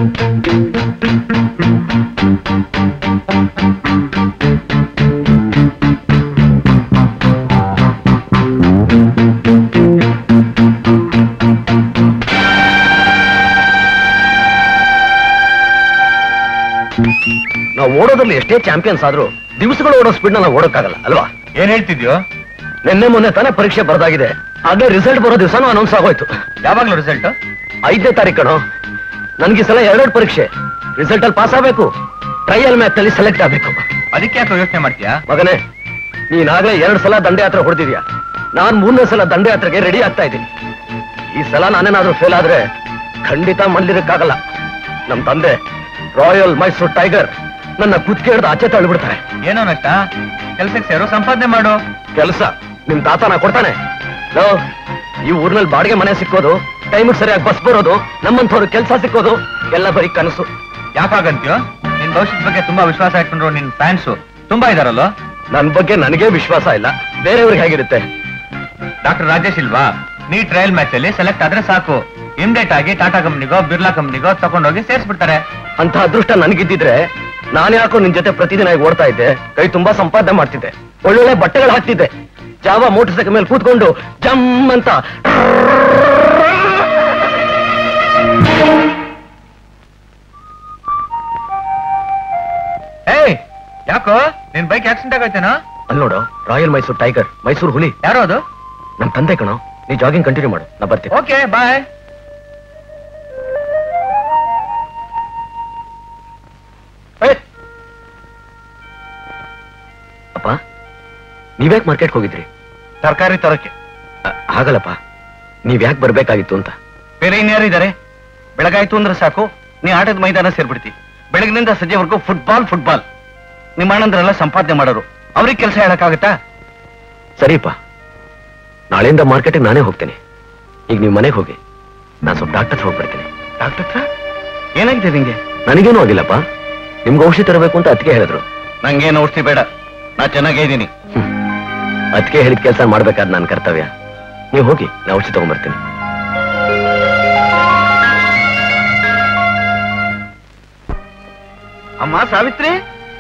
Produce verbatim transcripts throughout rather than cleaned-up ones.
ನಾವು ಓಡೋದ್ರಲ್ಲಿ ಎಷ್ಟೇ ಚಾಂಪಿಯನ್ಸ್ ಆದ್ರೂ ದಿವಸಗಳು ಓಡೋ ಸ್ಪೀಡ್ ನಾವು ಓಡೋಕ್ಕಾಗಲ್ಲ ಅಲ್ವಾ? ಏನ್ ಹೇಳ್ತಿದ್ಯೋ? ನಿನ್ನೆ ಮೊನ್ನೆ ತಾನೇ ಪರೀಕ್ಷೆ ಬರೋದಾಗಿದೆ, ಆಗ್ಲೇ ರಿಸಲ್ಟ್ ಬರೋ ದಿವಸನೂ ಅನೌನ್ಸ್ ಆಗೋಯ್ತು. ಯಾವಾಗ್ಲೂ ರಿಸಲ್ಟ್? ಐದನೇ ತಾರೀಕು ಕಣೋ. ನನ್ಗೆ ಈ ಸಲ ಎರಡೆರಡು ಪರೀಕ್ಷೆ, ರಿಸಲ್ಟ್ ಅಲ್ಲಿ ಪಾಸ್ ಆಗ್ಬೇಕು, ಟ್ರಯಲ್ ಮ್ಯಾಚ್ ಅಲ್ಲಿ ಸೆಲೆಕ್ಟ್ ಆಗ್ಬೇಕು. ಅದಕ್ಕೆ ಯಾಕೆ ಯೋಚನೆ ಮಾಡ್ತೀಯಾ? ಮಗನೇ, ನೀನಾಗ್ಲೇ ಎರಡು ಸಲ ದಂಡಯಾತ್ರೆ ಹೊಡೆದಿದ್ಯಾ, ನಾನ್ ಮೂರನೇ ಸಲ ದಂಡಯಾತ್ರೆಗೆ ರೆಡಿ ಆಗ್ತಾ ಇದ್ದೀನಿ. ಈ ಸಲ ನಾನೇನಾದ್ರೂ ಫೇಲ್ ಆದ್ರೆ ಖಂಡಿತ ಮಲ್ಲಿರಕ್ಕಾಗಲ್ಲ. ನಮ್ ತಂದೆ ರಾಯಲ್ ಮೈಸೂರು ಟೈಗರ್ ನನ್ನ ಕುತ್ತಿಗೆ ಹಿಡಿದು ಆಚೆ ತಳ್ಳಿಬಿಡ್ತಾರೆ. ಏನೋ ನಷ್ಟ, ಕೆಲ್ಸಕ್ಕೆ ಸೇರೋ ಸಂಪಾದನೆ ಮಾಡು. ಕೆಲಸ ನಿಮ್ ತಾತ ನಾ ಕೊಡ್ತಾನೆ. ಈ ಊರ್ನಲ್ಲಿ ಬಾಡಿಗೆ ಮನೆ ಸಿಕ್ಕೋದು, ಟೈಮಿಗೆ ಸರಿಯಾಗಿ ಬಸ್ ಬರೋದು, ನಮ್ಮಂಥವ್ರು ಕೆಲಸ ಸಿಕ್ಕೋದು ಎಲ್ಲ ಬರೀ ಕನಸು. ಯಾಕಾಗಂತೀಯೋ? ನಿನ್ ಭವಿಷ್ಯದ ಬಗ್ಗೆ ತುಂಬಾ ವಿಶ್ವಾಸ ಇಟ್ಕೊಂಡ್ರು ನಿನ್ ಫ್ಯಾನ್ಸು ತುಂಬಾ ಇದಾರಲ್ಲ. ನನ್ ಬಗ್ಗೆ ನನಗೆ ವಿಶ್ವಾಸ ಇಲ್ಲ, ಬೇರೆಯವ್ರಿಗೆ ಹೇಗಿರುತ್ತೆ? ಡಾಕ್ಟರ್ ರಾಜೇಶ್ ಇಲ್ವಾ? ನೀ ಟ್ರಯಲ್ ಮ್ಯಾಚ್ ಅಲ್ಲಿ ಸೆಲೆಕ್ಟ್ ಆದ್ರೆ ಸಾಕು, ಇಮ್ಡಿಯೇಟ್ ಆಗಿ ಟಾಟಾ ಕಂಪ್ನಿಗೋ ಬಿರ್ಲಾ ಕಂಪ್ನಿಗೋ ತಗೊಂಡೋಗಿ ಸೇರ್ಸ್ಬಿಡ್ತಾರೆ. ಅಂತ ಅದೃಷ್ಟ ನನಗಿದ್ದಿದ್ರೆ ನಾನು ಯಾಕೋ ನಿನ್ ಜೊತೆ ಪ್ರತಿದಿನ ಓಡ್ತಾ ಇದ್ದೆ, ಕೈ ತುಂಬಾ ಸಂಪಾದನೆ ಮಾಡ್ತಿದ್ದೆ, ಒಳ್ಳೊಳ್ಳೆ ಬಟ್ಟೆಗಳು ಹಾಕ್ತಿದ್ದೆ, ಜಾವ ಮೋಟರ್ ಸೈಕಲ್ ಮೇಲೆ ಕೂತ್ಕೊಂಡು ಜಮ್ ಅಂತ. ಏಯ್, ಯಾಕೋ ನಿನ್ ಬೈಕ್ ಆಕ್ಸಿಡೆಂಟ್ ಆಗೈತೇನೋ? ಅಲ್ಲಿ ನೋಡು, ರಾಯಲ್ ಮೈಸೂರು ಟೈಗರ್, ಮೈಸೂರು ಹುಲಿ. ಯಾರೋ ಅದು? ನಮ್ ತಂದೆ ಕಣೋ. ನೀ ಜಾಗಿಂಗ್ ಕಂಟಿನ್ಯೂ ಮಾಡು, ನಾ ಬರ್ತೀನಿ. Okay, bye. ಅಪ್ಪ, ನೀವ್ಯಾಕೆ ಮಾರ್ಕೆಟ್ಗೆ ಹೋಗಿದ್ರಿ? ತರಕಾರಿ ತರಕ್ಕೆ. ಹಾಗಲ್ಲಪ್ಪ, ನೀವ್ಯಾಕೆ ಬರ್ಬೇಕಾಗಿತ್ತು ಅಂತ. ಬೇರೆ ಇನ್ಯಾರಿದ್ದಾರೆ? ಬೆಳಗಾಯ್ತು ಅಂದ್ರೆ ಸಾಕು, ನೀ ಆಟದ ಮೈದಾನ ಸೇರ್ಬಿಡ್ತಿ. ಬೆಳಗಿನಿಂದ ಸಂಜೆವರೆಗೂ ಫುಟ್ಬಾಲ್ ಫುಟ್ಬಾಲ್. ನಿಮ್ಮ ಅಣ್ಣಂದ್ರೆಲ್ಲ ಸಂಪಾದನೆ ಮಾಡೋರು, ಅವ್ರಿಗೆ ಕೆಲಸ ಹೇಳಕ್ಕಾಗತ್ತಾ? ಸರಿಪ್ಪ, ನಾಳೆಯಿಂದ ಮಾರ್ಕೆಟಿಗೆ ನಾನೇ ಹೋಗ್ತೇನೆ. ಈಗ ನೀವು ಮನೆಗೆ ಹೋಗಿ, ನಾನು ಸ್ವಲ್ಪ ಡಾಕ್ಟರ್ ಹತ್ರ ಹೋಗ್ಬರ್ತೀನಿ. ಡಾಕ್ಟರ್ ಹತ್ರ? ಏನಾಗಿದೆ ನಿಂಗೆ? ನನಗೇನು ಆಗಿಲ್ಲಪ್ಪ, ನಿಮ್ಗೆ ಔಷಧಿ ತರಬೇಕು ಅಂತ ಅದಕ್ಕೆ ಹೇಳಿದ್ರು. ನಂಗೇನು ಔಷಧಿ ಬೇಡ, ನಾ ಚೆನ್ನಾಗೇ ಇದ್ದೀನಿ. ಅದಕ್ಕೆ ಹೇಳಿದ ಕೆಲಸ ಮಾಡ್ಬೇಕಾದ್ ನನ್ನ ಕರ್ತವ್ಯ. ನೀವು ಹೋಗಿ, ನಾ ಔಷಧಿ ತಗೊಂಡ್ಬರ್ತೀನಿ. ಅಮ್ಮ ಸಾವಿತ್ರಿ,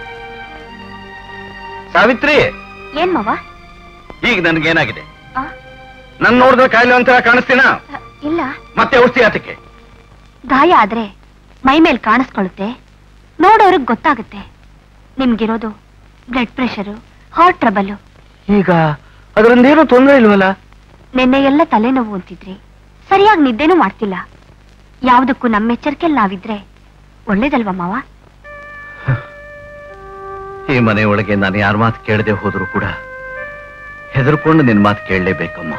ಸಾವಿತ್ರಿ. ಏನ್ ಮಾವ? ಈಗ ನನ್ಗೇನಾಗಿದೆ? ನನ್ ನೋಡಿದ್ರೆ ಕಾಯಿಲೆ ಅಂತ ಕಾಣಿಸ್ತೀನ? ಇಲ್ಲ. ಮತ್ತೆ ಔಷಧಿ ಆತಕ್ಕೆ? ಗಾಯ ಆದ್ರೆ ಮೈ ಮೇಲ್ ಕಾಣಿಸ್ಕೊಳ್ಳುತ್ತೆ, ನೋಡೋರ್ಗ್ ಗೊತ್ತಾಗುತ್ತೆ. ನಿಮ್ಗಿರೋದು ಬ್ಲಡ್ ಪ್ರೆಷರು, ಹಾರ್ಟ್ ಟ್ರಬಲ್. ಈಗ ಅದರಿಂದೇನು ತೊಂದರೆ ಇಲ್ವಲ್ಲ? ನಿನ್ನೆ ಎಲ್ಲ ತಲೆನೋವು ಅಂತಿದ್ರಿ, ಸರಿಯಾಗಿ ನಿದ್ದೆನೂ ಮಾಡ್ತಿಲ್ಲ. ಯಾವ್ದಕ್ಕೂ ನಮ್ಮ ಎಚ್ಚರಿಕೆಯಲ್ಲಿ ನಾವಿದ್ರೆ ಒಳ್ಳೇದಲ್ವಾ ಮಾವ? ಈ ಮನೆ ಒಳಗೆ ನಾನು ಯಾರ ಮಾತು ಕೇಳದೆ ಹೋದ್ರು ಕೂಡ ಹೆದರ್ಕೊಂಡು ನಿನ್ ಮಾತು ಕೇಳಲೇಬೇಕಮ್ಮ.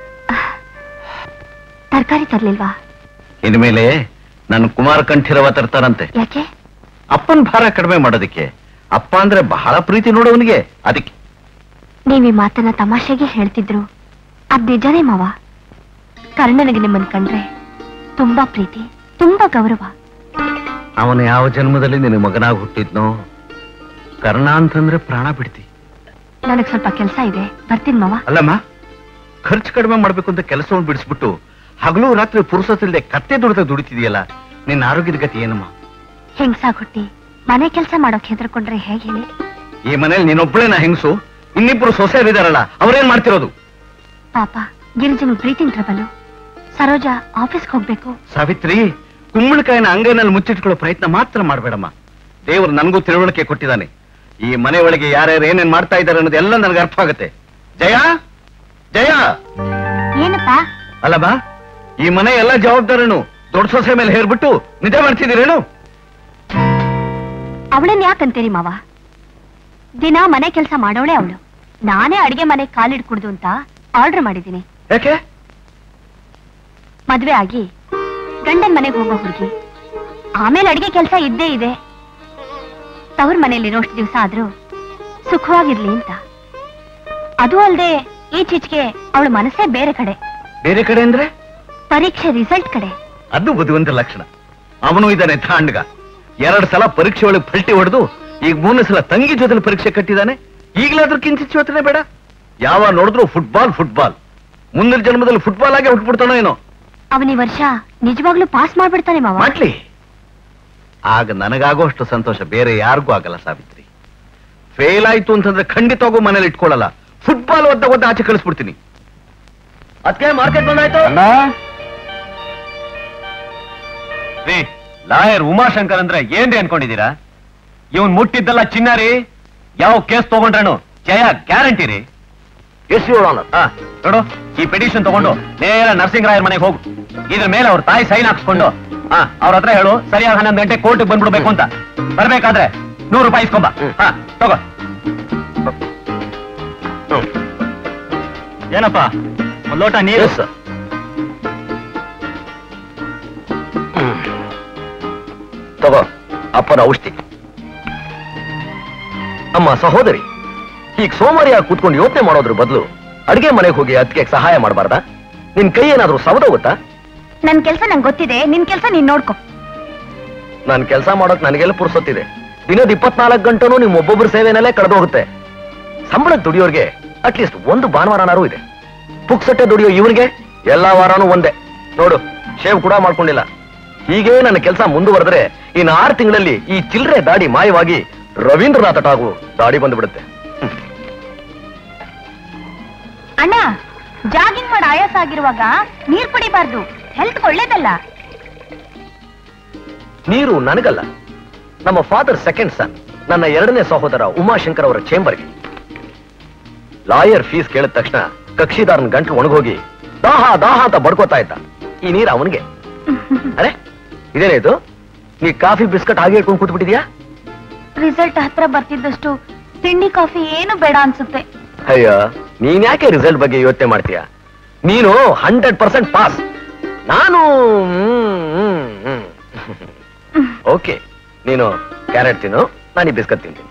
ತರಕಾರಿ ತರ್ಲಿಲ್ವಾ? ಇನ್ಮೇಲೆ ನನ್ನ ಕುಮಾರ ಕಂಠಿರವ ತರ್ತಾರಂತೆ. ಯಾಕೆ? ಅಪ್ಪನ ಭಾರ ಕಡಿಮೆ ಮಾಡೋದಕ್ಕೆ. ಅಪ್ಪ ಅಂದ್ರೆ ಬಹಳ ಪ್ರೀತಿ ನೋಡೋವನಿಗೆ, ಅದಕ್ಕೆ. ನೀವ್ ಈ ಮಾತನ್ನ ತಮಾಷೆಗೆ ಹೇಳ್ತಿದ್ರು, ಅದ್ ನಿಜನೇ ಮಾವ. ಕರ್ಣನಿಗೆ ನಿಮ್ಮನ್ ಕಂಡ್ರೆ ತುಂಬಾ ಪ್ರೀತಿ, ತುಂಬಾ ಗೌರವ. ಅವನು ಯಾವ ಜನ್ಮದಲ್ಲಿ ನಿನ್ನ ಮಗನಾಗಿ ಹುಟ್ಟಿದ್ನೋ, ಕರ್ಣ ಅಂತಂದ್ರೆ ಪ್ರಾಣ ಬಿಡ್ತಿ. ನನಗ್ ಸ್ವಲ್ಪ ಕೆಲಸ ಇದೆ, ಬರ್ತೀನಿ ಮಾವ. ಅಲ್ಲಮ್ಮ, ಖರ್ಚು ಕಡಿಮೆ ಮಾಡ್ಬೇಕು ಅಂತ ಕೆಲಸವನ್ನು ಬಿಡಿಸ್ಬಿಟ್ಟು ಹಗಲು ರಾತ್ರಿ ಪುರುಸತ್ತಿಲ್ಲದೆ ಕತ್ತೆ ದುಡಿದ ದುಡಿತಿದೆಯಲ್ಲ, ನಿನ್ನ ಆರೋಗ್ಯದ ಗತಿ ಏನಮ್ಮ? ಹೆಂಗ್ಸಾಗ್ ಹುಟ್ಟಿ ಮನೆ ಕೆಲಸ ಮಾಡೋಕ್ ಹೆದರ್ಕೊಂಡ್ರೆ ಹೇಗೆ ಹೇಳಿ? ಈ ಮನೇಲಿ ನೀನೊಬ್ಬಳೇನ ಹೆಂಗಸು? ಇನ್ನಿಬ್ರು ಸೊಸೆಯರಿದಾರಲ್ಲ, ಅವ್ರೇನ್ ಮಾಡ್ತಿರೋದು? ಪಾಪ ಗಿರಿಜನ್ ಬ್ರೀತಿಂಗ್ ಟ್ರಬಲ್, ಸರೋಜಾ ಆಫೀಸ್ಗೆ ಹೋಗ್ಬೇಕು. ಸಾವಿತ್ರಿ, ಕುಂಬಳಕಾಯಿನ ಅಂಗೈನಲ್ಲಿ ಮುಚ್ಚಿಟ್ಕೊಳ್ಳೋ ಪ್ರಯತ್ನ ಮಾತ್ರ ಮಾಡ್ಬೇಡಮ್ಮ. ದೇವರು ನನಗೂ ತಿಳುವಳಿಕೆ ಕೊಟ್ಟಿದ್ದಾನೆ. ಈ ಮನೆ ಒಳಗೆ ಯಾರ್ಯಾರು ಏನೇನ್ ಮಾಡ್ತಾ ಇದ್ದಾರೆ ಅನ್ನೋದೆಲ್ಲ ನನಗೆ ಅರ್ಥ ಆಗುತ್ತೆ. ಜಯ, ಜಯ. ಏನಪ್ಪ? ಅಲ್ಲಮ್ಮ, ಈ ಮನೆ ಎಲ್ಲ ಜವಾಬ್ದಾರನು ದೊಡ್ಡ ಸೊಸೆ ಮೇಲೆ ಹೇರ್ಬಿಟ್ಟು ನಿದ್ದೆ ಮಾಡ್ತಿದ್ದೀರೇನು? ಅವಳನ್ನ ಯಾಕಂತೀರಿ ಮಾವ? ದಿನ ಮನೆ ಕೆಲಸ ಮಾಡೋಳೆ ಅವಳು. ನಾನೇ ಅಡಿಗೆ ಮನೆ ಕಾಲಿಡ್ ಕುಡ್ದು ಅಂತ ಆರ್ಡರ್ ಮಾಡಿದ್ದೀನಿ. ಯಾಕೆ? ಮದ್ವೆ ಆಗಿ ಗಂಡನ್ ಮನೆಗೆ ಹೋಗೋ ಹುಡುಗಿ, ಆಮೇಲೆ ಅಡಿಗೆ ಕೆಲಸ ಇದ್ದೇ ಇದೆ. ತವ್ರ ಮನೆಯಲ್ಲಿರೋಷ್ಟು ದಿವಸ ಆದ್ರೂ ಸುಖವಾಗಿರ್ಲಿ ಅಂತ. ಅದು ಅಲ್ಲದೆ ಈಚೀಚೆಗೆ ಅವಳ ಮನಸ್ಸೇ ಬೇರೆ ಕಡೆ. ಬೇರೆ ಕಡೆ ಅಂದ್ರೆ? ಪರೀಕ್ಷೆ ರಿಸಲ್ಟ್ ಕಡೆ. ಅದು ಬುದ್ಧಿವಂತ ಲಕ್ಷಣ. ಅವನು ಇದ್ದಾನೆ ತಾಂಡ್ಗ. ಎರಡು ಸಲ ಪರೀಕ್ಷೆ ಒಳಗೆ ಪಲ್ಟಿ ಹೊಡೆದು ಈಗ ಮೂರನೇ ಸಲ ತಂಗಿ ಜೊತೆ ಪರೀಕ್ಷೆ ಕಟ್ಟಿದ್ದಾನೆ. ಈಗಲಾದ್ರೂ ಕಿಂಚಿತ್ ಯೋಚನೆ ಬೇಡ. ಯಾವ ನೋಡಿದ್ರು ಫುಟ್ಬಾಲ್ ಫುಟ್ಬಾಲ್. ಮುಂದಿನ ಜನ್ಮದಲ್ಲಿ ಫುಟ್ಬಾಲ್ ಆಗಿ ಹುಟ್ಬಿಡ್ತಾನೋ ಏನೋ. ಅವನಿ ವರ್ಷ ನಿಜವಾಗ್ಲೂ ಪಾಸ್ ಮಾಡ್ಬಿಡ್ತಾನೆ ಮಾವ. ಮಾಡ್ಲಿ, ಆಗ ನನಗಾಗೋಷ್ಟು ಸಂತೋಷ ಬೇರೆ ಯಾರಿಗೂ ಆಗಲ್ಲ ಸಾವಿತ್ರಿ. ಫೇಲ್ ಆಯ್ತು ಅಂತಂದ್ರೆ ಖಂಡಿತವಾಗೂ ಮನೇಲಿ ಇಟ್ಕೊಳ್ಳಲ್ಲ. ಫುಟ್ಬಾಲ್ ಒದ್ದ ಒದ್ದ ಆಚೆ ಕಳಿಸ್ಬಿಡ್ತೀನಿ. ಅದಕ್ಕೆ ಮಾರ್ಕೆಟ್ ಬಂದಾಯ್ತು. ರೀ ಲಾಯರ್ ಉಮಾಶಂಕರ್ ಅಂದ್ರೆ ಏನ್ರಿ ಅನ್ಕೊಂಡಿದ್ದೀರಾ? ಇವನ್ ಮುಟ್ಟಿದ್ದಲ್ಲ ಚಿನ್ನಾರಿ. ಯಾವ ಕೇಸ್ ತಗೊಂಡ್ರೇನು ಜಯ ಗ್ಯಾರಂಟಿ ರೀ. Yes your honour. ನೋಡು, ಈ ಪಿಟಿಷನ್ ತಗೊಂಡು ನೇರ ನರಸಿಂಗ ರಾಯರ್ ಮನೆಗೆ ಹೋಗು. ಇದ್ರ ಮೇಲೆ ಅವ್ರ ತಾಯಿ ಸೈನ್ ಹಾಕ್ಸ್ಕೊಂಡು ಹಾ ಅವ್ರ ಹತ್ರ ಹೇಳು ಸರಿಯಾಗಿ ಹನ್ನೊಂದು ಗಂಟೆ ಕೋರ್ಟ್ಗೆ ಬಂದ್ಬಿಡ್ಬೇಕು ಅಂತ. ಬರ್ಬೇಕಾದ್ರೆ ನೂರು ರೂಪಾಯಿ ಇಸ್ಕೊಂಬ. ಹಾ ತಗೋ. ಏನಪ್ಪ ಒಂದ್ ಲೋಟ ನೀರು? ತಗೋ ಅಪ್ಪನ ಔಷಧಿ. ಅಮ್ಮ ಸಹೋದರಿ, ಈಗ ಸೋಮವಾರಿಯಾಗಿ ಕೂತ್ಕೊಂಡು ಯೋಚನೆ ಮಾಡೋದ್ರ ಬದಲು ಅಡಿಗೆ ಮನೆಗೆ ಹೋಗಿ ಅದಕ್ಕೆ ಸಹಾಯ ಮಾಡಬಾರ್ದಾ? ನಿನ್ ಕೈ ಏನಾದ್ರೂ ಸವದೋಗುತ್ತಾ? ನನ್ ಕೆಲ್ಸ ನಂಗೆ ಗೊತ್ತಿದೆ, ನಿನ್ ಕೆಲ್ಸ ನೀನ್ ನೋಡ್ಕೊ. ನನ್ ಕೆಲಸ ಮಾಡೋಕ್ ನನಗೆಲ್ಲ ಪುರ್ಸೊತ್ತಿದೆ. ದಿನದ ಇಪ್ಪತ್ನಾಲ್ಕು ಗಂಟೆನೂ ನಿಮ್ ಒಬ್ಬೊಬ್ಬರ ಸೇವೆನಲ್ಲೇ ಕಳೆದೋಗುತ್ತೆ. ಸಂಬಳಕ್ಕೆ ದುಡಿಯೋರ್ಗೆ ಅಟ್ಲೀಸ್ಟ್ ಒಂದು ಭಾನುವಾರನಾರು ಇದೆ. ಪುಕ್ಸಟ್ಟೆ ದುಡಿಯೋ ಇವ್ರಿಗೆ ಎಲ್ಲಾ ವಾರಾನೂ ಒಂದೇ. ನೋಡು, ಶೇವ್ ಕೂಡ ಮಾಡ್ಕೊಂಡಿಲ್ಲ. ಹೀಗೆ ನನ್ನ ಕೆಲಸ ಮುಂದುವರೆದ್ರೆ ಇನ್ನು ಆರು ತಿಂಗಳಲ್ಲಿ ಈ ಚಿಲ್ಲರೆ ದಾಡಿ ಮಾಯವಾಗಿ ರವೀಂದ್ರನಾಥ ಠಾಗೂರ್ ದಾಡಿ ಬಂದ್ಬಿಡುತ್ತೆ. ಅಣ್ಣ, ಜಾಗಿಂಗ್ ಮಾಡಿ ಆಯಾಸ ಆಗಿರುವಾಗ ನೀರ್ ಕುಡಿಬಾರ್ದು, ಹೆಲ್ತ್ ಒಳ್ಳೇದಲ್ಲ. ನೀರು ನನಗಲ್ಲ, ನಮ್ಮ ಫಾದರ್ ಸೆಕೆಂಡ್ ಸನ್, ನನ್ನ ಎರಡನೇ ಸಹೋದರ ಉಮಾಶಂಕರ್ ಅವರ ಚೇಂಬರ್ಗೆ. ಲಾಯರ್ ಫೀಸ್ ಕೇಳಿದ ತಕ್ಷಣ ಕಕ್ಷಿದಾರನ ಗಂಟಲು ಒಣಗೋಗಿ ದಾಹ ದಾಹ ಅಂತ ಬಡ್ಕೋತಾ ಇದ್ದ. ಈ ನೀರು ಅವನಿಗೆ. ಅರೆ ಇದೇನಾಯ್ತು? ನೀ ಕಾಫಿ ಬಿಸ್ಕಟ್ ಹಾಗೆ ಇಟ್ಕೊಂಡು ಕೂತ್ಬಿಟ್ಟಿದ್ಯಾ? ರಿಸಲ್ಟ್ ಹತ್ರ ಬರ್ತಿದ್ದಷ್ಟು ತಿಂಡಿ ಕಾಫಿ ಏನು ಬೇಡ ಅನ್ಸುತ್ತೆ. ಅಯ್ಯ, ನೀನ್ ಯಾಕೆ ರಿಸಲ್ಟ್ ಬಗ್ಗೆ ಯೋಚನೆ ಮಾಡ್ತೀಯ? ನೀನು ಹಂಡ್ರೆಡ್ ಪರ್ಸೆಂಟ್ ಪಾಸ್. ನಾನು ಓಕೆ, ನೀನು ಕ್ಯಾರೆಟ್ ತಿನ್ನು, ನಾನು ಈ ಬಿಸ್ಕಟ್ ತಿಂತೀನಿ.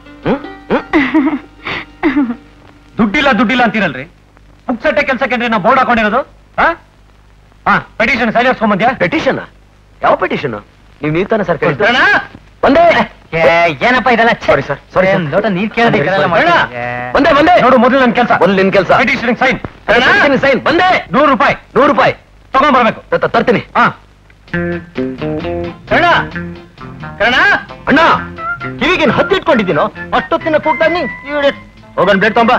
ದುಡ್ಡಿಲ್ಲ ದುಡ್ಡಿಲ್ಲ ಅಂತೀರಲ್ರಿ. ಪುಕ್ಸಟ್ಟೆ ಕೆಲ್ಸಕ್ಕೆ ನಾವು ಬೋರ್ಡ್ ಹಾಕೊಂಡಿರೋದು. ಪೆಟಿಷನ್ ಸೈನ್ ಹಾಕ್ಸ್ಕೊಂಬಂದ್ಯಾ? ಪೆಟಿಷನ್? ಯಾವ ಪೆಟಿಷನ್? ನೀವು ನೀವ್ ತಾನೆ ಸರ್ ಕೇಳಿದ್ದು? ಬಂದೆ. ಏನಪ್ಪ ಇದೆಲ್ಲ? ಸಾರಿ ಸರ್, ಸಾರಿ ಲೋಟ ನೀರ್ ಕೇಳದೆ ಬಂದೆ ಬಂದೆ. ನೋಡು, ಮೊದಲು ನನ್ ಕೆಲಸ. ಮೊದಲು ನಿನ್ ಕೆಲಸ. Petition sign sign. ಬಂದೆ. ನೂರು ರೂಪಾಯಿ ನೂರು ರೂಪಾಯಿ ತಗೊಂಡ್ ಬರ್ಬೇಕು. ತರ್ತೀನಿ. ಹಾ ಕರ್ಣ ಕರ್ಣ ಅಣ್ಣ, ಕಿವಿಗೇನು ಹತ್ತಿ ಇಟ್ಕೊಂಡಿದ್ದೀನೋ? ಅಷ್ಟೊತ್ತಿನ ಕೂಗ್ತಾನೆ. ಹೋಗೋಣ, ಬ್ಲೇಡ್ ತೊಂಬ.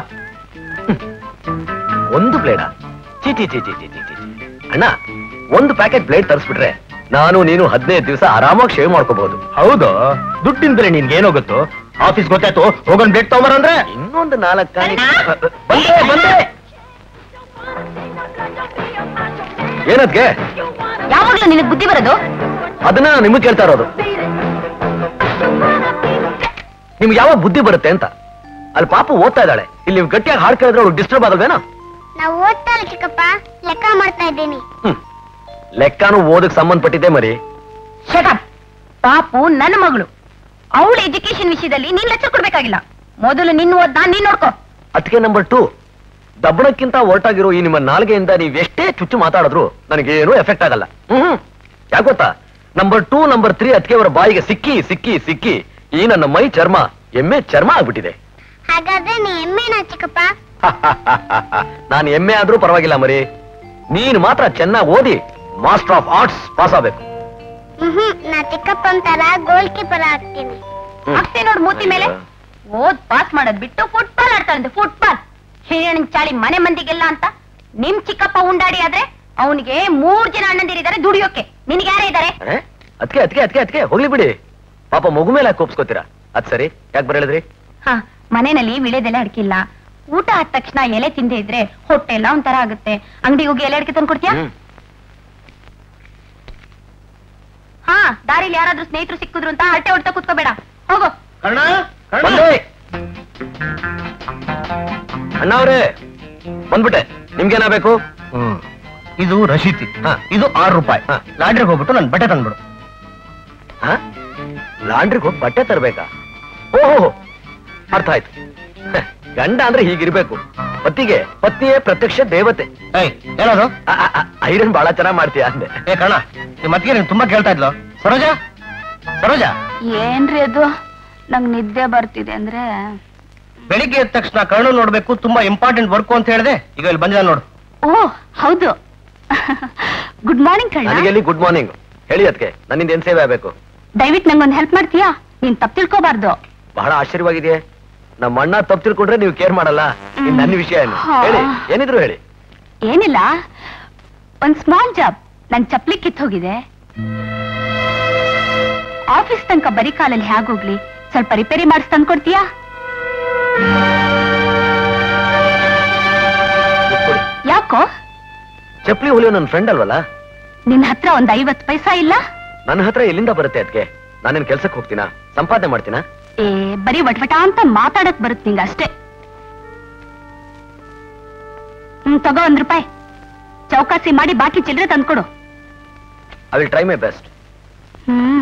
ಒಂದು ಬ್ಲೇಡ? ಚೀ ಚೀ ಚೀ ಚೀ ಚೀ ಚೀ ಅಣ್ಣ, ಒಂದು ಪ್ಯಾಕೆಟ್ ಬ್ಲೇಡ್ ತರಿಸ್ಬಿಟ್ರೆ ನಾನು ನೀನು ಹದಿನೈದು ದಿವಸ ಆರಾಮಾಗಿ ಶೇವ್ ಮಾಡ್ಕೋಬಹುದು. ಹೌದು, ದುಡ್ಡಿನ ಬೆಲೆ ನಿನ್ಗೆ ಏನೋ ಗೊತ್ತು? ಆಫೀಸ್ ಗೊತ್ತಾಯ್ತು, ಹೋಗೋಣ ಬ್ಲೇಡ್ ತೊಗೊಂಬರಂದ್ರೆ. ಇನ್ನೊಂದು ನಾಲ್ಕು ಕಾಣಿ. ಬಂದೆ ಬಂದೆ. ಏನದ್ಗೆ? ಯಾವಾಗ್ಲೂ ನಿನಗೆ ಬುದ್ಧಿ ಬರೋದು? ಅದನ್ನ ನಿಮಗೆ ಕೇಳ್ತಾ ಇರೋದು. ನಿಮ್ಗೆ ಯಾವಾಗ ಬುದ್ಧಿ ಬರುತ್ತೆ ಅಂತ. ಅಲ್ಲಿ ಪಾಪು ಓದ್ತಾ ಇದ್ದಾಳೆ, ಇಲ್ಲಿ ನೀವು ಗಟ್ಟಿಯಾಗಿ ಹಾಡ್ ಕೇಳಿದ್ರೆ ಅವ್ಳು ಡಿಸ್ಟರ್ಬ್ ಆಗಲ್ವೇನೋ? ನಾವು ಓದ್ತಾ ಇಲ್ಲ ಚಿಕ್ಕಪ್ಪ, ಲೆಕ್ಕ ಮಾಡ್ತಾ ಇದ್ದೀನಿ. ಹ್ಮ್, ಲೆಕ್ಕನೂ ಓದಕ್ ಸಂಬಂಧಪಟ್ಟಿದ್ದೆ ಮರಿ. ಶಟಪ್. ಪಾಪು ನನ್ನ ಮಗಳು, ಅವಳ ಎಜುಕೇಶನ್ ವಿಷಯದಲ್ಲಿ ನೀನ್ ಲಕ್ಷ ಕೊಡ್ಬೇಕಾಗಿಲ್ಲ. ಮೊದಲು ನಿನ್ನ ಓದ್ನ ನೀನ್ ನೋಡ್ಕೋ. ಅದಕ್ಕೆ ನಂಬರ್ ಟೂ, ದಬ್ಬಣಕ್ಕಿಂತ ಹೊರಟಾಗಿರೋ ಈ ನಿಮ್ಮ ನಾಲ್ಗೆಯಿಂದ ನೀವ್ ಎಷ್ಟೇ ಚುಚ್ಚು ಮಾತಾಡಿದ್ರು ನನಗೇನು ಎಫೆಕ್ಟ್ ಆಗಲ್ಲ. ಹ್ಮ್ ಯಾಕೆ ಗೊತ್ತಾ? ನಂಬರ್ ಟೂ ನಂಬರ್ ತ್ರೀ ಅದಕ್ಕೆ ಅವರ ಬಾಯಿಗೆ ಸಿಕ್ಕಿ ಸಿಕ್ಕಿ ಸಿಕ್ಕಿ ಈ ನನ್ನ ಮೈ ಚರ್ಮ ಎಮ್ಮೆ ಚರ್ಮ ಆಗ್ಬಿಟ್ಟಿದೆ. ಹಾಗಾದ್ರೆ ನೀ ಎಮ್ಮೆನಾ ಚಿಕ್ಕಪ್ಪ? ನಾನು ಎಮ್ಮೆ ಆದ್ರೂ ಪರವಾಗಿಲ್ಲ ಮರಿ, ನೀನು ಮಾತ್ರ ಚೆನ್ನಾಗಿ ಓದಿ ಮಾಸ್ಟರ್ ಆಫ್ ಆರ್ಟ್ಸ್ ಪಾಸ್ ಆಗ್ಬೇಕು. ಹ್ಮ್ ನಾ ಚಿಕ್ಕಪ್ಪನ್ ತರ ಗೋಲ್ ಕೀಪರ್ ಆಗ್ತೀನಿ. ಆಗ್ತೇ ನೋಡ್ ಮೂತಿ ಮೇಲೆ. ಓದ್ ಪಾಸ್ ಮಾಡೋದ್ ಬಿಟ್ಟು ಫುಟ್ಬಾಲ್ ಆಡ್ತಾರಂತೆ, ಫುಟ್ಬಾಲ್. ಹಿರಿಯಣ್ಣ ಚಾಳಿ ಮನೆ ಮಂದಿಗೆಲ್ಲ ಅಂತ. ನಿಮ್ ಚಿಕ್ಕಪ್ಪ ಉಂಡಾಡಿ ಆದ್ರೆ ಅವನಿಗೆ ಮೂರ್ ಜನ ಅಣ್ಣಂದಿರಿದ್ದಾರೆ ದುಡಿಯೋಕೆ. ನಿನ್ಗೆ ಯಾರೇ ಇದ್ದಾರೆ? ಅದಕ್ಕೆ ಅದಕ್ಕೆ ಅದಕ್ಕೆ ಅದಕ್ಕೆ ಹೋಗ್ಲಿ ಬಿಡಿ. ಪಾಪ ಮಗು ಮೇಲೆ ಯಾಕೆ ಕೋಪ್ಸ್ಕೋತೀರಾ? ಅದ್ ಸರಿ, ಯಾಕೆ ಬರಳಿದ್ರಿ? ಹಾ, ಮನೆಯಲ್ಲಿ ವಿಳೆದೆಲೆ ಅಡ್ಕಿಲ್ಲ. ಊಟ ಆದ ತಕ್ಷಣ ಎಲೆ ತಿಂದೆ ಇದ್ರೆ ಹೊಟ್ಟೆ ಎಲ್ಲ ಒಂಥರ ಆಗುತ್ತೆ. ಅಂಗಡಿಗೆ ಹೋಗಿ ಎಲೆ ಅಡಿಕೆ ತಂದು ಕೊಡ್ತೀಯಾ? ಹಾ, ದಾರಿಲಿ ಯಾರಾದ್ರೂ ಸ್ನೇಹಿತರು ಸಿಕ್ಕಿದ್ರು ಅಂತ ಹರಟೆ ಹೊಡ್ತಾ ಕೂತ್ಕೋಬೇಡ, ಹೋಗೋ. ಅಣ್ಣ ಅವ್ರೆ, ಬಂದ್ಬಿಟ್ಟೆ. ನಿಮ್ಗೇನಾಗಬೇಕು? ಇದು ರಶೀತಿ. ಇದು ಆರು ರೂಪಾಯಿ. ಲಾಂಡ್ರಿಗೆ ಹೋಗ್ಬಿಟ್ಟು ನನ್ ಬಟ್ಟೆ ತಂದ್ಬಿಡು. ಲಾಂಡ್ರಿಗೆ ಹೋಗಿ ಬಟ್ಟೆ ತರಬೇಕಾ? ಓಹೋ, ಅರ್ಥ ಆಯ್ತು. ಗಂಡ ಅಂದ್ರೆ ಹೀಗಿರ್ಬೇಕು. ಪತಿಗೆ ಪತ್ನಿಯೇ ಪ್ರತ್ಯಕ್ಷ ದೇವತೆ. ಏನದು? ಐರನ್ ಬಹಳ ಚೆನ್ನಾಗ್ ಮಾಡ್ತೀಯ ಅಂದೆ. ಏ ಕಣ, ನಿಮ್ಮ ಮತ್ತಿಗೆ ನೀನು ತುಂಬಾ ಕೇಳ್ತಾ ಇದ್ಲು. ಸರೋಜಾ ಸರೋಜಾ ಏನ್ರಿ ಅದು? ನಂಗ್ ನಿದ್ದೆ ಬರ್ತಿದೆ ಅಂದ್ರೆ. ಬೆಳಿಗ್ಗೆ ಎದ್ದ ತಕ್ಷಣ ಕರ್ಣ ನೋಡ್ಬೇಕು, ತುಂಬಾ ಇಂಪಾರ್ಟೆಂಟ್ ವರ್ಕ್ ಅಂತ ಹೇಳಿದೆ. ಈಗ ಇಲ್ಲಿ ಬಂದಿಲ್ಲ ನೋಡು. ಓ ಹೌದು. Good morning Karna. ನನಗೆಲ್ಲಿ ಗುಡ್ ಮಾರ್ನಿಂಗ್? ಹೇಳಿ ಅದಕ್ಕೆ, ನನ್ನಿಂದ ಏನ್ ಸೇವೆ ಆಗ್ಬೇಕು? ದಯವಿಟ್ಟು ನಂಗೊಂದು ಹೆಲ್ಪ್ ಮಾಡ್ತೀಯಾ? ನೀನ್ ತಪ್ಪು ತಿಳ್ಕೋಬಾರ್ದು. ಬಹಳ ಆಶ್ಚರ್ಯವಾಗಿದೆಯೇ, ನಮ್ಮ ಅಣ್ಣ ತಪ್ಪು ತಿಳ್ಕೊಂಡ್ರೆ ನೀವು ಕೇರ್ ಮಾಡಲ್ಲ. ಇನ್ ನನ್ನ ವಿಷಯ ಏನು ಹೇಳಿ, ಏನಿದ್ರು ಹೇಳಿ. ಏನಿಲ್ಲ, ಒಂದ್ ಸ್ಮಾಲ್ ಜಾಬ್. ನನ್ ಚಪ್ಲಿ ಕಿತ್ ಹೋಗಿದೆ. ಆಫೀಸ್ ತನಕ ಬರೀ ಕಾಲಲ್ಲಿ ಹೇಗೋಗ್ಲಿ, ಸ್ವಲ್ಪ ರಿಪೇರಿ ಮಾಡಿಸ್ ತಂದ್ಕೊಡ್ತೀಯಾ? ಯಾಕೋ? ಚಪ್ಲಿ ಹೊಲಿಯೋ ನನ್ನ ಫ್ರೆಂಡ್ ಅಲ್ವಲ್ಲ. ನಿನ್ ಹತ್ರ ಒಂದ್ ಐವತ್ ಪೈಸಾ ಇಲ್ಲ? ನನ್ನ ಹತ್ರ ಎಲ್ಲಿಂದ ಬರುತ್ತೆ ಅದಕ್ಕೆ? ನಾನೇನ್ ಕೆಲ್ಸಕ್ಕೆ ಹೋಗ್ತೀನಾ, ಸಂಪಾದನೆ ಮಾಡ್ತೀನಾ? ಏ ಬರೀ ವಟವಟ ಅಂತ ಮಾತಾಡಕ್ ಬರುತ್ತೆ ನಿಂಗ ಅಷ್ಟೇ. ಹ್ಮ್, ತಗೋ ಒಂದ್ ರೂಪಾಯಿ. ಚೌಕಾಸಿ ಮಾಡಿ ಬಾಕಿ ಚಿಲ್ಲರೆ ತಂದ್ಕೊಡು. I will try my best. Hmm,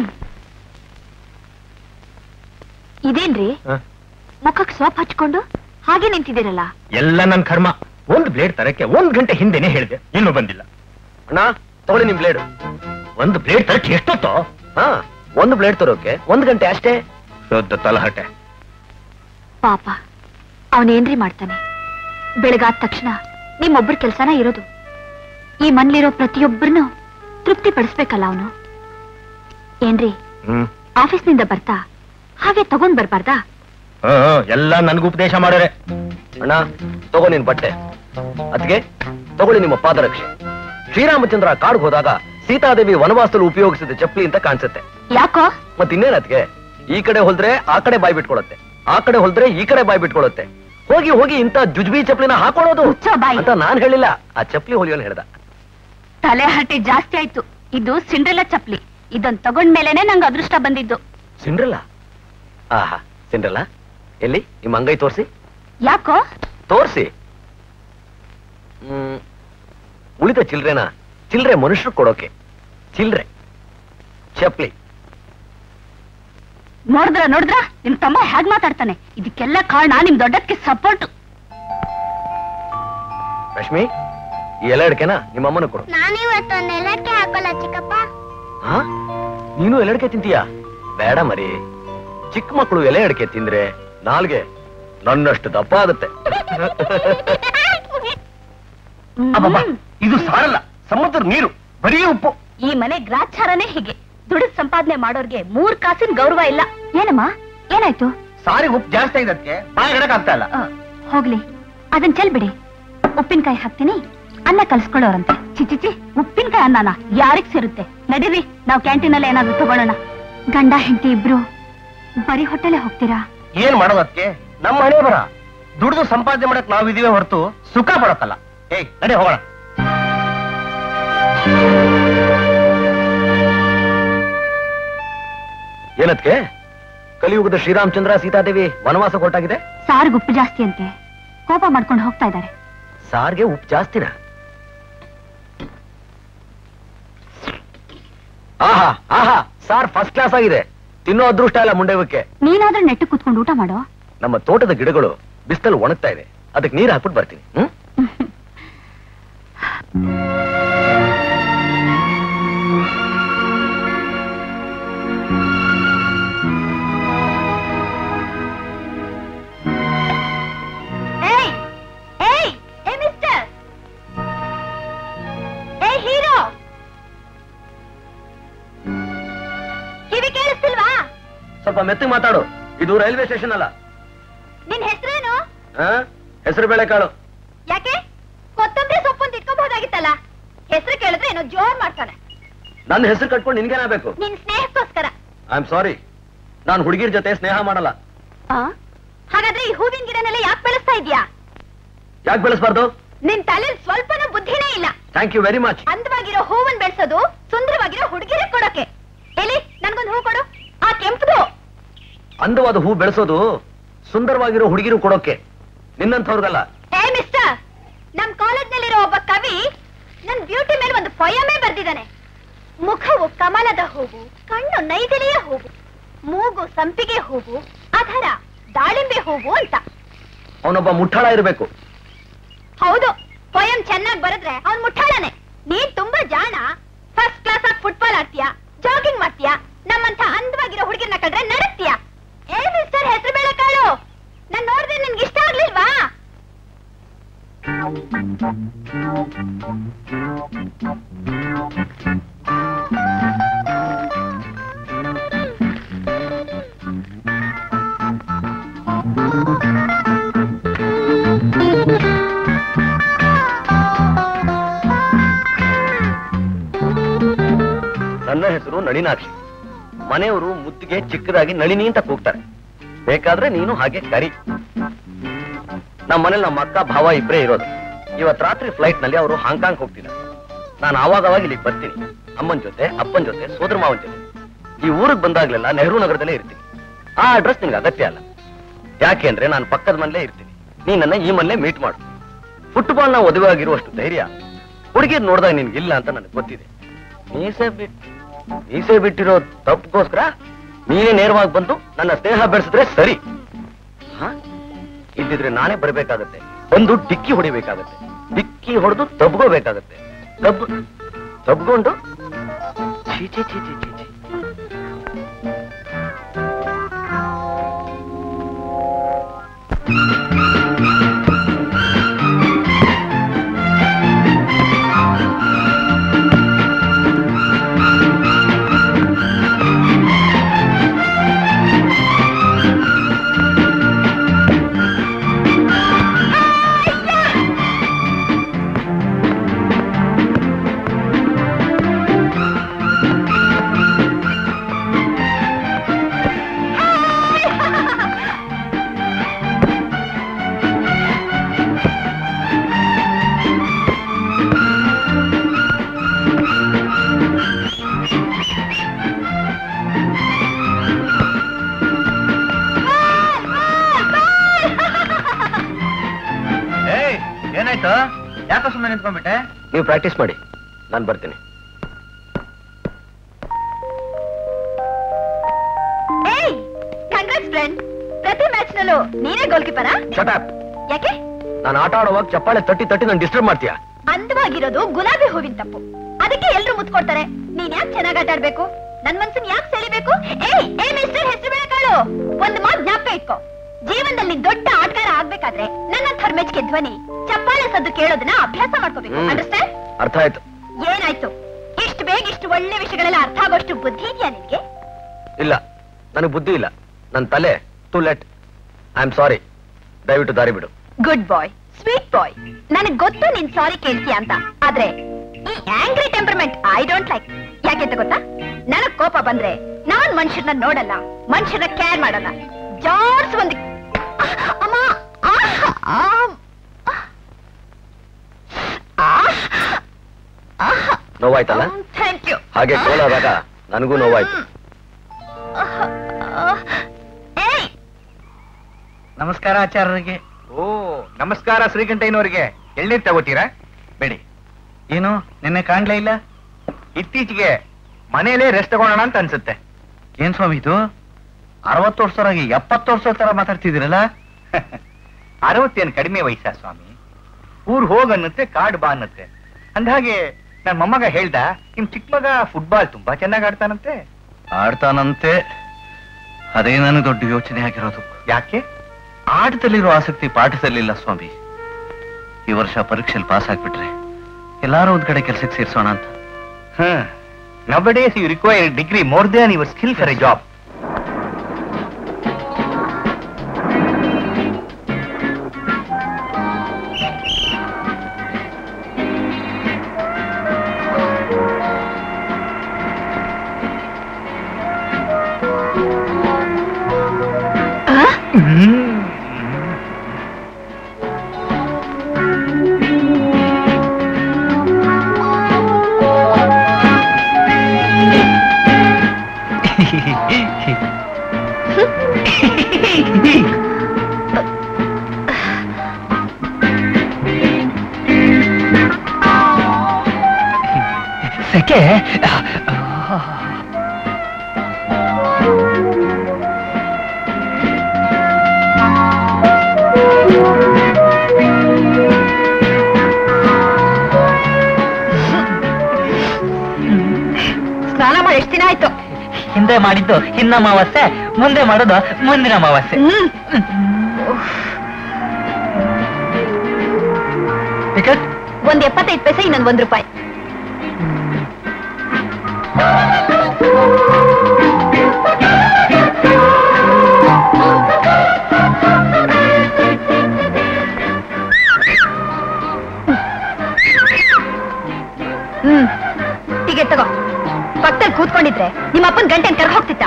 ಇದೇನ್ರಿ ಮುಖಕ್ಕೆ ಸೋಪ್ ಹಚ್ಕೊಂಡು ಹಾಗೆ ನಿಂತಿದ್ದೀರಲ್ಲ? ಎಲ್ಲ ನನ್ ಕರ್ಮ. ಒಂದ್ ಬ್ಲೇಡ್ ತರಕ್ಕೆ ಒಂದ್ ಗಂಟೆ ಹಿಂದೆನೆ ಹೇಳಿದೆ, ಇನ್ನೂ ಬಂದಿಲ್ಲ. ಅಣ್ಣ ತಗೊಳ್ಳಿ ನಿಮ್ ಬ್ಲೇಡ್. ಒಂದು ಬ್ಲೇಡ್ ತರಕ್ಕೆ ಎಷ್ಟೊತ್ತೋ? ಹಾ, ಒಂದು ಬ್ಲೇಡ್ ತರೋಕೆ ಒಂದ್ ಗಂಟೆ ಅಷ್ಟೇ. ಶುದ್ಧ ತಲಹಟೆ. ಪಾಪ ಅವನೇನ್ರಿ ಮಾಡ್ತಾನೆ? ಬೆಳಗಾದ ತಕ್ಷಣ ನಿಮ್ಮೊಬ್ಬರ ಕೆಲ್ಸನ ಇರೋದು. ಈ ಮನ್ಲಿರೋ ಪ್ರತಿಯೊಬ್ಬರನ್ನು ತೃಪ್ತಿ ಪಡಿಸ್ಬೇಕಲ್ಲ ಅವನು. ಏನ್ರಿ ಹ್ಮ್, ಆಫೀಸ್ನಿಂದ ಬರ್ತಾ ಹಾಗೆ ತಗೊಂಡ್ ಬರ್ಬಾರ್ದಾ? ಎಲ್ಲ ನನ್ಗೂ ಉಪದೇಶ ಮಾಡೋರೆ. ಅಣ್ಣ ತಗೋ ನಿನ್ ಬಟ್ಟೆ. ಅದ್ಗೆ ತಗೊಳ್ಳಿ ನಿಮ್ಮ ಪಾದರಕ್ಷೆ. ಶ್ರೀರಾಮಚಂದ್ರ ಕಾಡ್ಗೆ ಹೋದಾಗ ಸೀತಾದೇವಿ ವನವಾಸದಲ್ಲಿ ಉಪಯೋಗಿಸಿದ ಚಪ್ಪಲಿ ಅಂತ ಕಾಣಿಸುತ್ತೆ. ಯಾಕೋ? ಮತ್ತಿನ್ನೇನ್ ಅದ್ಗೆ? ಈ ಕಡೆ ಹೊಲ್ದ್ರೆ ಆ ಕಡೆ ಬಾಯ್ ಬಿಟ್ಕೊಳತ್ತೆ, ಆ ಕಡೆ ಹೊಲ್ದ್ರೆ ಈ ಕಡೆ ಬಾಯ್ ಬಿಟ್ಕೊಳತ್ತೆ. ಹೋಗಿ ಹೋಗಿ ಇಂತ ಜುಜ್ಬಿ ಚಪ್ಲಿನ ಹಾಕೊಳ್ಳೋದು ಅಂತ ನಾನ್ ಹೇಳಿಲ್ಲ, ಆ ಚಪ್ಲಿ ಹೊಲಿಯೋನ್ ಹೇಳ್ದ. ತಲೆ ಹರಟೆ ಜಾಸ್ತಿ ಆಯ್ತು. ಇದು ಸಿಂಡ್ರೆಲಾ ಚಪ್ಲಿ. ಇದನ್ ತಗೊಂಡ್ಮೇಲೆನೆ ನಂಗೆ ಅದೃಷ್ಟ ಬಂದಿದ್ದು. ಸಿಂಡ್ರೆಲಾ? ಆಹಾ, ಸಿಂಡ್ರೆಲಾ ಎಲ್ಲಿ? ನಿಮ್ಮ ಅಂಗೈ ತೋರ್ಸಿ. ಯಾಕೋ? ತೋರ್ಸಿ. ಹ್ಮ್, ಉಳಿದ ಚಿಲ್ರೆನ ಚಿಲ್ರೆ ಮನುಷ್ಯರು ಕೊಡೋಕೆ. ಚಿಲ್ರೆ ಚಪ್ಲಿ ನೋಡಿದ್ರ ನೋಡಿದ್ರ ನಿಮ್ ತಮ್ಮ ಹೇಗ್ ಮಾತಾಡ್ತಾನೆ. ಇದಕ್ಕೆಲ್ಲ ಕಾರಣ ನಿಮ್ ದೊಡ್ಡಕ್ಕೆ ಸಪೋರ್ಟ್. ರಶ್ಮಿ, ಈ ಎಲೆ ಅಡಿಕೆನ ನಿಮ್ಮ ಅಮ್ಮನ ಕೊಡು. ನಾನಿವತ್ತು ಒಂದ್ ಎಲ್ಲಕ್ಕೆ ಹಾಕೋಲ್ಲ ಚಿಕ್ಕಪ್ಪ. ಹಾ, ನೀನು ಎಲೆ ಅಡಿಕೆ ತಿಂತೀಯಾ? ಬೇಡ ಮರಿ, ಚಿಕ್ಕ ಮಕ್ಕಳು ಎಲೆ ಅಡಿಕೆ ತಿಂದ್ರೆ ನಾಲ್ಗೆ ನನ್ನಷ್ಟು ದಪ್ಪ ಆಗುತ್ತೆ. ಇದು ಸಾರಲ್ಲ, ಸಮುದ್ರ ನೀರು, ಬರೀ ಉಪ್ಪು. ಈ ಮನೆ ಗ್ರಾಚಾರನೇ ಹೀಗೆ. ದುಡಿದ್ ಸಂಪಾದನೆ ಮಾಡೋರ್ಗೆ ಮೂರ್ ಕಾಸಿನ ಗೌರವ ಇಲ್ಲ. ಏನಮ್ಮ, ಏನಾಯ್ತು? ಸಾರಿ ಉಪ್ಪು ಜಾಸ್ತಿ ಆಗಿದ್ದಕ್ಕೆ ಬಾಯಿಡಕ್ ಆಗ್ತಾ ಇಲ್ಲ. ಹೋಗ್ಲಿ, ಅದನ್ ಚೆಲ್ಬಿಡಿ. ಉಪ್ಪಿನಕಾಯಿ ಹಾಕ್ತೀನಿ, ಅನ್ನ ಕಲ್ಸ್ಕೊಳ್ಳೋರಂತೆ. ಚಿಚಿಚಿ, ಉಪ್ಪಿನಕಾಯಿ ಅನ್ನನ ಯಾರಿಗ್ ಸೇರುತ್ತೆ? ನಡೀರಿ, ನಾವು ಕ್ಯಾಂಟೀನ್ ಅಲ್ಲಿ ಏನಾದ್ರು ತಗೊಳ್ಳೋಣ. ಗಂಡ ಹೆಂಡತಿ ಇಬ್ರು ಬರೀ ಹೊಟ್ಟೆಲೆ ಹೋಗ್ತೀರಾ? ಏನ್ ಮಾಡೋದಕ್ಕೆ? ನಮ್ಮ ಹಣೆ ಬರ. ದುಡಿದು ಸಂಪಾದನೆ ಮಾಡಕ್ ನಾವಿದೀವಿ ಹೊರತು ಸುಖ ಪಡಕ್ಕಲ್ಲ. ಏಯ್ ನಡಿ ಹೋಗೋಣ. ಏನತ್ಗೆ? ಕಲಿಯುಗದ ಶ್ರೀರಾಮಚಂದ್ರ ಸೀತಾದೇವಿ ವನವಾಸ ಕೊಟ್ಟಾಗಿದೆ. ಸಾರ್ಗ್ ಉಪ್ಪು ಜಾಸ್ತಿ ಅಂತೆ, ಕೋಪ ಮಾಡ್ಕೊಂಡು ಹೋಗ್ತಾ ಇದ್ದಾರೆ. ಸಾರ್ಗೆ ಉಪ್ಪು ಜಾಸ್ತಿನ? ಆಹಾ ಆಹಾ, ಸಾರ್ ಫಸ್ಟ್ ಕ್ಲಾಸ್ ಆಗಿದೆ. ತಿನ್ನೋ ಅದೃಷ್ಟ ಇಲ್ಲ ಮುಂಡೆವಕ್ಕೆ. ನೀನಾದ್ರೂ ನೆಟ್ಟು ಕೂತ್ಕೊಂಡು ಊಟ ಮಾಡೋ. ನಮ್ಮ ತೋಟದ ಗಿಡಗಳು ಬಿಸ್ತಲ್ ಒಣಗ್ತಾ ಇದೆ, ಅದಕ್ಕೆ ನೀರ್ ಹಾಕ್ಬಿಟ್ಟು ಬರ್ತೀನಿ. ಹ್ಮ್ ಸ್ವಲ್ಪ ಮೆತ್ತಗೆ ಮಾತಾಡು. ಇದು ರೈಲ್ವೆ ಸ್ಟೇಷನ್ ಅಲ್ಲ. ನಿನ್ ಹೆಸರೇನು? ಹೆಸರು ಬೇಳೆ ಕಾಳು. ಯಾಕೆ? ಕೊತ್ತಂಬರಿ ಸೊಪ್ಪು ಇಟ್ಕೋಬಹುದಾಗಿತ್ತಲ್ಲ. ಹೆಸರು ಕೇಳಿದ್ರೆ ಏನೋ ಜೋರ್ ಮಾಡ್ತಾನೆ. ನನ್ನ ಹೆಸರು ಕಟ್ಕೊಂಡು ನಿನ್ಗೇನಾಗಬೇಕು? ನಿನ್ ಸ್ನೇಹಕ್ಕೋಸ್ಕರ. ಐ ಆಮ್ ಸಾರಿ, ನಾನು ಹುಡುಗಿರ್ ಜೊತೆ ಸ್ನೇಹ ಮಾಡಲ್ಲ. ಹಾಗಾದ್ರೆ ಈ ಹೂವಿನ ಗಿಡನೆಲ್ಲ ಯಾಕೆ ಬೆಳೆಸ್ತಾ ಇದ್ಯಾ? ಯಾಕೆ ಬೆಳೆಸಬಾರ್ದು? ನಿನ್ ತಲೆ ಸ್ವಲ್ಪನೂ ಬುದ್ಧಿನೇ ಇಲ್ಲ. Thank you very much. ಅಂದವಾಗಿರೋ ಹೂವನ್ ಬೆಳೆಸೋದು ಸುಂದರವಾಗಿರೋ ಹುಡುಗಿರ ಕೊಡೋಕೆ. ಎಲ್ಲಿ ನನ್ಗೊಂದು ಹೂ ಕೊಡು. ಆ ಕೆಂಪುದು. ಅಂದವಾದ ಹೂ ಬೆಳೆಸೋದು ಸುಂದರವಾಗಿರೋ ಹುಡುಗಿರು ಕೊಡೋಕೆ, ನಿನ್ನಂಥವ್ರಿಗಲ್ಲ. ಏ ಮಿಸ್ಟರ್, ನಮ್ ಕಾಲೇಜ್ ನಲ್ಲಿರೋ ಒಬ್ಬ ಕವಿ ನನ್ ಬ್ಯೂಟಿ ಮೇಲೆ ಒಂದು ಪೊಯಮೇ ಬರ್ದಿದ್ದಾನೆ. ಮುಖವು ಕಮಲದ ಹೂವು, ಕಣ್ಣು ನೈದಿಲೆಯ ಹೂವು, ಮೂಗು ಸಂಪಿಗೆ ಹೂವು, ಅಧರ ದಾಳಿಂಬೆ ಹೂವು ಅಂತ. ಅವನೊಬ್ಬ ಮುಠಾಳ ಇರಬೇಕು. ಹೌದು, ಪೊಯಂ ಚೆನ್ನಾಗಿ ಬರೆದ್ರೆ ಅವ್ನ್ ಮುಠಾಳನೆ. ನೀನ್ ತುಂಬಾ ಜಾಣ. ಫಸ್ಟ್ ಕ್ಲಾಸ್ ಆಗಿ ಫುಟ್ಬಾಲ್ ಆಡ್ತೀಯಾ, ಜಾಗಿಂಗ್ ಮಾಡ್ತೀಯಾ, ನಮ್ಮಂತ ಅಂದವಾಗಿರೋ ಹುಡುಗಿರ್ನ ಕಂಡ್ರೆ ನಡಕ್ತೀಯಾ. ಏ ಮಿಸ್ಟರ್ ಹೆಸರು ಬೇಳೆ ಕಾಳು, ನಾನ್ ನೋಡಿದ್ರೆ ನಿನ್ಗೆ ಇಷ್ಟ ಆಗ್ಲಿಲ್ವಾ? ನನ್ನ ಹೆಸರು ನಳಿನಾಕ್ಷಿ. ಮನೆಯವರು ಮುದ್ದಿಗೆ ಚಿಕ್ಕದಾಗಿ ನಳಿನಿ ಅಂತ ಕೂಗ್ತಾರೆ. ಬೇಕಾದ್ರೆ ನೀನು ಹಾಗೆ ಕರಿ. ನಮ್ಮ ಮನೇಲಿ ನಮ್ಮ ಅಕ್ಕ ಭಾವ ಇಬ್ಬರೇ ಇರೋದು. ಇವತ್ ರಾತ್ರಿ ಫ್ಲೈಟ್ ನಲ್ಲಿ ಅವರು ಹಾಂಗ್ಕಾಂಗ್ ಹೋಗ್ತಿದ್ದಾರೆ. ನಾನು ಆವಾಗ ಅವಾಗ ಇಲ್ಲಿಗೆ ಬರ್ತೀನಿ. ಅಮ್ಮನ ಜೊತೆ, ಅಪ್ಪನ ಜೊತೆ, ಸೋದರ ಮಾವನ ಜೊತೆ. ಈ ಊರಿಗೆ ಬಂದಾಗ್ಲೆಲ್ಲ ನೆಹರು ನಗರದಲ್ಲೇ ಇರ್ತೀನಿ. ಆ ಅಡ್ರೆಸ್ ನಿನ್ಗೆ ಅಗತ್ಯ ಅಲ್ಲ. ಯಾಕೆ ಅಂದ್ರೆ ನಾನು ಪಕ್ಕದ ಮನೇಲೇ ಇರ್ತೀನಿ. ನೀ ನನ್ನ ಈ ಮನೇಲೆ ಮೀಟ್ ಮಾಡು. ಫುಟ್ಬಾಲ್ ನ ಒದವಾಗಿರುವಷ್ಟು ಧೈರ್ಯ ಹುಡುಗಿರ್ ನೋಡಿದಾಗ ನಿನ್ಗಿಲ್ಲ ಅಂತ ನನಗೆ ಗೊತ್ತಿದೆ. ಮೀಸೆ ಬಿಟ್ಟು ಮೀಸೆ ಬಿಟ್ಟಿರೋ ತಪ್ಪಗೋಸ್ಕರ ನೀನೇ ನೇರವಾಗಿ ಬಂದು ನನ್ನ ಸ್ನೇಹ ಬೆಳೆಸಿದ್ರೆ ಸರಿ. ಹ ಇದ್ದಿದ್ರೆ ನಾನೇ ಬರ್ಬೇಕಾಗತ್ತೆ. ಒಂದು ಡಿಕ್ಕಿ ಹೊಡಿಬೇಕಾಗತ್ತೆ. ಡಿಕ್ಕಿ ಹೊಡೆದು ತಬ್ಗೋಬೇಕಾಗತ್ತೆ. ತಬ್ ತಬ್ಕೊಂಡು ಚೀ ಚೀ ಚೀ ಚೀ ಚೀ ಚೀ ಯಾಕೆ ಸುಮ್ಮನೆ ನಿಂತ್ಕೊಂಡ್ಬಿಟ್ಟೆ? ನೀವು ಪ್ರಾಕ್ಟೀಸ್ ಮಾಡಿ, ನಾನು ಬರ್ತೀನಿ. ಪ್ರತಿ ಮ್ಯಾಚ್ ನಲ್ಲೂ ನೀನೇ ಗೋಲ್ ಕೀಪರಾ? Shut up. ಯಾಕೆ? ನಾನು ಆಟ ಆಡುವಾಗ ಚಪ್ಪಾಳೆ ತಟ್ಟಿ ತಟ್ಟಿ ನಾನು ಡಿಸ್ಟರ್ಬ್ ಮಾಡ್ತೀಯಾ? ಅಂದವಾಗಿರೋದು ಗುಲಾಬಿ ಹೂವಿನ ತಪ್ಪು. ಅದಕ್ಕೆ ಎಲ್ರು ಮುತ್ಕೊಡ್ತಾರೆ. ನೀನ್ ಯಾಕೆ ಚೆನ್ನಾಗಿ ಆಟ ಆಡ್ಬೇಕು? ನನ್ ಮನ್ಸನ್ ಯಾಕೆ ಸೆಳಿಬೇಕು? ಏಯ್ ಏ ಮಿಸ್ಟರ್ ಹೆಸರು ಬೆಳಕಾಳು, ಒಂದು ಮಾತು ಜ್ಞಾಪಕ ಇಟ್ಕೋ. ಜೀವನದಲ್ಲಿ ದೊಡ್ಡ ಆಟಗಾರ ಆಗ್ಬೇಕಾದ್ರೆ ನನ್ನ ಮೆಚ್ಚಿಗೆ ಧ್ವನಿ ಚಪ್ಪಾಳೆ ಸದ್ದು ಕೇಳೋದನ್ನ ಅಭ್ಯಾಸ ಮಾಡ್ಕೋಬೇಕು. ಅಂಡರ್ಸ್ಟ್ಯಾಂಡ್? ಅರ್ಥ ಆಯ್ತು. ಏನಾಯ್ತು? ಇಷ್ಟು ಬೇಗ ಇಷ್ಟು ಒಳ್ಳೆ ವಿಷಯಗಳೆಲ್ಲ ಅರ್ಥ ಆಗೋಷ್ಟು ಬುದ್ಧಿ ಇದೆಯಾ ನಿನ್ಗೆ? ಇಲ್ಲ, ನನಗೆ ಬುದ್ಧಿ ಇಲ್ಲ. ನನ್ನ ತಲೆ to let. I am sorry. ದಯವಿಟ್ಟು ದಾರಿ ಬಿಡು. Good boy, sweet boy. ನನಗ್ ಗೊತ್ತು ನೀನ್ ಸಾರಿ ಕೇಳ್ತೀಯ ಅಂತ. ಆದ್ರೆ ಈ angry temperament I don't like. ಯಾಕೆಂತ ಗೊತ್ತಾ? ನನಗ್ ಕೋಪ ಬಂದ್ರೆ ನಾನ್ ಮನುಷ್ಯರನ್ನ ನೋಡಲ್ಲ, ಮನುಷ್ಯರನ್ನ ಕೇರ್ ಮಾಡಲ್ಲ. ಜಾರ್ಸ್ ಒಂದು ಅಮ್ಮ ನೋವಾಯ್ತಲ್ಲ? Thank you. ಹಾಗೆ ಕೋಲಾದಾಗ ನನಗೂ ನೋವಾಯ್ತು. ನಮಸ್ಕಾರ ಆಚಾರ್ಯರಿಗೆ. ಓ ನಮಸ್ಕಾರ ಶ್ರೀಕಂಠಯ್ಯನವರಿಗೆ. ಎಳ್ನೀರ್ ತಗೋತೀರಾ? ಬೇಡಿ. ಏನು ನಿನ್ನೆ ಕಾಣ್ಲೇ ಇಲ್ಲ? ಇತ್ತೀಚೆಗೆ ಮನೇಲೆ ರೆಸ್ಟ್ ತಗೋಣ ಅಂತ ಅನ್ಸುತ್ತೆ. ಏನ್ ಸ್ವಾಮಿ ಇದು? ಅರವತ್ತು ವರ್ಷರಾಗಿ ಎಪ್ಪತ್ತು ವರ್ಷ ತರ ಮಾತಾಡ್ತಿದ್ದೀರಲ್ಲ? ಅರವತ್ತೇನು ಕಡಿಮೆ ವಯಸ್ಸ ಸ್ವಾಮಿ? ಊರ್ ಹೋಗನ್ನುತ್ತೆ, ಕಾಡ್ ಬಾ ಅನ್ನತ್ತೆ. ಅಂದ್ಹಾಗೆ ನನ್ ಮೊಮ್ಮಗ ಹೇಳ್ದ, ನಿಮ್ ಚಿಕ್ಕ ಮಗ ಫುಟ್ಬಾಲ್ ತುಂಬಾ ಚೆನ್ನಾಗಿ ಆಡ್ತಾನಂತೆ. ಆಡ್ತಾನಂತೆ? ಅದೇ ನನಗೆ ದೊಡ್ಡ ಯೋಚನೆ ಆಗಿರೋದು. ಯಾಕೆ? ಆಟದಲ್ಲಿರೋ ಆಸಕ್ತಿ ಪಾಠದಲ್ಲಿಲ್ಲ ಸ್ವಾಮಿ. ಈ ವರ್ಷ ಪರೀಕ್ಷೆಯಲ್ಲಿ ಪಾಸ್ ಆಗ್ಬಿಟ್ರೆ ಎಲ್ಲಾರು ಒಂದ್ ಕಡೆ ಕೆಲಸಕ್ಕೆ ಸೇರಿಸೋಣ ಅಂತ. Hmm nowadays you require degree more than your skill for a job. ಸೆಕೆ ಸ್ನಾನ ಮಾಡಿ ಎಷ್ಟು ದಿನ ಆಯ್ತು? ಹಿಂದೆ ಮಾಡಿದ್ದು ಹಿನ್ನ ಅಮಾವಾಸ್ಯೆ, ಮುಂದೆ ಮಾಡೋದು ಮುಂದಿನ ಅಮಾವಾಸ್ಯೆ. ಒಂದ್ ಎಪ್ಪತ್ತೈದು ಪೈಸೆ, ಇನ್ನೊಂದು ಒಂದ್ ರೂಪಾಯಿ. ಹ್ಮ್ ಟಿಕೆಟ್ ತಗೋ. ಪಕ್ಕದಲ್ಲಿ ಮನೇಲಿ ಕೂತ್ಕೊಂಡಿದ್ರೆ ನಿಮ್ಮ ಅಪ್ಪನ ಗಂಟೆನ್ ಕರ್ಗ ಹೋಗ್ತಿತ್ತ?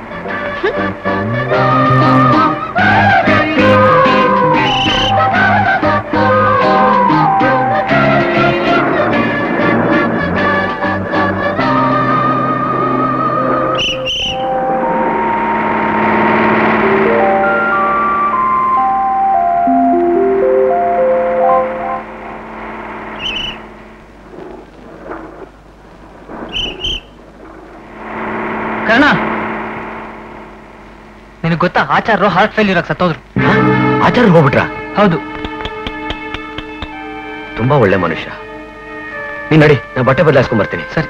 ಕರ್ಣ, ನಿನಗೆ ಗೊತ್ತಾ ಆಚಾರ್ಯರು ಹಾರ್ಟ್ ಫೇಲ್ಯೂರ್ ಆಗಿ ಸತ್ತೋದ್ರು. ಆಚಾರ್ಯ ಹೋಗ್ಬಿಟ್ರ? ಹೌದು. ತುಂಬಾ ಒಳ್ಳೆ ಮನುಷ್ಯ. ನೀನ್ ನಡಿ, ನಾನು ಬಟ್ಟೆ ಬದಲಾಯಿಸ್ಕೊಂಡ್ ಬರ್ತೀನಿ. ಸರಿ.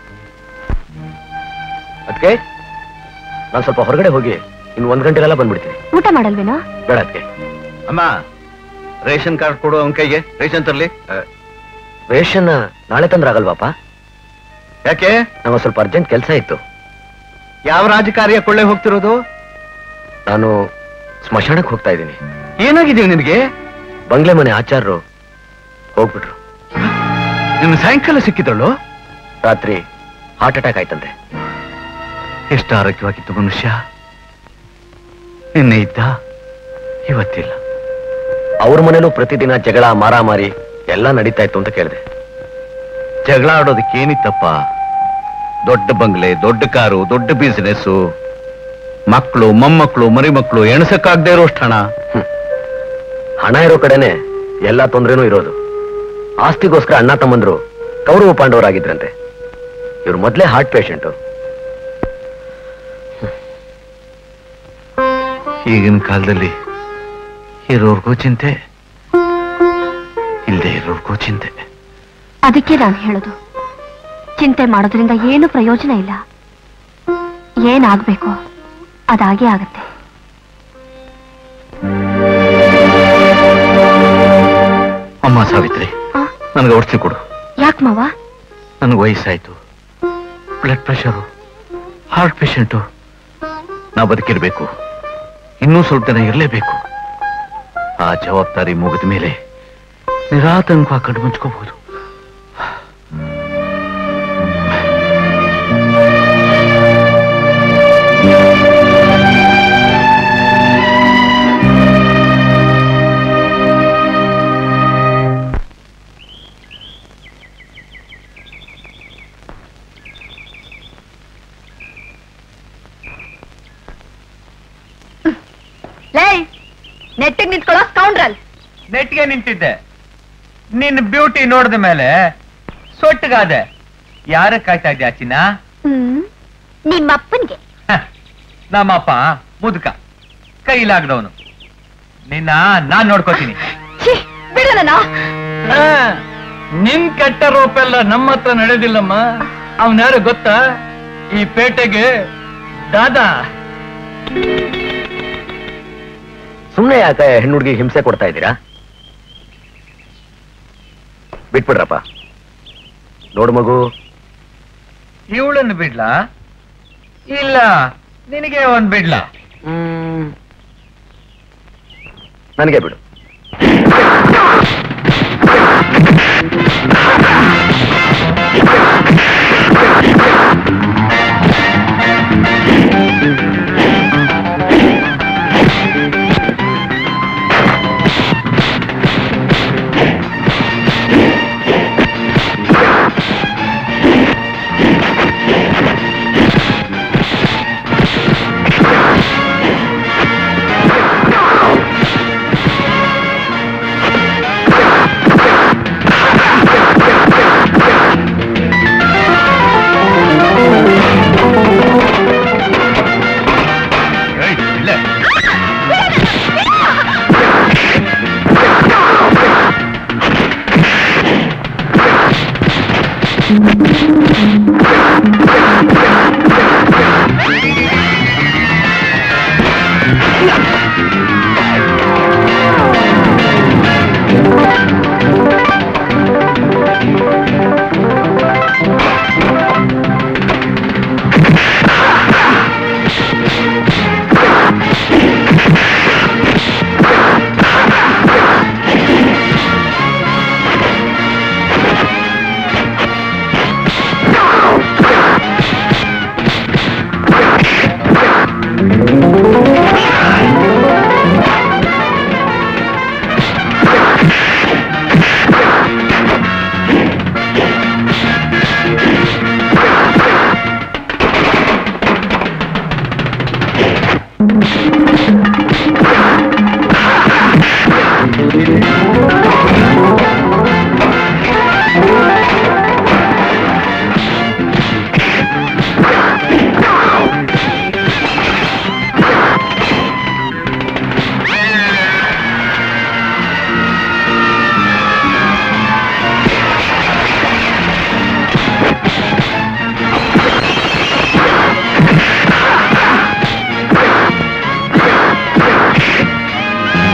ಅದಕ್ಕೆ ನಾನು ಸ್ವಲ್ಪ ಹೊರಗಡೆ ಹೋಗಿ ಇನ್ನು ಒಂದ್ ಗಂಟೆಗೆಲ್ಲ ಬಂದ್ಬಿಡ್ತೀನಿ. ಊಟ ಮಾಡಲ್ವೇನೋ? ಬೇಡ ಅದಕ್ಕೆ. ಅಮ್ಮ, ರೇಷನ್ ಕಾರ್ಡ್ ಕೊಡು ಅವನ ಕೈಗೆ. ರೇಷನ್ ತರ್ಲಿ. ರೇಷನ್ ನಾಳೆ ತಂದ್ರೆ ಆಗಲ್ವಾಪ? ಯಾಕೆ? ನಂಗೆ ಸ್ವಲ್ಪ ಅರ್ಜೆಂಟ್ ಕೆಲಸ ಇತ್ತು. ಯಾವ ರಾಜಕಾರ್ಯ ಕೊಳ್ಳೆ ಹೋಗ್ತಿರೋದು? ನಾನು ಸ್ಮಶಾನಕ್ಕೆ ಹೋಗ್ತಾ ಇದ್ದೀನಿ. ಏನಾಗಿದೆಯೋ ನಿನಗೆ? ಬಂಗ್ಲೆ ಮನೆ ಆಚಾರ್ಯರು ಹೋಗ್ಬಿಟ್ರು. ನಿನ್ನ ಸಾಯಂಕಾಲ ಸಿಕ್ಕಿದ್ರಳು? ರಾತ್ರಿ ಹಾರ್ಟ್ ಅಟ್ಯಾಕ್ ಆಯ್ತಂತೆ. ಎಷ್ಟು ಆರೋಗ್ಯವಾಗಿತ್ತು ಮನುಷ್ಯ. ನಿನ್ನೆ ಇದ್ದ, ಇವತ್ತಿಲ್ಲ. ಅವ್ರ ಮನೇಲೂ ಪ್ರತಿದಿನ ಜಗಳ ಮಾರಾಮಾರಿ ಎಲ್ಲ ನಡೀತಾ ಇತ್ತು ಅಂತ ಕೇಳಿದೆ. ಜಗಳ ಆಡೋದಕ್ಕೆ ಏನಿತ್ತಪ್ಪ? ದೊಡ್ಡ ಬಂಗ್ಲೆ, ದೊಡ್ಡ ಕಾರು, ದೊಡ್ಡ ಬಿಸಿನೆಸ್, ಮಕ್ಕಳು, ಮೊಮ್ಮಕ್ಕಳು, ಮರಿ ಮಕ್ಕಳು, ಎಣಸಕ್ಕಾಗದೆ ಇರೋಷ್ಟು ಹಣ. ಹಣ ಇರೋ ಕಡೆನೆ ಎಲ್ಲಾ ತೊಂದ್ರೆನೂ ಇರೋದು. ಆಸ್ತಿಗೋಸ್ಕರ ಅಣ್ಣ ತಮ್ಮಂದ್ರು ಕೌರವ ಪಾಂಡವರಾಗಿದ್ರಂತೆ. ಇವ್ರು ಮೊದ್ಲೇ ಹಾರ್ಟ್ ಪೇಷಂಟು. ಈಗಿನ ಕಾಲದಲ್ಲಿ ಇರೋರ್ಗೂ ಚಿಂತೆ, ಇಲ್ಲದೆ ಇರೋರ್ಗೂ ಚಿಂತೆ. ಅದಕ್ಕೆ ನಾನು ಹೇಳೋದು, ಚಿಂತೆ ಮಾಡೋದ್ರಿಂದ ಏನು ಪ್ರಯೋಜನ ಇಲ್ಲ. ಏನಾಗ್ಬೇಕೋ ಅದಾಗೇ ಆಗತ್ತೆ. ಅಮ್ಮ ಸಾವಿತ್ರಿ, ನನಗೆ ಔಷಧಿ ಕೊಡು. ಯಾಕೆ ಮಾವ? ನನಗೆ ವಯಸ್ಸಾಯ್ತು, ಬ್ಲಡ್ ಪ್ರೆಷರು, ಹಾರ್ಟ್ ಪೇಷಂಟು. ನಾ ಬದುಕಿರ್ಬೇಕು, ಇನ್ನೂ ಸ್ವಲ್ಪ ದಿನ ಇರಲೇಬೇಕು. ಆ ಜವಾಬ್ದಾರಿ ಮುಗಿದ ಮೇಲೆ ನಿರಾತಂಕ ಕಣ್ಣು ಮುಚ್ಕೋಬಹುದು. ನೆಟ್ಟಿಗೆ ನಿಂತ್ಕೊಳ್ಳೋ ಸ್ಕೌಂಡ್ರಲ್. ನೆಟ್ಗೆ ನಿಂತಿದ್ದೆ, ನಿನ್ನ ಬ್ಯೂಟಿ ನೋಡಿದ ಮೇಲೆ ಸೊಟ್ಟಗಾದೆ. ಯಾರ ಕಾಯ್ತಾ ಇದ್ಯಾ ಚಿನ್ನ? ಹ್ಮ್, ನಿಮ್ಮಪ್ಪನ್ಗೆ. ನಮ್ಮಪ್ಪ ಮುದುಕ, ಕೈಲಾಗದವನು. ನಿನ್ನ ನಾನ್ ನೋಡ್ಕೋತೀನಿ. ಬಿಡೋಣ. ನಿನ್ ಕೆಟ್ಟ ರೋಪೆಲ್ಲ ನಮ್ಮ ಹತ್ರ ನಡೆದಿಲ್ಲಮ್ಮ. ಅವನ್ಯಾರು ಗೊತ್ತಾ? ಈ ಪೇಟೆಗೆ ದಾದಾ. ಸುಮ್ನೆ ಯಾಕೆ ಹೆಣ್ಣುಡ್ಗಿ ಹಿಂಸೆ ಕೊಡ್ತಾ ಇದ್ದೀರಾ? ಬಿಟ್ಬಿಡ್ರಪ್ಪ. ನೋಡು ಮಗು, ಇವಳನ್ನು ಬಿಡ್ಲಾ ಇಲ್ಲ ನಿನಗೆ ಒಂದ್ ಬಿಡ್ಲಾ? ಹ್ಮ್, ನನಗೆ ಬಿಡು.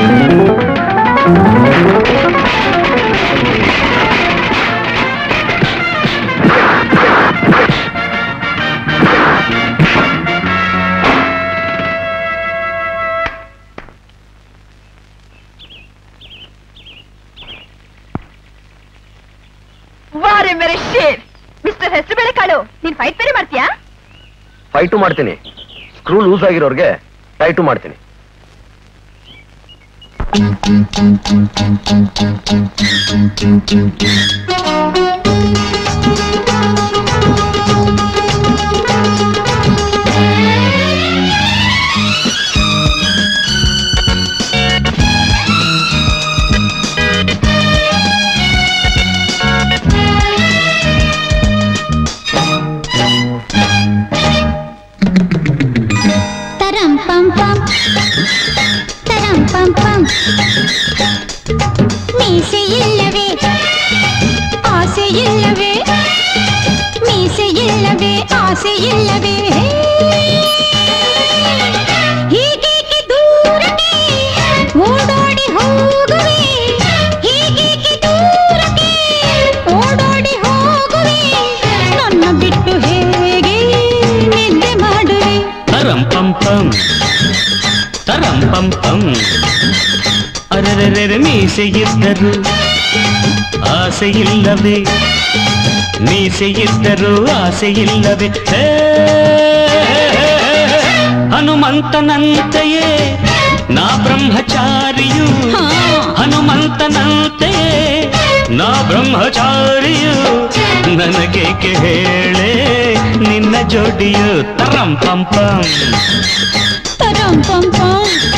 ಮಿಸ್ಟರ್ ಹೆಸರು ಬೇಳೆ ಕಾಳು, ನೀನ್ ಫೈಟ್ ಬೇರೆ ಮಾಡ್ತೀಯಾ? ಫೈಟು ಮಾಡ್ತೀನಿ, ಸ್ಕ್ರೂ ಲೂಸ್ ಆಗಿರೋರ್ಗೆ ಟೈಟು ಮಾಡ್ತೀನಿ. ಮೀಸೆ ಇಲ್ಲವೇ ಆಸೆ ಇಲ್ಲವೇ, ಮೀಸೆ ಇಲ್ಲವೇ ಆಸೆ ಇಲ್ಲವೇ, ಹೀಗೇಕೆ ದೂರಕ್ಕೆ ಓಡೋಡಿ ಹೋಗುವೆ, ಹೀಗೇಕೆ ದೂರಕ್ಕೆ ಓಡೋಡಿ ಹೋಗುವೆ, ನನ್ನ ಬಿಟ್ಟು ಹೇಗೆ ನಿದ್ದೆ ಮಾಡುವೆ. ತರಂ ಪಂ ಪಂ ತರಂ ಪಂ ಪಂ, ಅರರೆರೆ ಮೀಸೆ ಇದ್ದರು ಆಸೆ ಇಲ್ಲವೇ, ಮೀಸೆ ಇದ್ದರು ಆಸೆ ಇಲ್ಲವೇ, ಹನುಮಂತನಂತೆಯೇ ನಾ ಬ್ರಹ್ಮಚಾರಿಯು, ಹನುಮಂತನಂತೆಯೇ ನಾ ಬ್ರಹ್ಮಚಾರಿಯು, ನನಗೇಕೆ ಹೇಳೆ ನಿನ್ನ ಜೋಡಿಯು. ತರಂ ಪಂ ಪಂ ತರಂ ಪಂ ಪಂ.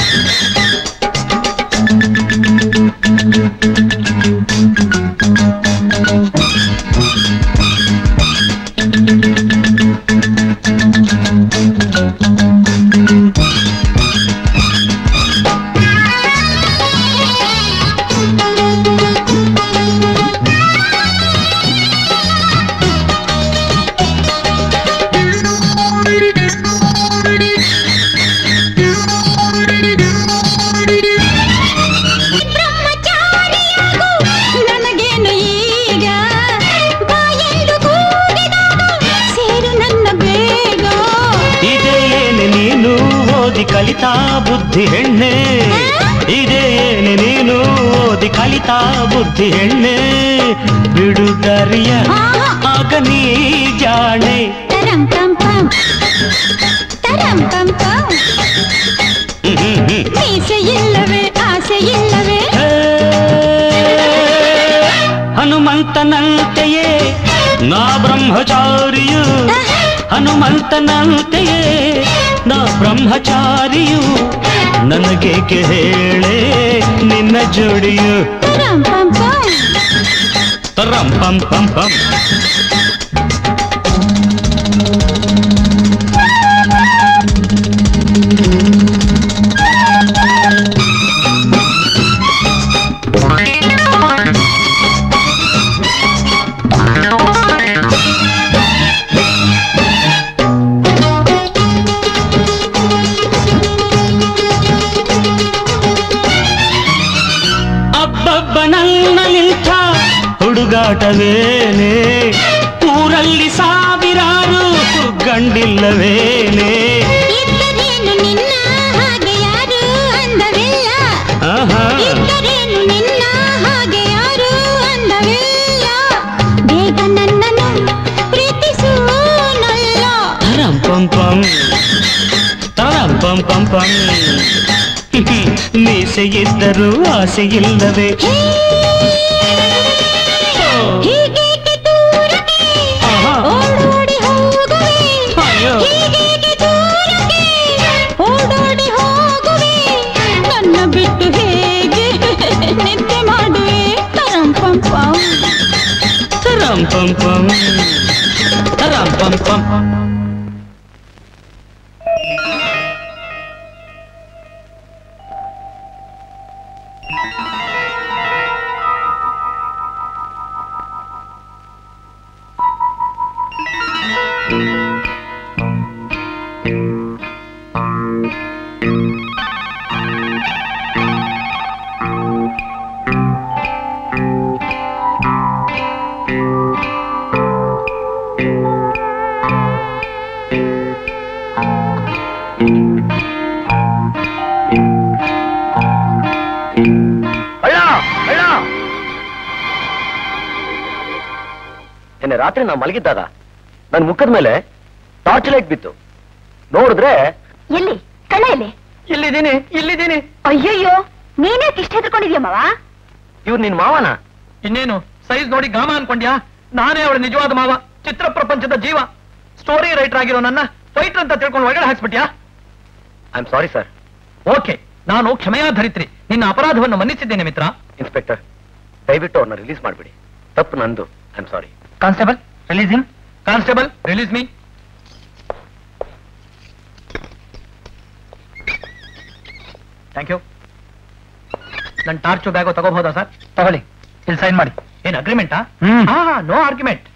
ಕಲಿತಾ ಬುದ್ಧಿ ಹೆಣ್ಣೆ, ಇದೇನೆ ನೀನು ಓದಿ ಕಲಿತಾ ಬುದ್ಧಿ ಹೆಣ್ಣೆ, ಬಿಡುಗರಿಯ ಆಗ ನೀ ಜಾಣೆ. ತರಂ ಪಂ ಪಂ ತರಂ ಪಂ ಪಂ, ಮೀಸೆ ಇಲ್ಲವೇ ಆಸೆ ಇಲ್ಲವೇ, ಹನುಮಂತನಂತೆಯೇ ನಾ ಬ್ರಹ್ಮಚಾರಿಯು, ಹನುಮಂತನಂತೆಯೇ ನಾ ಬ್ರಹ್ಮಚಾರಿಯು, ನನಗೇಕೆ ಹೇಳೆ ನಿನ್ನ ಜೋಡಿಯು. ತರಂ ಪಂ ಪಂ ತರಂ ಪಂ ಪಂ ಪಂ. ನನ್ನಲಿಂಥ ಹುಡುಗಾಟವೇನೆ, ಊರಲ್ಲಿ ಸಾವಿರಾರು ಗಂಡಿಲ್ಲವೇನೆ, ಇದ್ದರೇನು ನಿನ್ನ ಹಾಗೆ ಯಾರು ಅಂದವಿಲ್ಲ, ಇದ್ದರೇನು ನಿನ್ನ ಹಾಗೆ ಯಾರು ಅಂದವಿಲ್ಲ, ಬೇಗ ನನ್ನನ್ನು ಪ್ರೀತಿಸು ನಲ್ಲ. ತರಂ ಪಂ ಪಂ ತರಂ ಪಂ ಪಂ ಪಂ, ಮೀಸೆ ಇದ್ದರೂ ಆಸೆ ಇಲ್ಲವೇ, ಹೀಗೇಕೆ ದೂರಕ್ಕೆ ಓಡೋಡಿ ಹೋಗುವೆ, ಹೀಗೇಕೆ ದೂರಕ್ಕೆ ಓಡೋಡಿ ಹೋಗುವೆ, ನನ್ನ ಬಿಟ್ಟು ಹೇಗೆ ನಿದ್ದೆ ಮಾಡುವೆ. ತರಂ ಪಂ ಪಂ ತರಂ ಪಂ ಪಂ ತರಂ ಪಂ ಪಂ. ನಿನ್ನೆ ರಾತ್ರಿ ನಾ ಮಲಗಿದ್ದಾಗ ನನ್ ಮುಖದ ಮೇಲೆ ಟಾರ್ಚ್ ಲೈಟ್ ಬಿತ್ತು. ನೋಡಿದ್ರೆ ಎಲ್ಲಿ ಕಳ್ಳ ಎಲ್ಲಿ? ಇಲ್ಲಿದ್ದೀನಿ ಇಲ್ಲಿದ್ದೀನಿ. ಅಯ್ಯಯ್ಯೋ, ನೀನೇ ಇಷ್ಟ ಹೆದರ್ಕೊಂಡಿದ್ಯಾ ಮಾವ? ಇವ್ರು ನಿನ್ ಮಾವನ? ಇನ್ನೇನು ಸೈಜ್ ನೋಡಿ ಗಾಮ ಅನ್ಕೊಂಡ್ಯಾ? ನಾನೇ ಅವಳ ನಿಜವಾದ ಮಾವ, ಚಿತ್ರ ಪ್ರಪಂಚದ ಜೀವ, ಸ್ಟೋರಿ ರೈಟರ್ ಆಗಿರೋ ನನ್ನ ಫೈಟರ್ ಅಂತ ತಿಳ್ಕೊಂಡು ಒಳಗಡೆ ಹಾಕ್ಸ್ಬಿಟ್ಯಾ? I am sorry sir. Okay, ನಾನು ಕ್ಷಮೆಯಾಧರಿತ್ರಿ, ನಿನ್ನ ಅಪರಾಧವನ್ನು ಮನ್ನಿಸಿದ್ದೇನೆ ಮಿತ್ರ. ಇನ್ಸ್ಪೆಕ್ಟರ್, ದಯವಿಟ್ಟು ಅವ್ರನ್ನ ರಿಲೀಸ್ ಮಾಡ್ಬಿಡಿ. ತಪ್ಪು ನಂದು. I am sorry. Constable, release him. Constable, release me. Thank you. ನನ್ನ ಟಾರ್ಚು ಬ್ಯಾಗು ತಗೋಬಹುದಾ ಸರ್? ತಗೊಳ್ಳಿ, ಇಲ್ಲಿ ಸೈನ್ ಮಾಡಿ. ಏನ್ ಅಗ್ರಿಮೆಂಟಾ? ಹಾ, ನೋ ಆರ್ಗ್ಯುಮೆಂಟ್.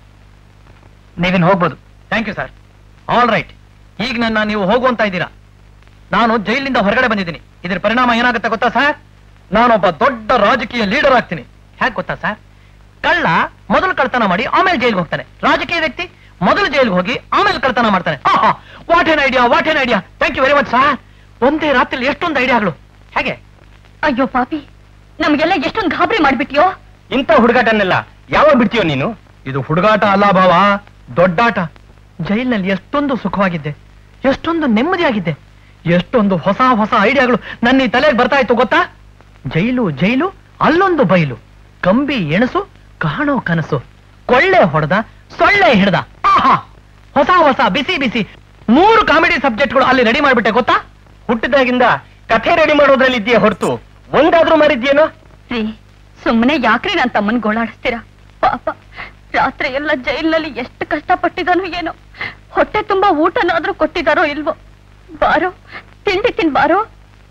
ನೀವಿನ್ ಹೋಗ್ಬೋದು. Thank you sir. All right, ಈಗ ನನ್ನ ನೀವು ಹೋಗುವಂತ ಇದ್ದೀರಾ. ನಾನು ಜೈಲಿಂದ ಹೊರಗಡೆ ಬಂದಿದ್ದೀನಿ. ಇದ್ರ ಪರಿಣಾಮ ಏನಾಗುತ್ತೆ ಗೊತ್ತಾ ಸರ್? ನಾನೊಬ್ಬ ದೊಡ್ಡ ರಾಜಕೀಯ ಲೀಡರ್ ಆಗ್ತೀನಿ. ಹೇಗೆ ಗೊತ್ತಾ ಸರ್? ಕಳ್ಳ ಮೊದಲು ಕಳ್ತನ ಮಾಡಿ ಆಮೇಲೆ ಜೈಲ್ಗೆ ಹೋಗ್ತಾನೆ. ರಾಜಕೀಯ ವ್ಯಕ್ತಿ ಮೊದಲು ಜೈಲ್ಗೆ ಹೋಗಿ ಆಮೇಲೆ ಕಳ್ತನ ಮಾಡ್ತಾನೆ. What an idea, what an idea. Thank you very much sir. ಒಂದೇ ರಾತ್ರಿ ಎಷ್ಟೊಂದು ಐಡಿಯಾಗಳು. ಹೇಗೆ? ಅಯ್ಯೋ ಪಾಪಿ, ನಮ್ಗೆಲ್ಲ ಎಷ್ಟೊಂದು ಗಾಬರಿ ಮಾಡ್ಬಿಟ್ಯೋ. ಇಂಥ ಹುಡುಗಾಟನ್ನೆಲ್ಲ ಯಾವಾಗ ಬಿಡ್ತೀಯೋ ನೀನು? ಇದು ಹುಡುಗಾಟ ಅಲ್ಲ ಭಾವ, ದೊಡ್ಡಾಟ. ಜೈಲಿನಲ್ಲಿ ಎಷ್ಟೊಂದು ಸುಖವಾಗಿದ್ದೆ, ಎಷ್ಟೊಂದು ನೆಮ್ಮದಿಯಾಗಿದ್ದೆ, ಎಷ್ಟೊಂದು ಹೊಸ ಹೊಸ ಐಡಿಯಾಗಳು ನನ್ನ ಈ ತಲೆಗೆ ಬರ್ತಾ ಇತ್ತು ಗೊತ್ತಾ? ಜೈಲು ಜೈಲು, ಅಲ್ಲೊಂದು ಬೈಲು, ಕಂಬಿ ಎಣಸು, ಕಾಣೋ ಕನಸು, ಕೊಳ್ಳೆ ಹೊಡೆದ, ಸೊಳ್ಳೆ ಹಿಡ್ದ. ಆಹಾ, ಹೊಸ ಹೊಸ ಬಿಸಿ ಬಿಸಿ ಮೂರು ಕಾಮಿಡಿ ಸಬ್ಜೆಕ್ಟ್ಗಳು ಅಲ್ಲಿ ರೆಡಿ ಮಾಡ್ಬಿಟ್ಟೆ ಗೊತ್ತಾ? ಹುಟ್ಟಿದಾಗಿಂದ ಕಥೆ ರೆಡಿ ಮಾಡೋದ್ರಲ್ಲಿ ಇದೆಯಾ ಹೊರತು ಒಂದಾದ್ರೂ ಮಾರಿದ್ಯೇನೋ? ರೀ, ಸುಮ್ಮನೆ ಯಾಕ್ರಿ ನನ್ನ ತಮ್ಮನ್ ಗೋಳಾಡಿಸ್ತೀರಾ? ಪಾಪ ರಾತ್ರಿ ಎಲ್ಲ ಜೈಲಿನಲ್ಲಿ ಎಷ್ಟು ಕಷ್ಟಪಟ್ಟಿದಾನೋ ಏನೋ. ಹೊಟ್ಟೆ ತುಂಬಾ ಊಟನಾದ್ರೂ ಕೊಟ್ಟಿದಾರೋ ಇಲ್ವೋ. ಬಾರೋ, ತಿಂಡಿ ತಿನ್ ಬಾರೋ.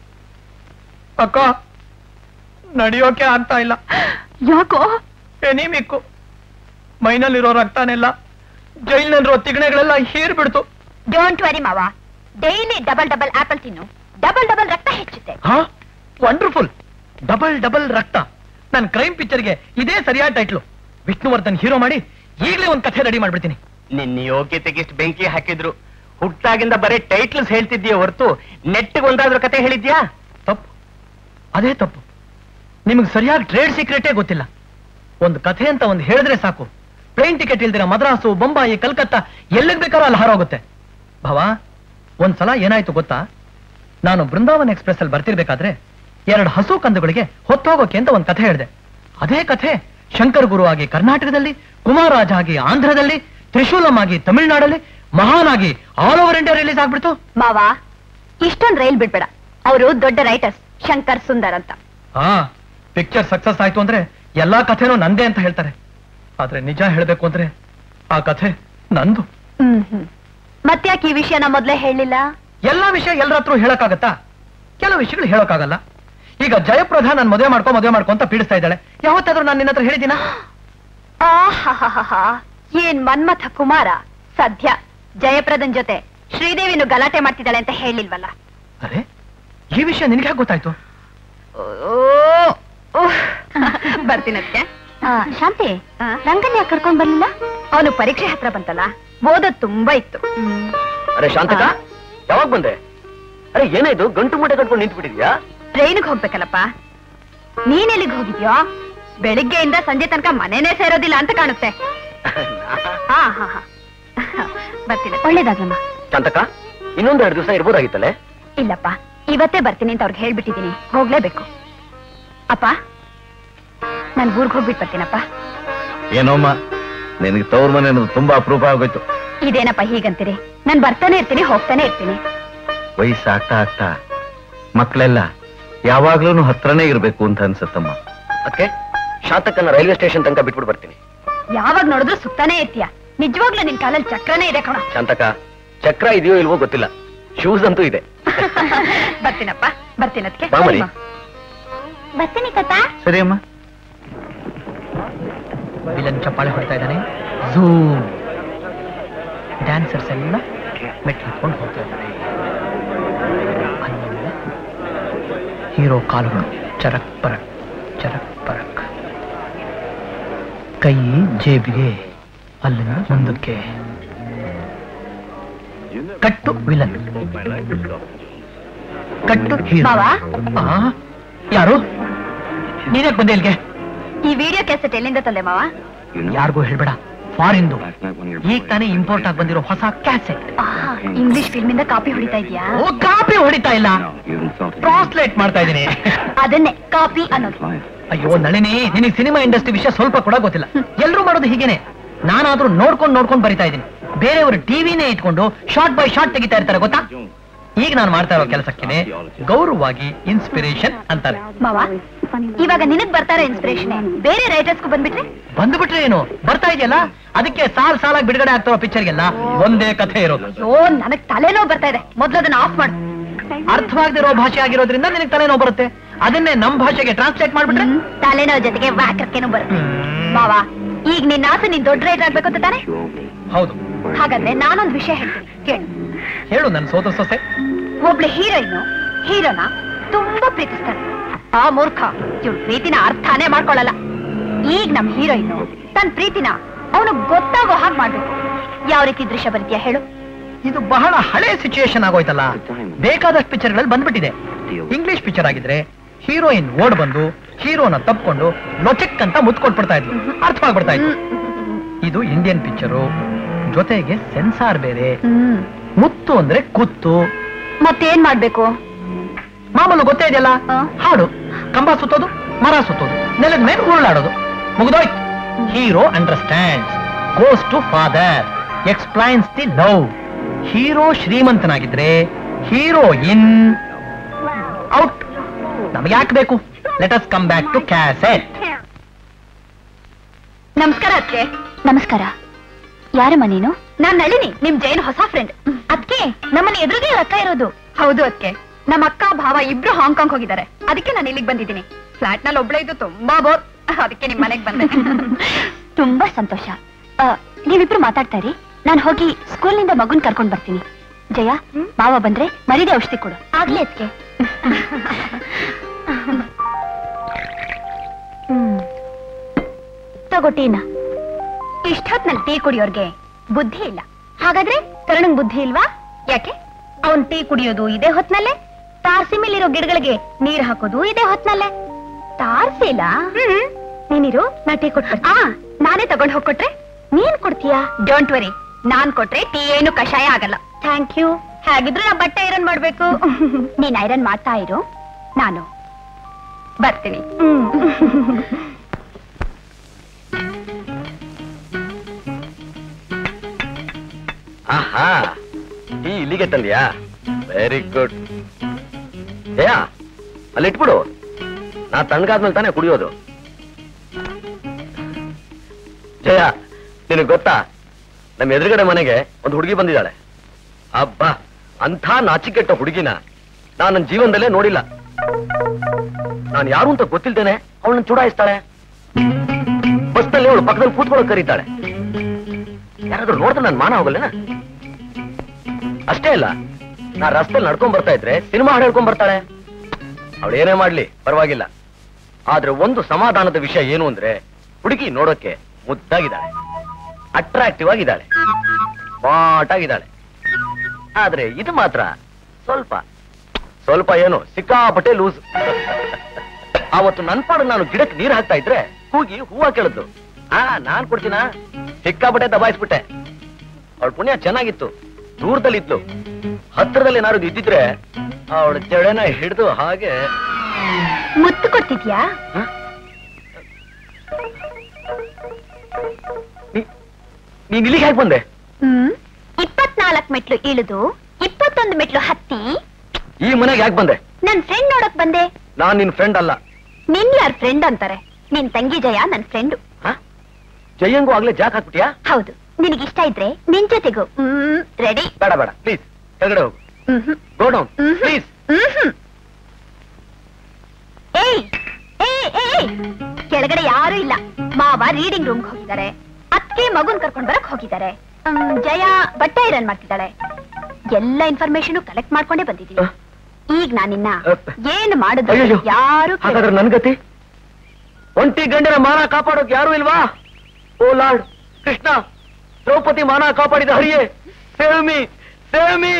ಅಕ್ಕ, ನಡೆಯೋಕೆ ಆಗ್ತಾ ಇಲ್ಲ. ಯಾಕೋ? ಎನಿಮಿಕ್ಕು. ಮೈನಲ್ಲಿರೋ ರಕ್ತನೆಲ್ಲ ಜೈಲಿನಲ್ಲಿರೋ ತಿಗಣೆಗಳೆಲ್ಲ ಹೀರ್ ಬಿಡ್ತು. ಡೋಂಟ್ ವರಿ ಮಾವ, ಡೈಲಿ ಡಬಲ್ ಡಬಲ್ ಆಪಲ್ ತಿನ್ನು, ಡಬಲ್ ಡಬಲ್ ರಕ್ತ ಹೆಚ್ಚುತ್ತೆ. ಹಾ, ವಂಡರ್ಫುಲ್. ಡಬಲ್ ಡಬಲ್ ರಕ್ತ. ನನ್ನ ಕ್ರೈಮ್ ಪಿಕ್ಚರ್ಗೆ ಇದೇ ಸರಿಯಾದ ಟೈಟ್ಲು. ವಿಷ್ಣುವರ್ಧನ್ ಹೀರೋ ಮಾಡಿ ಈಗಲೇ ಒಂದು ಕಥೆ ರೆಡಿ ಮಾಡ್ಬಿಡ್ತೀನಿ. ನಿನ್ನ ಯೋಗ್ಯತೆಗೆ ಇಷ್ಟು ಬೆಂಕಿ ಹಾಕಿದ್ರು. ಹುಟ್ಟಾಗಿಂದ ಬರೀ ಟೈಟ್ಲ್ಸ್ ಹೇಳ್ತಿದ್ದೀಯ ಹೊರತು ನೆಟ್ಟಿಗೆ ಒಂದಾದ್ರೂ ಕತೆ ಹೇಳಿದ್ಯಾ? ತಪ್ಪು, ಅದೇ ತಪ್ಪು. ನಿಮಗೆ ಸರಿಯಾಗಿ ಟ್ರೇಡ್ ಸೀಕ್ರೆಟೇ ಗೊತ್ತಿಲ್ಲ. ಒಂದು ಕಥೆ ಅಂತ ಒಂದು ಹೇಳಿದ್ರೆ ಸಾಕು, ಟ್ರೈನ್ ಟಿಕೆಟ್ ಇಲ್ದಿರ ಮದ್ರಾಸು, ಬೊಂಬಾಯಿ, ಕಲ್ಕತ್ತಾ ಎಲ್ಲಿಗೆ ಬೇಕಾದ್ರೂ ಅಲ್ಲಿ ಹಾರೋಗುತ್ತೆ. ಭಾವ, ಒಂದ್ಸಲ ಏನಾಯ್ತು ಗೊತ್ತಾ? ನಾನು ಬೃಂದಾವನ್ ಎಕ್ಸ್ಪ್ರೆಸ್ ಅಲ್ಲಿ ಬರ್ತಿರ್ಬೇಕಾದ್ರೆ ಎರಡು ಹಸು ಕಂದುಗಳಿಗೆ ಹೊತ್ತೋಗೋಕೆ ಅಂತ ಒಂದು ಕಥೆ ಹೇಳಿದೆ. ಅದೇ ಕಥೆ ಶಂಕರ್ ಗುರು ಆಗಿ ಕರ್ನಾಟಕದಲ್ಲಿ, ಕುಮಾರರಾಜ ಆಗಿ ಆಂಧ್ರದಲ್ಲಿ, ತ್ರಿಶೂಲಂ ಆಗಿ ತಮಿಳುನಾಡಲ್ಲಿ, ಮಹಾನ್ ಆಗಿ ಆಲ್ ಓವರ್ ಇಂಡಿಯಾ ರಿಲೀಸ್ ಆಗ್ಬಿಡ್ತು. ಮಾವ, ಇಷ್ಟೊಂದು ರೈಲ್ ಬಿಡ್ಬೇಡ. ಅವರು ದೊಡ್ಡ ರೈಟರ್ಸ್, ಶಂಕರ್ ಸುಂದರ್ ಅಂತ. ಹಾ, ಪಿಕ್ಚರ್ ಸಕ್ಸಸ್ ಆಯ್ತು ಅಂದ್ರೆ ಎಲ್ಲಾ ಕಥೆನೂ ನಂದೇ ಅಂತ ಹೇಳ್ತಾರೆ. ಆದ್ರೆ ನಿಜ ಹೇಳ್ಬೇಕು ಅಂದ್ರೆ ಆ ಕಥೆ ನಂದು. ಹ್ಮ್ ಹ್ಮ್ ಮತ್ತ್ಯಾಕೆ ಈ ವಿಷಯನ ಮೊದ್ಲೇ ಹೇಳಿಲ್ಲ? ಎಲ್ಲಾ ವಿಷಯ ಎಲ್ಲರ ಹತ್ರ ಹೇಳಕ್ಕಾಗತ್ತಾ? ಕೆಲವು ವಿಷಯಗಳು ಹೇಳಕ್ಕಾಗಲ್ಲ. ಈಗ ಜಯಪ್ರಧ ನಾನು ಮದುವೆ ಮಾಡ್ಕೊ ಮದುವೆ ಮಾಡ್ಕೊ ಅಂತ ಪೀಡಿಸ್ತಾ ಇದ್ದಾಳೆ. ಯಾವತ್ತಾದ್ರೂ ನಾನು ನಿನ್ನ ಹತ್ರ ಹೇಳಿದ್ದೀನ? ಆಹಾ, ಏನ್ ಮನ್ಮಥ ಕುಮಾರ. ಸದ್ಯ ಜಯಪ್ರದನ್ ಜೊತೆ ಶ್ರೀದೇವಿನು ಗಲಾಟೆ ಮಾಡ್ತಿದ್ದಾಳೆ ಅಂತ ಹೇಳಿಲ್ವಲ್ಲ? ಅರೆ, ಈ ವಿಷಯ ನಿನ್ಗೆ ಹೇಗೆ ಗೊತ್ತಾಯ್ತು? ಬರ್ತೀನಕ್ಕೆ. ಶಾಂತಿ, ರಂಗನ್ ಯಾಕೆ ಕರ್ಕೊಂಡ್ ಬರ್ಲಿಲ್ಲ? ಅವನು ಪರೀಕ್ಷೆ ಹತ್ರ ಬಂತಲ್ಲ, ಓದೋದ್ ತುಂಬಾ ಇತ್ತು. ಅರೆ ಶಾಂತಕ, ಯಾವಾಗ ಬಂದೆ? ಅರೆ ಏನಾಯ್ತು? ಗಂಟು ಮೂಟೆ ಕಟ್ಕೊಂಡು ನಿಂತು ಬಿಟ್ಟಿದ್ಯಾ? ಟ್ರೈನ್ಗೆ ಹೋಗ್ಬೇಕಲ್ಲಪ್ಪ. ನೀನ್ ಎಲ್ಲಿಗೆ ಹೋಗಿದ್ಯೋ? ಬೆಳಿಗ್ಗೆಯಿಂದ ಸಂಜೆ ತನಕ ಮನೇನೆ ಸೇರೋದಿಲ್ಲ ಅಂತ ಕಾಣುತ್ತೆ. ಹಾ ಹಾ ಹಾ ಬರ್ತೀನಿ. ಒಳ್ಳೇದಾಗ್ಲಮ್ಮ. ಶಾಂತಕ, ಇನ್ನೊಂದ್ ಎರಡು ದಿವಸ ಇರ್ಬೋದಾಗಿತ್ತಲ್ಲೇ? ಇಲ್ಲಪ್ಪ, ಇವತ್ತೇ ಬರ್ತೀನಿ ಅಂತ ಅವ್ರಿಗೆ ಹೇಳ್ಬಿಟ್ಟಿದ್ದೀನಿ. ಹೋಗ್ಲೇಬೇಕು. ಅಪ್ಪ, ನಾನು ಊರ್ಗ್ ಹೋಗ್ಬಿಟ್ಟು ಬರ್ತೀನಪ್ಪ. ಏನೋಮ್ಮ, ನಿನಗೆ ತವ್ರ ಮನೆ ಅನ್ನೋದು ತುಂಬಾ ಅಪರೂಪ ಆಗೋಯ್ತು. ಇದೇನಪ್ಪ ಹೀಗಂತೀರಿ? ನಾನ್ ಬರ್ತಾನೆ ಇರ್ತೀನಿ, ಹೋಗ್ತಾನೆ ಇರ್ತೀನಿ. ವಯಸ್ಸಾಗ್ತಾ ಆಗ್ತಾ ಮಕ್ಕಳೆಲ್ಲ ಯಾವಾಗ್ಲೂ ಹತ್ರನೇ ಇರ್ಬೇಕು ಅಂತ ಅನ್ಸತ್ತಮ್ಮ. ಅದಕ್ಕೆ ಶಾಂತಕನ್ನ ರೈಲ್ವೆ ಸ್ಟೇಷನ್ ತನಕ ಬಿಟ್ಬಿಟ್ಟು ಬರ್ತೀನಿ. ಯಾವಾಗ ನೋಡಿದ್ರು ಸುತ್ತಾನೆ ಇರ್ತೀಯ. ನಿಜವಾಗ್ಲೂ ನಿನ್ ಕಾಲಲ್ಲಿ ಚಕ್ರನೇ ಇದೆ ಕಣ. ಶಾಂತಕ, ಚಕ್ರ ಇದೆಯೋ ಇಲ್ವೋ ಗೊತ್ತಿಲ್ಲ, ಶೂಸ್ ಅಂತೂ ಇದೆ. ಬರ್ತೀನಪ್ಪ, ಬರ್ತೀನಿ. ಅದಕ್ಕೆ ಬರ್ತೀನಿ ತಾತ. ಸರಿ ಅಮ್ಮ. ವಿಲನ್ ಚಪ್ಪಾಳೆ ಹೊಡ್ತಾ ಇದ್ದಾನೆ. ಝೂಮ್. ಡ್ಯಾನ್ಸರ್ಸ್ ಎಲ್ಲ ಮೆಟ್ಲು ಹತ್ಕೊಂಡು ಹೋಗ್ತಾ ಇದ್ದಾರೆ. ಹೀರೋ ಕಾಲುಗಳು ಚರಕ್ ಪರಕ್ ಚರಕ್ ಪರಕ್. ಕೈ ಜೇಬಿಗೆ, ಅಲ್ಲಿಂದ ಮುಂದಕ್ಕೆ. ಕಟ್ಟು ವಿಲನ್, ಕಟ್ಟು ಹೀರೋ. ಯಾರು? ನೀನ್ಯಾಕೆ ಬಂದೆ ಇಲ್ಲಿಗೆ? ಈ ವಿಡಿಯೋ ಕ್ಯಾಸೆಟ್ ಎಲ್ಲಿಂದ ತಂದೆ ಮಾವ? ಯಾರಿಗೂ ಹೇಳ್ಬೇಡ, ಫಾರಿನ್ದು ಈಗ ತಾನೇ ಇಂಪೋರ್ಟ್ ಆಗಿ ಬಂದಿರೋ ಹೊಸ ಕ್ಯಾಸೆಟ್. ಇಂಗ್ಲಿಷ್ ಫಿಲ್ಮ್ ಇಂದ ಕಾಪಿ ಹೊಡಿತಾ ಇದ್ಯಾ? ಓ, ಕಾಪಿ ಹೊಡಿತಾ ಇಲ್ಲ, ಟ್ರಾನ್ಸ್ಲೇಟ್ ಮಾಡ್ತಾ ಇದೀನಿ. ಅದನ್ನೇ ಕಾಪಿ ಅನ್ನೋದು. ಅಯ್ಯೋ ನಳಿನಿ, ನಿನಗೆ ಸಿನಿಮಾ ಇಂಡಸ್ಟ್ರಿ ವಿಷಯ ಸ್ವಲ್ಪ ಕೂಡ ಗೊತ್ತಿಲ್ಲ. ಎಲ್ರೂ ಮಾಡೋದು ಹೀಗೇನೆ. ನಾನಾದ್ರೂ ನೋಡ್ಕೊಂಡು ನೋಡ್ಕೊಂಡು ಬರಿತಾ ಇದ್ದೀನಿ. ಬೇರೆಯವರು ಟಿವಿನೇ ಇಟ್ಕೊಂಡು ಶಾರ್ಟ್ ಬೈ ಶಾರ್ಟ್ ತೆಗಿತಾ ಇರ್ತಾರೆ, ಗೊತ್ತಾ? ಈಗ ನಾನು ಮಾಡ್ತಾ ಇರೋ ಕೆಲಸಕ್ಕೆ ಗೌರವವಾಗಿ ಇನ್ಸ್ಪಿರೇಷನ್ ಅಂತಾರೆ. ಮಾವ, ಇವಾಗ ನಿನಗ್ ಬರ್ತಾರ ಇನ್ಸ್ಪಿರೇಷನ್, ಬೇರೆ ರೈಟರ್ಸ್ಗೂ ಬಂದ್ಬಿಟ್ರೆ? ಬಂದ್ಬಿಟ್ರೆ ಏನು, ಬರ್ತಾ ಇದೆಯಲ್ಲ, ಅದಕ್ಕೆ ಸಾಲ್ ಸಾಲಾಗಿ ಬಿಡುಗಡೆ ಆಗ್ತಾರೋ ಪಿಕ್ಚರ್ಗೆಲ್ಲ ಒಂದೇ ಕಥೆ ಇರೋದು. ಓ, ನನಗ್ ತಲೆನೋವು ಬರ್ತಾ ಇದೆ, ಮೊದ್ಲು ಅದನ್ನ ಆಫ್ ಮಾಡು. ಅರ್ಥವಾಗದಿರೋ ಭಾಷೆ ಆಗಿರೋದ್ರಿಂದ ನಿನಗೆ ತಲೆನೋವು ಬರುತ್ತೆ. ಅದನ್ನೇ ನಮ್ ಭಾಷೆಗೆ ಟ್ರಾನ್ಸ್ಲೇಟ್ ಮಾಡ್ಬಿಟ್ರೆ ತಲೆನೋವು ಜೊತೆಗೆ ವಾಕರ್ಕೆನೂ ಬರುತ್ತೆ. ಮಾವ, ಈಗ ನಿನ್ನ ಆಸೆ ನೀನ್ ದೊಡ್ಡ ರೈಟರ್ ಆಗ್ಬೇಕು ಅಂತ ತಾನೆ? ಹೌದು. ಹಾಗಾದ್ರೆ ನಾನೊಂದು ವಿಷಯ ಹೇಳ್ತೀನಿ, ಕೇಳು. ಹೇಳು ನನ್ನ ಸೋದರ ಸೊಸೆ. ಒಬ್ಳು ಹೀರೋಯಿನ್ ಹೀರೋನ ತುಂಬಾ ಪ್ರೀತಿಸ್ತಾನೆ. ಆ ಮೂರ್ಖ ಇವಳು ಪ್ರೀತಿನ ಅರ್ಥಾನೇ ಮಾಡ್ಕೊಳ್ಳಲ್ಲ. ಈಗ ನಮ್ ಹೀರೋಯಿನ್ ತನ್ನ ಪ್ರೀತಿನ ಅವನು ಗೊತ್ತಾಗೋ ಹಾಗೆ ಮಾಡ್ಬೇಕು. ಯಾವ ರೀತಿ ದೃಶ್ಯ ಬರೀತೀಯ ಹೇಳು? ಇದು ಬಹಳ ಹಳೆ ಸಿಚುಯೇಷನ್ ಆಗೋಯ್ತಲ್ಲ. ಬೇಕಾದಷ್ಟು ಪಿಕ್ಚರ್ಗಳಲ್ಲಿ ಬಂದ್ಬಿಟ್ಟಿದೆ. ಇಂಗ್ಲಿಷ್ ಪಿಕ್ಚರ್ ಆಗಿದ್ರೆ ಹೀರೋಯಿನ್ ಓಡ್ ಬಂದು ಹೀರೋನ ತಪ್ಕೊಂಡು ಲೊಚಕ್ ಅಂತ ಮುತ್ತು ಕೊಟ್ಬಿಡ್ತಾ ಇದ್ಲು, ಅರ್ಥವಾಗ್ಬಿಡ್ತಾ ಇತ್ತು. ಇದು ಇಂಡಿಯನ್ ಪಿಕ್ಚರು, ಜೊತೆಗೆ ಸೆನ್ಸಾರ್ ಬೇರೆ. ಮುತ್ತು ಅಂದ್ರೆ ಕುತ್ತು. ಮತ್ತೇನ್ ಮಾಡ್ಬೇಕು? ಮಾಮೂಲು ಗೊತ್ತೇ ಇದೆಯಲ್ಲ, ಹಾಡು, ಕಂಬ ಸುತ್ತೋದು, ಮರ ಸುತ್ತೋದು, ನೆಲದ ಮೇಲೆ ಉರುಳಾಡೋದು, ಮುಗಿದೋಯ್ತು. Hero understands, goes to father, explains the love. Hero ಶ್ರೀಮಂತನಾಗಿದ್ರೆ ಹೀರೋಯಿನ್ ಔಟ್. ನಮಗೆ ಯಾಕೆ ಬೇಕು? Let us come back to cassette. ನಮಸ್ಕಾರ ಅದ್ಕೆ. ನಮಸ್ಕಾರ. ಯಾರಮ್ಮ ನೀನು? ನಾನ್ ನಳಿನಿ, ನಿಮ್ ಜೈನ್ ಹೊಸ ಫ್ರೆಂಡ್. ಅದ್ಕೆ ನಮ್ಮನೆ ಎದುರಿಗೆ ಅಕ್ಕ ಇರೋದು. ಹೌದು ಅದ್ಕೆ, ನಮ್ಮ ಅಕ್ಕ ಭಾವ ಇಬ್ರು ಹಾಂಗ್ಕಾಂಗ್ ಹೋಗಿದ್ದಾರೆ, ಅದಕ್ಕೆ ನಾನು ಇಲ್ಲಿಗೆ ಬಂದಿದ್ದೀನಿ. ಫ್ಲಾಟ್ ನಲ್ಲಿ ಒಬ್ಳೆ ಇದ್ದು ತುಂಬಾ ಬೋರ್, ಅದಕ್ಕೆ ನಿಮ್ ಮನೆಗ್ ಬಂದೆ. ತುಂಬಾ ಸಂತೋಷ. ನೀವಿಬ್ರು ಮಾತಾಡ್ತಾ ಇರಿ, ನಾನು ಹೋಗಿ ಸ್ಕೂಲ್ ನಿಂದ ಮಗುನ್ ಕರ್ಕೊಂಡ್ ಬರ್ತೀನಿ. ಜಯ, ಮಾವ ಬಂದ್ರೆ ಮರಿದೆ ಔಷಧಿ ಕೊಡು. ಆಗ್ಲಿ ಅದ್ಕೆ. ತಗೋ ಟೀನ. ಇಷ್ಟೊತ್ನಲ್ಲಿ ಟೀ ಕುಡಿಯೋರ್ಗೆ ಬುದ್ಧಿ ಇಲ್ಲ. ಹಾಗಾದ್ರೆ ಕರ್ಣಂಗ್ ಬುದ್ಧಿ ಇಲ್ವಾ? ಯಾಕೆ? ಅವನ್ ಟೀ ಕುಡಿಯೋದು ಇದೇ ಹೊತ್ನಲ್ಲೇ, ತಾರಸಿ ಮೇಲಿರೋ ಗಿಡಗಳಿಗೆ ನೀರ್ ಹಾಕೋದು ಇದೇ ಹೊತ್ನಲ್ಲೇ. ತಾರಸಿ ಇಲ್ಲ? ನೀನಿರು, ನಾ ಟೀ ಕೊಟ್ಟ. ಆ ನಾನೇ ತಗೊಂಡ್ ಹೋಗ್ಕೊಟ್ರೆ ನೀನ್ ಕೊಡ್ತೀಯಾ? ಡೋಂಟ್ ವರಿ, ನಾನ್ ಕೊಟ್ರೆ ಟೀ ಏನು ಕಷಾಯ ಆಗಲ್ಲ. Thank you. ಹಾಗಿದ್ರೆ ನಾ ಬಟ್ಟೆ ಐರನ್ ಮಾಡ್ಬೇಕು. ನೀನ್ ಐರನ್ ಮಾಡ್ತಾ ಇರು, ನಾನು ಬರ್ತೀನಿ. ಆಹಾ, ಟೀ ಇಲ್ಲಿಗೆ ತಂದ್ಯಾ? Very good. ಜಯ, ಅಲ್ಲಿ ಇಟ್ಬಿಡು, ನಾ ತಣ್ಣಗಾದ್ಮೇಲೆ ತಾನೇ ಕುಡಿಯೋದು. ಜಯ, ನಿನಗೆ ಗೊತ್ತಾ, ನಮ್ಮ ಎದುರುಗಡೆ ಮನೆಗೆ ಒಂದು ಹುಡುಗಿ ಬಂದಿದ್ದಾಳೆ. ಅಬ್ಬಾ, ಅಂಥ ನಾಚಿಕೆಟ್ಟ ಹುಡುಗಿನ ನಾನು ನನ್ನ ಜೀವನದಲ್ಲೇ ನೋಡಿಲ್ಲ. ನಾನು ಯಾರು ಅಂತ ಗೊತ್ತಿಲ್ದೇನೆ ಅವಳನ್ನ ಚುಡಾಯಿಸ್ತಾಳೆ. ಬಸ್ನಲ್ಲಿ ಅವಳು ಪಕ್ಕದಲ್ಲಿ ಕೂತ್ಕೊಳ್ಳೋಕೆ ಕರೀತಾಳೆ. ಯಾರಾದ್ರೂ ನೋಡಿದ್ರೆ ನನ್ ಮಾನ ಹೋಗಲ್ಲೇನ? ಅಷ್ಟೇ ಅಲ್ಲ, ನಾ ರಸ್ತೆಯಲ್ಲಿ ನಡ್ಕೊಂಡ್ ಬರ್ತಾ ಇದ್ರೆ ಸಿನಿಮಾ ಹಾಡು ಹೇಳ್ಕೊಂಡ್ ಬರ್ತಾಳೆ. ಅವಳು ಏನೇ ಮಾಡ್ಲಿ ಪರವಾಗಿಲ್ಲ. ಆದ್ರೆ ಒಂದು ಸಮಾಧಾನದ ವಿಷಯ ಏನು ಅಂದ್ರೆ, ಹುಡುಗಿ ನೋಡೋಕೆ ಮುದ್ದಾಗಿದ್ದಾಳೆ, ಅಟ್ರಾಕ್ಟಿವ್ ಆಗಿದ್ದಾಳೆ, ಸ್ಮಾರ್ಟ್ ಆಗಿದ್ದಾಳೆ. ಆದ್ರೆ ಇದು ಮಾತ್ರ ಸ್ವಲ್ಪ ಸ್ವಲ್ಪ ಏನು ಸಿಕ್ಕಾಪಟ್ಟೆ ಲೂಸ್. ಆವತ್ತು ನನ್ ಪಾಡು ನಾನು ಗಿಡಕ್ಕೆ ನೀರು ಹಾಕ್ತಾ ಇದ್ರೆ ಕೂಗಿ ಹೂವ ಕೇಳಿದ್ದು. ಆ ನಾನ್ ಕೊಡ್ತೀನ, ಸಿಕ್ಕಾಪಟ್ಟೆ ದಬಾಯಿಸ್ಬಿಟ್ಟೆ. ಅವಳ ಪುಣ್ಯ ಚೆನ್ನಾಗಿತ್ತು, ದೂರದಲ್ಲಿದ್ಲು. ಹತ್ತಿರದಲ್ಲಿ ಏನಾರು ಇದ್ದಿದ್ರೆ ಅವಳ ಜಡೆನ ಹಿಡಿದು ಹಾಗೆ ಮುತ್ತು ಕೊಡ್ತಿದ್ಯಾ? ನೀನ್ ಇಲ್ಲಿಗೆ ಹೇಗೆ ಬಂದೆ? ಹ್ಮ್ ಇಪ್ಪತ್ನಾಲ್ಕು ಮೆಟ್ಲು ಇಳಿದು ಇಪ್ಪತ್ತೊಂದು ಮೆಟ್ಲು ಹತ್ತಿ ಈ ಮನೆಗೆ ಯಾಕೆ ಬಂದೆ? ನನ್ ಫ್ರೆಂಡ್ ನೋಡಕ್ ಬಂದೆ. ನಾನ್ ನಿನ್ ಫ್ರೆಂಡ್ ಅಲ್ಲ. ನಿನ್ ಯಾರ್ ಫ್ರೆಂಡ್ ಅಂತಾರೆ? ನಿನ್ ತಂಗಿ ಜಯ ನನ್ ಫ್ರೆಂಡು. ಜಯಂಗೂ ಆಗ್ಲೇ ಜಾಕ್ ಹಾಕ್ಬಿಟ್ಯಾ? ಹೌದು. ನಿನಗಿಷ್ಟ ಇದ್ರೆ ನಿನ್ ಜೊತೆಗೂ. Hmm ready? ಬೇಡ ಬೇಡ ಪ್ಲೀಸ್, ಕೆಳಗಡೆ ಹೋಗು. Go down please. ಏಯ್ ಏಯ್, ಕೆಳಗಡೆ ಯಾರು ಇಲ್ಲ. ಮಾವ ರೀಡಿಂಗ್ ರೂಮ್ ಹೋಗಿದ್ದಾರೆ, ಅತ್ತೆ ಮಗುನ್ ಕರ್ಕೊಂಡ್ ಬರಕ್ ಹೋಗಿದ್ದಾರೆ. ಜಯ ಬಟ್ಟೆ ಐರನ್ ಮಾಡ್ತಿದ್ದಾಳೆ. ಎಲ್ಲ ಇನ್ಫಾರ್ಮೇಶನ್ ಕಲೆಕ್ಟ್ ಮಾಡ್ಕೊಂಡೇ ಬಂದಿದ್ದೀನಿ. ಈಗ ನಾನಿನ್ನ ಏನ್ ಮಾಡಿದ್ರು ಯಾರು ಹಾಗಾದ್ರೆ ನನ್ ಗತಿ? ಒಂಟಿ ಗಂಡನ ಮಾನ ಕಾಪಾಡೋಕ್ ಯಾರು ಇಲ್ವಾ? ಓ ಲಾರ್ಡ್ ಕೃಷ್ಣ, ದ್ರೌಪದಿ ಮಾನ ಕಾಪಾಡಿದ ಹರಿಯೇ, ಸೇವ್ ಮೀ, ಸೇವ್ ಮೀ.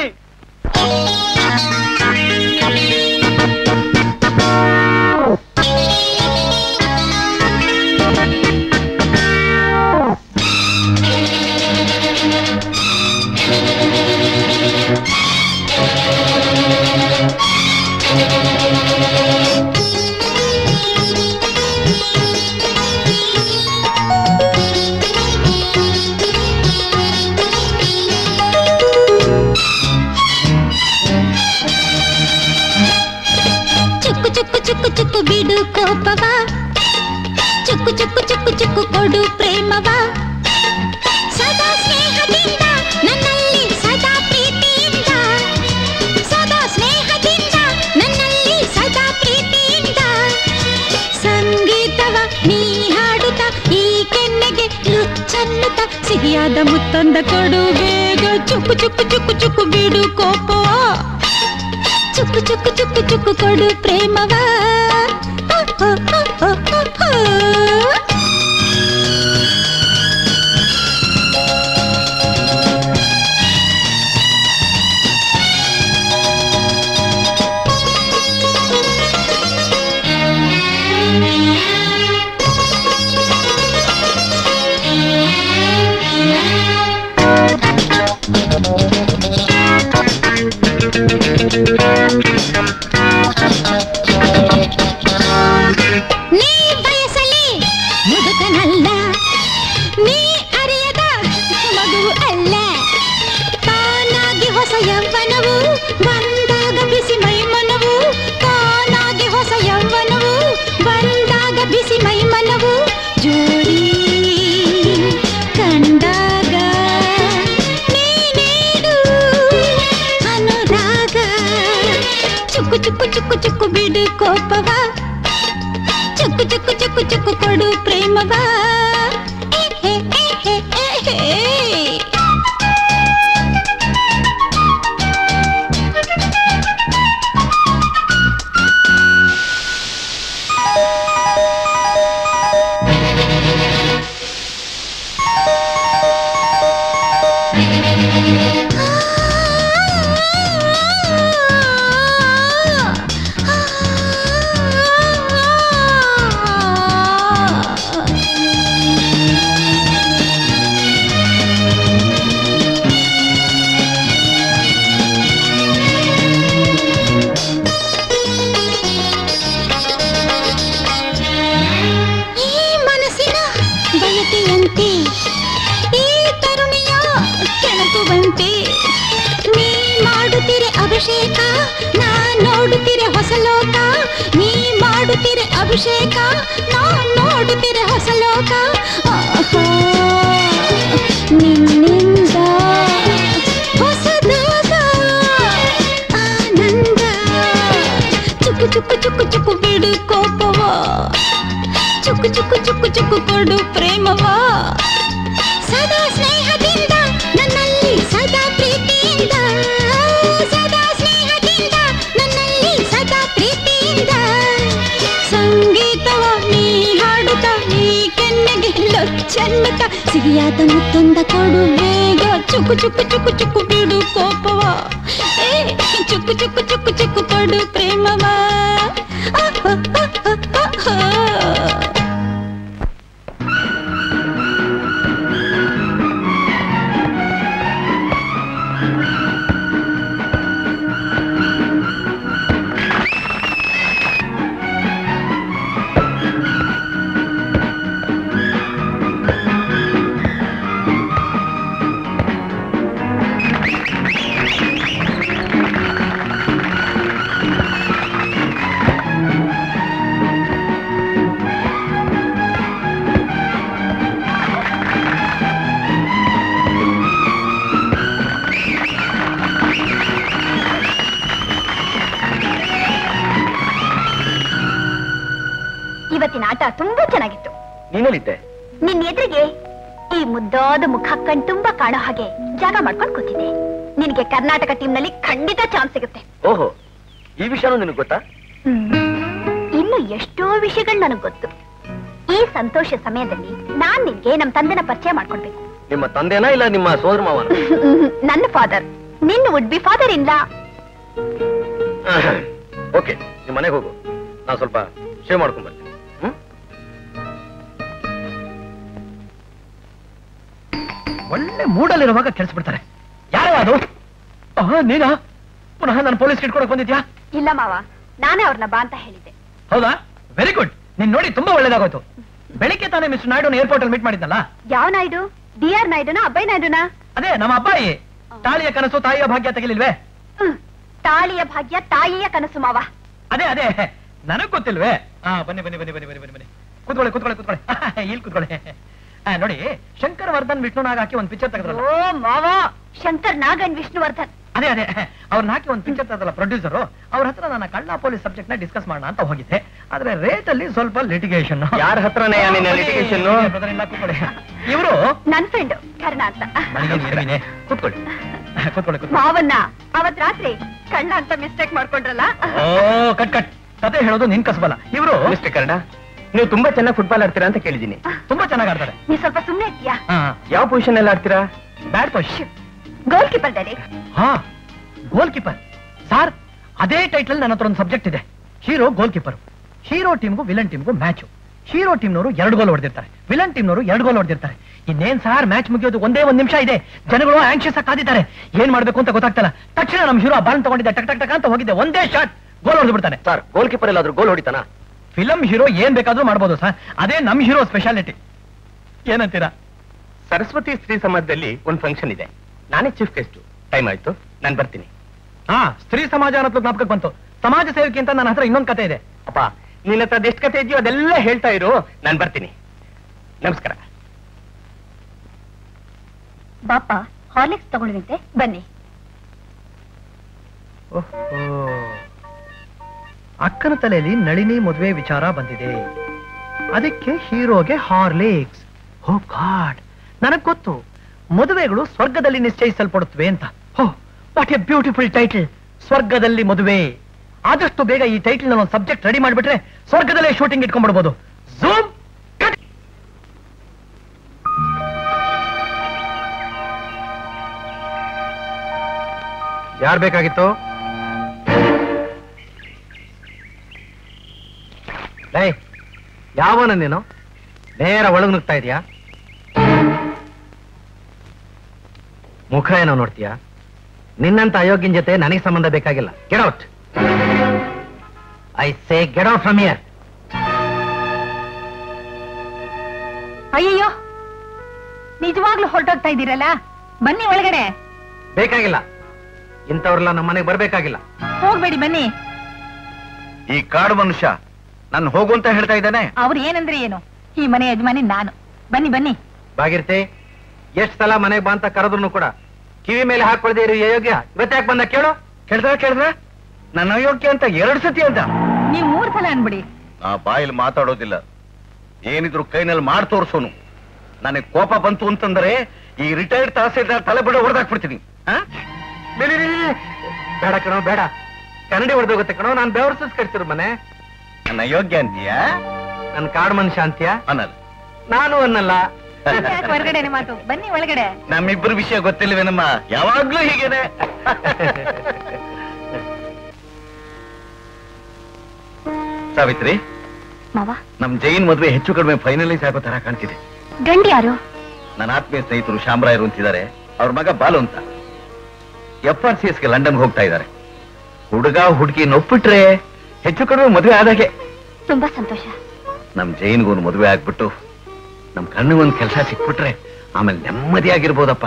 ಕೋಪವ ಚುಕ್ಕು ಚುಕ್ಕು ಚುಕ್ಕು ಚುಕ್ಕು ಕೊಡು ಪ್ರೇಮವ ಸದಾ ಸ್ನೇಹದಿಂದ ನನ್ನಲ್ಲಿ ಸದಾ ಪ್ರೀತಿಯಿಂದ ಸದಾ ಸ್ನೇಹದಿಂದ ನನ್ನಲ್ಲಿ ಸದಾ ಪ್ರೀತಿಯಿಂದ ಸಂಗೀತವ ನೀ ಹಾಡುತ್ತ ಈ ಕೆನ್ನೆಗೆ ಲುಚ್ಚನ್ನುತ್ತ ಸಿಹಿಯಾದ ಮುತ್ತೊಂದ ಕೊಡು ಬೇಗ ಚುಕ್ಕು ಚುಕ್ಕು ಚುಕ್ಕು ಚುಕ್ಕು ಬಿಡು ಕೋಪವ ಚುಕ್ಕು ಚುಕ್ಕು ಚುಕ್ಕು ಚುಕ್ಕು ಕೊಡು ಪ್ರೇಮವ ನೀ ಬಯಸಲಿ ಮುದುಕನಲ್ಲ ನೀ ಅರಿಯದ ಮಗುವು ಅಲ್ಲ ತಾನಾಗಿ ಹೊಸ ಯೌವನವು ಬಂದಾಗ ಬಿಸಿ ಮೈಮನವು ತಾನಾಗಿ ಹೊಸ ಯೌವನವು ಬಂದಾಗ ಬಿಸಿ ಮೈಮನವು ಜೋಡಿ ಕಂಡಾಗ ನೀನೇನು ಅನುರಾಗ ಚುಕ್ಕು ಚುಕ್ಕು ಚುಕ್ಕು ಚುಕ್ಕು ಬಿಡು ಕೋಪವ ಚುಕ್ಕು ಚುಕ್ಕು ಚುಕ್ಕು ಚುಕ್ಕು ಕೊಡು ಪ್ರೇಮವ ಅಭಿಷೇಕ ನಾ ನೋಡುತ್ತೀರೆ ಹೊಸ ಲೋಕ ನೀ ಮಾಡುತ್ತೀರೆ ಅಭಿಷೇಕ ನಾ ನೋಡುತ್ತೀರೆ ಹೊಸ ಲೋಕ ನಿನ್ನಿಂದ ಹೊಸದಾದ ಆನಂದ ಚುಕ್ಕು ಚುಕ್ಕು ಚುಕ್ಕು ಚುಕ್ಕು ಬಿಡು ಕೋಪವ ಚುಕ್ಕು ಚುಕ್ಕು ಚುಕ್ಕು ಚುಕ್ಕು ಕೊಡು ಪ್ರೇಮವ ಸದಾ ಸ್ನೇಹದಿಂದ ನನ್ನಲ್ಲಿ ಸದಾ ಪ್ರೀತಿಯಿಂದ ಸದಾ ಸ್ನೇಹದಿಂದ ನನ್ನಲ್ಲಿ ಸದಾ ಪ್ರೀತಿಯಿಂದ ಸಂಗೀತವ ನೀ ಹಾಡುತ್ತ ನೀ ಕೆನ್ನೆಗೆ ಲೊಚ್ಚನ್ನುತ್ತ ಸಿಹಿಯಾದ ಮುತ್ತೊಂದ ಕೊಡು ಬೇಗ ಚುಕ್ಕು ಚುಕ್ಕು ಚುಕ್ಕು ಚುಕ್ಕು ಬಿಡು ಕೋಪವ ಏ ಚುಕ್ಕು ಚುಕ್ಕು ಚುಕ್ಕು ಚುಕ್ಕು ಕೊಡು ಪ್ರೇಮವ ಇವತ್ತಿನ ಆಟ ತುಂಬಾ ಚೆನ್ನಾಗಿತ್ತು. ನೀನಲ್ಲಿದ್ದೆ? ನಿನ್ ಎದುರಿಗೆ ಈ ಮುದ್ದಾದ ಮುಖ ಕಣ್ ತುಂಬಾ ಕಾಣೋ ಹಾಗೆ ಜಾಗ ಮಾಡ್ಕೊಂಡು ಕೂತಿದ್ದೆ. ನಿನಗೆ ಕರ್ನಾಟಕ ಟೀಮ್ ನಲ್ಲಿ ಖಂಡಿತ ಚಾನ್ಸ್ ಸಿಗುತ್ತೆ. ಓಹೋ, ಈ ವಿಷಯನೂ ನಿನಗೆ ಗೊತ್ತಾ? ಇನ್ನು ಎಷ್ಟೋ ವಿಷಯಗಳು ನನಗೆ ಗೊತ್ತು. ಈ ಸಂತೋಷ ಸಮಯದಲ್ಲಿ ನಾನ್ ನಿನ್ಗೆ ನಮ್ ತಂದೆನ ಪರಿಚಯ ಮಾಡ್ಕೊಡ್ಬೇಕು. ನಿಮ್ಮ ತಂದೆನಾ ಇಲ್ಲ ನಿಮ್ಮ ಸೋದರ ಮಾವನ? ನನ್ನ ಫಾದರ್. ನಿನ್ನ ವುಡ್ ಬಿ ಫಾದರ್ ಇಲ್ಲ. ಓಕೆ, ನಿಮ್ ಮನೆಗೆ ಹೋಗು, ನಾನು ಸ್ವಲ್ಪ ಶೇವ್ ಮಾಡ್ಕೊಂಡ್ ಬರ್ತೀನಿ. ಒಳ್ಳೆ ಮೂಡಲ್ಲಿರುವಾಗ ಕೆಲ್ಸಬಿಡ್ತಾರೆ. ಯಾರೋ ಅದು? ನೀನಾ? ಪುನಃ ನಾನು ಪೊಲೀಸ್ ಇಟ್ಕೊಡಕ್ ಬಂದಿದ್ಯಾ? ಇಲ್ಲ ಮಾವ, ನಾನೇ ಅವ್ರನ್ನ ಬಾ ಅಂತ ಹೇಳಿದ್ದೆ. ಹೌದಾ? Very good. ನೀನ್ ನೋಡಿ ತುಂಬಾ ಒಳ್ಳೇದಾಗೋಯ್ತು. ಬೆಳಿಗ್ಗೆ ತಾನೇ ಮಿಸ್ಟರ್ ನಾಯ್ಡು ಏರ್ಪೋರ್ಟ್ ಅಲ್ಲಿ ಮೀಟ್ ಮಾಡಿದ್ನಲ್ಲ? ಯಾವ ನಾಯ್ಡು? ಡಿ ಆರ್ ನಾಯ್ಡುನಾ ಅಬ್ಬಾಯಿ ನಾಯ್ಡುನಾ? ಅದೇ ನಮ್ಮ ಅಬ್ಬಾಯಿ. ತಾಳಿಯ ಕನಸು ತಾಯಿಯ ಭಾಗ್ಯ ತೆಗಿಲಿಲ್ವೇ? ತಾಳಿಯ ಭಾಗ್ಯ ತಾಯಿಯ ಕನಸು ಮಾವ. ಅದೇ ಅದೇ ನನಗ್ ಗೊತ್ತಿಲ್ವೇ? ಹಾ ಬನ್ನಿ ಬನ್ನಿ ಬನ್ನಿ ಬನ್ನಿ ಬನ್ನಿ ಬನ್ನಿ ಬನ್ನಿ ಕೂತ್ಕೊಳ್ಳಿ ಕೂತ್ಕೊಳ್ಳಿ ಕೂತ್ಕೊಳ್ಳಿ ಇಲ್ಲಿ ಕೂತ್ಕೊಳ್ಳಿ. ನೋಡಿ ಶಂಕರ್ ವರ್ಧನ್ ವಿಷ್ಣುನಾಗ್ ಹಾಕಿ ಒಂದ್ ಪಿಕ್ಚರ್ ತೆಗೆದ್ರಲ್ಲ. ಓ ಮಾವ, ಶಂಕರ್ ನಾಗ್ ಅಂಡ್ ವಿಷ್ಣುವರ್ಧನ್. ಅದೇ ಅದೇ ಅವ್ರನ್ನ ಹಾಕಿ ಒಂದ್ ಪಿಕ್ಚರ್ ತೆಗೆದ್ರಲ್ಲ ಪ್ರೊಡ್ಯೂಸರು. ಅವ್ರ ಹತ್ರ ನನ್ನ ಕಳ್ಳ ಪೊಲೀಸ್ ಸಬ್ಜೆಕ್ಟ್ ನ ಡಿಸ್ಕಸ್ ಮಾಡೋಣ ಅಂತ ಹೋಗಿದ್ದೆ. ಆದ್ರೆ ರೇಟ್ ಅಲ್ಲಿ ಸ್ವಲ್ಪ ಲಿಟಿಗೇಷನ್. ಯಾರ ಹತ್ರನೇ ಲಿಟಿಗೇಷನ್? ಇವರು ನನ್ ಫ್ರೆಂಡ್ ಕರ್ಣ ಅಂತ. ಕೂತ್ಕೊಳ್ಳಿ ಕೂತ್ಕೊಳ್ಳಿ. ಮಾವನ್ನ ಅವತ್ ರಾತ್ರಿ ಕಳ್ಳ ಅಂತ ಮಿಸ್ಟೇಕ್ ಮಾಡ್ಕೊಂಡ್ರಲ್ಲ. ಓ ಕಟ್ ಕಟ್ ಕತೆ ಹೇಳೋದು ನಿನ್ ಕಸಬಲ್ಲ. ಇವರು ಮಿಸ್ಟರ್ ಕರ್ಣ, ನೀವು ತುಂಬಾ ಚೆನ್ನಾಗಿ ಫುಟ್ಬಾಲ್ ಆಡ್ತೀರಾ ಅಂತ ಕೇಳಿದೀನಿ. ತುಂಬಾ ಚೆನ್ನಾಗಿ ಆಡ್ತಾರೆ. ನೀವ್ ಸ್ವಲ್ಪ ಸುಮ್ನೆ ಇರ್ತೀಯಾ? ಯಾವ ಪೊಸಿಷನ್ ಎಲ್ಲ ಆಡ್ತೀರಾ? Bat position, goalkeeper daddy. ಹಾ ಗೋಲ್ ಕೀಪರ್ ಸಾರ್. ಅದೇ ಟೈಟಲ್ ನನ್ನ ಹತ್ರ ಒಂದು ಸಬ್ಜೆಕ್ಟ್ ಇದೆ. Hero goalkeeper. ಹೀರೋ ಟೀಮ್ಗೂ ವಿಲನ್ ಟೀಮ್ಗೂ ಮ್ಯಾಚ್. ಹೀರೋ ಟೀಮ್ನವರು ಎರಡು ಗೋಲ್ ಹೊಡೆದಿರ್ತಾರೆ, ವಿಲನ್ ಟೀಮ್ನವರು ಎರಡು ಗೋಲ್ ಹೊಡೆದಿರ್ತಾರೆ. ಇನ್ನೇನ್ ಸಾರ್ ಮ್ಯಾಚ್ ಮುಗಿಯೋದು ಒಂದೇ ಒಂದ್ ನಿಮಿಷ ಇದೆ. ಜನಗಳು ಆಂಕ್ಷಿಯಸ್ ಆಗಿ ಕಾದಿದ್ದಾರೆ, ಏನ್ ಮಾಡ್ಬೇಕು ಅಂತ ಗೊತ್ತಾಗ್ತಲ್ಲ. ತಕ್ಷಣ ನಮ್ ಹೀರೋ ಬಾಲ್ ತಗೊಂಡಿದ್ದೆ, ಟಕ್ ಟಕ್ ಟಕ್ ಅಂತ ಹೋಗಿದ್ದೆ, ಒಂದೇ ಶಾಟ್ ಗೋಲ್ ಹೊಡೆದು ಬಿಡ್ತಾನೆ. ಸರ್ ಗೋಲ್ ಕೀಪರ್ ಎಲ್ಲಾದ್ರೂ ಗೋಲ್ ಹೊಡಿತಾನ? ಫಿಲಂ ಹೀರೋ ಏನ್ ಬೇಕಾದ್ರೂ ಮಾಡ್ಬೋದು ಸರ್, ಅದೇ ನಮ್ ಹೀರೋ ಸ್ಪೆಷಾಲಿಟಿ. ಏನಂತೀರಾ? ಸರಸ್ವತಿ ಸ್ತ್ರೀ ಸಮಾಜದಲ್ಲಿ ಒಂದು ಫಂಕ್ಷನ್ ಇದೆ, ನಾನೇ ಚೀಫ್ ಗೆಸ್ಟ್. ಟೈಮ್ ಆಯ್ತು, ನಾನು ಬರ್ತೀನಿ. ಹಾ ಸ್ತ್ರೀ ಸಮಾಜ ಅನ್ನೋದು ಜ್ಞಾಪಕಕ್ಕೆ ಬಂತು. ಸಮಾಜ ಸೇವಕಿ ಅಂತ ನನ್ನ ಹತ್ರ ಇನ್ನೊಂದು ಕತೆ ಇದೆ. ಅಪ್ಪ ನಿನ್ನ ಹತ್ರ ಅದೆಷ್ಟು ಕತೆ ಇದೆಯೋ ಅದೆಲ್ಲ ಹೇಳ್ತಾ ಇರು, ನಾನು ಬರ್ತೀನಿ. ನಮಸ್ಕಾರ. ಬಾಪ ಹಾರ್ಲಿಕ್ಸ್ ತಗೊಂಡಿದ್ದೆ, ಬನ್ನಿ. ಅಕ್ಕನ ತಲೆಯಲ್ಲಿ ನಳಿನಿ ಮದುವೆ ವಿಚಾರ ಬಂದಿದೆ, ಅದಕ್ಕೆ ಹೀರೋಗೆ ಹಾರ್ಲಿಕ್ಸ್. ಓ ಗಾಡ್, ನನಗ್ ಗೊತ್ತು ಮದುವೆಗಳು ಸ್ವರ್ಗದಲ್ಲಿ ನಿಶ್ಚಯಿಸಲ್ಪಡುತ್ತವೆ ಅಂತ. ಹೋ ವಾಟ್ ಎ ಬ್ಯೂಟಿಫುಲ್ ಟೈಟಲ್, ಸ್ವರ್ಗದಲ್ಲಿ ಮದುವೆ. ಆದಷ್ಟು ಬೇಗ ಈ ಟೈಟಲ್ ನ ಒಂದು ಸಬ್ಜೆಕ್ಟ್ ರೆಡಿ ಮಾಡಿಬಿಟ್ರೆ ಸ್ವರ್ಗದಲ್ಲೇ ಶೂಟಿಂಗ್ ಇಟ್ಕೊಂಡ್ಬಿಡ್ಬೋದು. ಝೂಮ್. ಯಾರು ಬೇಕಾಗಿತ್ತು? ಲೈ ಯಾವನ ನೀನು? ನೇರ ಒಳಗ್ ನುಗ್ತಾ ಇದೀಯಾ? ಮುಖ ಏನೋ ನೋಡ್ತೀಯಾ? ನಿನ್ನಂತ ಅಯೋಗ್ಯನ ಜೊತೆ ನನಗೆ ಸಂಬಂಧ ಬೇಕಾಗಿಲ್ಲ. Get out. I say get out from here. ಅಯ್ಯಯ್ಯೋ, ನಿಜವಾಗ್ಲೂ ಹೊರಟೋಗ್ತಾ ಇದ್ದೀರಲ್ಲ, ಬನ್ನಿ ಒಳಗಡೆ. ಬೇಕಾಗಿಲ್ಲ, ಇಂಥವ್ರೆಲ್ಲ ನಮ್ಮ ಮನೆಗೆ ಬರ್ಬೇಕಾಗಿಲ್ಲ. ಹೋಗ್ಬೇಡಿ, ಬನ್ನಿ. ಈ ಕಾಡು ಮನುಷ್ಯ ನಾನು ಹೋಗು ಅಂತ ಹೇಳ್ತಾ ಇದ್ದಾನೆ. ಅವ್ರು ಏನಂದ್ರೆ ಏನು, ಈ ಮನೆ ಯಜಮಾನಿ ನಾನು. ಬನ್ನಿ ಬನ್ನಿ. ಭಾಗಿರ್ತಿ, ಎಷ್ಟ್ ಸಲ ಮನೆಗೆ ಬಾ ಅಂತ ಕರೆದ್ರು ಕೂಡ ಕಿವಿ ಮೇಲೆ ಹಾಕೊಳ್ದೇ ಇರೋ ಅಯೋಗ್ಯ ಇವತ್ತಾಕ್ ಬಂದ? ಕೇಳು. ಕೇಳ್ದ ಕೇಳಿದ್ರ ನನ್ನ ಅಯೋಗ್ಯ ಅಂತ ಎರಡು ಸತಿ ಅಂತ. ನೀವ್ ಮೂರ್ ಸಲ ಅನ್ಬಿಡಿ. ನಾ ಬಾಯಲ್ಲಿ ಮಾತಾಡೋದಿಲ್ಲ, ಏನಿದ್ರು ಕೈನಲ್ಲಿ ಮಾಡಿ ತೋರ್ಸೋನು. ನನಗೆ ಕೋಪ ಬಂತು ಅಂತಂದ್ರೆ ಈ ರಿಟೈರ್ಡ್ ತಹಸೀಲ್ದಾರ್ ತಲೆ ಬಿಡ ಹೊಡೆದಾಕ್ಬಿಡ್ತೀನಿ. ಬೇಡ ಕಣೋ, ಬೇಡ. ಕನ್ನಡಿ ಹೊಡೆದೋಗುತ್ತೆ ಕಣೋ. ನಾನ್ ಬೆವರು ಸುಸ್ಕರಿಸಿರು ಮನೆ. ನನ್ನ ಅಯೋಗ್ಯ ಅಂತೀಯ? ನನ್ ಕಾಡು ಮನುಷ್ಯ ಅಂತೀಯ? ಅನ್ನಲ್ಲ. ನಾನು ಅನ್ನಲ್ಲ. ಹೊರಗಡೆ ಮಾತು, ಬನ್ನಿ ಒಳಗಡೆ. ನಮ್ಮಿಬ್ಬರು ವಿಷಯ ಗೊತ್ತಿಲ್ವೇನಮ್ಮ? ಯಾವಾಗ್ಲೂ ಹೀಗೇನೆ. ಸಾವಿತ್ರಿ, ಮಾವ, ನಮ್ ಜೈನ್ ಮದುವೆ ಹೆಚ್ಚು ಕಡಿಮೆ ಫೈನಲೈಸ್ ಆಗೋ ತರ ಕಾಣ್ತಿದೆ. ಗಂಡಿ ಯಾರು? ನನ್ನ ಆತ್ಮೀಯ ಸ್ನೇಹಿತರು ಶಾಮರಾಯರು ಅಂತಿದ್ದಾರೆ. ಅವ್ರ ಮಗ ಬಾಲು ಅಂತ ಎಫ್ ಆರ್ ಸಿ ಎಸ್ ಗೆ ಲಂಡನ್ ಹೋಗ್ತಾ ಇದ್ದಾರೆ. ಹುಡುಗ ಹುಡುಗಿ ನೊಪ್ಪಿಟ್ರೆ ಹೆಚ್ಚು ಕಡಿಮೆ ಮದುವೆ ಆದಾಗೆ. ತುಂಬಾ ಸಂತೋಷ. ನಮ್ ಜೈನ್ಗೊಂದು ಮದುವೆ ಆಗ್ಬಿಟ್ಟು ನಮ್ ಕಣ್ಣಿಗೊಂದು ಕೆಲಸ ಸಿಕ್ಬಿಟ್ರೆ ಆಮೇಲೆ ನೆಮ್ಮದಿಯಾಗಿರ್ಬೋದಪ್ಪ.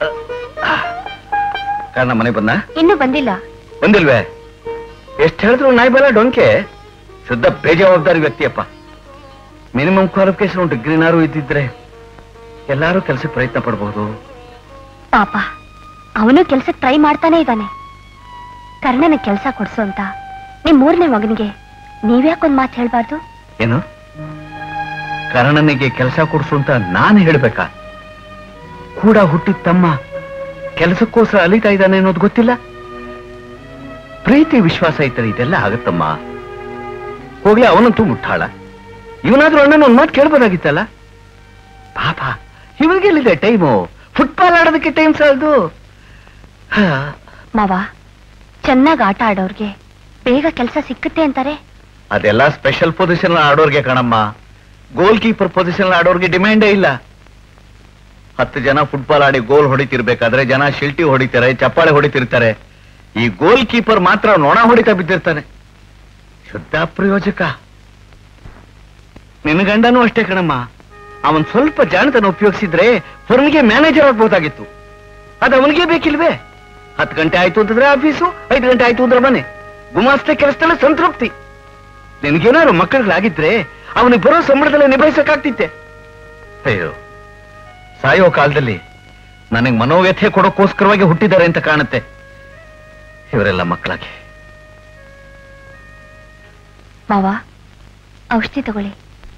ಕಾರಣ ಮನೆ ಬಂದ? ಇನ್ನೂ ಬಂದಿಲ್ಲ. ಬಂದಿಲ್ವೇ? ಎಷ್ಟು ಹೇಳಿದ್ರು ನಾಯಿ ಬಲ ಡೊಂಕೆ. ಶುದ್ಧ ಬೇಜವಾಬ್ದಾರಿ ವ್ಯಕ್ತಿಯಪ್ಪ. ಮಿನಿಮಮ್ ಕ್ವಾಲಿಫಿಕೇಶನ್ ಒಂದು ಡಿಗ್ರಿನಾರು ಇದ್ದಿದ್ರೆ ಎಲ್ಲಾರು ಕೆಲಸಕ್ಕೆ ಪ್ರಯತ್ನ ಪಡಬಹುದು. ಪಾಪ, ಅವನು ಕೆಲ್ಸಕ್ಕೆ ಟ್ರೈ ಮಾಡ್ತಾನೆ ಇದ್ದಾನೆ. ಕರ್ಣನ ಕೆಲಸ ಕೊಡ್ಸು ಅಂತ ನಿಮ್ ಮೂರನೇ ಮಗನಿಗೆ ನೀವ್ಯಾಕೊಂದ್ ಮಾತು ಹೇಳ್ಬಾರ್ದು? ಏನು? ಕರ್ಣನಿಗೆ ಕೆಲಸ ಕೊಡ್ಸು ಅಂತ ನಾನು ಹೇಳ್ಬೇಕಾ? ಕೂಡ ಹುಟ್ಟಿದ ತಮ್ಮ ಕೆಲಸಕ್ಕೋಸ್ಕರ ಅಲಿತಾ ಇದ್ದಾನೆ ಅನ್ನೋದು ಗೊತ್ತಿಲ್ಲ? ಪ್ರೀತಿ ವಿಶ್ವಾಸ ಇದ್ದರೆ ಇದೆಲ್ಲ ಆಗತ್ತಮ್ಮ. ಹೋಗ್ಲಿ, ಅವನಂತೂ ಮುಟ್ಟಾಳ. ಇವನಾದ್ರೂ ಅಣ್ಣನ ಒಂದ್ ಮಾತು ಕೇಳ್ಬೋದಾಗಿತ್ತಲ್ಲ. ಪಾಪ, ಇವನಿಗೆಲ್ಲಿದೆ ಟೈಮು? ಫುಟ್ಬಾಲ್ ಆಡೋದಕ್ಕೆ ಟೈಮ್ ಸಾಲದು. ಮಾವ, ಚೆನ್ನಾಗಿ ಆಟ ಆಡೋರ್ಗೆ ಬೇಗ ಕೆಲಸ ಸಿಕ್ಕುತ್ತೆ ಅಂತಾರೆ. ಅದೆಲ್ಲ ಸ್ಪೆಷಲ್ ಪೊಸಿಷನ್ ಆಡೋರ್ಗೆ ಕಣಮ್ಮ. ಗೋಲ್ ಕೀಪರ್ ಪೊಸಿಷನ್ ಆಡೋರ್ಗೆ ಡಿಮ್ಯಾಂಡೇ ಇಲ್ಲ. ಹತ್ತು ಜನ ಫುಟ್ಬಾಲ್ ಆಡಿ ಗೋಲ್ ಹೊಡಿತಿರ್ಬೇಕಾದ್ರೆ ಜನ ಶಿಲ್ಟಿ ಹೊಡಿತಾರೆ, ಚಪ್ಪಾಳೆ ಹೊಡಿತಿರ್ತಾರೆ. ಈ ಗೋಲ್ ಕೀಪರ್ ಮಾತ್ರ ನೊಣ ಹೊಡಿತಾ ಬಿದ್ದಿರ್ತಾನೆ. ಶುದ್ಧ ಪ್ರಯೋಜಕ. ನಿನ್ನ ಗಂಡನೂ ಅಷ್ಟೇ ಕಣಮ್ಮ. ಅವನ್ ಸ್ವಲ್ಪ ಜಾಣತನ ಉಪಯೋಗಿಸಿದ್ರೆ ಫರ್ಮ್ಗೆ ಮ್ಯಾನೇಜರ್ ಆಗ್ಬೋದಾಗಿತ್ತು. ಅದು ಅವನಿಗೆ ಬೇಕಿಲ್ವೇ? ಹತ್ತು ಗಂಟೆ ಆಯ್ತು ಅಂತಂದ್ರೆ ಆಫೀಸು, ಐದು ಗಂಟೆ ಆಯ್ತು ಅಂದ್ರೆ ಮನೆ. ಗುಮಾಸ್ತೆ ಕೆಲಸದಲ್ಲ ಸಂತೃಪ್ತಿ. ನಿನ್ಗೇನಾದ್ರು ಮಕ್ಕಳುಗಳಾಗಿದ್ರೆ ಅವನಿಗೆ ಬರೋ ಸಂಬಳದಲ್ಲೇ ನಿಭಾಯಿಸಕ್ಕಾಗ್ತಿತ್ತೆ. ಅಯ್ಯೋ, ಸಾಯೋ ಕಾಲದಲ್ಲಿ ನನಗೆ ಮನೋವ್ಯಥೆ ಕೊಡೋಕ್ಕೋಸ್ಕರವಾಗಿ ಹುಟ್ಟಿದ್ದಾರೆ ಅಂತ ಕಾಣುತ್ತೆ ಇವರೆಲ್ಲ ಮಕ್ಕಳಾಗಿ. ಮಾವ, ಔಷಧಿ ತಗೊಳ್ಳಿ.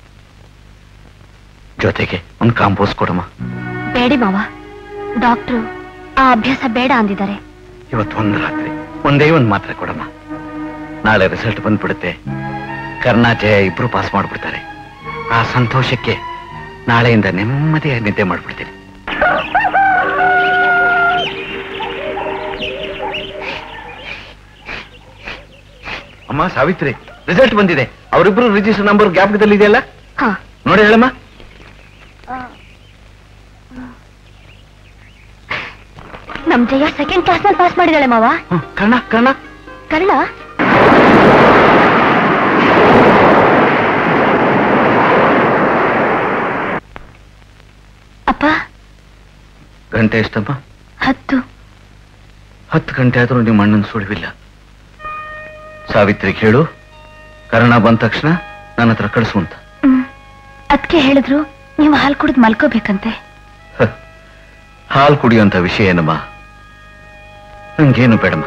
ಜೊತೆಗೆ ಒಂದು ಕಾಂಪೋಸ್ ಕೊಡಮ್ಮ. ಬೇಡಿ ಮಾವ, ಡಾಕ್ಟ್ರು ಆ ಅಭ್ಯಾಸ ಬೇಡ ಅಂದಿದ್ದಾರೆ. ಇವತ್ತು ಒಂದು ರಾತ್ರಿ ಒಂದೇ ಒಂದು ಮಾತ್ರೆ ಕೊಡಮ್ಮ. ನಾಳೆ ರಿಸಲ್ಟ್ ಬಂದ್ಬಿಡುತ್ತೆ. ಕರ್ಣ ಜಯ ಇಬ್ರು ಪಾಸ್ ಮಾಡ್ಬಿಡ್ತಾರೆ. ಆ ಸಂತೋಷಕ್ಕೆ ನಾಳೆಯಿಂದ ನೆಮ್ಮದಿಯಾಗಿ ನಿದ್ದೆ ಮಾಡ್ಬಿಡ್ತೀನಿ. ಅಮ್ಮ ಸಾವಿತ್ರಿ, ರಿಸಲ್ಟ್ ಬಂದಿದೆ. ಅವರಿಬ್ರು ರಿಜಿಸ್ಟರ್ ನಂಬರ್ ಜ್ಞಾಪಕದಲ್ಲಿ ಇದೆಯಲ್ಲ, ನೋಡಿ ಹೇಳಮ್ಮ. ನಮ್ ಜಯ ಸೆಕೆಂಡ್ ಕ್ಲಾಸ್ ನಲ್ಲಿ ಪಾಸ್ ಮಾಡಿದಾಳೆ ಮಾವ. ಕರ್ಣ ಕರ್ಣ ಕರ್ಣ ಅಪ್ಪ. ಗಂಟೆ ಎಷ್ಟಮ್ಮ? ಹತ್ತು. ಹತ್ತು ಗಂಟೆ ಆದ್ರೂ ನಿಮ್ಮ ಅಣ್ಣನ ಸುಳಿವಿಲ್ಲ. ಸಾವಿತ್ರಿ ಹೇಳು, ಕರ್ಣ ಬಂದ ತಕ್ಷಣ ನನ್ನ ಹತ್ರ ಕಳಿಸು ಅಂತ. ಅದಕ್ಕೆ ಹೇಳಿದ್ರು ನೀವು ಹಾಲು ಕುಡಿದು ಮಲ್ಕೋಬೇಕಂತೆ. ಹಾಲು ಕುಡಿಯುವಂತ ವಿಷಯ ಏನಮ್ಮ? ನಂಗೇನು ಬೇಡಮ್ಮ.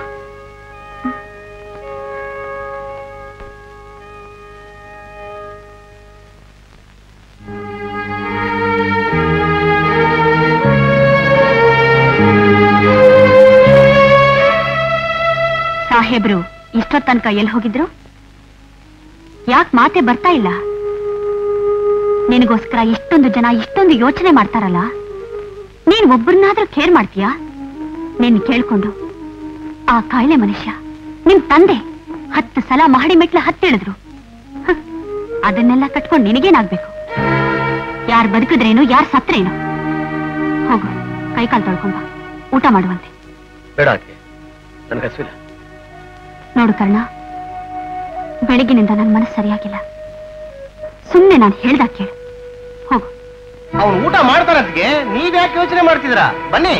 ಸಾಹೇಬ್ರು ಇಷ್ಟೊತ್ತ ತನಕ ಎಲ್ಲಿ ಹೋಗಿದ್ರು? ಯಾಕೆ ಮಾತೆ ಬರ್ತಾ ಇಲ್ಲ? ನಿನಗೋಸ್ಕರ ಎಷ್ಟೊಂದು ಜನ ಇಷ್ಟೊಂದು ಯೋಚನೆ ಮಾಡ್ತಾರಲ್ಲ, ನೀನ್ ಒಬ್ಬರನ್ನಾದ್ರೂ ಕೇರ್ ಮಾಡ್ತೀಯಾ? ನಿನ್ ಕೇಳ್ಕೊಂಡು ಆ ಕಾಯಿಲೆ ಮನುಷ್ಯ ನಿಮ್ ತಂದೆ ಹತ್ತು ಸಲ ಮಹಡಿ ಮೆಟ್ಲ ಹತ್ತಿಳಿದ್ರು. ಅದನ್ನೆಲ್ಲ ಕಟ್ಕೊಂಡು ನಿನಗೇನಾಗ್ಬೇಕು? ಯಾರು ಬದುಕಿದ್ರೇನು, ಯಾರು ಸತ್ರೇನು? ಹೋಗು, ಕೈಕಾಲು ತೊಳ್ಕೊಂಬ, ಊಟ ಮಾಡುವಂತೆ. ಬೇಡ, ನನಗೆ ಹಸಿವಿಲ್ಲ. ನೋಡು ಕರ್ಣ, ಬೆಳಗಿನಿಂದ ನನ್ನ ಮನಸ್ಸು ಸರಿಯಾಗಿಲ್ಲ. ಸುಮ್ಮನೆ ನಾನು ಹೇಳ್ದಾಗ ಕೇಳು. ಹೋಗು. ಅವನು ಊಟ ಮಾಡ್ತಾನದ್ಗೆ ನೀವ್ಯಾಕೆ ಯೋಚನೆ ಮಾಡ್ತಿದ್ದೀರಾ? ಬನ್ನಿ.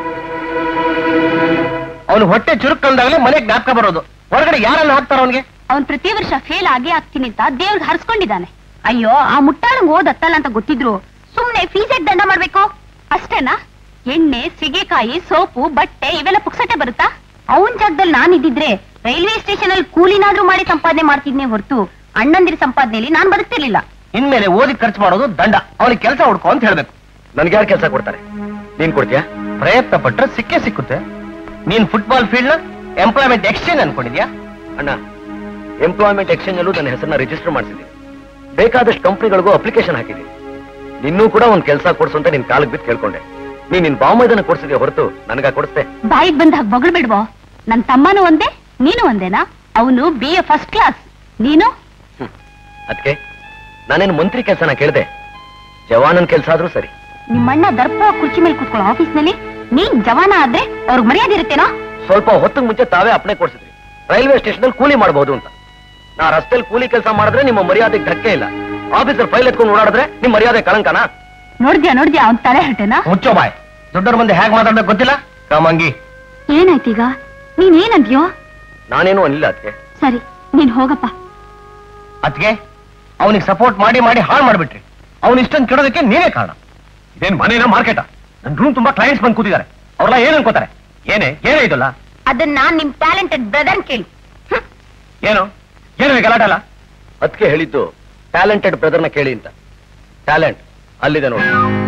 ಅವನು ಹೊಟ್ಟೆ ಚುರುಕಂದಾಗಲೇ ಮನೆಗೆ ಜ್ಞಾಪಕ ಬರೋದು. ಹೊರಗಡೆ ಯಾರನ್ನ ಹಾಕ್ತಾರ ಅವನಿಗೆ? ಅವನ್ ಪ್ರತಿ ವರ್ಷ ಫೇಲ್ ಆಗಿ ಆಗ್ತೀನಿ ಅಂತ ದೇವ್ರಿಗೆ ಹರಿಸ್ಕೊಂಡಿದ್ದಾನೆ. ಅಯ್ಯೋ, ಆ ಮುಟ್ಟಾಳಂಗ್ ಓದತ್ತಲ್ಲ ಅಂತ ಗೊತ್ತಿದ್ರು ಸುಮ್ನೆ ಫೀಸ್ ದಂಡ ಮಾಡ್ಬೇಕು ಅಷ್ಟೇನಾ? ಎಣ್ಣೆ, ಸಿಗೆಕಾಯಿ, ಸೋಪು, ಬಟ್ಟೆ ಇವೆಲ್ಲ ಪುಕ್ಸಟ್ಟೆ ಬರುತ್ತಾ? ಅವನ್ ಜಾಗದಲ್ಲಿ ನಾನಿದ್ದಿದ್ರೆ ರೈಲ್ವೆ ಸ್ಟೇಷನ್ ಅಲ್ಲಿ ಕೂಲಿನಾದ್ರೂ ಮಾಡಿ ಸಂಪಾದನೆ ಮಾಡ್ತಿದ್ನೆ ಹೊರತು ಅಣ್ಣಂದಿರ ಸಂಪಾದನೆಯಲ್ಲಿ ನಾನ್ ಬದುಕ್ತಿರ್ಲಿಲ್ಲ. ಇನ್ಮೇಲೆ ಓದಿ ಖರ್ಚು ಮಾಡೋದು ದಂಡ. ಅವನಿಗೆ ಕೆಲಸ ಹುಡ್ಕೋ ಅಂತ ಹೇಳ್ಬೇಕು. ನನ್ಗೆ ಯಾರು ಕೆಲಸ ಕೊಡ್ತಾರೆ? ನೀನ್ ಕೊಡ್ತೀಯಾ? ಪ್ರಯತ್ನ ಪಟ್ರೆ ಸಿಕ್ಕೇ ಸಿಕ್ಕುತ್ತೆ. ನೀನ್ ಫುಟ್ಬಾಲ್ ಫೀಲ್ಡ್ ಎಂಪ್ಲಾಯ್ಮೆಂಟ್ ಎಕ್ಸ್ಚೇಂಜ್ ಅನ್ಕೊಂಡಿದ್ಯಾ? ಅಣ್ಣ, ಎಂಪ್ಲಾಯ್ಮೆಂಟ್ ಎಕ್ಸ್ಚೇಂಜ್ ಅಲ್ಲೂ ನನ್ನ ಹೆಸರನ್ನ ರಿಜಿಸ್ಟರ್ ಮಾಡಿಸಿದ್ದೀನಿ. ಬೇಕಾದಷ್ಟು ಕಂಪ್ನಿಗಳಿಗೂ ಅಪ್ಲಿಕೇಶನ್ ಹಾಕಿದ್ದೀನಿ. ನಿನ್ನೂ ಕೂಡ ಒಂದ್ ಕೆಲಸ ಕೊಡ್ಸು ಅಂತ ನಿನ್ ಕಾಲಕ್ಕೆ ಬಿದ್ದು ಕೇಳ್ಕೊಂಡೆ. ನೀನ್ ನಿನ್ ಬಾಮೈದನ ಕೊಡ್ಸಿದ್ಯಾ ಹೊರತು ನನಗ ಕೊಡಿಸ್ದೆ? ಬಾಯಿಗೆ ಬಂದಾಗ ಬಗಳು ಬಿಡ್ಬೋ. ನನ್ ತಮ್ಮನೂ ಒಂದೇ, ನೀನು ಒಂದೇನಾ? ಅವನು ಬಿ ಎ ಫಸ್ಟ್ ಕ್ಲಾಸ್, ನೀನು? ಅದಕ್ಕೆ ನಾನೇನು ಮಂತ್ರಿ ಕೆಲಸನ ಕೇಳ್ದೆ, ಜವಾನನ್ ಕೆಲಸ ಆದ್ರೂ ಸರಿ. ನಿಮ್ಮಣ್ಣ ದರ್ಪ ಕುರ್ಚಿ ಮೇಲೆ ಕೂತ್ಕೊಳ್ಳೋ ಆಫೀಸ್ ನಲ್ಲಿ ನೀನ್ ಜವಾನ ಆದ್ರೆ ಅವ್ರಿಗೆ ಮರ್ಯಾದೆ ಇರುತ್ತೇನೋ? ಸ್ವಲ್ಪ ಹೊತ್ತಿಗೆ ಮುಂಚೆ ತಾವೇ ಅಪ್ನೆ ಕೊಡ್ಸಿದ್ರಿ, ರೈಲ್ವೆ ಸ್ಟೇಷನ್ ಅಲ್ಲಿ ಕೂಲಿ ಮಾಡಬಹುದು ಅಂತ. ನಾ ರಸ್ತೆಯಲ್ಲಿ ಕೂಲಿ ಕೆಲಸ ಮಾಡಿದ್ರೆ ನಿಮ್ಮ ಮರ್ಯಾದೆಗೆ ಧಕ್ಕೆ ಇಲ್ಲ, ಆಫೀಸರ್ ಫೈಲ್ ಎತ್ಕೊಂಡು ಓಡಾಡಿದ್ರೆ ನಿಮ್ ಮರ್ಯಾದೆ ಕಳಂಕನಾ? ನೋಡ್ದ್ಯಾ ನೋಡ್ದ್ಯಾ ಅವ್ನ್ ತಲೆ ಹಟ್ಟೆನಾ? ಮುಚ್ಚೋ ಬಾಯ್. ದೊಡ್ಡವ್ರ ಮುಂದೆ ಹೇಗೆ ಮಾತಾಡ್ಬೇಕು ಗೊತ್ತಿಲ್ಲ? ಕಾಮಂಗಿ. ಏನಾಯ್ತೀಗ? ನೀನೇನಂದ್ಯೋ? ನಾನೇನು ಅನಿಲ್ಲ ಅದಕ್ಕೆ. ಸರಿ, ನೀನ್ ಹೋಗಪ್ಪ. ಅದಕ್ಕೆ ಅವನಿಗೆ ಸಪೋರ್ಟ್ ಮಾಡಿ ಮಾಡಿ ಹಾಳು ಮಾಡ್ಬಿಟ್ರಿ. ಅವನು ಇಷ್ಟೊಂದು ಕೆಡೋದಕ್ಕೆ ನೀವೇ ಕಾರಣ. ಇದೇನ್ ಮನೇನ ಮಾರ್ಕೆಟಾ? ನನ್ ರೂಮ್ ತುಂಬಾ ಕ್ಲೈಂಟ್ಸ್ ಬಂದು ಕೂತಿದ್ದಾರೆ. ಅವ್ರೆಲ್ಲ ಏನ್ ಅನ್ಕೋತಾರೆ? ಏನೇ ಏನೇ ಇದಲ್ಲ? ಅದನ್ನ ನಾನ್ ನಿಮ್ ಟ್ಯಾಲೆಂಟೆಡ್ ಬ್ರದರ್ ಕೇಳಿ. ಏನು ಏನು ಗಲಾಟೆ ಅಲ್ಲ? ಅದಕ್ಕೆ ಹೇಳಿದ್ದು ಟ್ಯಾಲೆಂಟೆಡ್ ಬ್ರದರ್ನ ಕೇಳಿ ಅಂತ. ಟ್ಯಾಲೆಂಟ್ ಅಲ್ಲಿದೆ ನೋಡಿ.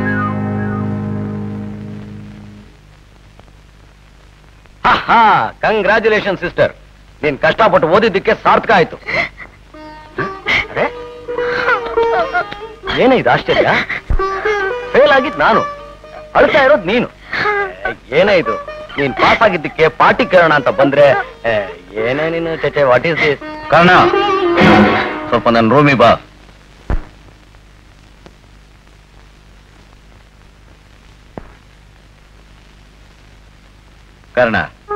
ಹಾ, ಕಂಗ್ರಾಚುಲೇಷನ್ ಸಿಸ್ಟರ್. ನೀನ್ ಕಷ್ಟಪಟ್ಟು ಓದಿದ್ದಕ್ಕೆ ಸಾರ್ಥಕ ಆಯ್ತು. ಅರೆ, ಏನೇ ಇದು ಆಶ್ಚರ್ಯ? ಫೇಲ್ ಆಗಿದ್ ನಾನು, ಅಳ್ತಾ ಇರೋದು ನೀನು. ಏನೇ ಇದು? ನೀನ್ ಪಾಸ್ ಆಗಿದ್ದಕ್ಕೆ ಪಾರ್ಟಿ ಕೇಳೋಣ ಅಂತ ಬಂದ್ರೆ ಏನೇ ನೀನು ಚಚೆ? What is this? ಕರ್ಣ, ಸ್ವಲ್ಪ ನನ್ನ ರೂಮಿ ಬಾ. ಕರ್ಣ,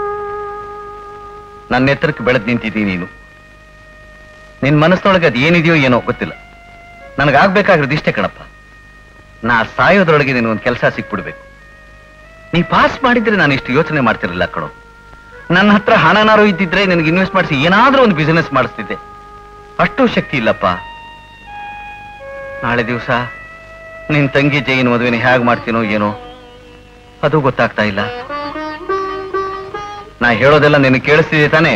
ನನ್ನ ಎತ್ತರಕ್ಕೆ ಬೆಳೆದ್ ನಿಂತಿದ್ದೀನಿ ನೀನು. ನಿನ್ ಮನಸ್ಸೊಳಗೆ ಅದು ಏನಿದೆಯೋ ಏನೋ ಗೊತ್ತಿಲ್ಲ. ನನಗಾಗ್ಬೇಕಾಗಿರೋದು ಇಷ್ಟೇ ಕಣಪ್ಪ. ನಾ ಸಾಯೋದ್ರೊಳಗೆ ನೀನು ಒಂದು ಕೆಲಸ ಸಿಕ್ಬಿಡ್ಬೇಕು. ನೀ ಪಾಸ್ ಮಾಡಿದ್ರೆ ನಾನು ಇಷ್ಟು ಯೋಚನೆ ಮಾಡ್ತಿರಲಿಲ್ಲ ಕಣೋ. ನನ್ನ ಹತ್ರ ಹಣನಾರು ಇದ್ದಿದ್ರೆ ನಿನಗೆ ಇನ್ವೆಸ್ಟ್ ಮಾಡಿಸಿ ಏನಾದ್ರೂ ಒಂದು ಬಿಸಿನೆಸ್ ಮಾಡಿಸ್ತಿದ್ದೆ. ಅಷ್ಟು ಶಕ್ತಿ ಇಲ್ಲಪ್ಪ. ನಾಳೆ ದಿವಸ ನಿನ್ ತಂಗಿ ಜೈನ್ ಮದುವೆನ ಹೇಗ್ ಮಾಡ್ತೀನೋ ಏನೋ ಅದು ಗೊತ್ತಾಗ್ತಾ ಇಲ್ಲ. ನಾ ಹೇಳೋದೆಲ್ಲ ನಿನಗೆ ಕೇಳಿಸ್ತಿದೆ ತಾನೆ?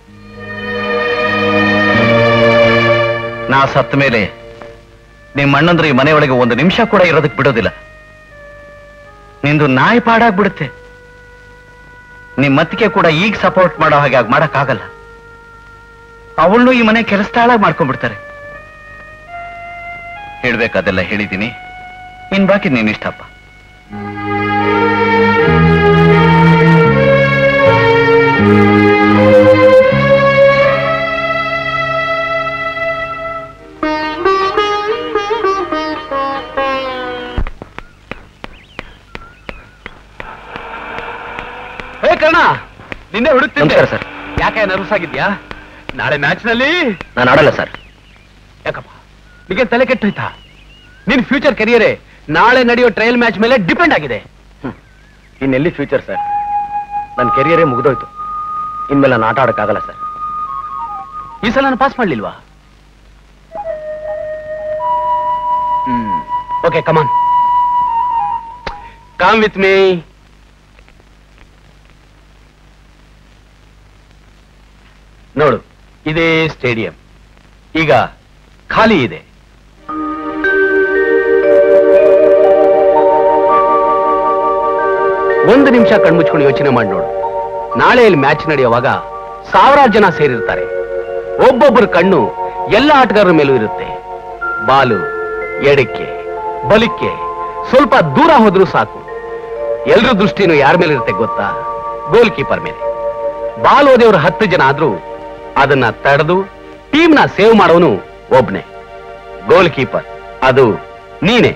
ನಾ ಸತ್ತ ಮೇಲೆ ನಿಮ್ಮ ಅಣ್ಣಂದ್ರೆ ಈ ಮನೆಯೊಳಗೆ ಒಂದು ನಿಮಿಷ ಕೂಡ ಇರೋದಕ್ಕೆ ಬಿಡೋದಿಲ್ಲ. ನಿಂದು ನಾಯಿ ಪಾಡಾಗ್ಬಿಡುತ್ತೆ. ನಿಮ್ ಮತ್ತಿಗೆ ಕೂಡ ಈಗ ಸಪೋರ್ಟ್ ಮಾಡೋ ಹಾಗೆ ಆಗ ಮಾಡಕ್ಕಾಗಲ್ಲ. ಅವಳನ್ನು ಈ ಮನೆ ಕೆಲಸದಾಳಾಗಿ ಮಾಡ್ಕೊಂಡ್ಬಿಡ್ತಾರೆ. ಹೇಳ್ಬೇಕಾದೆಲ್ಲ ಹೇಳಿದ್ದೀನಿ. ಇನ್ ಬಾಕಿ ನೀನ್ ಇಷ್ಟಪ್ಪ. ಹೇ ಕರ್ಣ, ನಿನ್ನೆ ಹುಡುಕ್ತಿದ್ದೆ ಸರ್. ಯಾಕೆ ನರ್ವಸ್ ಆಗಿದ್ಯಾ? ನಾಳೆ ಮ್ಯಾಚ್ ನಲ್ಲಿ ನಾನು ಆಡಲ್ಲ ಸರ್. ಯಾಕಪ್ಪ, ನಿಮಗೆ ತಲೆ ಕೆಟ್ಟೋಯ್ತಾ? ನಿನ್ ಫ್ಯೂಚರ್ ಕೆರಿಯರೇ ನಾಳೆ ನಡೆಯೋ ಟ್ರಯಲ್ ಮ್ಯಾಚ್ ಮೇಲೆ ಡಿಪೆಂಡ್ ಆಗಿದೆ. ಇನ್ನೆಲ್ಲಿ ಫ್ಯೂಚರ್ ಸರ್? ನನ್ನ ಕೆರಿಯರೇ ಮುಗಿದೋಯ್ತು. ಇನ್ಮೇಲೆ ನಾನು ಆಟ ಆಡಕ್ಕಾಗಲ್ಲ ಸರ್. ಈ ಸಲ ನಾನು ಪಾಸ್ ಮಾಡ್ಲಿಲ್ವಾ? Hmm okay, come on, come with me. ನೋಡು, ಇದೇ ಸ್ಟೇಡಿಯಂ ಈಗ ಖಾಲಿ ಇದೆ. ಒಂದು ನಿಮಿಷ ಕಣ್ಮುಚ್ಕೊಂಡು ಯೋಚನೆ ಮಾಡಿ ನೋಡು. ನಾಳೆ ಇಲ್ಲಿ ಮ್ಯಾಚ್ ನಡೆಯುವಾಗ ಸಾವಿರಾರು ಜನ ಸೇರಿರ್ತಾರೆ. ಒಬ್ಬೊಬ್ಬರ ಕಣ್ಣು ಎಲ್ಲ ಆಟಗಾರರ ಮೇಲೂ ಇರುತ್ತೆ. ಬಾಲು ಎಡಕ್ಕೆ ಬಲಿಕ್ಕೆ ಸ್ವಲ್ಪ ದೂರ ಹೋದ್ರೂ ಸಾಕು, ಎಲ್ರ ದೃಷ್ಟಿನೂ ಯಾರ ಮೇಲೆ ಇರುತ್ತೆ ಗೊತ್ತಾ? ಗೋಲ್ ಕೀಪರ್ ಮೇಲೆ. ಬಾಲ್ ಓದಿಯವರು ಹತ್ತು ಜನ ಆದ್ರೂ ಅದನ್ನ ತಡೆದು ಟೀಮ್ನ ಸೇವ್ ಮಾಡೋನು ಒಬ್ನೇ, ಗೋಲ್ ಕೀಪರ್. ಅದು ನೀನೇ.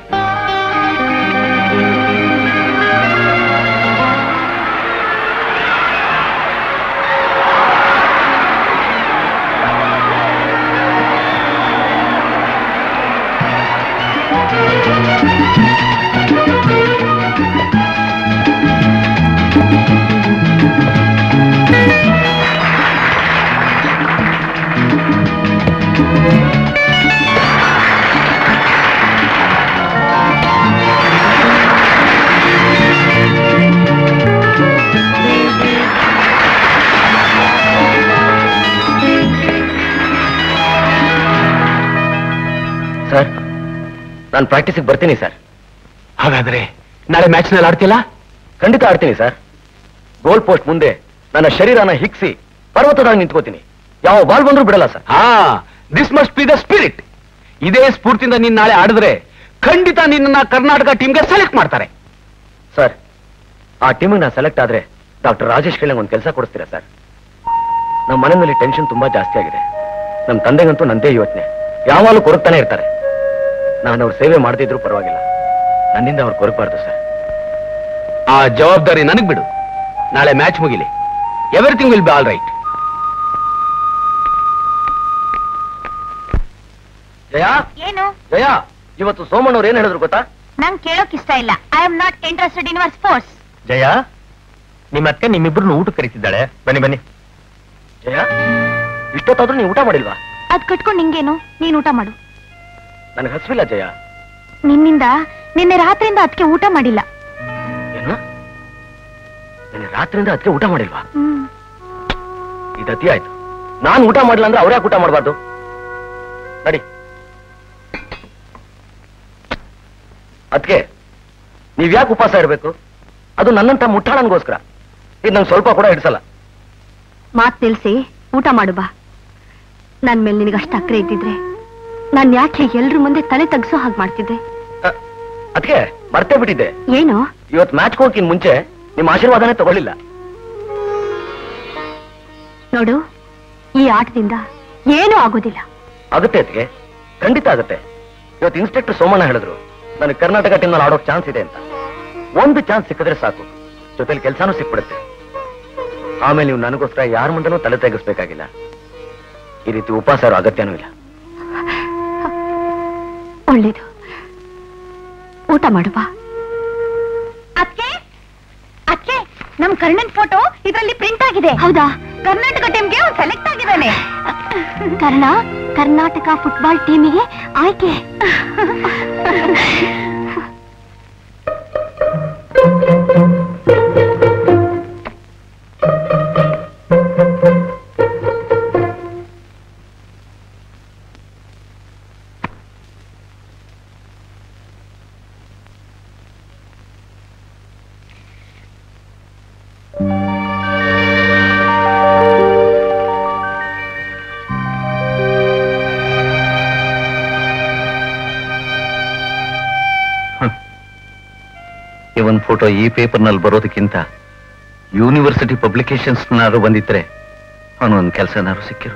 ಸರ್, ನಾನು ಪ್ರಾಕ್ಟೀಸಿಗೆ ಬರ್ತೀನಿ ಸರ್. ಹಾಗಾದ್ರೆ ನಾಳೆ ಮ್ಯಾಚ್ ನಲ್ಲಿ ಆಡ್ತಿಲ್ಲ? ಖಂಡಿತ ಆಡ್ತೀನಿ ಸರ್. ಗೋಲ್ ಪೋಸ್ಟ್ ಮುಂದೆ ನನ್ನ ಶರೀರನ ಹಿಗ್ಸಿ ಪರ್ವತದಾಗ ನಿಂತ್ಕೋತೀನಿ. ಯಾವ ಬಾಲ್ ಬಂದ್ರೂ ಬಿಡಲ್ಲ ಸರ್. ಹಾ, this must be the spirit. ಇದೇ ಸ್ಫೂರ್ತಿಯಿಂದ ನೀನ್ ನಾಳೆ ಆಡಿದ್ರೆ ಖಂಡಿತ ನಿನ್ನ ಕರ್ನಾಟಕ ಟೀಮ್ಗೆ ಸೆಲೆಕ್ಟ್ ಮಾಡ್ತಾರೆ. ಸರ್, ಆ ಟೀಮಿಗೆ ನಾನು ಸೆಲೆಕ್ಟ್ ಆದ್ರೆ ಡಾಕ್ಟರ್ ರಾಜೇಶ್ ಕೇಳಂಗೆ ಒಂದು ಕೆಲಸ ಕೊಡಿಸ್ತೀರಾ ಸರ್? ನಮ್ಮ ಮನೆಯಲ್ಲಿ ಟೆನ್ಷನ್ ತುಂಬಾ ಜಾಸ್ತಿ ಆಗಿದೆ. ನಮ್ಮ ತಂದೆಗಂತೂ ನಂದೇ ಯೋಚನೆ, ಯಾವಾಗಲೂ ಕೊರಗ್ತಾನೆ ಇರ್ತಾರೆ. ನಾನು ಅವ್ರ ಸೇವೆ ಮಾಡದಿದ್ರು ಪರವಾಗಿಲ್ಲ, ನನ್ನಿಂದ ಅವ್ರು ಕೊರಗಬಾರ್ದು ಸರ್. ಆ ಜವಾಬ್ದಾರಿ ನನಗ್ ಬಿಡು. ನಾಳೆ ಮ್ಯಾಚ್ ಮುಗಿಲಿ, everything will be all right. Jaya, ಏನು? ಜಯ, ಇವತ್ತು ಸೋಮಣ್ಣವ್ರು ಏನ್ ಹೇಳಿದ್ರು ಗೊತ್ತಾ? ನಂಗೆ ಕೇಳೋಕ್ ಇಷ್ಟ ಇಲ್ಲ. I am not interested in your sports. Jaya, ನಿಮ್ಮ ಅತ್ತೆ ನಿಮ್ಮಿಬ್ರು ಊಟ ಕರೀತಿದ್ದಾಳೆ. ಬನ್ನಿ ಬನ್ನಿ. ಜಯ, ಇಷ್ಟೊತ್ತಾದ್ರೂ ನೀವು ಊಟ ಮಾಡಿಲ್ವಾ? ಅದ್ ಕಟ್ಕೊಂಡು ನಿಂಗೇನು, ನೀನ್ ಊಟ ಮಾಡು. ನನಗೆ ಹಸಿವಿಲ್ಲ ಜಯ. ನಿನ್ನಿಂದ ನಿನ್ನೆ ರಾತ್ರಿಯಿಂದ ಅದಕ್ಕೆ ಊಟ ಮಾಡಿಲ್ಲ. ಏನು? ನಿನ್ನೆ ರಾತ್ರಿಯಿಂದ ಅದಕ್ಕೆ ಊಟ ಮಾಡಿಲ್ವಾ? ಹ್ಮ್. ಇದು ಅತಿ ಆಯ್ತು. ನಾನು ಊಟ ಮಾಡಿಲ್ಲ ಅಂದ್ರೆ ಅವ್ರ್ಯಾಕೆ ಊಟ ಮಾಡಬಾರ್ದು? ನಡಿ. ಅದಕ್ಕೆ ನೀವ್ಯಾಕೆ ಉಪವಾಸ ಇರಬೇಕು? ಅದು ನನ್ನಂತ ಮುಟ್ಟಾಳನ್ಗೋಸ್ಕರ. ಇದು ನಂಗೆ ಸ್ವಲ್ಪ ಕೂಡ ಹಿಡಿಸಲ್ಲ. ಮಾತ್ ನಿಲ್ಸಿ ಊಟ ಮಾಡು ಬಾ. ನನ್ ಮೇಲೆ ನಿನಗಷ್ಟು ಅಕ್ರೆ ಇದ್ದಿದ್ರೆ ನಾನ್ ಯಾಕೆ ಎಲ್ರ ಮುಂದೆ ತಲೆ ತಗ್ಸೋ ಹಾಗೆ ಮಾಡ್ತಿದ್ದೆ? ಅದಕ್ಕೆ ಮರ್ತೇ ಬಿಟ್ಟಿದ್ದೆ. ಏನು? ಇವತ್ತು ಮ್ಯಾಚ್ ಹೋಗಿನ್ ಮುಂಚೆ ನಿಮ್ಮ ಆಶೀರ್ವಾದನೇ ತಗೊಳ್ಳಿಲ್ಲ. ನೋಡು, ಈ ಆಟದಿಂದ ಏನೂ ಆಗೋದಿಲ್ಲ. ಆಗುತ್ತೆ ಅದಕ್ಕೆ, ಖಂಡಿತ ಆಗುತ್ತೆ. ಇವತ್ತು ಇನ್ಸ್ಪೆಕ್ಟರ್ ಸೋಮಣ್ಣ ಹೇಳಿದ್ರು ನನಗೆ ಕರ್ನಾಟಕ ಟೀಮ್ ನಲ್ಲಿ ಆಡೋಕ್ ಚಾನ್ಸ್ ಇದೆ ಅಂತ. ಒಂದು ಚಾನ್ಸ್ ಸಿಕ್ಕಿದ್ರೆ ಸಾಕು, ಜೊತೆಲಿ ಕೆಲಸನೂ ಸಿಕ್ಬಿಡುತ್ತೆ. ಆಮೇಲೆ ನೀವು ನನಗೋಸ್ಕರ ಯಾರ ಮುಂದನೂ ತಲೆ ತೆಗಿಸ್ಬೇಕಾಗಿಲ್ಲ. ಈ ರೀತಿ ಉಪವಾಸ ಇರೋ ಅಗತ್ಯನೂ ಇಲ್ಲ. ಒಳ್ಳೇದು, ಊಟ ಮಾಡು ಬಾ. ಅಕ್ಕೆ ಅಕ್ಕೆ, ನಮ್ ಕರ್ಣನ್ ಫೋಟೋ ಇದರಲ್ಲಿ ಪ್ರಿಂಟ್ ಆಗಿದೆ. ಹೌದಾ? ಕರ್ನಾಟಕ ಟೀಮ್ಗೆ ಅವ್ನು ಸೆಲೆಕ್ಟ್ ಆಗಿದ್ದಾನೆ. ಕರ್ಣ ಕರ್ನಾಟಕ ಫುಟ್ಬಾಲ್ ಟೀಮಿಗೆ ಆಯ್ಕೆ. ಇವನ್ ಫೋಟೋ ಈ ಪೇಪರ್ನಲ್ಲಿ ಬರೋದಕ್ಕಿಂತ ಯೂನಿವರ್ಸಿಟಿ ಪಬ್ಲಿಕೇಶನ್ಸ್ ನಾರು ಬಂದಿದ್ರೆ ಅವನೊಂದು ಕೆಲಸನಾರು ಸಿಕ್ಕಿರು.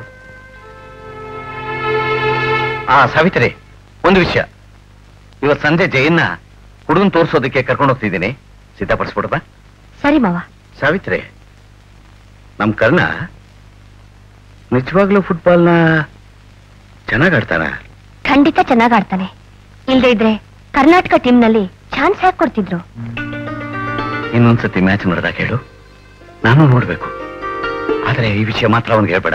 ಆ ಸಾವಿತ್ರಿ, ಒಂದು ವಿಷಯ. ಇವತ್ತು ಸಂಜೆ ಜಯನ್ನ ಹುಡುಗನ್ ತೋರಿಸೋದಕ್ಕೆ ಕರ್ಕೊಂಡು ಹೋಗ್ತಿದ್ದೀನಿ, ಸಿದ್ಧಪಡಿಸ್ಬಿಡಪ್ಪ. ಸರಿ ಮಾವ. ಸಾವಿತ್ರಿ, ನಮ್ ಕರ್ಣ ನಿಜವಾಗ್ಲೂ ಫುಟ್ಬಾಲ್ನ ಚೆನ್ನಾಗ್ ಆಡ್ತಾನ? ಖಂಡಿತ ಚೆನ್ನಾಗ್ ಆಡ್ತಾನೆ. ಇಲ್ದೇ ಇದ್ರೆ ಕರ್ನಾಟಕ ಟೀಮ್ನಲ್ಲಿ ಚಾನ್ಸ್ ಯಾಕೆ ಕೊಡ್ತಿದ್ರು? ಇನ್ನೊಂದ್ಸತಿ ಮ್ಯಾಚ್ ನೋಡಿದಾಗ ಹೇಳು, ನಾನು ನೋಡ್ಬೇಕು. ಆದ್ರೆ ಈ ವಿಷಯ ಮಾತ್ರ ಅವನಿಗೆ ಹೇಳ್ಬೇಡ.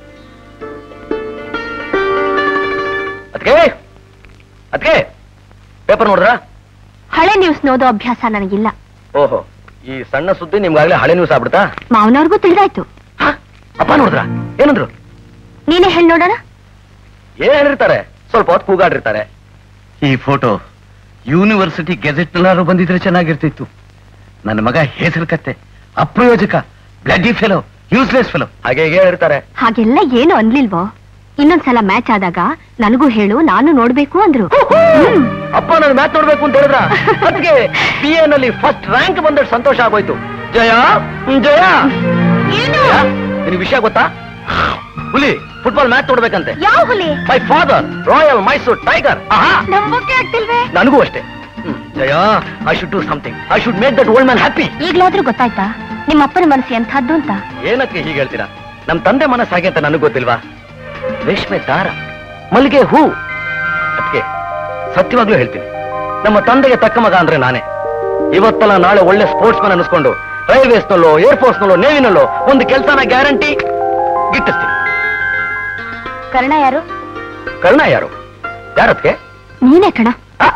ಅದಕ್ಕೆ ಅದಕ್ಕೆ ಪೇಪರ್ ನೋಡ್ರ? ಹಳೆ ನ್ಯೂಸ್ ನೋಡೋ ಅಭ್ಯಾಸ ನನಗಿಲ್ಲ. ಓಹೋ, ಈ ಸಣ್ಣ ಸುದ್ದಿ ನಿಮ್ಗಾಗ್ಲೇ ಹಳೆ ನ್ಯೂಸ್ ಆಗ್ಬಿಡ್ತಾ? ಮಾವನವ್ರಿಗೂ ತಿಳಿದಾಯ್ತು. ಅಪ್ಪ ನೋಡಿದ್ರ? ಏನಂದ್ರು? ನೀನೇ ಹೇಳಿ ನೋಡೋಣ. ಏನ್ ಹೇಳಿರ್ತಾರೆ? ಸ್ವಲ್ಪ ಹೊತ್ತು ಕೂಗಾಡಿರ್ತಾರೆ. ಈ ಫೋಟೋ ಯೂನಿವರ್ಸಿಟಿ ಗೆಜೆಟ್ ನಲ್ಲಾರು ಬಂದಿದ್ರೆ ಚೆನ್ನಾಗಿರ್ತಿತ್ತು. ನನ್ನ ಮಗ ಹೆಸರು ಕತ್ತೆ, ಅಪ್ರಯೋಜಕ, ಬ್ಲಡಿ ಫೆಲೋ, ಯೂಸ್ಲೆಸ್ ಫೆಲೋ ಹಾಗೆ ಹೇಳಿರ್ತಾರೆ. ಹಾಗೆಲ್ಲ ಏನು ಅನ್ಲಿಲ್ವೋ? ಇನ್ನೊಂದ್ಸಲ ಮ್ಯಾಚ್ ಆದಾಗ ನನಗೂ ಹೇಳು, ನಾನು ನೋಡ್ಬೇಕು ಅಂದ್ರು. ಅಪ್ಪ ನಾನು ಮ್ಯಾಚ್ ನೋಡ್ಬೇಕು ಅಂತ ಹೇಳಿದ್ರ? ಅದಕ್ಕೆ ಬಿ ಎ ನಲ್ಲಿ ಫಸ್ಟ್ ರ್ಯಾಂಕ್ ಬಂದಷ್ಟು ಸಂತೋಷ ಆಗೋಯ್ತು. ಜಯ ಜಯ ನಿನ್ ವಿಷಯ ಗೊತ್ತಾ? ಹುಲಿ ಫುಟ್ಬಾಲ್ ಮ್ಯಾಚ್ ನೋಡ್ಬೇಕಂತೆ. ಯಾವ ಹುಲಿ? My father royal Mysore tiger. ನಂಬಕ್ಕೆ ಆಗ್ತಿಲ್ವೇ? ನನಗೂ ಅಷ್ಟೇ. Jaya, I should do something. I should make that old man happy. ಈಗ್ಲಾದ್ರೂ ಗೊತ್ತಾಯ್ತಾ ನಿಮ್ಮ ಅಪ್ಪನ ಮನಸ್ಸು ಎಂಥದ್ದು ಅಂತ? ಏನಕ್ಕೆ ಹೀಗೆ ಹೇಳ್ತೀರಾ? ನಮ್ ತಂದೆ ಮನಸ್ಸು ಹಾಗೆ ಅಂತ ನನಗೆ ಗೊತ್ತಿಲ್ವಾ? ರೇಷ್ಮೆ ದಾರ, ಮಲ್ಲಿಗೆ ಹೂ. ಅದಕ್ಕೆ ಸತ್ಯವಾಗ್ಲೂ ಹೇಳ್ತೀನಿ, ನಮ್ಮ ತಂದೆಗೆ ತಕ್ಕ ಮಗ ಅಂದ್ರೆ ನಾನೇ. ಇವತ್ತಲ್ಲ ನಾಳೆ ಒಳ್ಳೆ ಸ್ಪೋರ್ಟ್ಸ್ ಮ್ಯಾನ್ ಅನಿಸ್ಕೊಂಡು ರೈಲ್ವೇಸ್ನಲ್ಲೋ ಏರ್ಫೋರ್ಸ್ ನಲ್ಲೋ ನೇವಿನಲ್ಲೋ ಒಂದು ಕೆಲಸನ ಗ್ಯಾರಂಟಿ ಗಿಟ್ಟಿಸ್ತೀನಿ. ಕರ್ಣ ಯಾರು? ಕರ್ಣ ಯಾರು? ಯಾರದ್ಕೆ? ನೀನೇ ಕಣ.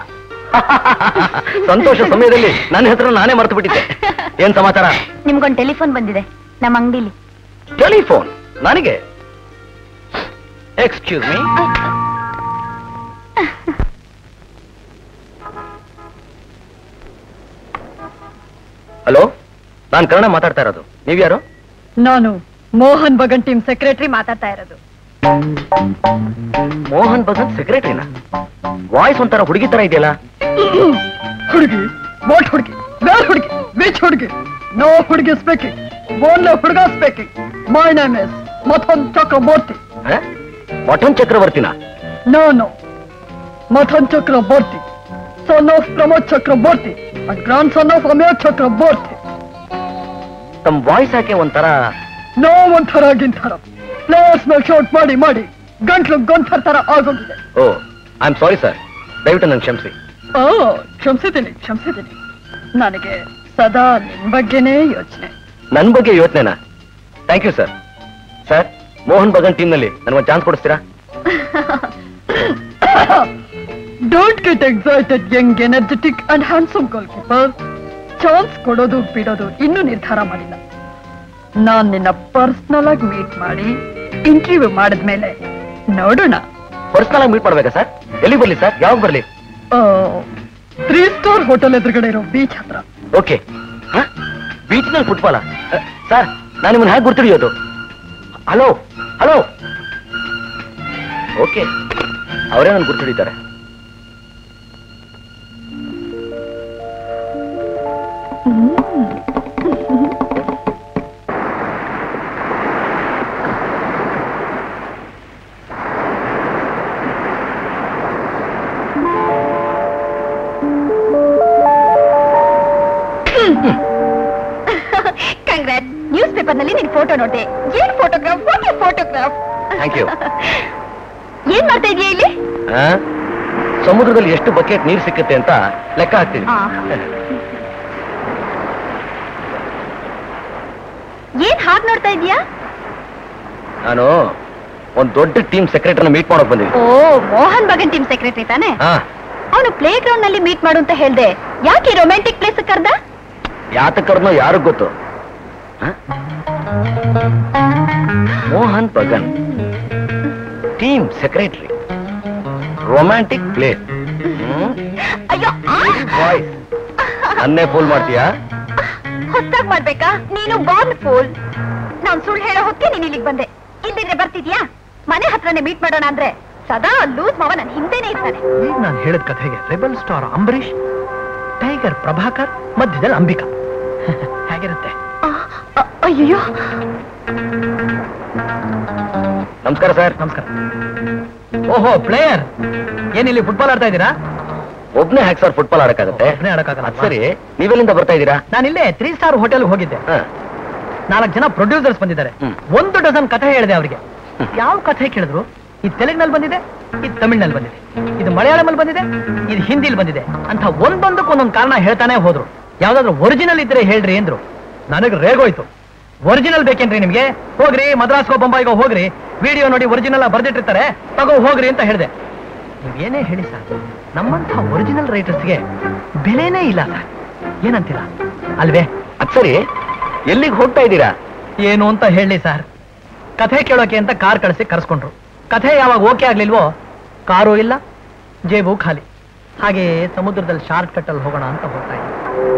ಸಂತೋಷ ಸಮಯದಲ್ಲಿ ನನ್ನ ಹೆಸರು ನಾನೇ ಮರೆತು ಬಿಟ್ಟಿದ್ದೆ. ಏನ್ ಸಮಾಚಾರ? ನಿಮ್ಗೊಂದು ಟೆಲಿಫೋನ್ ಬಂದಿದೆ ನಮ್ಮ ಅಂಗಡಿಲಿ. ಟೆಲಿಫೋನ್? ನನಗೆ? Excuse me. ಹಲೋ, ನಾನು ಕರ್ಣ ಮಾತಾಡ್ತಾ ಇರೋದು. ನೀವ್ಯಾರು? ನಾನು ಮೋಹನ್ ಬಗನ್ ಟೀಮ್ ಸೆಕ್ರೆಟರಿ ಮಾತಾಡ್ತಾ ಇರೋದು. ಮೋಹನ್ ಬಗನ್ ಸೆಕ್ರೆಟರಿನ? ವಾಯ್ಸ್ ಒಂಥರ ಹುಡುಗಿ ತರ ಇದೆಯಲ್ಲ. ಹುಡುಗಿ? ವಾಟ್ ಹುಡುಗಿ? ವೇರ್ ಹುಡುಗಿ? ವಿಚ್ ಹುಡುಗಿ? ನೋ ಹುಡುಗಿ ಸ್ಪೀಕಿಂಗ್, ಓನ್ಲಿ ಹುಡುಗ speaking. My name is Mathan Chakravarthi. Mathan ಚಕ್ರವರ್ತಿನ? No no, Mathan Chakravarthi, son of Pramod Chakravarthi and grandson of Amit Chakravarthi. ತಮ್ಮ ವಾಯ್ಸ್ ಯಾಕೆ ಒಂಥರ? ನೋ ಒಂಥರ ಗಿಂಥರ ಪ್ಲೇಯರ್ಸ್ ನ ಶೌಟ್ ಮಾಡಿ ಮಾಡಿ ಗಂಟ್ಲು ಗೊಂಥರ ತರ ಆಗೋಗಿದೆ. Oh, I am sorry sir, ದಯವಿಟ್ಟು ನನ್ ಕ್ಷಮಿಸಿ. ಓ, ಕ್ಷಮಿಸಿದ್ದೀನಿ ಕ್ಷಮಿಸಿದ್ದೀನಿ. ನನಗೆ ಸದಾ ನಿನ್ ಬಗ್ಗೆನೇ ಯೋಚನೆ. ನನ್ ಬಗ್ಗೆ ಯೋಚನೆನಾ? Thank you sir. Sir, Mohun Bagan team ನಲ್ಲಿ ನನಗೊಂದು ಚಾನ್ಸ್ ಕೊಡಿಸ್ತೀರಾ? Don't get excited young energetic and handsome goalkeeper. Chance ಕೊಡೋದು ಬಿಡೋದು ಇನ್ನೂ ನಿರ್ಧಾರ ಮಾಡಿಲ್ಲ. ನಾನ್ ನಿನ್ನ ಪರ್ಸನಲ್ ಆಗಿ ಮೀಟ್ ಮಾಡಿ ಇಂಟರ್ವ್ಯೂ ಮಾಡಿದ್ಮೇಲೆ ನೋಡೋಣ. ಪರ್ಸನಲ್ ಆಗಿ ಮೀಟ್ ಮಾಡ್ಬೇಕಾ ಸರ್? ಎಲ್ಲಿ ಬರ್ಲಿ ಸರ್? ಯಾವಾಗ ಬರ್ಲಿ? ತ್ರೀ ಸ್ಟಾರ್ ಹೋಟೆಲ್ ಎದುರುಗಡೆ ಇರೋ ಬೀಚ್ ಹತ್ರ. ಓಕೆ. ಬೀಚ್ ನಲ್ಲಿ ಫುಟ್ಬಾಲ್? ಸರ್, ನಾನು ನಿಮ್ಮನ್ನ ಹೇಗೆ ಗುರ್ತಿಡಿಯೋದು? Hello hello. ಓಕೆ, ಅವರೇ ನನ್ನ ಗುರ್ತಿಡಿತಾರೆ. ಕಂಗ್ರಾಟ್. ನ್ಯೂಸ್ ಪೇಪರ್ ನಲ್ಲಿ ನಿನ್ ಫೋಟೋ ನೋಡೆ. ಏನ್ photograph? What a photograph. Thank you. ಏನ್ ಮಾಡ್ತಾ ಇದೀಯ ಇಲ್ಲಿ? ಸಮುದ್ರದಲ್ಲಿ ಎಷ್ಟು ಬಕೆಟ್ ನೀರು ಸಿಕ್ಕುತ್ತೆ ಅಂತ ಲೆಕ್ಕ ಹಾಕ್ತೀನಿ. ಏನ್ ಹಾಗೆ ನೋಡ್ತಾ ಇದೀಯಾ? ನಾನು ಒಂದ್ ದೊಡ್ಡ ಟೀಮ್ ಸೆಕ್ರೆಟರಿನ ಮೀಟ್ ಮಾಡೋಕ್ ಬಂದಿದ್ವಿ. ಓ, ಮೋಹನ್ ಬಗನ್ ಟೀಮ್ ಸೆಕ್ರೆಟರಿ ತಾನೆ? ಅವನು ಪ್ಲೇ ಗ್ರೌಂಡ್ ನಲ್ಲಿ ಮೀಟ್ ಮಾಡು ಅಂತ ಹೇಳ್ದೆ. ಯಾಕೆ ರೊಮ್ಯಾಂಟಿಕ್ ಪ್ಲೇಸ್ ಕರ್ದ? ಯಾತಕ್ ಕರ್ದೋ ಯಾರು ಗೊತ್ತು. Mohun Bagan team secretary, romantic place. ಅಯ್ಯೋ, ನನ್ನೇ ಫೂಲ್ ಮಾಡ್ತೀಯಾ? ಹೊತ್ತಾಗ್ ಮಾಡ್ಬೇಕಾ? ನೀನು ಬಾರ್ನ್ ಫೂಲ್. ನಾನ್ ಸುಳ್ಳು ಹೇಳೋ ಹೊತ್ತಿಗೆ ನೀನ್ ಇಲ್ಲಿಗೆ ಬಂದೆ. ಇಲ್ಲಿದ್ರೆ ಬರ್ತಿದ್ಯಾ? ಮನೆ ಹತ್ರನೇ ಮೀಟ್ ಮಾಡೋಣ ಅಂದ್ರೆ ಸದಾ ಲೂಸ್ ಮಾವ ನನ್ ಹಿಂದೆನೆ ಇರ್ತಾನೆ. ಈಗ ನಾನು ಹೇಳಿದ ಕಥೆಗೆ rebel star Ambareesh, tiger Prabhakar, ಮಧ್ಯದಲ್ಲಿ ಅಂಬಿಕಾ ಹೇಗಿರುತ್ತೆ? ಅಯ್ಯೋ, ನಮಸ್ಕಾರ ಸರ್. ನಮಸ್ಕಾರ. ಓಹೋ, ಪ್ಲೇಯರ್ ಏನಿಲ್ಲಿ ಫುಟ್ಬಾಲ್ ಆಡ್ತಾ ಇದ್ದೀರಾ? ಒಬ್ನೇ ಹ್ಯಾಕ್ ಸರ್ ಫುಟ್ಬಾಲ್ ಆಡಕ್ಕಾಗತ್ತೆ? ಒಬ್ನೇ ಆಡಕ್ಕಾಗಲ್ಲ. ಸರಿ, ನೀವೆಲ್ಲಿಂದ ಬರ್ತಾ ಇದ್ದೀರಾ? ನಾನಿಲ್ಲೇ ತ್ರೀ ಸ್ಟಾರ್ ಹೋಟೆಲ್ ಹೋಗಿದ್ದೆ. ನಾಲ್ಕು ಜನ ಪ್ರೊಡ್ಯೂಸರ್ಸ್ ಬಂದಿದ್ದಾರೆ. ಒಂದು ಡಜನ್ ಕಥೆ ಹೇಳಿದೆ ಅವರಿಗೆ. ಯಾವ ಕಥೆ ಕೇಳಿದ್ರು, ಇದು ತೆಲುಗಿನಲ್ಲಿ ಬಂದಿದೆ, ಇದು ತಮಿಳ್ನಲ್ಲಿ ಬಂದಿದೆ, ಇದು ಮಲಯಾಳಮಲ್ಲಿ ಬಂದಿದೆ, ಇದು ಹಿಂದಿಲಿ ಬಂದಿದೆ ಅಂತ ಒಂದೊಂದಕ್ಕೆ ಒಂದೊಂದು ಕಾರಣ ಹೇಳ್ತಾನೆ ಹೋದ್ರು. ಯಾವ್ದಾದ್ರು ಒರಿಜಿನಲ್ ಇದ್ರೆ ಹೇಳ್ರಿ ಅಂದ್ರು. ನನಗೆ ರೇಗೋಯ್ತು. ಒರಿಜಿನಲ್ ಬೇಕೇನ್ರಿ ನಿಮ್ಗೆ? ಹೋಗ್ರಿ ಮದ್ರಾಸ್ಗೋ ಬೊಂಬಾಯಿಗೋ ಹೋಗ್ರಿ, ವಿಡಿಯೋ ನೋಡಿ ಒರಿಜಿನಲ್ ಬರ್ದಿಟ್ಟಿರ್ತಾರೆ, ತಗೋ ಹೋಗ್ರಿ ಅಂತ ಹೇಳಿದೆ. ನೀವೇನೇ ಹೇಳಿ ಸರ್, ನಮ್ಮಂಥ ಒರಿಜಿನಲ್ ರೈಟರ್ಸ್ಗೆ ಬೆಲೆನೇ ಇಲ್ಲ ಸರ್. ಏನಂತೀರ ಅಲ್ವೇ? ಅದ್ ಸರಿ, ಎಲ್ಲಿಗೆ ಹೋಗ್ತಾ ಇದ್ದೀರಾ? ಏನು ಅಂತ ಹೇಳಿ ಸರ್. ಕಥೆ ಕೇಳೋಕೆ ಅಂತ ಕಾರ್ ಕಳಿಸಿ ಕರ್ಸ್ಕೊಂಡ್ರು. ಕಥೆ ಯಾವಾಗ ಓಕೆ ಆಗ್ಲಿಲ್ವೋ, ಕಾರು ಇಲ್ಲ, ಜೇಬು ಖಾಲಿ. ಹಾಗೆ ಸಮುದ್ರದಲ್ಲಿ ಶಾರ್ಟ್ ಕಟ್ ಅಲ್ಲಿ ಹೋಗೋಣ ಅಂತ ಹೋಗ್ತಾ ಇದ್ದೆ.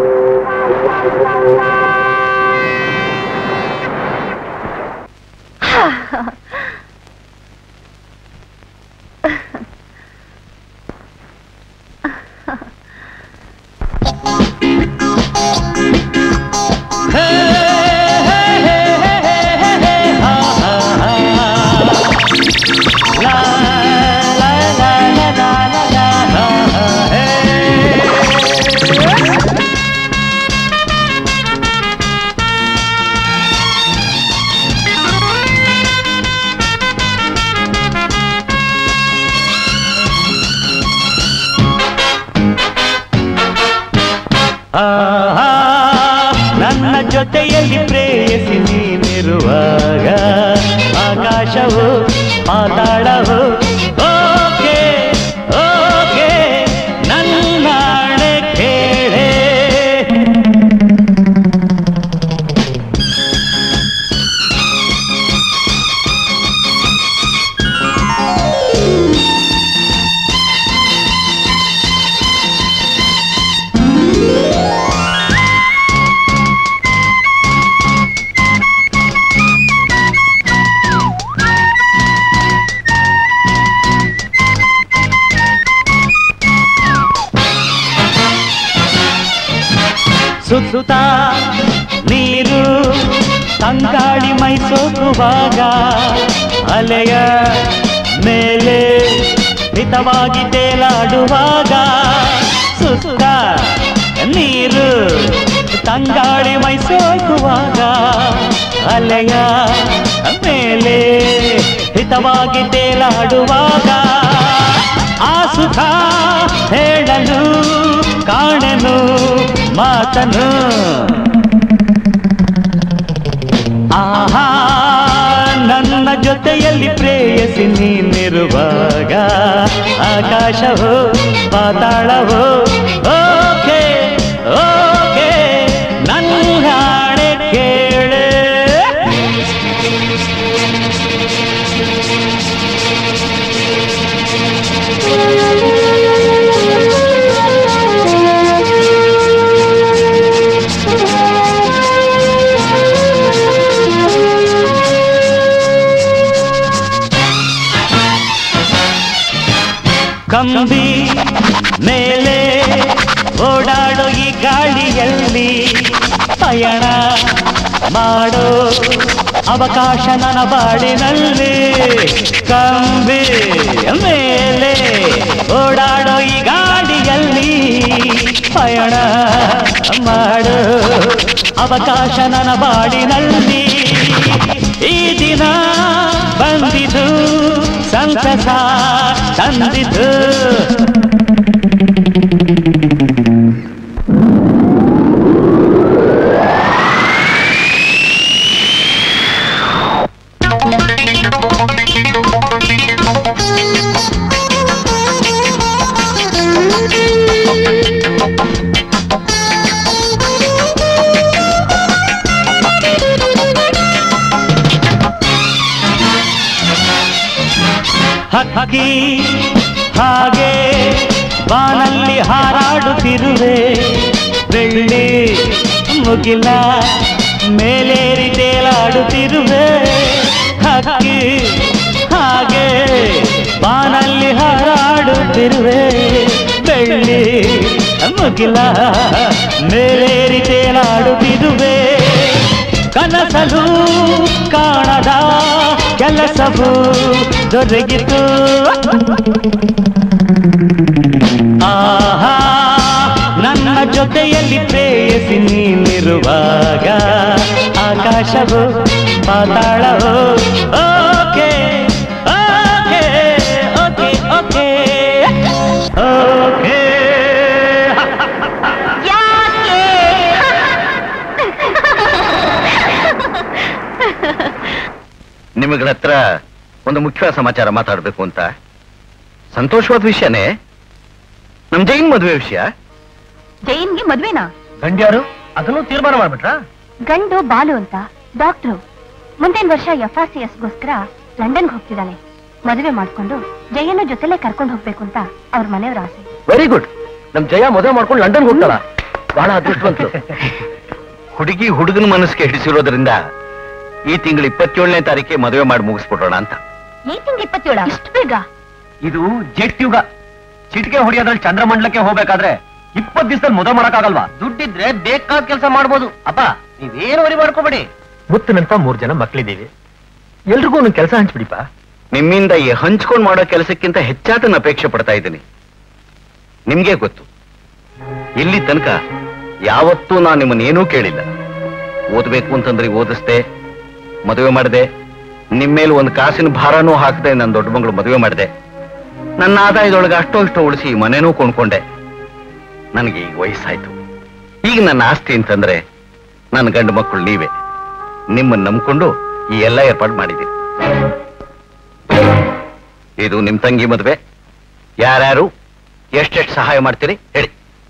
ನನ್ನ ಜೊತೆಯಲ್ಲಿ ಪ್ರೇಯಸಿ ನೀನಿರುವಾಗ ಆಕಾಶವು ಪಾತಾಳವು ಓಕೆ ಓಕೆ ನನ್ನಾಣೆ ಕೇಳೆ. ಸುತ್ತ ನೀರು ತಂಗಾಳಿ ಮೈಸೋಕುವಾಗ ಅಲೆಯ ಮೇಲೆ ಹಿತವಾಗಿ ತೇಲಾಡುವಾಗ ಸುತ್ತ ನೀರು ತಂಗಾಳಿ ಮೈಸೋಕುವಾಗ ಅಲೆಯ ಮೇಲೆ ಹಿತವಾಗಿ ತೇಲಾಡುವಾಗ ಆ ಸುಖ ಹೇಳಲು ಕಾಣೆನು ಮಾತನು. ಆಹಾ ನನ್ನ ಜೊತೆಯಲ್ಲಿ ಪ್ರೇಯಸಿ ನೀನಿರುವಾಗ ಆಕಾಶವು ಪಾತಾಳವು ಓಕೆ ಓಕೆ ನನ್ನ ಹಾಡೆ ಕೇಳೆ. ಕಂಬಿ ಮೇಲೆ ಓಡಾಡೋ ಈ ಗಾಳಿಯಲ್ಲಿ ಪಯಣ ಮಾಡೋ ಅವಕಾಶ ನನ್ನ ಬಾಡಿನಲ್ಲಿ. ಕಂಬಿ ಮೇಲೆ ಓಡಾಡೋ ಈ ಗಾಡಿಯಲ್ಲಿ ಪಯಣ ಮಾಡೋ ಅವಕಾಶ ನನ್ನ ಬಾಡಿನಲ್ಲಿ. ಈ ದಿನ ಬಂದಿತು ಸಂತಸ ತಂದಿತು. ಹಕ್ಕಿ ಹಾಗೆ ಬಾನಲ್ಲಿ ಹಾರಾಡುತ್ತಿರುವೆ ಬೆಳ್ಳಿ ಮುಗಿಲ ಮೇಲೇರಿ ತೇಲಾಡುತ್ತಿರುವೆ ಹಕ್ಕಿ ಹಾಗೆ ಬಾನಲ್ಲಿ ಹಾರಾಡುತ್ತಿರುವೆ ಬೆಳ್ಳಿ ಮುಗಿಲ ಮೇಲೇರಿ ತೇಲಾಡುತ್ತಿರುವೆ ಕನಸಲು ಕಾಣದ ಕೆಲಸವು ದೊರಕಿತು ಆಹಾ ನನ್ನ ಜೊತೆಯಲ್ಲಿ ಪ್ರೇಯಸಿ ನೀನಿರುವಾಗ ಆಕಾಶವು ಪಾತಾಳವು okay okay okay okay okay ನಿಮಗಳ ಹತ್ರ ಒಂದು ಮುಖ್ಯವಾದ ಸಮಾಚಾರ ಮಾತಾಡಬೇಕು ಅಂತ. ಸಂತೋಷವಾದ ವಿಷಯನೇ, ನಮ್ ಜೈನ್ ಮದುವೆ ವಿಷಯ. ಜೈನ್ಗೆ ಮದ್ವೆನಾ? ಗಂಡ್ಯಾರು ಅದನ್ನು ತೀರ್ಮಾನ ಮಾಡ್ಬಿಟ್ರಾ? ಗಂಡು ಬಾಲು ಅಂತ ಡಾಕ್ಟ್ರು. ಮುಂದಿನ ವರ್ಷ ಎಫ್ ಆರ್ ಸಿ ಎಸ್ ಗೋಸ್ಕರ ಲಂಡನ್ಗೆ ಹೋಗ್ತಿದ್ದಾನೆ. ಮದುವೆ ಮಾಡ್ಕೊಂಡು ಜಯನ ಜೊತೆಲೆ ಕರ್ಕೊಂಡು ಹೋಗ್ಬೇಕು ಅಂತ ಅವ್ರ ಮನೆಯವ್ರ ಆಸೆ. Very good. ನಮ್ ಜಯ ಮದುವೆ ಮಾಡ್ಕೊಂಡು ಲಂಡನ್ ಹೋಗ್ತಾಳ. ಬಹಳ ಅದೃಷ್ಟವಂತರು. ಹುಡುಗಿ ಹುಡುಗನ ಮನಸ್ಸಿಗೆ ಹಿಡಿಸಿರೋದ್ರಿಂದ ಈ ತಿಂಗಳು ಇಪ್ಪತ್ತೇಳನೇ ತಾರೀಕಿಗೆ ಮದುವೆ ಮಾಡಿ ಮುಗಿಸ್ಬಿಡೋಣ ಅಂತ. ಈ ತಿಂಗಳು ಇಪ್ಪತ್ತೇಳ? ಇಷ್ಟು ಬೇಗ? ಇದು ಜೆಟ್ ಯುಗ. ಚಿಟಿಕೆ ಹೊಡಿಯೋದ್ರಲ್ಲಿ ಚಂದ್ರಮಂಡಲಕ್ಕೆ ಹೋಗ್ಬೇಕಾದ್ರೆ ಇಪ್ಪತ್ತು ದಿವಸದಲ್ಲಿ ಮದುವೆ ಮಾಡಕ್ಕಾಗಲ್ವಾ? ದುಡ್ಡಿದ್ರೆ ಬೇಕಾದ ಕೆಲಸ ಮಾಡ್ಬೋದು. ಅಪ್ಪ ನೀವೇನು ವರಿ ಮಾಡ್ಕೋಬೇಡಿ. ಮುತ್ತಿನಂತ ಮೂರ್ ಜನ ಮಕ್ಳಿದ್ದೀವಿ, ಎಲ್ರಿಗೂ ಒಂದೊಂದು ಕೆಲಸ ಹಂಚ್ಬಿಡಿಪಾ. ನಿಮ್ಮಿಂದ ಈ ಹಂಚ್ಕೊಂಡ್ ಮಾಡೋ ಕೆಲಸಕ್ಕಿಂತ ಹೆಚ್ಚಾದನ್ನ ಅಪೇಕ್ಷೆ ಪಡ್ತಾ ಇದ್ದೀನಿ. ನಿಮ್ಗೆ ಗೊತ್ತು, ಇಲ್ಲಿ ತನಕ ಯಾವತ್ತೂ ನಾನು ನಿಮ್ಮನ್ನೇನೂ ಕೇಳಿಲ್ಲ. ಓದ್ಬೇಕು ಅಂತಂದ್ರೆ ಓದಿಸ್ದೆ, ಮದುವೆ ಮಾಡಿದೆ, ನಿಮ್ಮೇಲೆ ಒಂದು ಕಾಸಿನ ಭಾರನೂ ಹಾಕದೆ ನನ್ನ ದೊಡ್ಡ ಮಗಳು ಮದುವೆ ಮಾಡಿದೆ. ನನ್ನ ಆದಾಯದೊಳಗೆ ಅಷ್ಟೋ ಇಷ್ಟೋ ಉಳಿಸಿ ಮನೇನೂ ಕೊಂಡ್ಕೊಂಡೆ. ನನಗೆ ಈಗ ವಯಸ್ಸಾಯ್ತು. ಈಗ ನನ್ನ ಆಸ್ತಿ ಅಂತಂದ್ರೆ ನನ್ನ ಗಂಡು ಮಕ್ಕಳು ನೀವೇ. ನಿಮ್ಮನ್ನ ನಂಬ್ಕೊಂಡು ಈ ಎಲ್ಲ ಏರ್ಪಾಡು ಮಾಡಿದ್ದೀನಿ. ಇದು ನಿಮ್ ತಂಗಿ ಮದುವೆ. ಯಾರ್ಯಾರು ಎಷ್ಟೆಷ್ಟು ಸಹಾಯ ಮಾಡ್ತೀರಿ ಹೇಳಿ.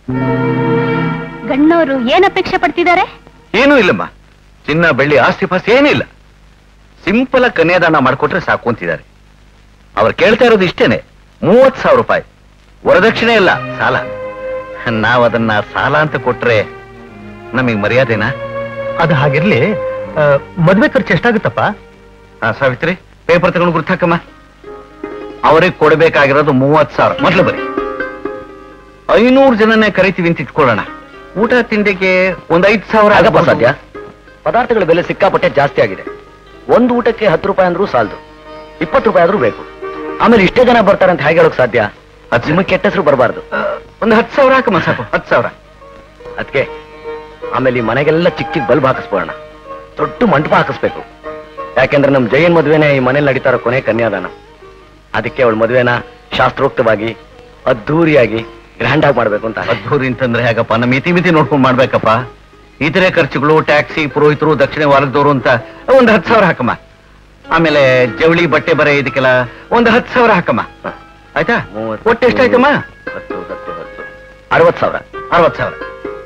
ಗಣ್ಣವರು ಏನ್ ಅಪೇಕ್ಷೆ ಪಡ್ತಿದ್ದಾರೆ? ಏನೂ ಇಲ್ಲಮ್ಮ, ಚಿನ್ನ ಬೆಳ್ಳಿ ಆಸ್ತಿ ಪಾಸ್ತಿ ಏನಿಲ್ಲ. ಸಿಂಪಲ್ ಆಗಿ ಕನ್ಯಾದಾನ ಮಾಡ್ಕೊಟ್ರೆ ಸಾಕು ಅಂತಿದ್ದಾರೆ. ಅವ್ರು ಕೇಳ್ತಾ ಇರೋದು ಇಷ್ಟೇನೆ, ಮೂವತ್ ಸಾವಿರ ರೂಪಾಯಿ ವರದಕ್ಷಿಣೆ ಇಲ್ಲ, ಸಾಲ. ನಾವ್ ಅದನ್ನ ಸಾಲ ಅಂತ ಕೊಟ್ರೆ ನಮಗ್ ಮರ್ಯಾದೆನಾ? ಅದು ಹಾಗಿರ್ಲಿ, ಮದ್ವೆ ಖರ್ಚು ಎಷ್ಟಾಗುತ್ತಪ್ಪ? ಆ ಸಾವಿತ್ರಿ, ಪೇಪರ್ ತಗೊಂಡು ಗುರ್ತಾಕಮ್ಮ. ಅವ್ರಿಗೆ ಕೊಡ್ಬೇಕಾಗಿರೋದು ಮೂವತ್ ಸಾವಿರ. ಮೊದ್ಲು ಬರೀ ಐನೂರು ಜನನೇ ಕರಿತೀವಿ ಅಂತ ಇಟ್ಕೊಳ್ಳೋಣ. ಊಟ ತಿಂಡಿಗೆ ಒಂದ್ ಐದ್ ಸಾವಿರ ಆಗಪ್ಪ ಸಾಧ್ಯ. ಪದಾರ್ಥಗಳ ಬೆಲೆ ಸಿಕ್ಕಾಪಟ್ಟೆ ಜಾಸ್ತಿ ಆಗಿದೆ. ಒಂದು ಊಟಕ್ಕೆ ಹತ್ತು ರೂಪಾಯಿ ಅಂದ್ರೂ ಸಾಲದು, ಇಪ್ಪತ್ತು ರೂಪಾಯಿ ಆದ್ರೂ ಬೇಕು. ಆಮೇಲೆ ಇಷ್ಟೇ ಜನ ಬರ್ತಾರೆ ಅಂತ ಹೇಗೆ ಹೇಳೋಕ್ ಸಾಧ್ಯ? ಅದ್ ನಿಮಗೆ ಕೆಟ್ಟ ಹೆಸರು ಬರಬಾರ್ದು. ಒಂದು ಹತ್ತು ಸಾವಿರ ಹಾಕಮ್ಮ ಸಾಕು. ಹತ್ತು ಸಾವಿರ ಅದಕ್ಕೆ ಆಮೇಲೆ ಈ ಮನೆಗೆಲ್ಲ ಚಿಕ್ಕ ಚಿಕ್ಕ ಬಲ್ಬ್ ಹಾಕಿಸ್ಬೋಣ, ದೊಡ್ಡ ಮಂಟಪ ಹಾಕಿಸ್ಬೇಕು. ಯಾಕೆಂದ್ರೆ ನಮ್ ಜಯನ್ ಮದ್ವೆನೇ ಈ ಮನೇಲಿ ನಡೀತಾರೋ ಕೊನೆ ಕನ್ಯಾದಾನ. ಅದಕ್ಕೆ ಅವಳ ಮದ್ವೆನ ಶಾಸ್ತ್ರೋಕ್ತವಾಗಿ ಅದ್ಧೂರಿಯಾಗಿ ಗ್ರ್ಯಾಂಡ್ ಆಗಿ ಮಾಡ್ಬೇಕು ಅಂತ. ಅದ್ಧೂರಿ ಅಂತಂದ್ರೆ ಹೇಗಪ್ಪ? ನಮ್ಮ ಮಿತಿ ಮಿತಿ ನೋಡ್ಕೊಂಡು ಮಾಡ್ಬೇಕಪ್ಪ. ಇತರೆ ಖರ್ಚುಗಳು, ಟ್ಯಾಕ್ಸಿ, ಪುರೋಹಿತರು, ದಕ್ಷಿಣೆ ವಾರದವರು ಅಂತ ಒಂದು ಹತ್ತು ಸಾವಿರ ಹಾಕಮ್ಮ. ಆಮೇಲೆ ಜವಳಿ ಬಟ್ಟೆ ಬರೆ ಇದಕ್ಕೆಲ್ಲ ಒಂದು ಹತ್ತು ಸಾವಿರ ಹಾಕಮ್ಮ. ಆಯ್ತಾ? ಒಟ್ಟು ಎಷ್ಟಾಯ್ತಮ್ಮ? ಹತ್ತು ಹತ್ತು ಹತ್ತು ಅರವತ್ತು ಸಾವಿರ. ಅರವತ್ತು ಸಾವಿರ.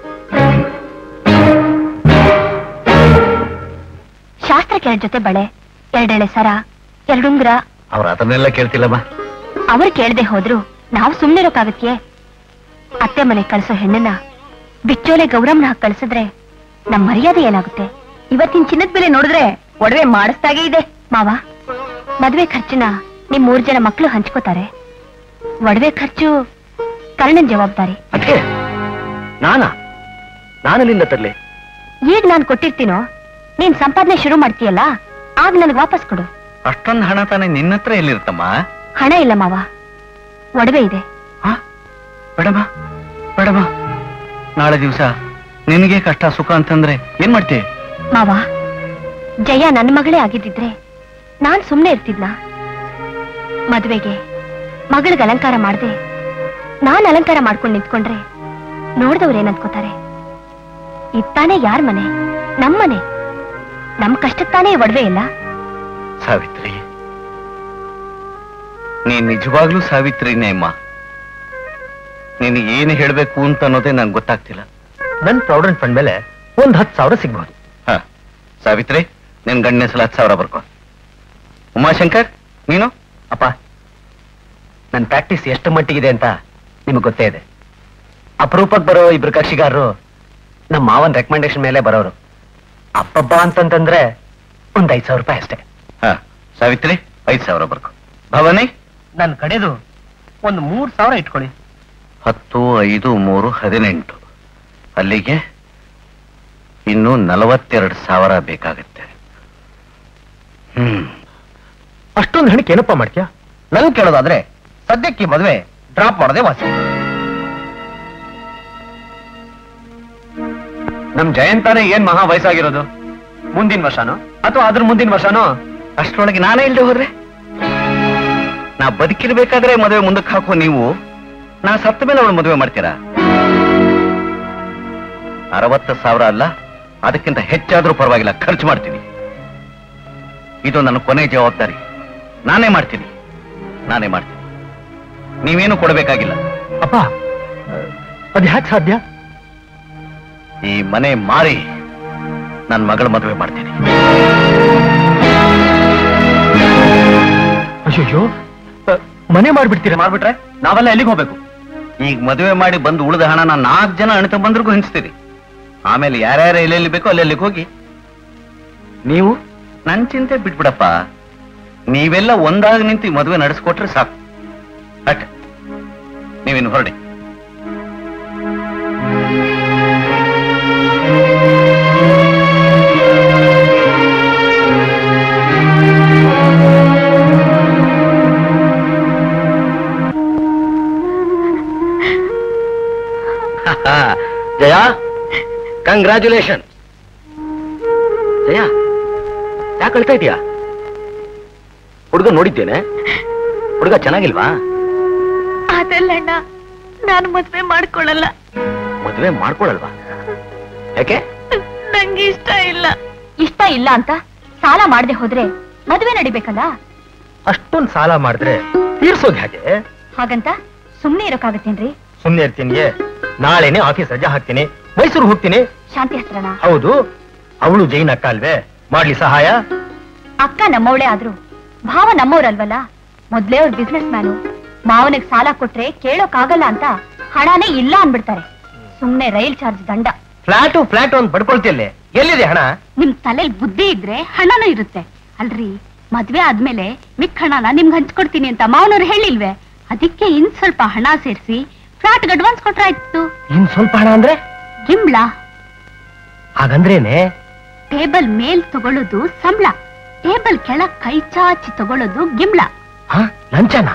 ಶಾಸ್ತ್ರಕ್ಕೆ ಎರಡ್ ಜೊತೆ ಬಳೆ, ಎರಡೆಳೆ ಸರ, ಎರಡುಂಗ್ರ. ಅವ್ರು ಅದನ್ನೆಲ್ಲ ಕೇಳ್ತಿಲ್ಲಮ್ಮ. ಅವ್ರು ಕೇಳದೆ ಹೋದ್ರು ನಾವು ಸುಮ್ನಿರೋಕ್ಕಾಗತ್ಯೆ? ಅತ್ತೆ ಮನೆ ಕಳ್ಸೋ ಹೆಣ್ಣನ್ನ ಬಿಚ್ಚೋಲೆ ಗೌರಮ್ಮನ ಹಾಕಿ ಕಳ್ಸಿದ್ರೆ ನಮ್ ಮರ್ಯಾದೆ ಏನಾಗುತ್ತೆ? ಇವತ್ತಿನ ಚಿನ್ನದ ಬೆಲೆ ನೋಡಿದ್ರೆ ಒಡವೆ ಮಾಡಿಸ್ದಾಗೆ ಇದೆ. ಮಾವ, ಮದ್ವೆ ಖರ್ಚನ್ನ ನಿಮ್ ಮೂರ್ ಜನ ಮಕ್ಕಳು ಹಂಚ್ಕೋತಾರೆ. ಒಡವೆ ಖರ್ಚು ಕರ್ಣನ್ ಜವಾಬ್ದಾರಿ. ಅದಕ್ಕೆ ನಾನಾ ನಾನಲ್ಲಿಂದ ತರ್ಲಿ? ಈಗ ನಾನ್ ಕೊಟ್ಟಿರ್ತೀನೋ, ನೀನ್ ಸಂಪಾದನೆ ಶುರು ಮಾಡ್ತೀಯಲ್ಲ, ಆಗ ನನಗೆ ವಾಪಸ್ ಕೊಡು. ಅಷ್ಟೊಂದು ಹಣ ತಾನೇ ನಿನ್ನ ಹತ್ರ ಎಲ್ಲಿರುತ್ತಮ್ಮ? ಹಣ ಇಲ್ಲ ಮಾವ, ಒಡವೆ ಇದೆ. ಬೇಡಮ್ಮ ಬೇಡಮ್ಮ, ನಾಳೆ ದಿವಸ ನಿನಗೆ ಕಷ್ಟ ಸುಖ ಅಂತಂದ್ರೆ ಏನ್ ಮಾಡ್ತೀವಿ? ಮಾವ, ಜಯ ನನ್ನ ಮಗಳೇ ಆಗಿದ್ದಿದ್ರೆ ನಾನ್ ಸುಮ್ನೆ ಇರ್ತಿದ್ನ? ಮದ್ವೆಗೆ ಮಗಳಿಗೆ ಅಲಂಕಾರ ಮಾಡ್ದೆ ನಾನ್ ಅಲಂಕಾರ ಮಾಡ್ಕೊಂಡು ನಿಂತ್ಕೊಂಡ್ರೆ ನೋಡ್ದವ್ರು ಏನಂತ್ಕೋತಾರೆ? ಇತ್ತಾನೆ ಯಾರ್ ಮನೆ? ನಮ್ಮನೆ. ನಮ್ ಕಷ್ಟಕ್ತಾನೇ ಒಡವೆ ಇಲ್ಲ. ಸಾವಿತ್ರಿ, ನೀನ್ ನಿಜವಾಗ್ಲೂ ಸಾವಿತ್ರಿನೇ ಅಮ್ಮ. ನೀನು ಏನು ಹೇಳ್ಬೇಕು ಅಂತ ಅನ್ನೋದೇ ನಂಗೆ ಗೊತ್ತಾಗ್ತಿಲ್ಲ. ನನ್ ಪ್ರಾವಿಡೆಂಟ್ ಫಂಡ್ ಮೇಲೆ ಒಂದ್ ಹತ್ತು ಸಾವಿರ ಸಿಗ್ಬಹುದು. ಹ ಸಾವಿತ್ರಿ, ನಿನ್ ಗಂಡನೇ ಸಲ ಹತ್ತು ಸಾವಿರ ಬರ್ಕೊ. ಉಮಾಶಂಕರ್, ನೀನು? ಅಪ್ಪ, ನನ್ನ ಪ್ರಾಕ್ಟೀಸ್ ಎಷ್ಟು ಮಟ್ಟಿಗಿದೆ ಅಂತ ನಿಮಗೆ ಗೊತ್ತೇ ಇದೆ. ಅಪರೂಪಕ್ಕೆ ಬರೋ ಇಬ್ರು ಕಕ್ಷಿಗಾರರು ನಮ್ಮ ಮಾವನ್ ರೆಕಮೆಂಡೇಶನ್ ಮೇಲೆ ಬರೋರು. ಅಪ್ಪಬ್ಬ ಅಂತಂತಂದ್ರೆ ಒಂದ್ ಐದ್ ಸಾವಿರ ರೂಪಾಯಿ ಅಷ್ಟೇ. ಹಾ ಸಾವಿತ್ರಿ, ಐದ್ ಸಾವಿರ ಬರ್ಕೊ. ಭವಾನಿ, ನನ್ ಕಡೆದು ಒಂದು ಮೂರ್ ಸಾವಿರ ಇಟ್ಕೊಳ್ಳಿ. ಹತ್ತು ಐದು ಮೂರು ಹದಿನೆಂಟು, ಅಲ್ಲಿಗೆ ಇನ್ನು ನಲವತ್ತೆರಡು ಸಾವಿರ ಬೇಕಾಗುತ್ತೆ. ಹ್ಮ್ ಅಷ್ಟೊಂದು ಹಣಕ್ಕೆ ಏನಪ್ಪಾ ಮಾಡ್ತೀಯಾ? ನನ್ ಕೇಳೋದಾದ್ರೆ ಸದ್ಯಕ್ಕೆ ಮದುವೆ ಡ್ರಾಪ್ ಮಾಡೋದೇ ವಾಸಿ. ನಮ್ ಜಯಂತಾನೆ ಏನ್ ಮಹಾ ವಯಸ್ಸಾಗಿರೋದು? ಮುಂದಿನ ವರ್ಷನೋ ಅಥವಾ ಅದ್ರ ಮುಂದಿನ ವರ್ಷನೋ? ಅಷ್ಟರೊಳಗೆ ನಾನೇ ಇಲ್ದೆ ಹೋದ್ರೆ? ನಾ ಬದುಕಿರ್ಬೇಕಾದ್ರೆ ಮದುವೆ ಮುಂದಕ್ಕೆ ಹಾಕೋ ನೀವು, ನಾ ಸತ್ತ ಮೇಲೆ ಅವಳು ಮದುವೆ ಮಾಡ್ತೀರಾ? ಅರವತ್ತು ಸಾವಿರ ಅಲ್ಲ, ಅದಕ್ಕಿಂತ ಹೆಚ್ಚಾದ್ರೂ ಪರವಾಗಿಲ್ಲ, ಖರ್ಚು ಮಾಡ್ತೀನಿ. ಇದು ನನ್ನ ಕೊನೆ ಜವಾಬ್ದಾರಿ. ನಾನೇ ಮಾಡ್ತೀನಿ ನಾನೇ ಮಾಡ್ತೀನಿ ನೀವೇನು ಕೊಡಬೇಕಾಗಿಲ್ಲ. ಅಪ್ಪ, ಅದು ಹ್ಯಾಕ್ ಸಾಧ್ಯ? ಈ ಮನೆ ಮಾರಿ ನನ್ನ ಮಗಳ ಮದುವೆ ಮಾಡ್ತೀನಿ. ಅಯ್ಯೋ, ಮನೆ ಮಾಡ್ಬಿಡ್ತೀರಾ? ಮಾಡ್ಬಿಟ್ರೆ ನಾವೆಲ್ಲ ಎಲ್ಲಿಗೆ ಹೋಗ್ಬೇಕು? ಈಗ ಮದುವೆ ಮಾಡಿ ಬಂದು ಉಳಿದ ಹಣ ನಾನು ನಾಲ್ಕು ಜನ ಅಣ್ಣ ತಮ್ಮಂದ್ರಿಗೂ ಹಂಚ್ತೀರಿ. ಆಮೇಲೆ ಯಾರ್ಯಾರು ಎಲ್ಲೆಲ್ಲಿ ಬೇಕೋ ಅಲ್ಲೆಲ್ಲಿಗೆ ಹೋಗಿ. ನೀವು ನನ್ ಚಿಂತೆ ಬಿಟ್ಬಿಡಪ್ಪ. ನೀವೆಲ್ಲ ಒಂದಾಗಿ ನಿಂತು ಈ ಮದುವೆ ನಡೆಸ್ಕೊಟ್ರೆ ಸಾಕು. ಅಟ್ ನೀವಿನ್ನು ಹೊರಡಿ. ಜಯ, ಕಂಗ್ರ್ಯಾಚುಲೇಷನ್. ಜಯ, ಯಾಕೆ ಅಳ್ತಾ ಇದೀಯಾ? ಹುಡುಗ ನೋಡಿದ್ದೇನೆ. ಹುಡುಗ ಚೆನ್ನಾಗಿಲ್ವಾ? ಅದಲ್ಲಣ್ಣ, ನಾನು ಮದ್ವೆ ಮಾಡ್ಕೊಳ್ಳಲ್ಲ. ಮದುವೆ ಮಾಡ್ಕೊಳಲ್ವಾ? ಯಾಕೆ? ನಂಗೆ ಇಷ್ಟ ಇಲ್ಲ. ಇಷ್ಟ ಇಲ್ಲ ಅಂತ ಸಾಲ ಮಾಡದೆ ಹೋದ್ರೆ ಮದ್ವೆ ನಡಿಬೇಕಲ್ಲ. ಅಷ್ಟೊಂದು ಸಾಲ ಮಾಡಿದ್ರೆ ತೀರ್ಸೋದು ಹೇಗೆ? ಹಾಗಂತ ಸುಮ್ನೆ ಇರೋಕ್ಕಾಗತ್ತೇನ್ರಿ? ಸುಮ್ನೆ ಇರ್ತೀನಿ. ನಾಳೆನೆ ಆಫೀಸ್ ರಜಾ ಹಾಕ್ತೀನಿ, ಮೈಸೂರು ಹೋಗ್ತೀನಿ. ಶಾಂತಿ ಹತ್ರನ? ಹೌದು. ಅವಳು ಜೈನ್ ಅಕ್ಕ ಅಲ್ವೇ, ಮಾಡ್ಲಿ ಸಹಾಯ? ಅಕ್ಕ ನಮ್ಮವಳೇ ಆದ್ರು ಭಾವ ನಮ್ಮವ್ರಲ್ವಲ್ಲ. ಮೊದ್ಲೇ ಅವ್ರ ಬಿಸ್ನೆಸ್ ಮ್ಯಾನು. ಮಾವನಿಗೆ ಸಾಲ ಕೊಟ್ರೆ ಕೇಳೋಕಾಗಲ್ಲ ಅಂತ ಹಣನೇ ಇಲ್ಲ ಅನ್ಬಿಡ್ತಾರೆ. ಸುಮ್ನೆ ರೈಲ್ ಚಾರ್ಜ್ ದಂಡ. ಫ್ಲಾಟು ಫ್ಲಾಟು ಅಂತ ಬಡ್ಕೊಳ್ತಿಯಲ್ಲೇ, ಎಲ್ಲಿದೆ ಹಣ? ನಿಮ್ ತಲೆಲ್ ಬುದ್ಧಿ ಇದ್ರೆ ಹಣನೂ ಇರುತ್ತೆ ಅಲ್ರಿ. ಮದ್ವೆ ಆದ್ಮೇಲೆ ಮಿಕ್ಕ ಹಣನ ನಿಮ್ಗೆ ಹಂಚ್ಕೊಡ್ತೀನಿ ಅಂತ ಮಾವನವ್ರು ಹೇಳಿಲ್ವೇ? ಅದಕ್ಕೆ ಇನ್ ಸ್ವಲ್ಪ ಹಣ ಸೇರಿಸಿ ಫ್ಲಾಟ್ಗೆ ಅಡ್ವಾನ್ಸ್ ಕೊಟ್ರಾಯ್ತು. ಇನ್ ಸ್ವಲ್ಪ ಹಣ ಅಂದ್ರೆ? ಗಿಂಬ್ಳ. ಹಾಗಂದ್ರೇನೆ? ಟೇಬಲ್ ಮೇಲ್ ತಗೊಳ್ಳೋದು ಸಂಬಳ, ಟೇಬಲ್ ಕೆಳಗ್ ಕೈ ಚಾಚಿ ತಗೊಳ್ಳೋದು ಗಿಂಬ್ಳ. ಲಂಚನ?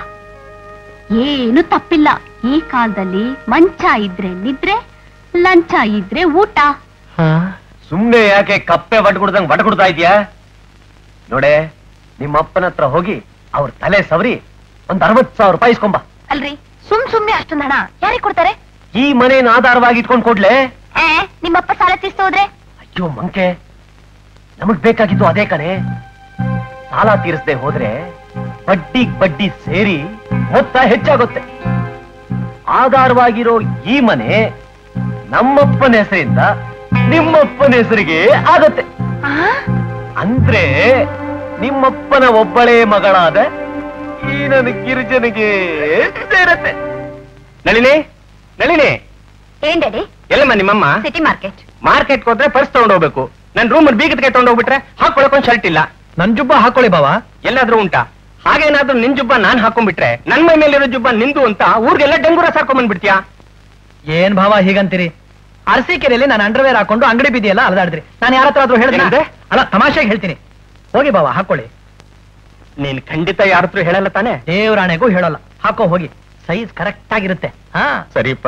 ಏನು ತಪ್ಪಿಲ್ಲ. ಈ ಕಾಲದಲ್ಲಿ ಮಂಚ ಇದ್ರೆ ನಿದ್ರೆ, ಲಂಚ ಇದ್ರೆ ಊಟ. ಸುಮ್ನೆ ಯಾಕೆ ಕಪ್ಪೆ ಬಟ್ ಕುಡ್ದಂಗ್ ಬಟ್ ಕೊಡ್ತಾ ಇದೀಯಾ? ನೋಡೆ, ನಿಮ್ಮ ಅಪ್ಪನ ಹತ್ರ ಹೋಗಿ ಅವ್ರ ತಲೆ ಸವರಿ ಒಂದ್ ಅರವತ್ ಸಾವಿರ ರೂಪಾಯಿ ಇಸ್ಕೊಂಬ. ಅಲ್ರಿ, ಸುಮ್ ಸುಮ್ನೆ ಅಷ್ಟೊಂದ್ ಹಣ ಯಾರಿಗೆ ಕೊಡ್ತಾರೆ? ಈ ಮನೇನ ಆಧಾರವಾಗಿ ಇಟ್ಕೊಂಡ್ ಕೊಡ್ಲೆ? ನಿಮ್ಮಪ್ಪ ಸಾಲ ತೀರ್ಸ್ತ ಹೋದ್ರೆ? ಅಯ್ಯೋ ಮಂಕೆ, ನಮಗ್ ಬೇಕಾಗಿದ್ದು ಅದೇ ಕಣೆ. ಸಾಲ ತೀರಿಸದೆ ಹೋದ್ರೆ ಬಡ್ಡಿ ಬಡ್ಡಿ ಸೇರಿ ಮೊತ್ತ ಹೆಚ್ಚಾಗುತ್ತೆ. ಆಧಾರವಾಗಿರೋ ಈ ಮನೆ ನಮ್ಮಪ್ಪನ ಹೆಸರಿಂದ ನಿಮ್ಮಪ್ಪನ ಹೆಸರಿಗೆ ಆಗತ್ತೆ. ಅಂದ್ರೆ ನಿಮ್ಮಪ್ಪನ ಒಬ್ಬಳೇ ಮಗಳಾದ ಈ ನನ್ನ ಗಿರಿಜನಿಗೆ ಸೇರತ್ತೆ. ನಳಿನಿ, ನಳಿನಿ. ಏನ್ ಡ್ಯಾಡಿ? ಎಲ್ಲಮ್ಮ ನಿಮ್ಮಮ್ಮ? City market. ಮಾರ್ಕೆಟ್ ಹೋದ್ರೆ ಪರ್ಸ್ ತಗೊಂಡ್ ಹೋಗ್ಬೇಕು. ನನ್ ರೂಮ್ ಬೀಗದ ತಗೊಂಡ್ ಹೋಗ್ಬಿಟ್ರೆ ಹಾಕೊಳಕೊಂದ್ ಶರ್ಟ್ ಇಲ್ಲ. ನನ್ ಜುಬ್ಬ ಹಾಕೊಳ್ಳಿ ಬಾವ. ಎಲ್ಲಾದ್ರೂ ಉಂಟಾ? ಹಾಗೇನಾದ್ರೂ ನಿನ್ ಜುಬ್ಬ ನಾನ್ ಹಾಕೊಂಡ್ಬಿಟ್ರೆ ನನ್ ಮೈ ಮೇಲಿರೋ ಜುಬ್ಬ ನಿಂದು ಅಂತ ಊರ್ಗೆಲ್ಲ ಡಂಗೂರ ಸಾರ್ಕೊಂಡ್ ಬಂದ್ಬಿಡ್ತೀಯಾ? ಏನ್ ಭಾವ ಹೀಗಂತೀರಿ? ಅರಸೀಕೆರೆಯಲ್ಲಿ ನಾನು ಅಂಡರ್ವೇರ್ ಹಾಕೊಂಡು ಅಂಗಡಿ ಬಿದಿಯಲ್ಲ ಅಲ್ದಾಡಿದ್ರಿ. ನಾನು ಯಾರ ಹತ್ರ ಆದ್ರೂ ಹೇಳಿದ್ರೆ ಅಲ್ಲ, ತಮಾಷೆಗೆ ಹೇಳ್ತೀನಿ. ಹೋಗಿ ಬಾವ ಹಾಕೊಳ್ಳಿ. ನೀನ್ ಖಂಡಿತ ಯಾರ ಹತ್ರ ಹೇಳಲ್ಲ ತಾನೆ? ದೇವರಾಣೆಗೂ ಹೇಳಲ್ಲ. ಹಾಕೋ ಹೋಗಿ, ಸೈಜ್ ಕರೆಕ್ಟ್ ಆಗಿರುತ್ತೆ. ಹಾ ಸರಿಪ್ಪ.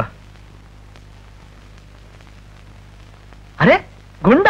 ಅರೆ ಗುಂಡ?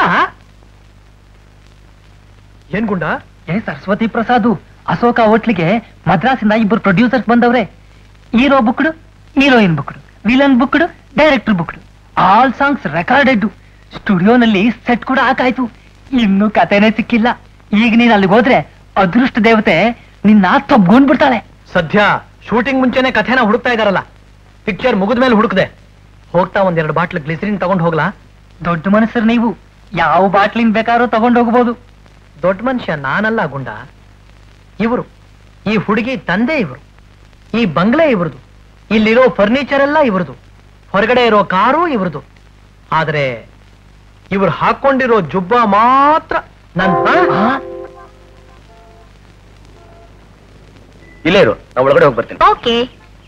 ಏನ್ ಗುಂಡ? ಏ ಸರಸ್ವತಿ ಪ್ರಸಾದ್, ಅಶೋಕ ಹೋಟ್ಲಿಗೆ ಮದ್ರಾಸಿಂದ ಇಬ್ಬರು ಪ್ರೊಡ್ಯೂಸರ್ಸ್ ಬಂದವ್ರೆ. Hero booked, heroine booked, villain booked, director booked. All songs recorded. ಸ್ಟುಡಿಯೋನಲ್ಲಿ ಸೆಟ್ ಕೂಡ ಹಾಕಾಯ್ತು. ಇನ್ನು ಕತೆನೇ ಸಿಕ್ಕಿಲ್ಲ. ಈಗ ನೀನ್ ಅಲ್ಲಿಗೆ ಹೋದ್ರೆ ಅದೃಷ್ಟ ದೇವತೆ ನಿನ್ನ ತಬ್ಗೊಂಡ್ ಬಿಡ್ತಾಳೆ. ಸದ್ಯ ಶೂಟಿಂಗ್ ಮುಂಚೆನೆ ಕಥೆನ ಹುಡುಕ್ತಾ ಇದಾರಲ್ಲ. ಪಿಕ್ಚರ್ ಮುಗಿದ ಮೇಲೆ ಹುಡುಕ್ದೆ. ಹೋಗ್ತಾ ಒಂದೆರಡು ಬಾಟ್ಲ್ ಗ್ಲಿಸರಿನ್ ತಗೊಂಡ್ ಹೋಗ್ಲಾ? ದೊಡ್ಡ ಮನುಷ್ಯರು ನೀವು, ಯಾವ ಬಾಟ್ಲಿನ್ ಬೇಕಾದ್ರೂ ತಗೊಂಡ್ ಹೋಗ್ಬೋದು. ದೊಡ್ಡ ಮನುಷ್ಯ ನಾನಲ್ಲ ಗುಂಡ, ಇವರು. ಈ ಹುಡುಗಿ ತಂದೆ ಇವರು. ಈ ಬಂಗ್ಲೆ ಇವ್ರದು, ಇಲ್ಲಿರೋ ಫರ್ನಿಚರ್ ಎಲ್ಲ ಇವ್ರದು, ಹೊರಗಡೆ ಇರೋ ಕಾರು ಇವ್ರದು. ಆದ್ರೆ ಇವ್ರು ಹಾಕೊಂಡಿರೋ ಜುಬ್ಬ ಮಾತ್ರ ನನ್ನ. ಇಲ್ಲೇ ಇರು, ನಾ ಒಳಗಡೆ ಹೋಗಿ ಬರ್ತೀನಿ. ಓಕೆ.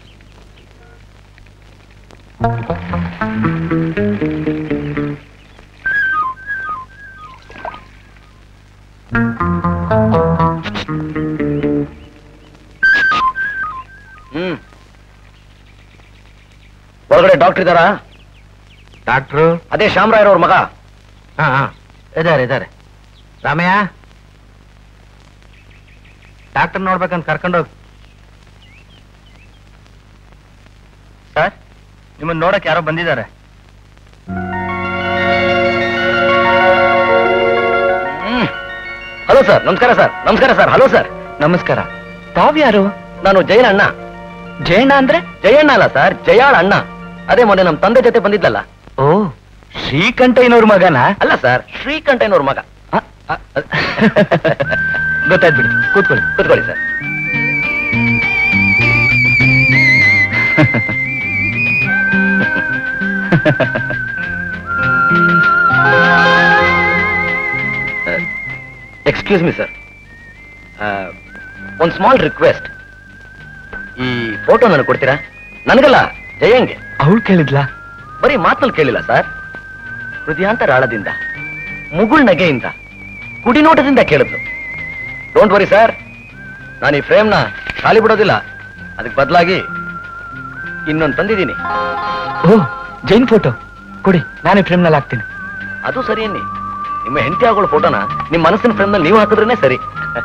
ಹ್ಮ್ ಒಳಗಡೆ ಡಾಕ್ಟರ್ ಇದ್ದಾರಾ? ಡಾಕ್ಟ್ರು ಅದೇ ಶ್ಯಾಮರಾಯರ್ ಅವ್ರ ಮಗ. ಹಾ ಹಾ ಇದಾರೆ ಇದಾರೆ. ರಾಮಯ್ಯ, ಡಾಕ್ಟರ್ ನೋಡ್ಬೇಕಂತ ಕರ್ಕೊಂಡೋಗಿ. ಸರ್, ನಿಮ್ಮನ್ನ ನೋಡಕ್ ಯಾರೋ ಬಂದಿದ್ದಾರೆ. Hello sir. ನಮಸ್ಕಾರ ಸರ್. ನಮಸ್ಕಾರ ಸರ್. Hello sir. ನಮಸ್ಕಾರ. ತಾವ್ಯಾರು? ನಾನು ಜಯನ ಅಣ್ಣ. ಜಯಣ್ಣ ಅಂದ್ರೆ? ಜಯಣ್ಣ ಅಲ್ಲ ಸರ್, ಜಯಾಳ ಅಣ್ಣ. ಅದೇ ಮೊನ್ನೆ ನಮ್ ತಂದೆ ಜೊತೆ ಬಂದಿದ್ಲಲ್ಲ. ಓ, ಶ್ರೀಕಂಠಯ್ಯನವ್ರ ಮಗನಾ? ಅಲ್ಲ ಸರ್, ಶ್ರೀಕಂಠಯ್ಯನವ್ರ ಮಗ. ಗೊತ್ತಾಯ್ತು ಬಿಡಿ, ಕೂತ್ಕೊಳ್ಳಿ. ಕೂತ್ಕೊಳ್ಳಿ ಸರ್. ಎಕ್ಸ್ಕ್ಯೂಸ್ ಮಿ ಸರ್, ಒಂದು ಸ್ಮಾಲ್ ರಿಕ್ವೆಸ್ಟ್. ಈ ಫೋಟೋ ನನಗೆ ಕೊಡ್ತೀರಾ? ನನಗಲ್ಲ, ಜಯಂಗೆ. ಅವಳು ಕೇಳಿದ್ಲಾ? ಬರೀ ಮಾತಲ್ಲಿ ಕೇಳಿಲ್ಲ ಸರ್, ಹೃದಯಾಂತರಾಳದಿಂದ, ಮುಗುಳ್ ನಗೆಯಿಂದ, ಕುಡಿನೋಟದಿಂದ ಕೇಳಿದ್ಲು. ಡೋಂಟ್ ವರಿ ಸರ್, ನಾನು ಈ ಫ್ರೇಮ್ನ ಖಾಲಿ ಬಿಡೋದಿಲ್ಲ. ಅದಕ್ಕೆ ಬದಲಾಗಿ ಇನ್ನೊಂದು ತಂದಿದ್ದೀನಿ. ಓ, ಜೈನ್ ಫೋಟೋ ಕೊಡಿ, ನಾನೇ ಫ್ರೇಮ್ನಲ್ಲಿ ಹಾಕ್ತೀನಿ. ಅದು ಸರಿ ಅನ್ನಿ, ನಿಮ್ಮ ಹೆಂಡತಿ ಆಗೋಳ ಫೋಟೋನ ನಿಮ್ಮ ಮನಸ್ಸಿನ ಫ್ರೇಮ್ನಲ್ಲಿ ನೀವು ಹಾಕಿದ್ರೇನೆ ಸರಿ.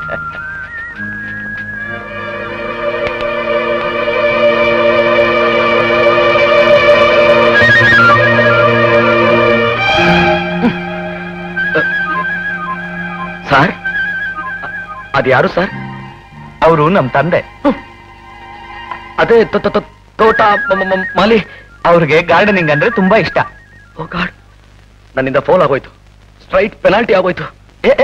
ಸರ್, ಅದ್ಯಾರು ಸರ್? ಅವರು ನಮ್ ತಂದೆ. ಅದೇ ತೋಟ ಮಾಲಿ. ಅವ್ರಿಗೆ ಗಾರ್ಡನಿಂಗ್ ಅಂದ್ರೆ ತುಂಬಾ ಇಷ್ಟ. ಓ ಗಾಡ್, ನನ್ನಿಂದ ಫೋಲ್ ಆಗೋಯ್ತು. ಸ್ಟ್ರೈಟ್ ಪೆನಾಲ್ಟಿ ಆಗೋಯ್ತು. ಏ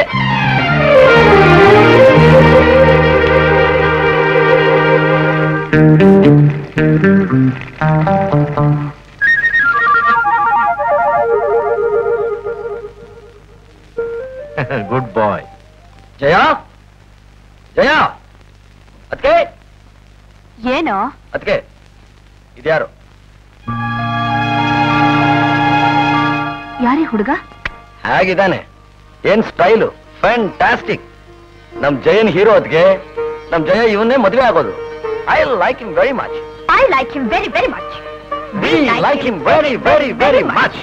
ಗುಡ್ ಬಾಯ್. ಜಯ, ಜಯ, ಅದ್ಕೆ ಏನೋ? ಅದ್ಕೆ ಇದ್ಯಾರು? ಯಾರೇ ಹುಡುಗ? ಹೇಗಿದ್ದಾನೆ? ಏನ್ ಸ್ಟೈಲು, ಫ್ಯಾಂಟಾಸ್ಟಿಕ್. ನಮ್ ಜಯನ್ ಹೀರೋ. ಅದ್ಗೆ ನಮ್ ಜಯ ಇವನ್ನೇ ಮದುವೆ ಆಗೋದು. I like him very much. I like him very very much. We like him very very very much.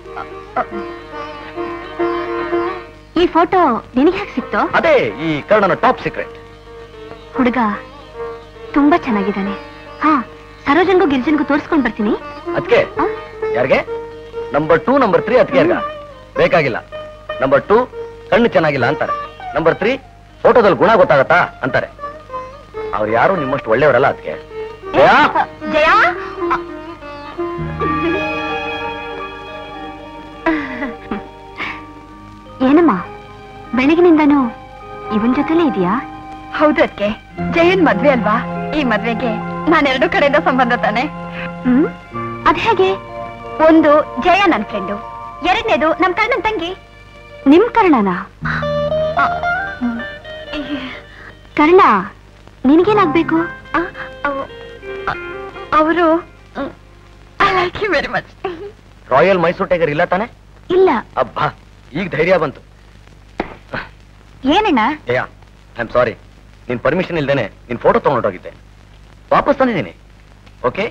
ಈ ಫೋಟೋ ನಿನಗೆ ಹೇಗೆ ಸಿಕ್ತು? ಅದೇ ಈ ಕರ್ಣನ ಟಾಪ್ ಸೀಕ್ರೆಟ್. ಹುಡುಗ ತುಂಬಾ ಚೆನ್ನಾಗಿದ್ದಾನೆ. ಹಾ, ಸರೋಜನ್ಗೂ ಗಿರಿಜನ್ಗೂ ತೋರಿಸ್ಕೊಂಡ್ ಬರ್ತೀನಿ. ಅದ್ಕೆ ಯಾರ್ಗೆ? ನಂಬರ್ ಟೂ ನಂಬರ್ ತ್ರೀ ಅದ್ಕೆ ಬೇಕಾಗಿಲ್ಲ. ನಂಬರ್ ಟೂ ಕಣ್ಣು ಚೆನ್ನಾಗಿಲ್ಲ ಅಂತಾರೆ. ನಂಬರ್ ತ್ರೀ ಫೋಟೋದಲ್ಲಿ ಗುಣ ಗೊತ್ತಾಗತ್ತಾ ಅಂತಾರೆ. ಅವ್ರು ಯಾರು ನಿಮ್ಮಷ್ಟು ಒಳ್ಳೆಯವರಲ್ಲ. ಅದಕ್ಕೆ ಜಯ, ಏನಮ್ಮ ಬೆಳಗಿನಿಂದನೂ ಇವನ್ ಜೊತೆಲೇ ಇದೆಯಾ? ಹೌದು ಅದಕ್ಕೆ, ಜಯನ್ ಮದ್ವೆ ಅಲ್ವಾ? ಈ ಮದ್ವೆಗೆ ನಾನೆರಡು ಕಡೆಯಿಂದ ಸಂಬಂಧ ತಾನೆ. ಹ್ಮ್, ಅದ್ ಹೇಗೆ? ಒಂದು ಜಯ ನನ್ ಫ್ರೆಂಡು, ಎರಡನೇದು ನಮ್ ಕರ್ಣನ್ ತಂಗಿ. ನಿಮ್ ಕರ್ಣನ? ಕರ್ಣ ನಿನಗೇನಾಗ್ಬೇಕು? ಅವರು I like you very much. Royal Mysore tiger ಇಲ್ಲ ತಾನೆ? ಇಲ್ಲ. ಅಬ್ಬಾ, ಈಗ ಧೈರ್ಯ ಬಂತು. ಏನಣ್ಣ? ಏ ಐ ಆಮ್ ಸಾರಿ, ನಿನ್ ಪರ್ಮಿಷನ್ ಇಲ್ದೇನೆ ನಿನ್ ಫೋಟೋ ತಗೊಂಡೋಗಿದ್ದೆ. ವಾಪಸ್ ತಂದಿದ್ದೀನಿ. ಓಕೆ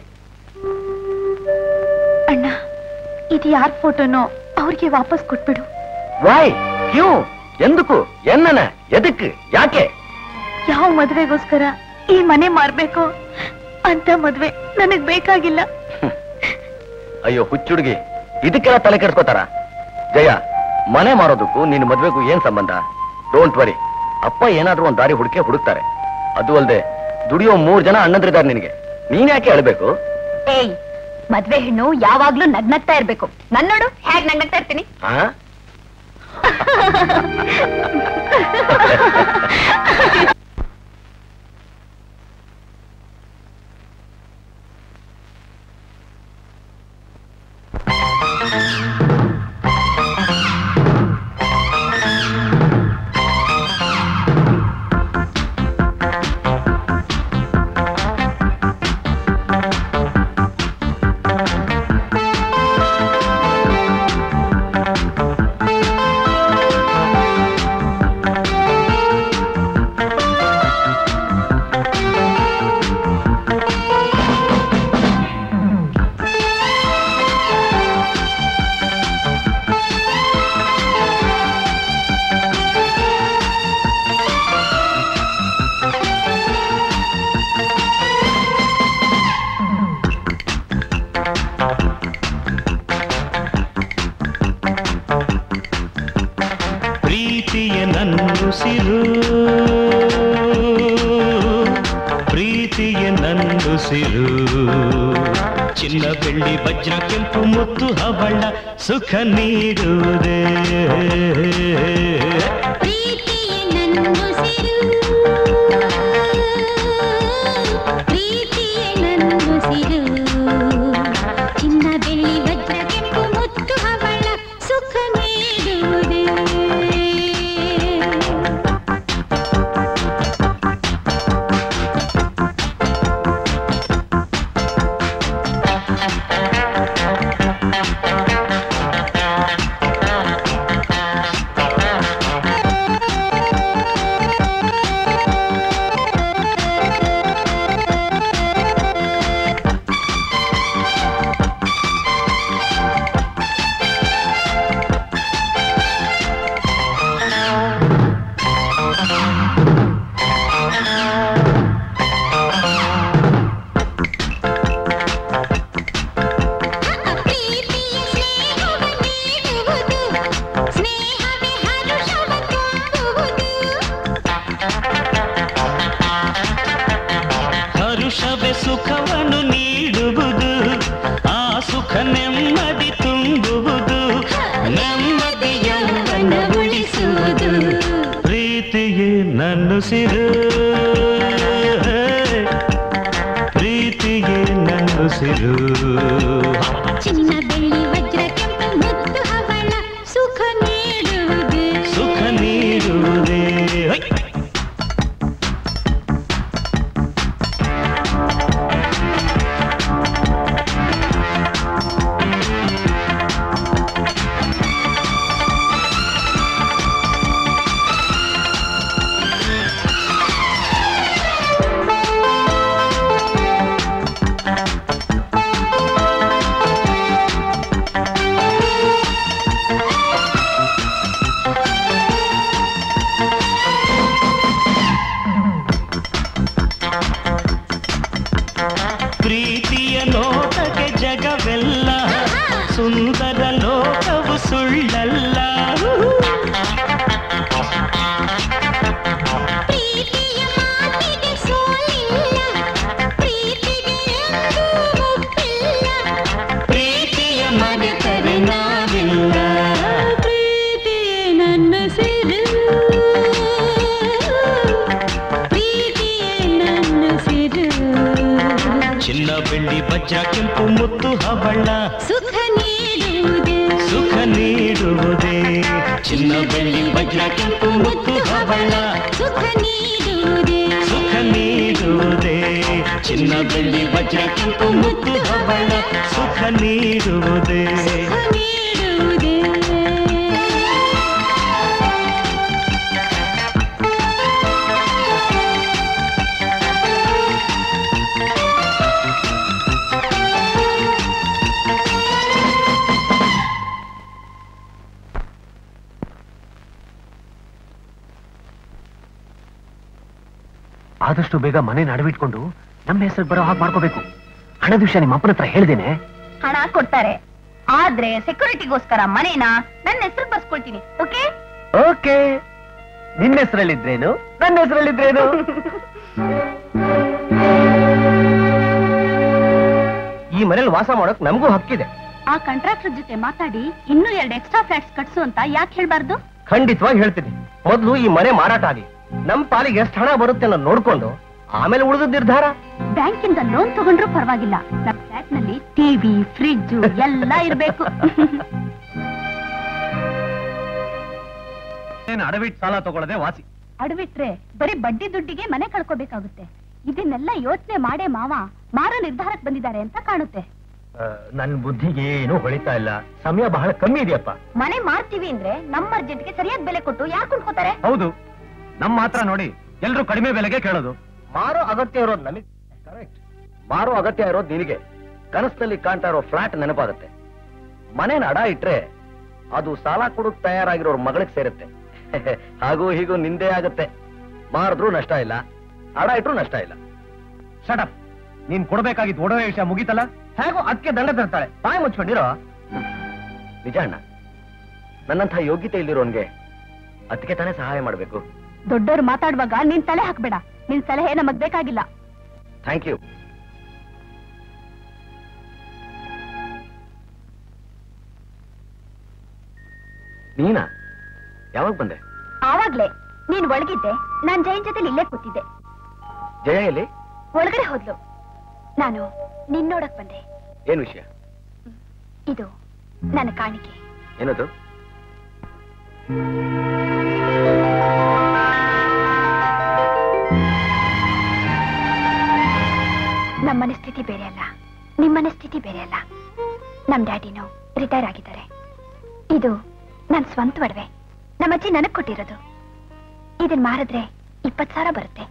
ಅಣ್ಣ, ಇದು ಯಾರ್ ಫೋಟೋನೋ ಅವ್ರಿಗೆ ವಾಪಸ್ ಕೊಟ್ಬಿಡು. ವೈ? ಕ್ಯೂ? ಎಂದಕ್ಕೂ? ಎನ್ನನ? ಎದಕ್ಕೆ? ಯಾಕೆ? ಯಾವ ಮದ್ವೆಗೋಸ್ಕರ ಈ ಮನೆ ಮಾರ್ಬೇಕು ಅಂತ ಮದ್ವೆ ನನಗ್ ಬೇಕಾಗಿಲ್ಲ. ಅಯ್ಯೋ ಹುಚ್ಚುಡುಗಿ, ಇದಕ್ಕೆಲ್ಲ ತಲೆ ಕೆಡ್ಸ್ಕೋತಾರ? ಜಯ, ಮನೆ ಮಾರೋದಕ್ಕೂ ನಿನ್ನ ಮದ್ವೆಗೂ ಏನ್ ಸಂಬಂಧ? ಡೋಂಟ್ ವರಿ, ಅಪ್ಪ ಏನಾದ್ರೂ ಒಂದ್ ದಾರಿ ಹುಡುಕೆ ಹುಡುಕ್ತಾರೆ. ಅದು ಅಲ್ಲದೆ ದುಡಿಯೋ ಮೂರ್ ಜನ ಅಣ್ಣಂದ್ರಿದ್ದಾರೆ ನಿನಗೆ. ನೀನ್ ಯಾಕೆ ಹೇಳ್ಬೇಕು? ಏಯ್, ಮದ್ವೆ ಹೆಣ್ಣು ಯಾವಾಗ್ಲೂ ನಗ್ನಗ್ತಾ ಇರ್ಬೇಕು. ನನ್ ನೋಡು ಹೇಗ್ ನಗ್ನಗ್ತಾ ಇರ್ತೀನಿ. ಹಾ ಚಿನ್ನ ಬೆಳ್ಳಿ ವಜ್ರ ಕೆಂಪು ಮುತ್ತು ಹವಳ ಸುಖ ನೀಡುವುದೇ ಪ್ರೀತಿಯೇ ನನ್ನುಸಿರು ಪ್ರೀತಿಯೇ ನನ್ನುಸಿರು ಚಿನ್ನ ಬೆಳ್ಳಿ ವಜ್ರ ಕೆಂಪು ಮುತ್ತು ಹವಳ ಸುಖ ನೀಡುವುದೇ ಸುಖವನ್ನು ನೀಡುವುದು ಆ ಸುಖ ನೆಮ್ಮದಿ ತುಂಬುವುದು ನೆಮ್ಮದಿಯನ್ನ ಉಳಿಸುವುದು ಪ್ರೀತಿಯೇ ನನ್ನುಸಿರು ಪ್ರೀತಿಯೇ ನನ್ನುಸಿರು ಚಿನ್ನ ಬೆಳ್ಳಿ ವಜ್ರ ಕೆಂಪು ಮುತ್ತು ಹವಳ ಸುಖ ನೀಡುವುದೇ ಸುಖ ನೀಡುವುದೇ ಪ್ರೀತಿಯ ನೋಟಕ್ಕೆ ಜಗವೆಲ್ಲ ಸುಂದರ ಲೋಕವು ಸುಳ್ಳಲ್ಲ ಪ್ರೀತಿಯ ಮಾತಿಗೆ ಸೋಲಿಲ್ಲ ಪ್ರೀತಿಗೆ ಎಂದೂ ಮುಪ್ಪಿಲ್ಲ ಪ್ರೀತಿಯ ಮರೆತರೆ ನಾವಿಲ್ಲ ಪ್ರೀತಿಯೇ ನನ್ನುಸಿರು ಪ್ರೀತಿಯೇ ನನ್ನುಸಿರು ಚಿನ್ನ ಬೆಳ್ಳಿ ವಜ್ರ ಕೆಂಪು ಮುತ್ತು ಹವಳ ಸುಖ ನೀಡುವುದೇ ಸುಖ ನೀಡುವುದೇ ಚಿನ್ನ ಬೆಳ್ಳಿ ವಜ್ರ ಕೆಂಪು ಮುತ್ತು ಹವಳ ಸುಖ ನೀಡುವುದೇ ಸುಖ ನೀಡುವುದೇ ಚಿನ್ನ ಬೆಳ್ಳಿ ವಜ್ರ ಕೆಂಪು ಮುತ್ತು ಹವಳ ಸುಖ ನೀಡುವುದೇ ಸುಖ ನೀಡುವುದೇ ಆದಷ್ಟು ಬೇಗ ಮನೆ ನಡವಿಟ್ಕೊಂಡು ನಮ್ಮ ಹೆಸರು ಬರೋ ಹಾಗೆ ಮಾಡ್ಕೋಬೇಕು. ಹಣದ ವಿಷಯ ನಿಮ್ಮ ಅಪ್ಪನ ಹತ್ರ ಹೇಳ್ದೇನೆ. ಹಣ ಕೊಡ್ತಾರೆ, ಆದ್ರೆ ಸೆಕ್ಯೂರಿಟಿಗೋಸ್ಕರ ಮನೇನ ನನ್ನ ಹೆಸರು ಬರ್ಸ್ಕೊಳ್ತೀನಿ. Okay okay. ನಿನ್ನ ಹೆಸರಲ್ಲಿದ್ರೇನು, ನನ್ನ ಹೆಸರಲ್ಲಿದ್ರೇನು. ಈ ಮನೇಲಿ ವಾಸ ಮಾಡೋಕ್ ನಮಗೂ ಹಕ್ಕಿದೆ. ಆ ಕಾಂಟ್ರಾಕ್ಟರ್ ಜೊತೆ ಮಾತಾಡಿ ಇನ್ನೂ ಎರಡು ಎಕ್ಸ್ಟ್ರಾ ಫ್ಲಾಟ್ಸ್ ಕಟ್ಸು ಅಂತ ಯಾಕೆ ಹೇಳ್ಬಾರ್ದು? ಖಂಡಿತವಾಗಿ ಹೇಳ್ತೀನಿ. ಮೊದಲು ಈ ಮನೆ ಮಾರಾಟ ಆಗಿ ನಮ್ ಪಾಲಿಗೆ ಎಷ್ಟು ಹಣ ಬರುತ್ತೆ ಅನ್ನೋದು ನೋಡ್ಕೊಂಡು ಆಮೇಲೆ ಉಳಿದ ನಿರ್ಧಾರ. ಬ್ಯಾಂಕಿಂದ ಲೋನ್ ತಗೊಂಡ್ರು ಪರವಾಗಿಲ್ಲ, ನಮ್ಮ ಫ್ಲಾಟ್ ನಲ್ಲಿ ಟಿವಿ ಫ್ರಿಡ್ಜ್ ಎಲ್ಲ ಇರ್ಬೇಕು. ಅಡವಿಟ್ ಸಾಲ ತಗೊಳ್ಳದೆ ವಾಸಿ. ಅಡವಿಟ್ರೆ ಬರೀ ಬಡ್ಡಿ ದುಡ್ಡಿಗೆ ಮನೆ ಕಳ್ಕೋಬೇಕಾಗುತ್ತೆ. ಇದನ್ನೆಲ್ಲ ಯೋಚನೆ ಮಾಡೇ ಮಾವ ಮಾರೋ ನಿರ್ಧಾರಕ್ಕೆ ಬಂದಿದ್ದಾರೆ ಅಂತ ಕಾಣುತ್ತೆ. ನನ್ ಬುದ್ಧಿಗೆ ಏನು ಹೊಳಿತಾ ಇಲ್ಲ. ಸಮಯ ಬಹಳ ಕಮ್ಮಿ ಇದೆಯಪ್ಪ. ಮನೆ ಮಾರ್ತೀವಿ ಅಂದ್ರೆ ನಮ್ಮ ಅರ್ಜೆಂಟ್ಗೆ ಸರಿಯಾದ ಬೆಲೆ ಕೊಟ್ಟು ಯಾರು ಕೊಂಡ್ಕೋತಾರೆ? ಹೌದು, ನಮ್ ಮಾತ್ರ ನೋಡಿ ಎಲ್ರು ಕಡಿಮೆ ಬೆಲೆಗೆ ಕೇಳೋದು. ಮಾರೋ ಅಗತ್ಯ ಇರೋದು ನಮಗೆ. ಕರೆಕ್ಟ್. ಮಾರೋ ಅಗತ್ಯ ಇರೋದು ನಿನಗೆ. ಕನಸಲ್ಲಿ ಕಾಣ್ತಾ ಇರೋ ಫ್ಲಾಟ್ ನೆನಪಾಗುತ್ತೆ. ಮನೇನ ಅಡ ಇಟ್ರೆ ಅದು ಸಾಲ ಕೊಡಕ್ ತಯಾರಾಗಿರೋ ಮಗಳಿಗೆ ಸೇರುತ್ತೆ. ಹಾಗೂ ಹೀಗೂ ನಿಂದೇ ಆಗತ್ತೆ. ಮಾರಿದ್ರು ನಷ್ಟ ಇಲ್ಲ, ಅಡ ಇಟ್ರು ನಷ್ಟ ಇಲ್ಲ. ಶಟಪ್. ನೀನ್ ಕೊಡ್ಬೇಕಾಗಿದ್ದು ಒಡವೆ ವಿಷಯ ಮುಗೀತಲ್ಲ, ಹೇಗೋ ಅದಕ್ಕೆ ದಂಡ ತರ್ತಾಳೆ. ಬಾಯಿ ಮುಚ್ಕೊಂಡಿರೋ. ನಿಜ ಅಣ್ಣ, ನನ್ನಂಥ ಯೋಗ್ಯತೆ ಇಲ್ಲಿರೋನ್ಗೆ ಅದಕ್ಕೆ ತಾನೇ ಸಹಾಯ ಮಾಡ್ಬೇಕು. ದೊಡ್ಡವರು ಮಾತಾಡುವಾಗ ನಿನ್ ತಲೆ ಹಾಕ್ಬೇಡ. ನಿನ್ ಸಲಹೆ ನಮಗ್ ಬೇಕಾಗಿಲ್ಲ. Thank you. ನೀನಾ? ಯಾವಾಗ ಬಂದೆ? ಆವಾಗ್ಲೇ ನೀನ್ ಒಳಗಿದ್ದೆ, ನಾನ್ ಜಯನ್ ಜೊತೆ ಇಲ್ಲೇ ಕೂತಿದ್ದೆ. ಜಯ ಎಲ್ಲಿ? ಒಳಗಡೆ ಹೋದ್ಲು. ನಾನು ನಿನ್ ನೋಡಕ್ ಬಂದೆ. ಏನ್ ವಿಷಯ? ಇದು ನನ್ನ ಕಾಣಿಕೆ. ಏನದು? ನಮ್ಮ ಮನಸ್ಥಿತಿ ಬೇರೆ ಅಲ್ಲ, ನಿಮ್ಮ ಮನಸ್ಥಿತಿ ಬೇರೆ ಅಲ್ಲ. ನಮ್ ಡ್ಯಾಡಿನೂ ರಿಟೈರ್ ಆಗಿದ್ದಾರೆ. ಇದು ನನ್ ಸ್ವಂತ ಒಡವೆ, ನಮ್ಮ ಅಜ್ಜಿ ನನಗ್ ಕೊಟ್ಟಿರೋದು. ಇದನ್ ಮಾರಿದ್ರೆ ಇಪ್ಪತ್ ಸಾವಿರ ಬರುತ್ತೆ.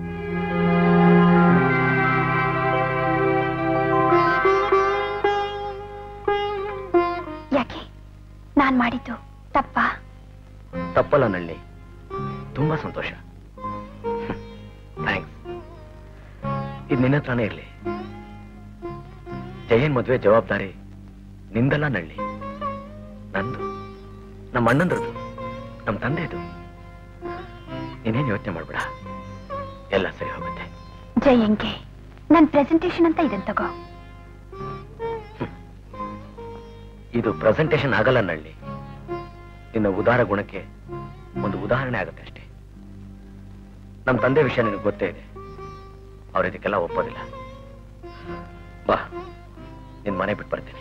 ಯಾಕೆ ನಾನ್ ಮಾಡಿದ್ದು ತಪ್ಪಾ? ತಪ್ಪಲ್ಲ ನಳ್ಳಿ, ತುಂಬಾ ಸಂತೋಷ. ಥ್ಯಾಂಕ್ಸ್. ಇದು ನಿನ್ನ ಹತ್ರನೇ ಇರ್ಲಿ. ಜಯನ್ ಮದ್ವೆ ಜವಾಬ್ದಾರಿ ನಿಂದಲ್ಲ ನಳ್ಳಿ, ನಂದು, ನಮ್ಮ ಅಣ್ಣಂದ್ರದು, ನಮ್ಮ ತಂದೆದು. ನೀನೇನು ಯೋಚನೆ ಮಾಡ್ಬೇಡ, ಎಲ್ಲ ಸರಿ ಹೋಗುತ್ತೆ. ಜಯಂಗೆ ನನ್ ಪ್ರೆಸೆಂಟೇಶನ್ ಅಂತ ಇದನ್ ತಗೋ. ಇದು ಪ್ರೆಸೆಂಟೇಶನ್ ಆಗಲ್ಲ ನಳ್ಳಿ, ನಿನ್ನ ಉದಾರ ಗುಣಕ್ಕೆ ಒಂದು ಉದಾಹರಣೆ ಆಗುತ್ತೆ ಅಷ್ಟೇ. ನಮ್ಮ ತಂದೆ ವಿಷಯ ನಿನಗೆ ಗೊತ್ತೇ ಇದೆ, ಅವ್ರು ಇದಕ್ಕೆಲ್ಲ ಒಪ್ಪೋದಿಲ್ಲ. ಬಾ, ನಿನ್ ಮನೆ ಬಿಟ್ಟು ಬರ್ತೀನಿ.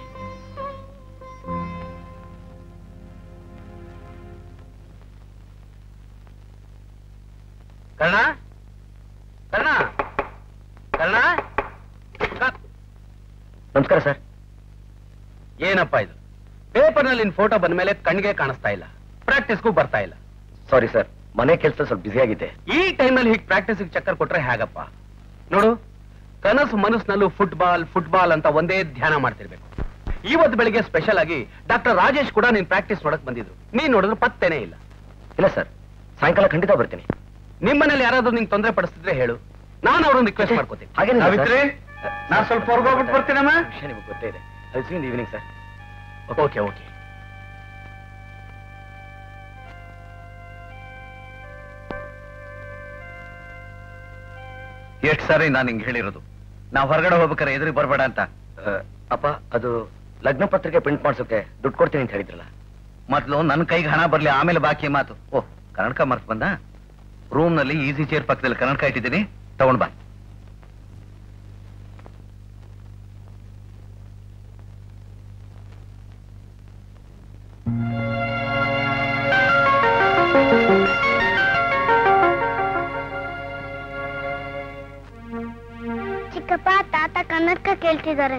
ಕರ್ಣ, ಕರ್ಣ, ಕರ್ಣ. ನಮಸ್ಕಾರ ಸರ್. ಏನಪ್ಪಾ ಇದು? ಪೇಪರ್ನಲ್ಲಿ ನಿನ್ ಫೋಟೋ ಬಂದ ಮೇಲೆ ಕಣ್ಣಿಗೆ ಕಾಣಿಸ್ತಾ ಇಲ್ಲ, ಪ್ರಾಕ್ಟೀಸ್ಗೂ ಬರ್ತಾ ಇಲ್ಲ. ಸಾರಿ ಸರ್, ಮನೆ ಕೆಲಸ ಸ್ವಲ್ಪ ಬ್ಯುಸಿ ಆಗಿದೆ. ಈ ಟೈಮ್ನಲ್ಲಿ ಹೀಗೆ ಪ್ರಾಕ್ಟೀಸ್ ಚಕ್ಕರ್ ಕೊಟ್ರೆ ಹೇಗಪ್ಪ? ನೋಡು, ಕನಸು ಮನಸ್ಸಿನಲ್ಲೂ ಫುಟ್ಬಾಲ್ ಫುಟ್ಬಾಲ್ ಅಂತ ಒಂದೇ ಧ್ಯಾನ ಮಾಡ್ತಿರ್ಬೇಕು. ಇವತ್ತು ಬೆಳಿಗ್ಗೆ ಸ್ಪೆಷಲ್ ಆಗಿ ಡಾಕ್ಟರ್ ರಾಜೇಶ್ ಕೂಡ ನೀನ್ ಪ್ರಾಕ್ಟೀಸ್ ನೋಡಕ್ ಬಂದಿದ್ರು. ನೀನ್ ನೋಡಿದ್ರು ಪತ್ತೇನೆ ಇಲ್ಲ. ಇಲ್ಲ ಸರ್, ಸಾಯಂಕಾಲ ಖಂಡಿತ ಬರ್ತೀನಿ. ನಿಮ್ಮನೇಲಿ ಯಾರಾದ್ರೂ ನಿಂಗೆ ತೊಂದರೆ ಪಡಿಸ್ತಿದ್ರೆ ಹೇಳು, ನಾನು ಅವ್ರನ್ನ ರಿಕ್ವೆಸ್ಟ್ ಮಾಡ್ಕೋತೀನಿ. ಹಾಗೇನಿಲ್ಲ ಸರ್. ಸಾವಿತ್ರಿ, ನಾನ್ ಸ್ವಲ್ಪ ಹೊರಗೋಗ್ಬಿಟ್ಟು ಬರ್ತೀನಮ್ಮ. ವಿಷಯ ನಿಮಗೆ ಗೊತ್ತೇ ಇದೆ. I see in evening sir. Okay okay. ಎಷ್ಟು ಸಾರಿ ನಾನು ಹಿಂಗೆ ಹೇಳಿರೋದು, ನಾವು ಹೊರಗಡೆ ಹೋಗ್ಬೇಕಾರೆ ಎದುರಿಗೆ ಬರಬೇಡ ಅಂತ. ಅಪ್ಪ, ಅದು ಲಗ್ನ ಪತ್ರಿಕೆ ಪ್ರಿಂಟ್ ಮಾಡ್ಸೋಕೆ ದುಡ್ಡು ಕೊಡ್ತೀನಿ ಅಂತ ಹೇಳಿದ್ರಲ್ಲ. ಮೊದಲು ನನ್ನ ಕೈಗೆ ಹಣ ಬರ್ಲಿ, ಆಮೇಲೆ ಬಾಕಿ ಮಾತು. ಓಹ್, ಕನ್ನಡಕ ಮರ್ತು ಬಂದ. ರೂಮ್ ನಲ್ಲಿ ಈಸಿ ಚೇರ್ ಪಕ್ಕದಲ್ಲಿ ಕನ್ನಡಕ ಇಟ್ಟಿದ್ದೀನಿ, ತಗೊಂಡ್ ಬಾ. ಚಿಕ್ಕಪ್ಪ, ತಾತ ಕನ್ನಡಕ ಕೇಳ್ತಿದ್ದಾರೆ.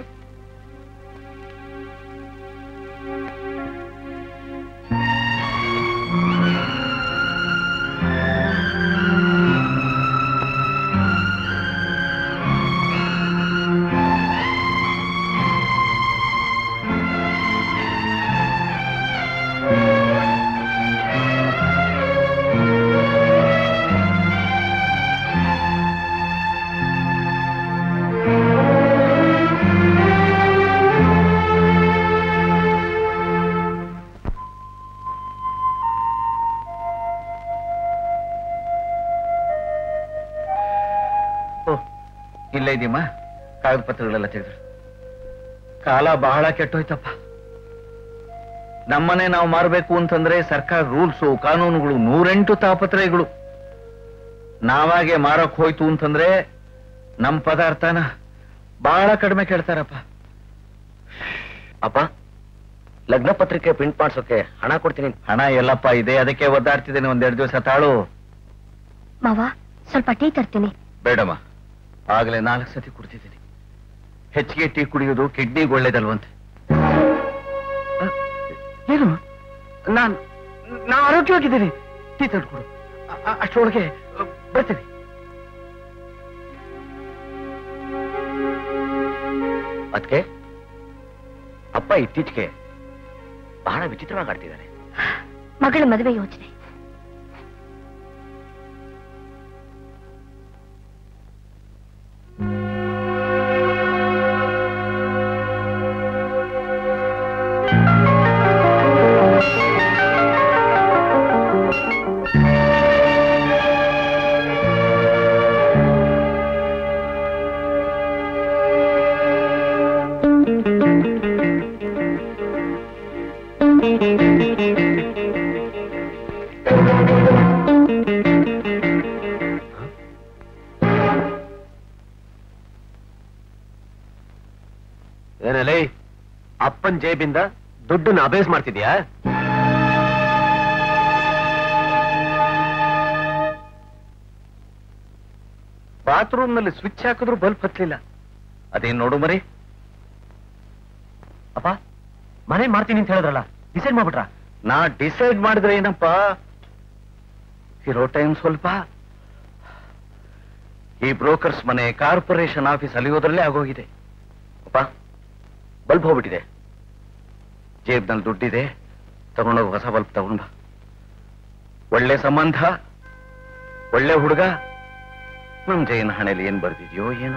ಇಲ್ಲೇ ಇದೀಮ್ಮ, ಕಾಗದ ಪತ್ರಗಳೆಲ್ಲ ತೆಗೆದ್ರು. ಕಾಲ ಬಹಳ ಕೆಟ್ಟೋಯ್ತಪ್ಪ. ನಮ್ಮನೆ ನಾವು ಮಾರಬೇಕು ಅಂತಂದ್ರೆ ಸರ್ಕಾರ ರೂಲ್ಸು, ಕಾನೂನುಗಳು, ನೂರೆಂಟು ತಾಪತ್ರಯಗಳು. ನಾವಾಗೆ ಮಾರಕ್ ಹೋಯ್ತು ಅಂತಂದ್ರೆ ನಮ್ ಪದಾರ್ಥನ ಬಹಳ ಕಡಿಮೆ ಕೇಳ್ತಾರಪ್ಪ. ಅಪ್ಪ, ಲಗ್ನ ಪತ್ರಿಕೆ ಪ್ರಿಂಟ್ ಮಾಡ್ಸೋಕೆ ಹಣ ಕೊಡ್ತೀನಿ. ಹಣ ಎಲ್ಲಪ್ಪ ಇದೆ, ಅದಕ್ಕೆ ಒದ್ದಾಡ್ತಿದ್ದೇನೆ. ಒಂದೆರಡು ದಿವಸ ತಾಳು. ಮಾವ, ಸ್ವಲ್ಪ ಟೀ ತರ್ತೀನಿ. ಬೇಡಮ್ಮ, ಆಗ್ಲೇ ನಾಲ್ಕು ಸತಿ ಕುಡ್ತಿದ್ದೀನಿ. ಹೆಚ್ಚಿಗೆ ಟೀ ಕುಡಿಯೋದು ಕಿಡ್ನಿಗೆ ಒಳ್ಳೇದಲ್ವಂತೆ. ಏನು, ನಾನ್ ನಾ ಆರೋಗ್ಯವಾಗಿದ್ದೀನಿ. ಟೀ ತಂದ್ಕೊಡು, ಅಷ್ಟರೊಳಗೆ ಬರ್ತೀನಿ. ಅದಕ್ಕೆ ಅಪ್ಪ ಇತ್ತೀಚೆಗೆ ಬಹಳ ವಿಚಿತ್ರವಾಗಿ ಆಡ್ತಿದ್ದಾರೆ. ಮಗಳ ಮದುವೆ ಯೋಚನೆ. ಏನಲ್ಲಿ ಅಪ್ಪನ್ ಜೇಬಿಂದ ದುಡ್ಡನ್ನ ಅಬೇಸ್ ಮಾಡ್ತಿದ್ಯಾ? ಬಾತ್ರೂಮ್ ನಲ್ಲಿ ಸ್ವಿಚ್ ಹಾಕಿದ್ರು ಬಲ್ಬ್ ಹತ್ತಲಿಲ್ಲ. ಅದೇನ್ ನೋಡು ಮರಿ. ಅಪ್ಪ ಮನೆ ಮಾಡ್ತೀನಿ ಅಂತ ಹೇಳಿದ್ರಲ್ಲ, ಡಿಸೈಡ್ ಮಾಡ್ಬಿಟ್ರ? ನಾ ಡಿಸೈಡ್ ಮಾಡಿದ್ರೆ ಏನಪ್ಪ, ಇರೋ ಟೈಮ್ ಸ್ವಲ್ಪ. ಈ ಬ್ರೋಕರ್ಸ್ ಮನೆ, ಕಾರ್ಪೊರೇಷನ್ ಆಫೀಸ್ ಅಲಿಯೋದ್ರಲ್ಲೇ ಆಗೋಗಿದೆ. ಅಪ್ಪ ಬಲ್ಬ್ ಹೋಗ್ಬಿಟ್ಟಿದೆ, ಜೇಬ್ನಲ್ಲಿ ದುಡ್ಡಿದೆ, ತಗೊಂಡೋಗಿ ಹೊಸ ಬಲ್ಬ್ ತಗೊಂಡ್ ಬಾ. ಒಳ್ಳೆ ಸಂಬಂಧ, ಒಳ್ಳೆ ಹುಡುಗ. ನಮ್ ಜೈನ ಹಣೆಯಲ್ಲಿ ಏನ್ ಬರ್ದಿದ್ಯೋ ಏನೋ.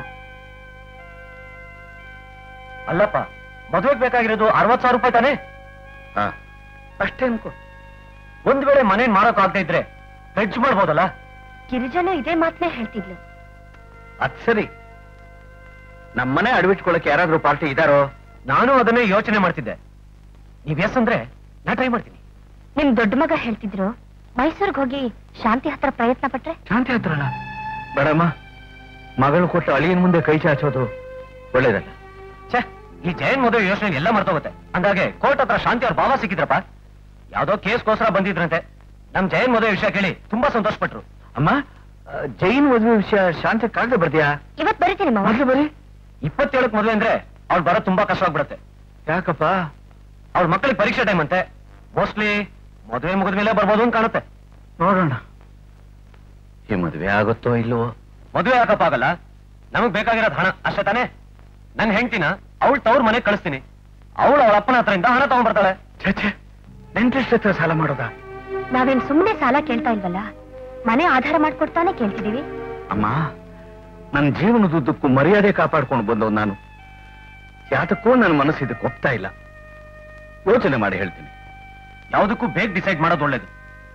ಅಲ್ಲಪ್ಪ, ಮದುವೆಗೆ ಬೇಕಾಗಿರೋದು ಅರವತ್ ಸಾವಿರ ರೂಪಾಯಿ ತಾನೇ? ಹಾ, ಅಷ್ಟೇ ಅನ್ಕೋ. ಒಂದ್ ವೇಳೆ ಮನೇನ್ ಮಾಡೋಕ್ ಆಗ್ತಾ ಇದ್ರೆ ವೆಜ್ ಮಾಡ್ಬೋದಲ್ಲ? ಗಿರಿಜನು ಇದೇ ಮಾತನ್ನೇ ಹೇಳ್ತಿದ್ಲು. ಅದ್ ಸರಿ, ನಮ್ಮನೆ ಅಡವಿಟ್ಕೊಳಕ್ಕೆ ಯಾರಾದ್ರೂ ಪಾರ್ಟಿ ಇದಾರೋ? ನಾನು ಅದನ್ನೇ ಯೋಚನೆ ಮಾಡ್ತಿದ್ದೆ. ನೀವ್ ಎಸ್ ಅಂದ್ರೆ ನಾ ಟ್ರೈ ಮಾಡ್ತೀನಿ. ನಿಮ್ ದೊಡ್ಡ ಮಗ ಹೇಳ್ತಿದ್ರು ಮೈಸೂರ್ಗ್ ಹೋಗಿ ಶಾಂತಿ ಹತ್ರ ಪ್ರಯತ್ನ ಪಟ್ರೆ. ಶಾಂತಿ ಹತ್ರಲ್ಲ ಬೇಡಮ್ಮ, ಮಗಳು ಕೊಟ್ಟು ಅಳಿಯನ್ ಮುಂದೆ ಕೈ ಚಾಚೋದು ಒಳ್ಳೇದಲ್ಲ. ಛೇ, ಈ ಜೈನ್ ಮದುವೆ ಯೋಚನೆ ಎಲ್ಲ ಮರ್ತೋಗುತ್ತೆ. ಅಂದಾಗೆ ಕೋರ್ಟ್ ಹತ್ರ ಶಾಂತಿ ಅವ್ರ ಬಾವ ಸಿಕ್ಕಿದ್ರಪ್ಪ. ಯಾವ್ದೋ ಕೇಸ್ಗೋಸ್ಕರ ಬಂದಿದ್ರಂತೆ. ನಮ್ ಜೈನ್ ಮದುವೆ ವಿಷಯ ಕೇಳಿ ತುಂಬಾ ಸಂತೋಷ ಪಟ್ರು. ಅಮ್ಮ, ಜೈನ್ ಮದುವೆ ವಿಷಯ ಶಾಂತಿ ಕಾಗದ ಬರ್ತೀಯಾ? ಇವತ್ ಬರೀತೀನಿ ಮಾವ. ಮೊದ್ಲು ಬರೀ. ಇಪ್ಪತ್ತೇಳಕ್ ಮದುವೆ ಅಂದ್ರೆ ಅವ್ಳು ಬರೋದ್ ತುಂಬಾ ಕಷ್ಟ ಆಗ್ಬಿಡತ್ತೆ. ಯಾಕಪ್ಪ? ಅವ್ಳ ಮಕ್ಕಳಿಗೆ ಪರೀಕ್ಷೆ ಟೈಮ್ ಅಂತೆ. ಮೋಸ್ಟ್ಲಿ ಮದುವೆ ಮುಗಿದ ಮೇಲೆ ಬರ್ಬೋದು ಅಂತ ಕಾಣುತ್ತೆ. ನೋಡೋಣ, ಈ ಮದುವೆ ಆಗುತ್ತೋ ಇಲ್ವೋ. ಮದುವೆ ಯಾಕಪ್ಪ ಆಗಲ್ಲ? ನಮಗ್ ಬೇಕಾಗಿರೋದು ಹಣ ಅಷ್ಟೇ ತಾನೇ? ನನ್ ಹೆಂಡ್ತಿನ ಅವಳು ತವ್ರ ಮನೆಗೆ ಕಳಿಸ್ತೀನಿ, ಅವಳು ಅವಳ ಅಪ್ಪನ ಹತ್ರದಿಂದ ಹಣ ತಗೊಂಡ್ ಬರ್ತಾಳೆ. ಛೇ, ನೆಂಟ್ರೆಸ್ಟ್ ಹತ್ರ ಸಾಲ ಮಾಡೋದಾ? ನಾವೇನ್ ಸುಮ್ನೆ ಸಾಲ ಕೇಳ್ತಾ ಇಲ್ವಲ್ಲ, ಮನೆ ಆಧಾರ ಮಾಡ್ಕೊಡ್ತಾನೆ ಕೇಳ್ತಿದೀವಿ. ಅಮ್ಮ, ನನ್ನ ಜೀವನದುದ್ದಕ್ಕೂ ಮರ್ಯಾದೆ ಕಾಪಾಡ್ಕೊಂಡು ಬಂದವ್ ನಾನು. ಯಾತಕ್ಕೂ ನನ್ನ ಮನಸ್ಸು ಇದಕ್ಕೆ ಒಪ್ತಾ ಇಲ್ಲ. ಯೋಚನೆ ಮಾಡಿ ಹೇಳ್ತೀನಿ. ಯಾವುದಕ್ಕೂ ಬೇಗ ಡಿಸೈಡ್ ಮಾಡೋದು ಒಳ್ಳೇದು.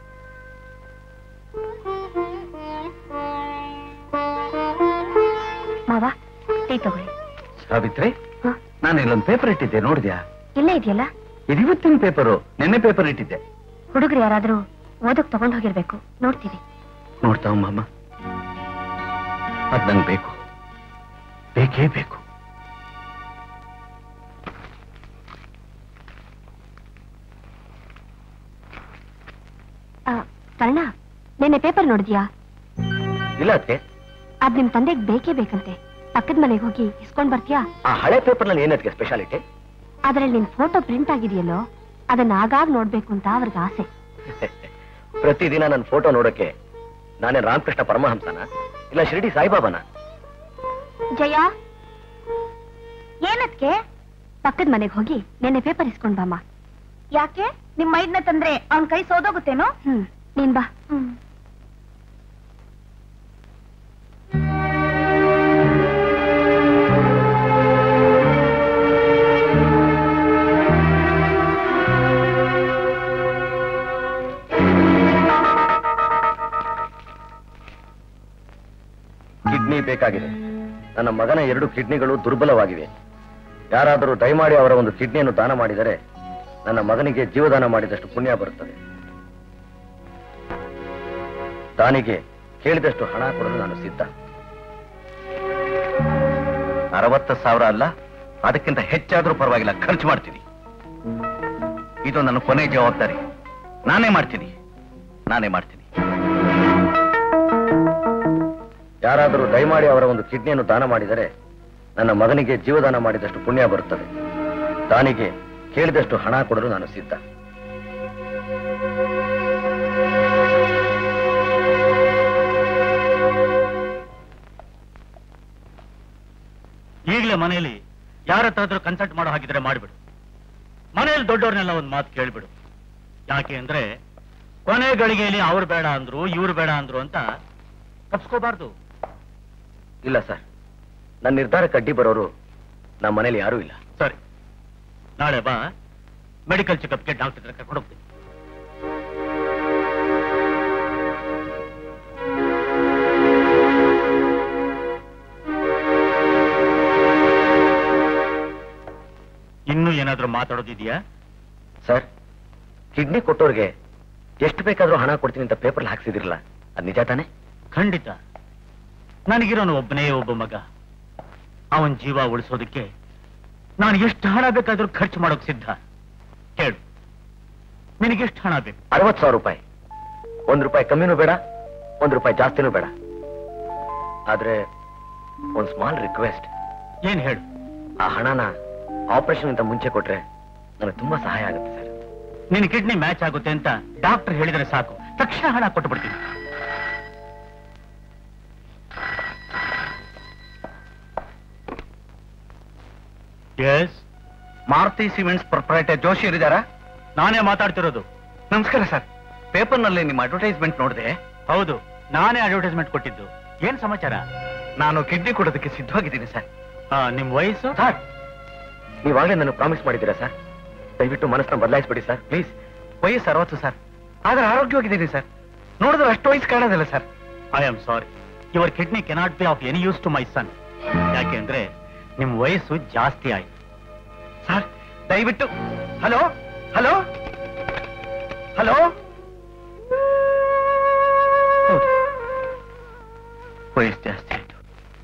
ಮಾವ, ಟೀ ತಗೊಳ್ಳಿ. ಸಾವಿತ್ರಿ, ನಾನು ಇಲ್ಲೊಂದು ಪೇಪರ್ ಇಟ್ಟಿದ್ದೆ, ನೋಡಿದ್ಯಾ? ಇಲ್ಲೇ ಇದೆಯಲ್ಲ. ಇದು ಇವತ್ತಿನ ಪೇಪರು, ನಿನ್ನೆ ಪೇಪರ್ ಇಟ್ಟಿದ್ದೆ. ಹುಡುಗರು ಯಾರಾದ್ರೂ ಓದಕ್ ತಗೊಂಡ್ ಹೋಗಿರ್ಬೇಕು, ನೋಡ್ತೀವಿ. ನೋಡ್ತಾವಮ್ಮ, ಅದ್ ನಂಗೆ ಬೇಕು, ಬೇಕೇ ಬೇಕು. ಕರ್ಣ, ನಿನ್ನೆ ಪೇಪರ್ ನೋಡಿದ್ಯಾ? ಇಲ್ಲ ಅದಕ್ಕೆ. ಅದ್ ನಿಮ್ ತಂದೆಗ್ ಬೇಕೇ ಬೇಕಂತೆ. ಪಕ್ಕದ ಮನೆಗೆ ಹೋಗಿ ಇಸ್ಕೊಂಡ್ ಬರ್ತೀಯಾ? ಆ ಹಳೆ ಪೇಪರ್ ನಲ್ಲಿ ಏನದಕ್ಕೆ ಸ್ಪೆಷಾಲಿಟಿ? ಅದ್ರಲ್ಲಿ ನಿನ್ ಫೋಟೋ ಪ್ರಿಂಟ್ ಆಗಿದೆಯಲ್ಲೋ, ಅದನ್ನ ಆಗಾಗ ನೋಡ್ಬೇಕು ಅಂತ ಅವ್ರಿಗೆ ಆಸೆ. ಪ್ರತಿದಿನ ನನ್ನ ಫೋಟೋ ನೋಡಕ್ಕೆ ನಾನೇ ರಾಮಕೃಷ್ಣ ಪರಮಹಂಸನ ಇಲ್ಲ ಶಿರಡಿ ಸಾಯಿಬಾಬಾನ? ಜಯ, ಏನದ್ಕೆ? ಪಕ್ಕದ ಮನೆಗೆ ಹೋಗಿ ನಿನ್ನೆ ಪೇಪರ್ ಇಸ್ಕೊಂಡ್ ಬಾಮ್ಮ. ಯಾಕೆ? ನಿಮ್ ಮೈದ್ನ ತಂದ್ರೆ ಅವನ್ ಕೈ ಸೋದೋಗುತ್ತೇನೋ? ಹ್ಮ್, ನೀನ್ ಬಾ. ಹ್ಮ್. ಕಿಡ್ನಿ ಬೇಕಾಗಿದೆ. ನನ್ನ ಮಗನ ಎರಡು ಕಿಡ್ನಿಗಳು ದುರ್ಬಲವಾಗಿವೆ. ಯಾರಾದರೂ ದಯಮಾಡಿ ಅವರ ಒಂದು ಕಿಡ್ನಿಯನ್ನು ದಾನ ಮಾಡಿದರೆ ನನ್ನ ಮಗನಿಗೆ ಜೀವದಾನ ಮಾಡಿದಷ್ಟು ಪುಣ್ಯ ಬರುತ್ತದೆ. ದಾನಿಗೆ ಕೇಳಿದಷ್ಟು ಹಣ ಕೊಡಲು ನಾನು ಸಿದ್ಧ. ಅರವತ್ತು ಸಾವಿರ ಅಲ್ಲ, ಅದಕ್ಕಿಂತ ಹೆಚ್ಚಾದ್ರೂ ಪರವಾಗಿಲ್ಲ, ಖರ್ಚು ಮಾಡ್ತೀನಿ. ಇದು ನನ್ನ ಕೊನೆ ಜವಾಬ್ದಾರಿ. ನಾನೇ ಮಾಡ್ತೀನಿ, ನಾನೇ ಮಾಡ್ತೀನಿ. ಯಾರಾದರೂ ದಯಮಾಡಿ ಅವರ ಒಂದು ಕಿಡ್ನಿಯನ್ನು ದಾನ ಮಾಡಿದರೆ ನನ್ನ ಮಗನಿಗೆ ಜೀವದಾನ ಮಾಡಿದಷ್ಟು ಪುಣ್ಯ ಬರುತ್ತದೆ. ದಾನಿಗೆ ಕೇಳಿದಷ್ಟು ಹಣ ಕೊಡಲು ನಾನು ಸಿದ್ಧ. ಈಗಲೇ ಮನೆಯಲ್ಲಿ ಯಾರತ್ತಾದ್ರೂ ಕನ್ಸಲ್ಟ್ ಮಾಡೋ ಹಾಗಿದ್ರೆ ಮಾಡಿಬಿಡು. ಮನೆಯಲ್ಲಿ ದೊಡ್ಡವ್ರನ್ನೆಲ್ಲ ಒಂದು ಮಾತು ಕೇಳ್ಬಿಡು. ಯಾಕೆ ಅಂದ್ರೆ ಕೊನೆ ಗಳಿಗೆಯಲ್ಲಿ ಅವ್ರು ಬೇಡ ಅಂದ್ರು ಇವ್ರು ಬೇಡ ಅಂದ್ರು ಅಂತ ತಪ್ಸ್ಕೋಬಾರ್ದು. ಇಲ್ಲ ಸರ್, ನನ್ನ ನಿರ್ಧಾರಕ್ಕೆ ಅಡ್ಡಿ ಬರೋರು ನಮ್ಮ ಮನೇಲಿ ಯಾರೂ ಇಲ್ಲ. ಸರಿ, ನಾಳೆ ಬಾ, ಮೆಡಿಕಲ್ ಚೆಕಪ್ಗೆ ಡಾಕ್ಟರ್ ಹತ್ರ ಕರ್ಕೊಂಡು ಹೋಗ್ತೀನಿ. ಇನ್ನೂ ಏನಾದ್ರೂ ಮಾತಾಡೋದಿದೆಯಾ? ಸರ್, ಕಿಡ್ನಿ ಕೊಟ್ಟೋರ್ಗೆ ಎಷ್ಟು ಬೇಕಾದ್ರೂ ಹಣ ಕೊಡ್ತೀನಿ ಅಂತ ಪೇಪರ್ ಹಾಕ್ಸಿದಿರಲ್ಲ, ಅದು ನಿಜ ತಾನೆ? ಖಂಡಿತ. ನನಗಿರೋನು ಒಬ್ಬನೇ ಒಬ್ಬ ಮಗ. ಅವನ್ ಜೀವ ಉಳಿಸೋದಕ್ಕೆ ನಾನು ಎಷ್ಟು ಹಣ ಬೇಕಾದ್ರೂ ಖರ್ಚು ಮಾಡೋಕ್ ಸಿದ್ಧ. ಹೇಳು, ನಿನಗೆಷ್ಟು ಹಣ ಬೇಕು? ಅರವತ್ತು ಸಾವಿರ ರೂಪಾಯಿ. ಒಂದ್ ರೂಪಾಯಿ ಕಮ್ಮಿನೂ ಬೇಡ, ಒಂದ್ ರೂಪಾಯಿ ಜಾಸ್ತಿನೂ ಬೇಡ. ಆದ್ರೆ ಒಂದ್ ಸ್ಮಾಲ್ ರಿಕ್ವೆಸ್ಟ್. ಏನ್ ಹೇಳು? ಆ ಹಣನ ಆಪರೇಷನ್ ಅಂತ ಮುಂಚೆ ಕೊಟ್ರೆ ನನಗೆ ತುಂಬಾ ಸಹಾಯ ಆಗುತ್ತೆ ಸರ್. ನಿನ್ನ ಕಿಡ್ನಿ ಮ್ಯಾಚ್ ಆಗುತ್ತೆ ಅಂತ ಡಾಕ್ಟರ್ ಹೇಳಿದ್ರೆ ಸಾಕು, ತಕ್ಷಣ ಹಣ ಕೊಟ್ಟು ಬಿಡ್ತೀನಿ. Yes, Maruti cements proprietor Joshi ಇದ್ದಾರಾ? ನಾನೇ ಮಾತಾಡ್ತಿರೋದು. ನಮಸ್ಕಾರ ಸರ್. ಪೇಪರ್ನಲ್ಲಿ ನಿಮ್ಮ ಅಡ್ವರ್ಟೈಸ್ಮೆಂಟ್ ನೋಡಿದೆ. ಹೌದು, ನಾನೇ ಅಡ್ವರ್ಟೈಸ್ಮೆಂಟ್ ಕೊಟ್ಟಿದ್ದು. ಏನ್ ಸಮಾಚಾರ? ನಾನು ಕಿಡ್ನಿ ಕೊಡೋದಕ್ಕೆ ಸಿದ್ಧವಾಗಿದ್ದೀನಿ ಸರ್. ನಿಮ್ ವಯಸ್ಸು? ಸರ್, ನೀವಾಗಲೇ ನನಗೆ ಪ್ರಾಮಿಸ್ ಮಾಡಿದ್ದೀರಾ ಸರ್? ದಯವಿಟ್ಟು ಮನಸ್ಸನ್ನ ಬದಲಾಯಿಸ್ಬಿಡಿ ಸರ್, ಪ್ಲೀಸ್. ವಯಸ್ಸು ಅರವತ್ತು ಸರ್, ಆದ್ರೆ ಆರೋಗ್ಯವಾಗಿದ್ದೀನಿ ಸರ್. ನೋಡಿದ್ರೆ ಅಷ್ಟು ವಯಸ್ಸು ಕಾಣೋದಿಲ್ಲ sir. I am sorry, your kidney cannot be of any use to my son. ಯಾಕೆಂದ್ರೆ ನಿಮ್ ವಯಸ್ಸು ಜಾಸ್ತಿ ಆಯ್ತು. ಸರ್ ದಯವಿಟ್ಟು. Hello hello hello. ಹೌದು, ವಯಸ್ಸು ಜಾಸ್ತಿ ಆಯ್ತು.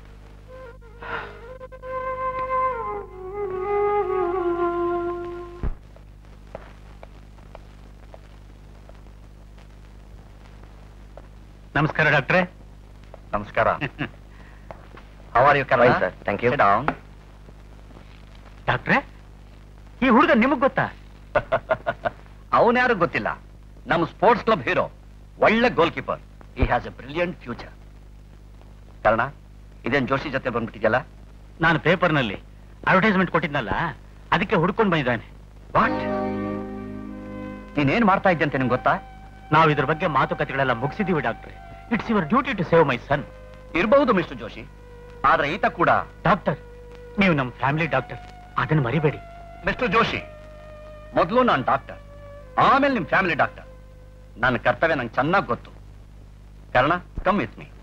ನಮಸ್ಕಾರ ಡಾಕ್ಟ್ರೆ. ನಮಸ್ಕಾರ. How are you? Fine, sir. Thank you. Down. ಡಾಕ್ಟ್ರೆ, ಈ ಹುಡುಗ ನಿಮಗ್ ಗೊತ್ತಾ? ಅವನ್ಯಾರು ಗೊತ್ತಿಲ್ಲ, ನಮ್ಮ ಸ್ಪೋರ್ಟ್ಸ್ ಕ್ಲಬ್ ಹೀರೋ, ಒಳ್ಳೆ goalkeeper. He has a brilliant future. ಕಾರಣ ಇದೇನ್ ಜೋಶಿ ಜೊತೆ ಬಂದ್ಬಿಟ್ಟಿದ್ಯಲ್ಲ? ನಾನು ಪೇಪರ್ನಲ್ಲಿ ಅಡ್ವರ್ಟೈಸ್ಮೆಂಟ್ ಕೊಟ್ಟಿದ್ನಲ್ಲ, ಅದಕ್ಕೆ ಹುಡ್ಕೊಂಡು ಬಂದಿದ್ದಾನೆ. ವಾಟ್? ನೀನೇನ್ ಮಾಡ್ತಾ ಇದ್ದೆ ಅಂತ ನಿಮ್ಗೆ ಗೊತ್ತಾ? ನಾವು ಇದ್ರ ಬಗ್ಗೆ ಮಾತುಕತೆಗಳೆಲ್ಲ ಮುಗಿಸಿದೀವಿ ಡಾಕ್ಟ್ರೆ. It's your duty to save my son. ಇರಬಹುದು ಮಿಸ್ಟರ್ ಜೋಶಿ, ಆದ್ರೆ ಈತ ಕೂಡ. ಡಾಕ್ಟರ್, ನೀವು ನಮ್ಮ ಫ್ಯಾಮಿಲಿ ಡಾಕ್ಟರ್, ಅದನ್ನು ಮರಿಬೇಡಿ. ಮಿಸ್ಟರ್ ಜೋಶಿ, ಮೊದಲು ನಾನು ಡಾಕ್ಟರ್, ಆಮೇಲೆ ನಿಮ್ ಫ್ಯಾಮಿಲಿ ಡಾಕ್ಟರ್. ನನ್ನ ಕರ್ತವ್ಯ ನಂಗೆ ಚೆನ್ನಾಗಿ ಗೊತ್ತು. ಕಾರಣ, ಕಮ್ ವಿತ್ ಮೀ.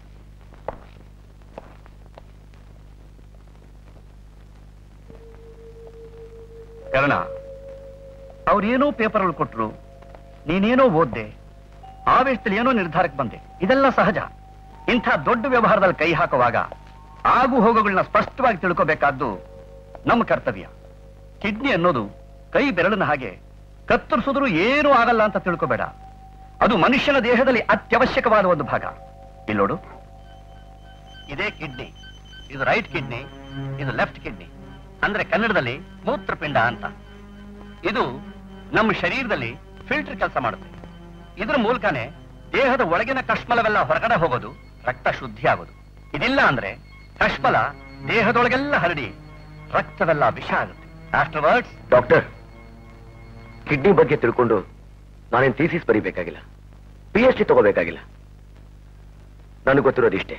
ಕಾರಣ, ಅವ್ರೇನೋ ಪೇಪರ್ಗಳು ಕೊಟ್ರು, ನೀನೇನೋ ಓದ್ದೆ, ಆವೇಶದಲ್ಲಿ ಏನೋ ನಿರ್ಧಾರಕ್ಕೆ ಬಂದೆ. ಇದೆಲ್ಲ ಸಹಜ. ಇಂಥ ದೊಡ್ಡ ವ್ಯವಹಾರದಲ್ಲಿ ಕೈ ಹಾಕುವಾಗ ಆಗು ಹೋಗುಗಳನ್ನ ಸ್ಪಷ್ಟವಾಗಿ ತಿಳ್ಕೋಬೇಕಾದ್ದು ನಮ್ಮ ಕರ್ತವ್ಯ. ಕಿಡ್ನಿ ಅನ್ನೋದು ಕೈ ಬೆರಳಿನ ಹಾಗೆ, ಕತ್ತರಿಸಿದ್ರು ಏನೂ ಆಗಲ್ಲ ಅಂತ ತಿಳ್ಕೋಬೇಡ. ಅದು ಮನುಷ್ಯನ ದೇಹದಲ್ಲಿ ಅತ್ಯವಶ್ಯಕವಾದ ಒಂದು ಭಾಗ. ಇಲ್ಲೋಡು, ಇದೇ ಕಿಡ್ನಿ. ಇದು ರೈಟ್ ಕಿಡ್ನಿ, ಇದು ಲೆಫ್ಟ್ ಕಿಡ್ನಿ. ಅಂದ್ರೆ ಕನ್ನಡದಲ್ಲಿ ಮೂತ್ರಪಿಂಡ ಅಂತ. ಇದು ನಮ್ಮ ಶರೀರದಲ್ಲಿ ಫಿಲ್ಟರ್ ಕೆಲಸ ಮಾಡುತ್ತೆ. ಇದರ ಮೂಲಕನೇ ದೇಹದ ಒಳಗಿನ ಕಶ್ಮಲವೆಲ್ಲ ಹೊರಗಡೆ ಹೋಗೋದು, ರಕ್ತ ಶುದ್ಧಿ ಆಗೋದು. ಇದಿಲ್ಲ ಅಂದ್ರೆ ಕಶ್ಮಲ ದೇಹದೊಳಗೆಲ್ಲ ಹರಡಿ ರಕ್ತವೆಲ್ಲ ವಿಷ ಆಗುತ್ತೆ. After words. ಡಾಕ್ಟರ್, ಕಿಡ್ನಿ ಬಗ್ಗೆ ತಿಳ್ಕೊಂಡು ನಾನೇನ್ ಥೀಸಿಸ್ ಬರೀಬೇಕಾಗಿಲ್ಲ, ಪಿ ಎಚ್ ಡಿ ತಗೋಬೇಕಾಗಿಲ್ಲ. ನನಗೆ ಗೊತ್ತಿರೋದಿಷ್ಟೇ,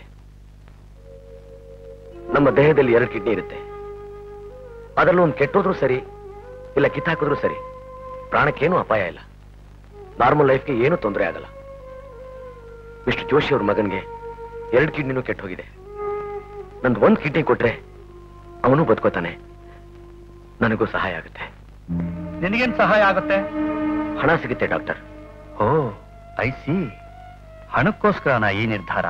ನಮ್ಮ ದೇಹದಲ್ಲಿ ಎರಡು ಕಿಡ್ನಿ ಇರುತ್ತೆ. ಅದರಲ್ಲೂ ಒಂದು ಕೆಟ್ಟೋದ್ರೂ ಸರಿ, ಇಲ್ಲ ಕಿತ್ತಾಕಿದ್ರೂ ಸರಿ, ಪ್ರಾಣಕ್ಕೇನು ಅಪಾಯ ಇಲ್ಲ. ನಾರ್ಮಲ್ ಲೈಫ್ಗೆ ಏನೂ ತೊಂದರೆ ಆಗಲ್ಲ. ಮಿಸ್ಟರ್ ಜೋಶಿ ಅವ್ರ ಮಗನ್ಗೆ ಎರಡು ಕಿಡ್ನಿನೂ ಕೆಟ್ಟು ಹೋಗಿದೆ. ನಂದು ಒಂದು ಕಿಡ್ನಿ ಕೊಟ್ರೆ ಅವನು ಬದುಕೋತಾನೆ, ನನಗೂ ಸಹಾಯ ಆಗುತ್ತೆ. ನಿನಗೇನ್ ಸಹಾಯ ಆಗುತ್ತೆ? ಹಣ ಸಿಗುತ್ತೆ ಡಾಕ್ಟರ್. Oh, I see. ಹಣಕ್ಕೋಸ್ಕರನ ಈ ನಿರ್ಧಾರ?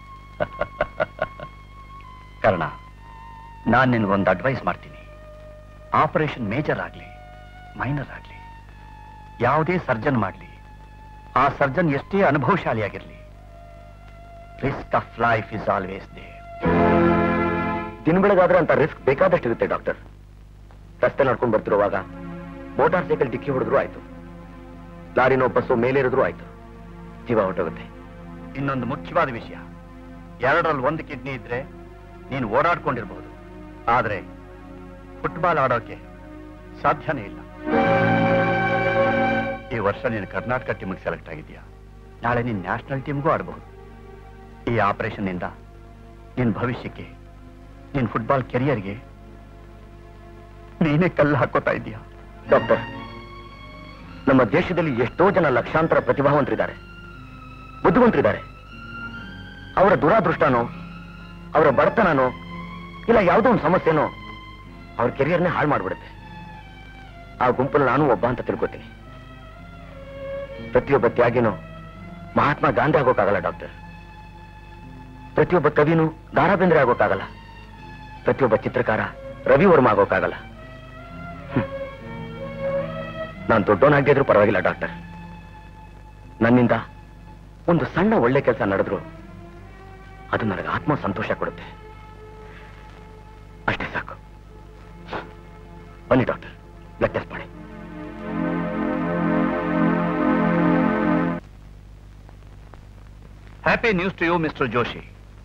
ಕಾರಣ, ನಾನು ನಿನಗೊಂದು ಅಡ್ವೈಸ್ ಮಾಡ್ತೀನಿ. ಆಪರೇಷನ್ ಮೇಜರ್ ಆಗ್ಲಿ ಮೈನರ್ ಆಗ್ಲಿ, ಯಾವುದೇ ಸರ್ಜನ್ ಮಾಡ್ಲಿ, ಆ ಸರ್ಜನ್ ಎಷ್ಟೇ ಅನುಭವಶಾಲಿಯಾಗಿರ್ಲಿ, risk of life is always there. ದಿನ ಬೆಳಗಾದ್ರೆ ಅಂತ ರಿಸ್ಕ್ ಬೇಕಾದಷ್ಟು ಇರುತ್ತೆ ಡಾಕ್ಟರ್. ರಸ್ತೆ ನಡ್ಕೊಂಡು ಬರ್ತಿರುವಾಗ ಮೋಟಾರ್ ಸೈಕಲ್ ಡಿಕ್ಕಿ ಹೊಡೆದ್ರು ಆಯ್ತು, ಲಾರಿನೋ ಬಸ್ಸು ಮೇಲೇರಿದ್ರು ಆಯ್ತು, ಜೀವ ಹೊರಟೋಗುತ್ತೆ. ಇನ್ನೊಂದು ಮುಖ್ಯವಾದ ವಿಷಯ, ಎರಡರಲ್ಲಿ ಒಂದು ಕಿಡ್ನಿ ಇದ್ರೆ ನೀನು ಓಡಾಡ್ಕೊಂಡಿರ್ಬಹುದು, ಆದ್ರೆ ಫುಟ್ಬಾಲ್ ಆಡೋಕೆ ಸಾಧ್ಯನೇ ಇಲ್ಲ. ಈ ವರ್ಷ ನೀನು ಕರ್ನಾಟಕ ಟೀಮ್ಗೆ ಸೆಲೆಕ್ಟ್ ಆಗಿದ್ಯಾ, ನಾಳೆ ನೀನು ನ್ಯಾಷನಲ್ ಟೀಮ್ಗೂ ಆಡಬಹುದು. ಈ ಆಪರೇಷನ್ ಇಂದ ನಿನ್ ಭವಿಷ್ಯಕ್ಕೆ, ನಿನ್ ಫುಟ್ಬಾಲ್ ಕೆರಿಯರ್ಗೆ ನೀನೇ ಕಲ್ಲು ಹಾಕೋತಾ ಇದೀಯಾ. ಡಾಕ್ಟರ್, ನಮ್ಮ ದೇಶದಲ್ಲಿ ಎಷ್ಟೋ ಜನ ಲಕ್ಷಾಂತರ ಪ್ರತಿಭಾವಂತರಿದ್ದಾರೆ, ಬುದ್ಧಿವಂತರಿದ್ದಾರೆ. ಅವರ ದುರಾದೃಷ್ಟನೋ, ಅವರ ಬಡತನನೋ, ಇಲ್ಲ ಯಾವುದೋ ಒಂದು ಸಮಸ್ಯೆನೋ ಅವ್ರ ಕೆರಿಯರ್ನೇ ಹಾಳು ಮಾಡ್ಬಿಡುತ್ತೆ. ಆ ಗುಂಪಲ್ಲಿ ನಾನು ಒಬ್ಬ ಅಂತ ತಿಳ್ಕೊತೀನಿ. ಪ್ರತಿಯೊಬ್ಬ ತ್ಯಾಗಿನೂ ಮಹಾತ್ಮ ಗಾಂಧಿ ಆಗೋಕ್ಕಾಗಲ್ಲ ಡಾಕ್ಟರ್. ಪ್ರತಿಯೊಬ್ಬ ಕವಿನೂ ದಾರಾ ಬೇಂದ್ರೆ ಆಗೋಕ್ಕಾಗಲ್ಲ. ಪ್ರತಿಯೊಬ್ಬ ಚಿತ್ರಕಾರ ರವಿ ವರ್ಮ ಆಗೋಕ್ಕಾಗಲ್ಲ. ನಾನು ದೊಡ್ಡವನಾಗದೇ ಇದ್ರೂ ಪರವಾಗಿಲ್ಲ ಡಾಕ್ಟರ್. ನನ್ನಿಂದ ಒಂದು ಸಣ್ಣ ಒಳ್ಳೆ ಕೆಲಸ ನಡೆದ್ರು ಅದು ನನಗೆ ಆತ್ಮ ಸಂತೋಷ ಕೊಡುತ್ತೆ. ಅಷ್ಟೇ ಸಾಕು. ಬನ್ನಿ ಡಾಕ್ಟರ್, ಬ್ಲಡ್ ಟೆಸ್ಟ್ ಮಾಡಿ. Happy news to you mister Joshi.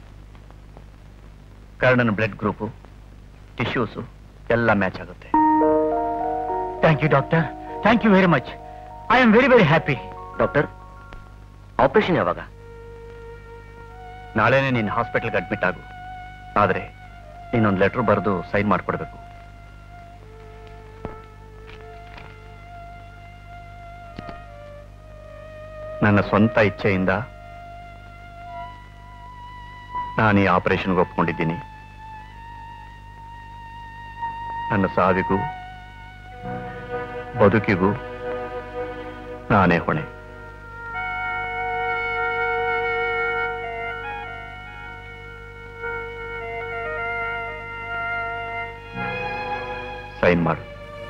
ಕರ್ಣನ ಬ್ಲಡ್ ಗ್ರೂಪು, ಟಿಶ್ಯೂಸು ಎಲ್ಲ ಮ್ಯಾಚ್ ಆಗುತ್ತೆ. Thank you doctor, thank you very much. I am very very happy. Doctor, operation ಯಾವಾಗ? ನಾಳೆನೆ ನೀನು ಹಾಸ್ಪಿಟಲ್ಗೆ ಅಡ್ಮಿಟ್ ಆಗು. ಆದರೆ ನೀನೊಂದು ಲೆಟರ್ ಬರೆದು ಸೈನ್ ಮಾಡಿಕೊಡ್ಬೇಕು. ನನ್ನ ಸ್ವಂತ ಇಚ್ಛೆಯಿಂದ ನಾನು ಈ ಆಪರೇಷನ್ಗೆ ಒಪ್ಕೊಂಡಿದ್ದೀನಿ. ನನ್ನ ಸಾವಿಗೂ ಬದುಕಿಗೂ ನಾನೇ ಹೊಣೆ. ಸೈನ್ ಮಾಡು.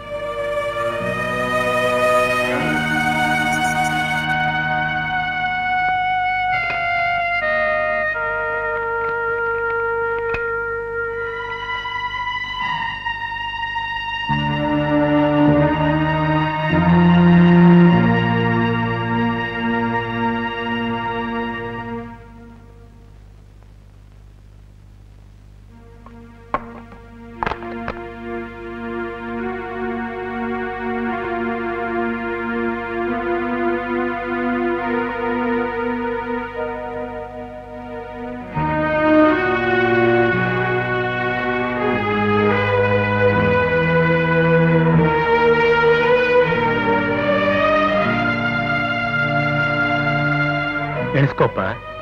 ಎಣಿಸ್ಕೋಪ್ಪ.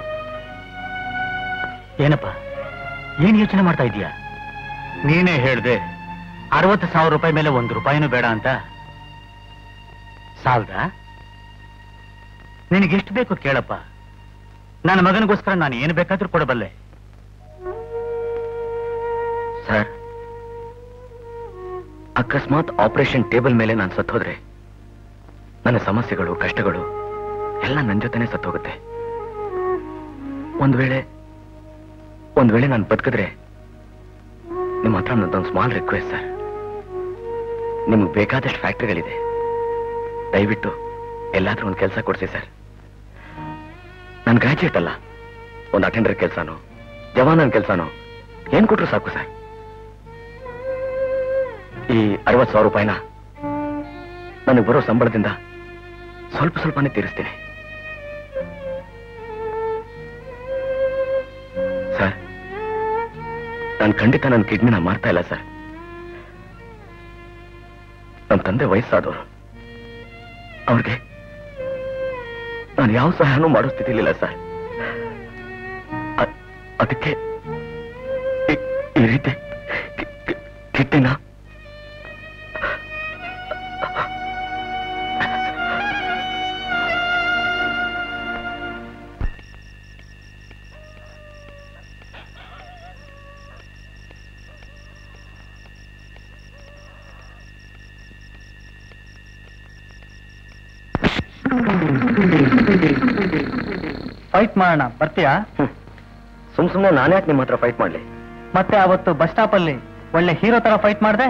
ಏನಪ್ಪ, ಏನ್ ಯೋಚನೆ ಮಾಡ್ತಾ ಇದೀಯಾ? ನೀನೇ ಹೇಳ್ದೆ ಅರವತ್ತು ಸಾವಿರ ರೂಪಾಯಿ ಮೇಲೆ ಒಂದು ರೂಪಾಯಿನೂ ಬೇಡ ಅಂತ. ಸಾಲ್ದ? ನಿನಗೆಷ್ಟು ಬೇಕು ಕೇಳಪ್ಪ. ನನ್ನ ಮಗನಿಗೋಸ್ಕರ ನಾನು ಏನು ಬೇಕಾದ್ರೂ ಕೊಡಬಲ್ಲೆ. ಸರ್, ಅಕಸ್ಮಾತ್ ಆಪರೇಷನ್ ಟೇಬಲ್ ಮೇಲೆ ನಾನು ಸತ್ತೋದ್ರೆ ನನ್ನ ಸಮಸ್ಯೆಗಳು, ಕಷ್ಟಗಳು ಎಲ್ಲ ನನ್ನ ಜೊತೆನೆ ಸತ್ತೋಗುತ್ತೆ. ಒಂದ್ ವೇಳೆ ಒಂದ್ ವೇಳೆ ನಾನು ಬದುಕಿದ್ರೆ ನಿಮ್ಮ ಹತ್ರ ನನ್ನದೊಂದು ಸ್ಮಾಲ್ ರಿಕ್ವೆಸ್ಟ್ ಸರ್. ನಿಮ್ಗೆ ಬೇಕಾದಷ್ಟು ಫ್ಯಾಕ್ಟ್ರಿಗಳಿದೆ, ದಯವಿಟ್ಟು ಎಲ್ಲಾದ್ರೂ ಒಂದು ಕೆಲಸ ಕೊಡಿಸಿ ಸರ್. ನಾನು ಗ್ರಾಜ್ಯುಯೇಟ್ ಅಲ್ಲ, ಒಂದು ಅಟೆಂಡರ್ ಕೆಲಸನೋ ಜವಾನನ್ ಕೆಲಸನೋ ಏನ್ ಕೊಟ್ರು ಸಾಕು ಸರ್. ಈ ಅರವತ್ತು ಸಾವಿರ ರೂಪಾಯಿನ ನನಗೆ ಬರೋ ಸಂಬಳದಿಂದ ಸ್ವಲ್ಪ ಸ್ವಲ್ಪನೇ ತೀರಿಸ್ತೀನಿ ಸರ್. ನಾನು ಖಂಡಿತ ನನ್ನ ಕಿಡ್ನಿನ ಮಾರ್ತಾ ಇಲ್ಲ ಸರ್. ನಮ್ಮ ತಂದೆ ವಯಸ್ಸಾದವರು, ಅವ್ರಿಗೆ ನಾನು ಯಾವ ಸಹಾಯನೂ ಮಾಡೋ ಸ್ಥಿತಿಲಿಲ್ಲ ಸರ್. ಅದಕ್ಕೆ ಈ ರೀತಿ ಕಿಡ್ನಿನ ಫೈಟ್ ಮಾಡೋಣ, ಬರ್ತೀಯಾ? ಸುಮ್ ಸುಮ್ನೆ ನಾನೇ ಯಾಕೆ ನಿಮ್ಮ ಹತ್ರ ಫೈಟ್ ಮಾಡ್ಲಿ? ಮತ್ತೆ ಅವತ್ತು ಬಸ್ ಸ್ಟಾಪ್ ಅಲ್ಲಿ ಒಳ್ಳೆ ಹೀರೋ ತರ ಫೈಟ್ ಮಾಡ್ದೆ.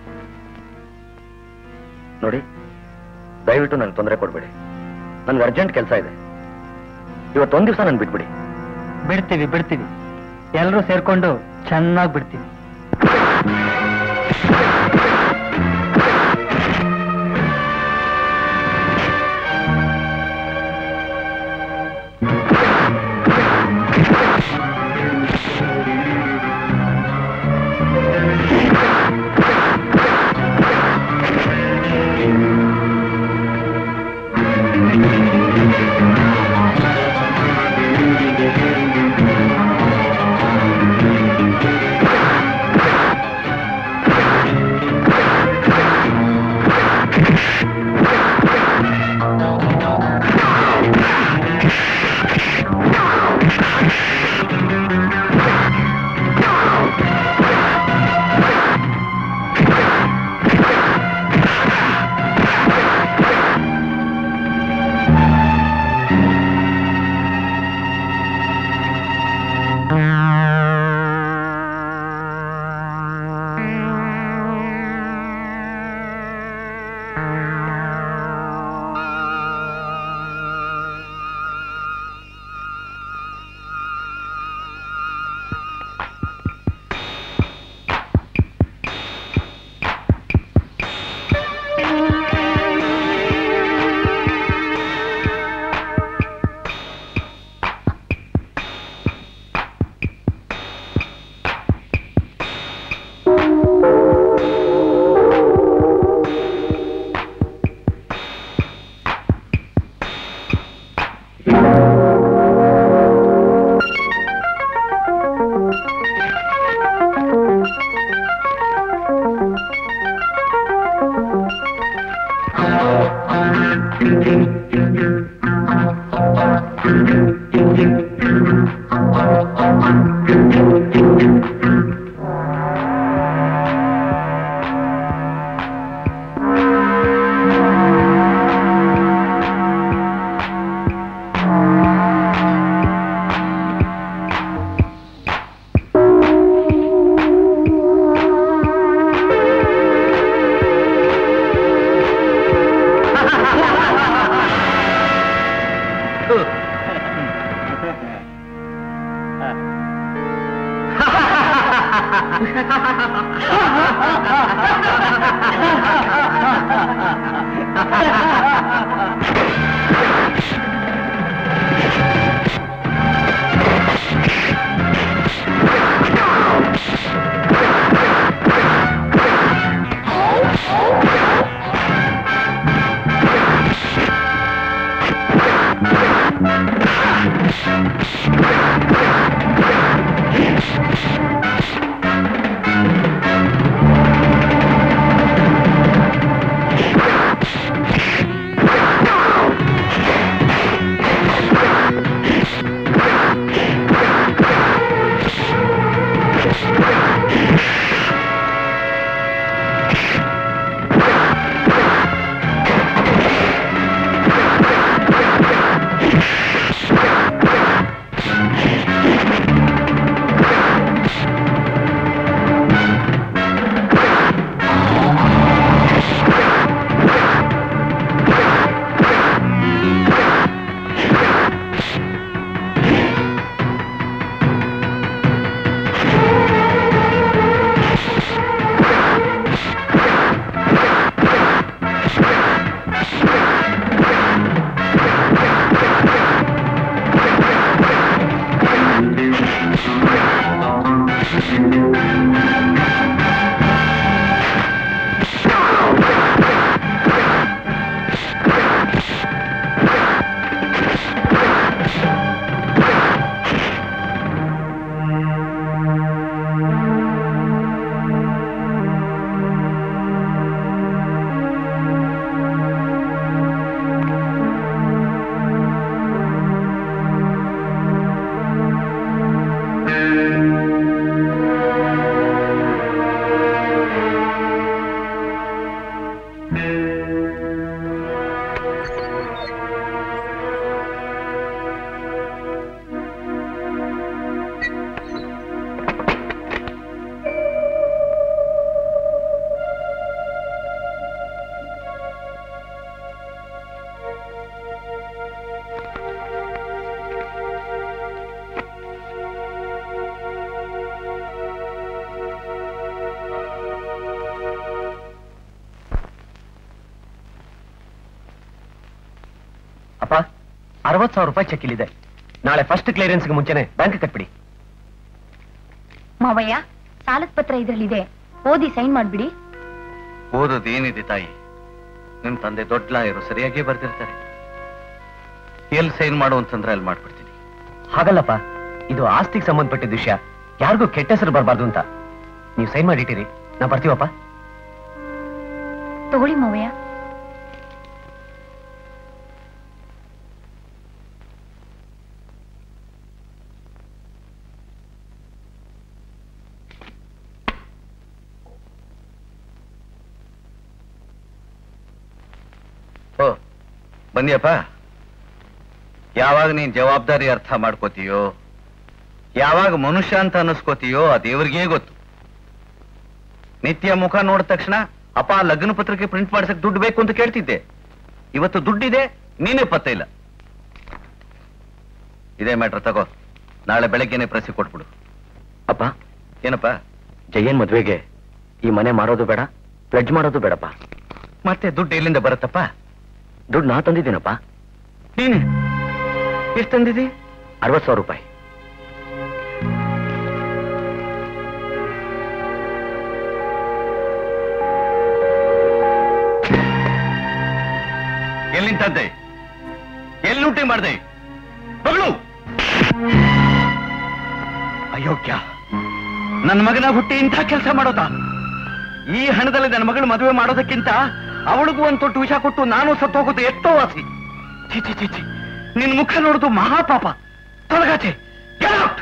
ನೋಡಿ, ದಯವಿಟ್ಟು ನನ್ಗೆ ತೊಂದರೆ ಕೊಡ್ಬೇಡಿ. ನನ್ಗೆ ಅರ್ಜೆಂಟ್ ಕೆಲಸ ಇದೆ. ಇವತ್ತೊಂದ್ ದಿವಸ ನನ್ ಬಿಟ್ಬಿಡಿ. ಬಿಡ್ತೀವಿ ಬಿಡ್ತೀವಿ ಎಲ್ಲರೂ ಸೇರ್ಕೊಂಡು ಚೆನ್ನಾಗಿ ಬಿಡ್ತೀವಿ. ಅಪ್ಪ, ಅರವತ್ತು ಸಾವಿರ ರೂಪಾಯಿ ಚೆಕ್ ಇಲ್ಲಿದೆ. ನಾಳೆ ಫಸ್ಟ್ ಕ್ಲಿಯರೆನ್ಸ್ಗೆ ಮುಂಚೆನೆ ಬ್ಯಾಂಕ್ ಕಟ್ಬಿಡಿ. ಮಾವಯ್ಯ, ಸಾಲದ ಪತ್ರ ಇದ್ರಲ್ಲಿದೆ, ಓದಿ ಸೈನ್ ಮಾಡ್ಬಿಡಿ. ಓದೋದೇನಿದೆ ತಾಯಿ, ನಿಮ್ ತಂದೆ ದೊಡ್ಡ ಲಾಯರು, ಸರಿಯಾಗಿ ಬರ್ದಿರ್ತಾರೆ. ಎಲ್ಲಿ ಸೈನ್ ಮಾಡು ಅಂತಂದ್ರೆ ಅಲ್ಲಿ ಮಾಡ್ಬಿಡ್ತೀನಿ. ಹಾಗಲ್ಲಪ್ಪ, ಇದು ಆಸ್ತಿಗೆ ಸಂಬಂಧಪಟ್ಟಿದ ವಿಷಯ, ಯಾರಿಗೂ ಕೆಟ್ಟ ಹೆಸರು ಬರಬಾರ್ದು ಅಂತ. ನೀವು ಸೈನ್ ಮಾಡಿಟ್ಟಿರಿ, ನಾ ಬರ್ತೀವಪ್ಪ. ತಗೊಳ್ಳಿ ಮಾವಯ್ಯ. ಓ ಬನ್ನಿಯಪ್ಪ. ಯಾವಾಗ ನೀನ್ ಜವಾಬ್ದಾರಿ ಅರ್ಥ ಮಾಡ್ಕೋತೀಯೋ, ಯಾವಾಗ ಮನುಷ್ಯ ಅಂತ ಅನ್ನಿಸ್ಕೋತೀಯೋ ಆ ದೇವ್ರಿಗೇ ಗೊತ್ತು. ನಿತ್ಯ ಮುಖ ನೋಡಿದ ತಕ್ಷಣ ಅಪ್ಪ ಲಗ್ನ ಪತ್ರಿಕೆ ಪ್ರಿಂಟ್ ಮಾಡ್ಸಕ್ ದುಡ್ಡು ಬೇಕು ಅಂತ ಕೇಳ್ತಿದ್ದೆ. ಇವತ್ತು ದುಡ್ಡಿದೆ, ನೀನೇ ಪತ್ತೆ ಇಲ್ಲ. ಇದೇ ಮ್ಯಾಟ್ರ್ ತಗೋ, ನಾಳೆ ಬೆಳಗ್ಗೆನೆ ಪ್ರೆಸ್ಸಿ ಕೊಟ್ಬಿಡು. ಅಪ್ಪ, ಏನಪ್ಪ? ಜಯನ್ ಮದ್ವೆಗೆ ಈ ಮನೆ ಮಾರೋದು ಬೇಡ, ಪ್ಲೆಡ್ಜ್ ಮಾಡೋದು ಬೇಡಪ್ಪ. ಮತ್ತೆ ದುಡ್ಡು ಎಲ್ಲಿಂದ ಬರುತ್ತಪ್ಪ? ದುಡ್ಡು ನಾ ತಂದಿದ್ದೀನಪ್ಪ. ನೀನೆ ಎಷ್ಟು ತಂದಿದ್ದಿ? ಅರವತ್ತು ಸಾವಿರ ರೂಪಾಯಿ. ಎಲ್ಲಿಂತದ್ದೆ? ಎಲ್ಲಿ ಲೂಟಿ ಮಾಡ್ದೆ? ಬಗಳು ಅಯೋಗ್ಯ, ನನ್ನ ಮಗನ ಹುಟ್ಟಿ ಇಂಥ ಕೆಲಸ ಮಾಡೋದಾ? ಈ ಹಣದಲ್ಲಿ ನನ್ನ ಮಗಳು ಮದುವೆ ಮಾಡೋದಕ್ಕಿಂತ ಅವಳಿಗೂ ಒಂದು ತೊಟ್ಟು ವಿಷ ಕೊಟ್ಟು ನಾನು ಸತ್ತು ಹೋಗೋದು ಎಷ್ಟೋ ವಾಸಿ. ಚಿಚಿ ಚಿಚಿ, ನಿನ್ ಮುಖ ನೋಡುದು ಮಹಾಪಾಪ. ತೊಲಗಾಚೆ, ಗೆಟ್ ಔಟ್.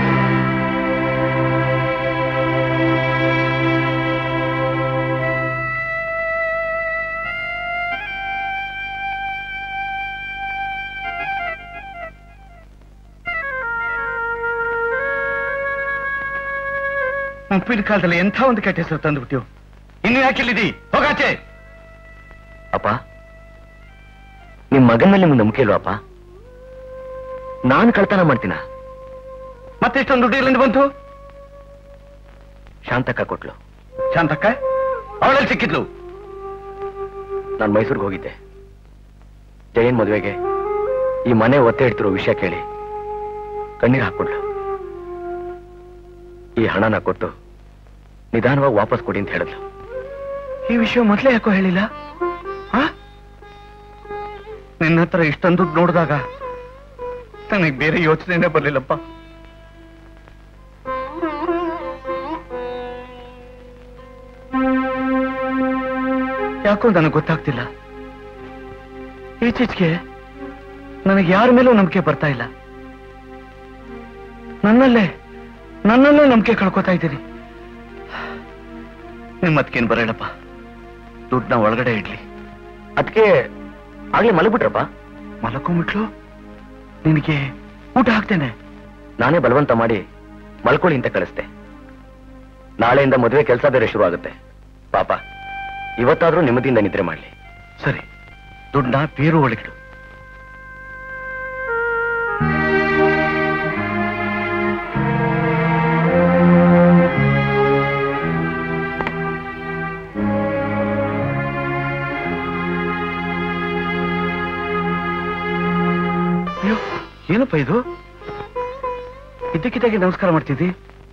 ಉಪ್ಪಿನ ಕಾಲದಲ್ಲಿ ಎಂಥ ಒಂದು ಕೆಟ್ಟ ಹೆಸರು ತಂದುಬಿಟ್ಟಿವು. ಇನ್ನು ಯಾಕೆಲ್ಲಿದಿ? ಹೋಗಾಚೆ. ಅಪ್ಪ, ನಿಮ್ ಮಗನ ಮೇಲೆ ನಿಮ್ಗೆ ನಂಬಿಕೆ ಇಲ್ವಾ ಅಪ್ಪ? ನಾನು ಕಳ್ತನ ಮಾಡ್ತೀನ? ಮತ್ತೆ ಇಷ್ಟೊಂದು ದುಡ್ಡು ಎಲ್ಲಿಂದ ಬಂತು? ಶಾಂತಕ್ಕ ಕೊಟ್ಲು. ಶಾಂತಕ್ಕ ಅವಳಲ್ಲಿ ಸಿಕ್ಕಿದ್ಲು? ನಾನು ಮೈಸೂರಿಗೆ ಹೋಗಿದ್ದೆ. ಜಯನ್ ಮದುವೆಗೆ ಈ ಮನೆ ಒತ್ತೆ ಇಡ್ತಿರೋ ವಿಷಯ ಕೇಳಿ ಕಣ್ಣೀರು ಹಾಕೊಡ್ಲು. ಈ ಹಣನ ಕೊಟ್ಟು ನಿಧಾನವಾಗಿ ವಾಪಸ್ ಕೊಡಿ ಅಂತ ಹೇಳಿದ್ಲು. ಈ ವಿಷಯ ಮೊದಲೇ ಯಾಕೋ ಹೇಳಿಲ್ಲ? ನಿನ್ನ ಹತ್ರ ಇಷ್ಟೊಂದು ದುಡ್ಡು ನೋಡಿದಾಗ ನನಗೆ ಬೇರೆ ಯೋಚನೆನೇ ಬರ್ಲಿಲ್ಲಪ್ಪ. ಯಾಕೋ ನನಗೆ ಗೊತ್ತಾಗ್ತಿಲ್ಲ. ಈಚೀಚೆಗೆ ನನಗೆ ಯಾರ ಮೇಲೂ ನಂಬಿಕೆ ಬರ್ತಾ ಇಲ್ಲ. ನನ್ನಲ್ಲೇ ನನ್ನಲ್ಲೇ ನಂಬಿಕೆ ಕಳ್ಕೊತಾ ಇದ್ದೀನಿ. ನಿಮ್ಮತ್ಕೇನ್ ಬರೋಣಪ್ಪ, ದುಡ್ಡನ್ನ ಒಳಗಡೆ ಇಡ್ಲಿ. ಅದಕ್ಕೆ ಆಗ್ಲೇ ಮಲಗ್ಬಿಟ್ರಪ್ಪ. ಮಲಕೊಂಬಿಟ್ಲು? ನಿನಗೆ ಊಟ ಹಾಕ್ತೇನೆ. ನಾನೇ ಬಲವಂತ ಮಾಡಿ ಮಲ್ಕೊಳ್ಳಿ ಅಂತ ಕಳಿಸ್ದೆ. ನಾಳೆಯಿಂದ ಮದುವೆ ಕೆಲಸ ಬೇರೆ ಶುರು ಆಗುತ್ತೆ. ಪಾಪ ಇವತ್ತಾದ್ರೂ ನೆಮ್ಮದಿಯಿಂದ ನಿದ್ರೆ ಮಾಡ್ಲಿ. ಸರಿ, ದುಡ್ಡನ್ನ ಬೀರು ಒಳಗಿಡು. ಏನಪ್ಪ ಇದು? ಇದ್ದಕ್ಕಿದ್ದಾಗೆ ನಮಸ್ಕಾರ ಮಾಡ್ತಿದ್ದಿ?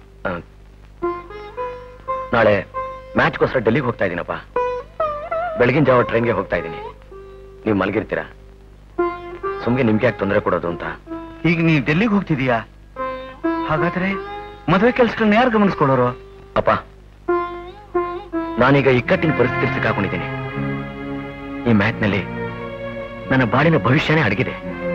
ನಾಳೆ ಮ್ಯಾಚ್ಗೋಸ್ಕರ ಡೆಲ್ಲಿಗೆ ಹೋಗ್ತಾ ಇದ್ದೀನಪ್ಪ. ಬೆಳಗಿನ ಜಾವ ಟ್ರೈನ್ಗೆ ಹೋಗ್ತಾ ಇದ್ದೀನಿ. ನೀವು ಮಲಗಿರ್ತೀರಾ, ಸುಮ್ಗೆ ನಿಮ್ಗೆ ಯಾಕೆ ತೊಂದರೆ ಕೊಡೋದು ಅಂತ. ಈಗ ನೀ ಡೆಲ್ಲಿಗೆ ಹೋಗ್ತಿದೀಯಾ? ಹಾಗಾದ್ರೆ ಮದುವೆ ಕೆಲ್ಸಗಳನ್ನ ಯಾರು ಗಮನಿಸ್ಕೊಳ್ಳೋರು? ಅಪ್ಪ, ನಾನೀಗ ಇಕ್ಕಟ್ಟಿನ ಪರಿಸ್ಥಿತಿ ಸಿಕ್ಕಾಕೊಂಡಿದ್ದೀನಿ. ಈ ಮ್ಯಾಚ್ನಲ್ಲಿ ನನ್ನ ಬಾಳಿನ ಭವಿಷ್ಯನೇ ಅಡಗಿದೆ.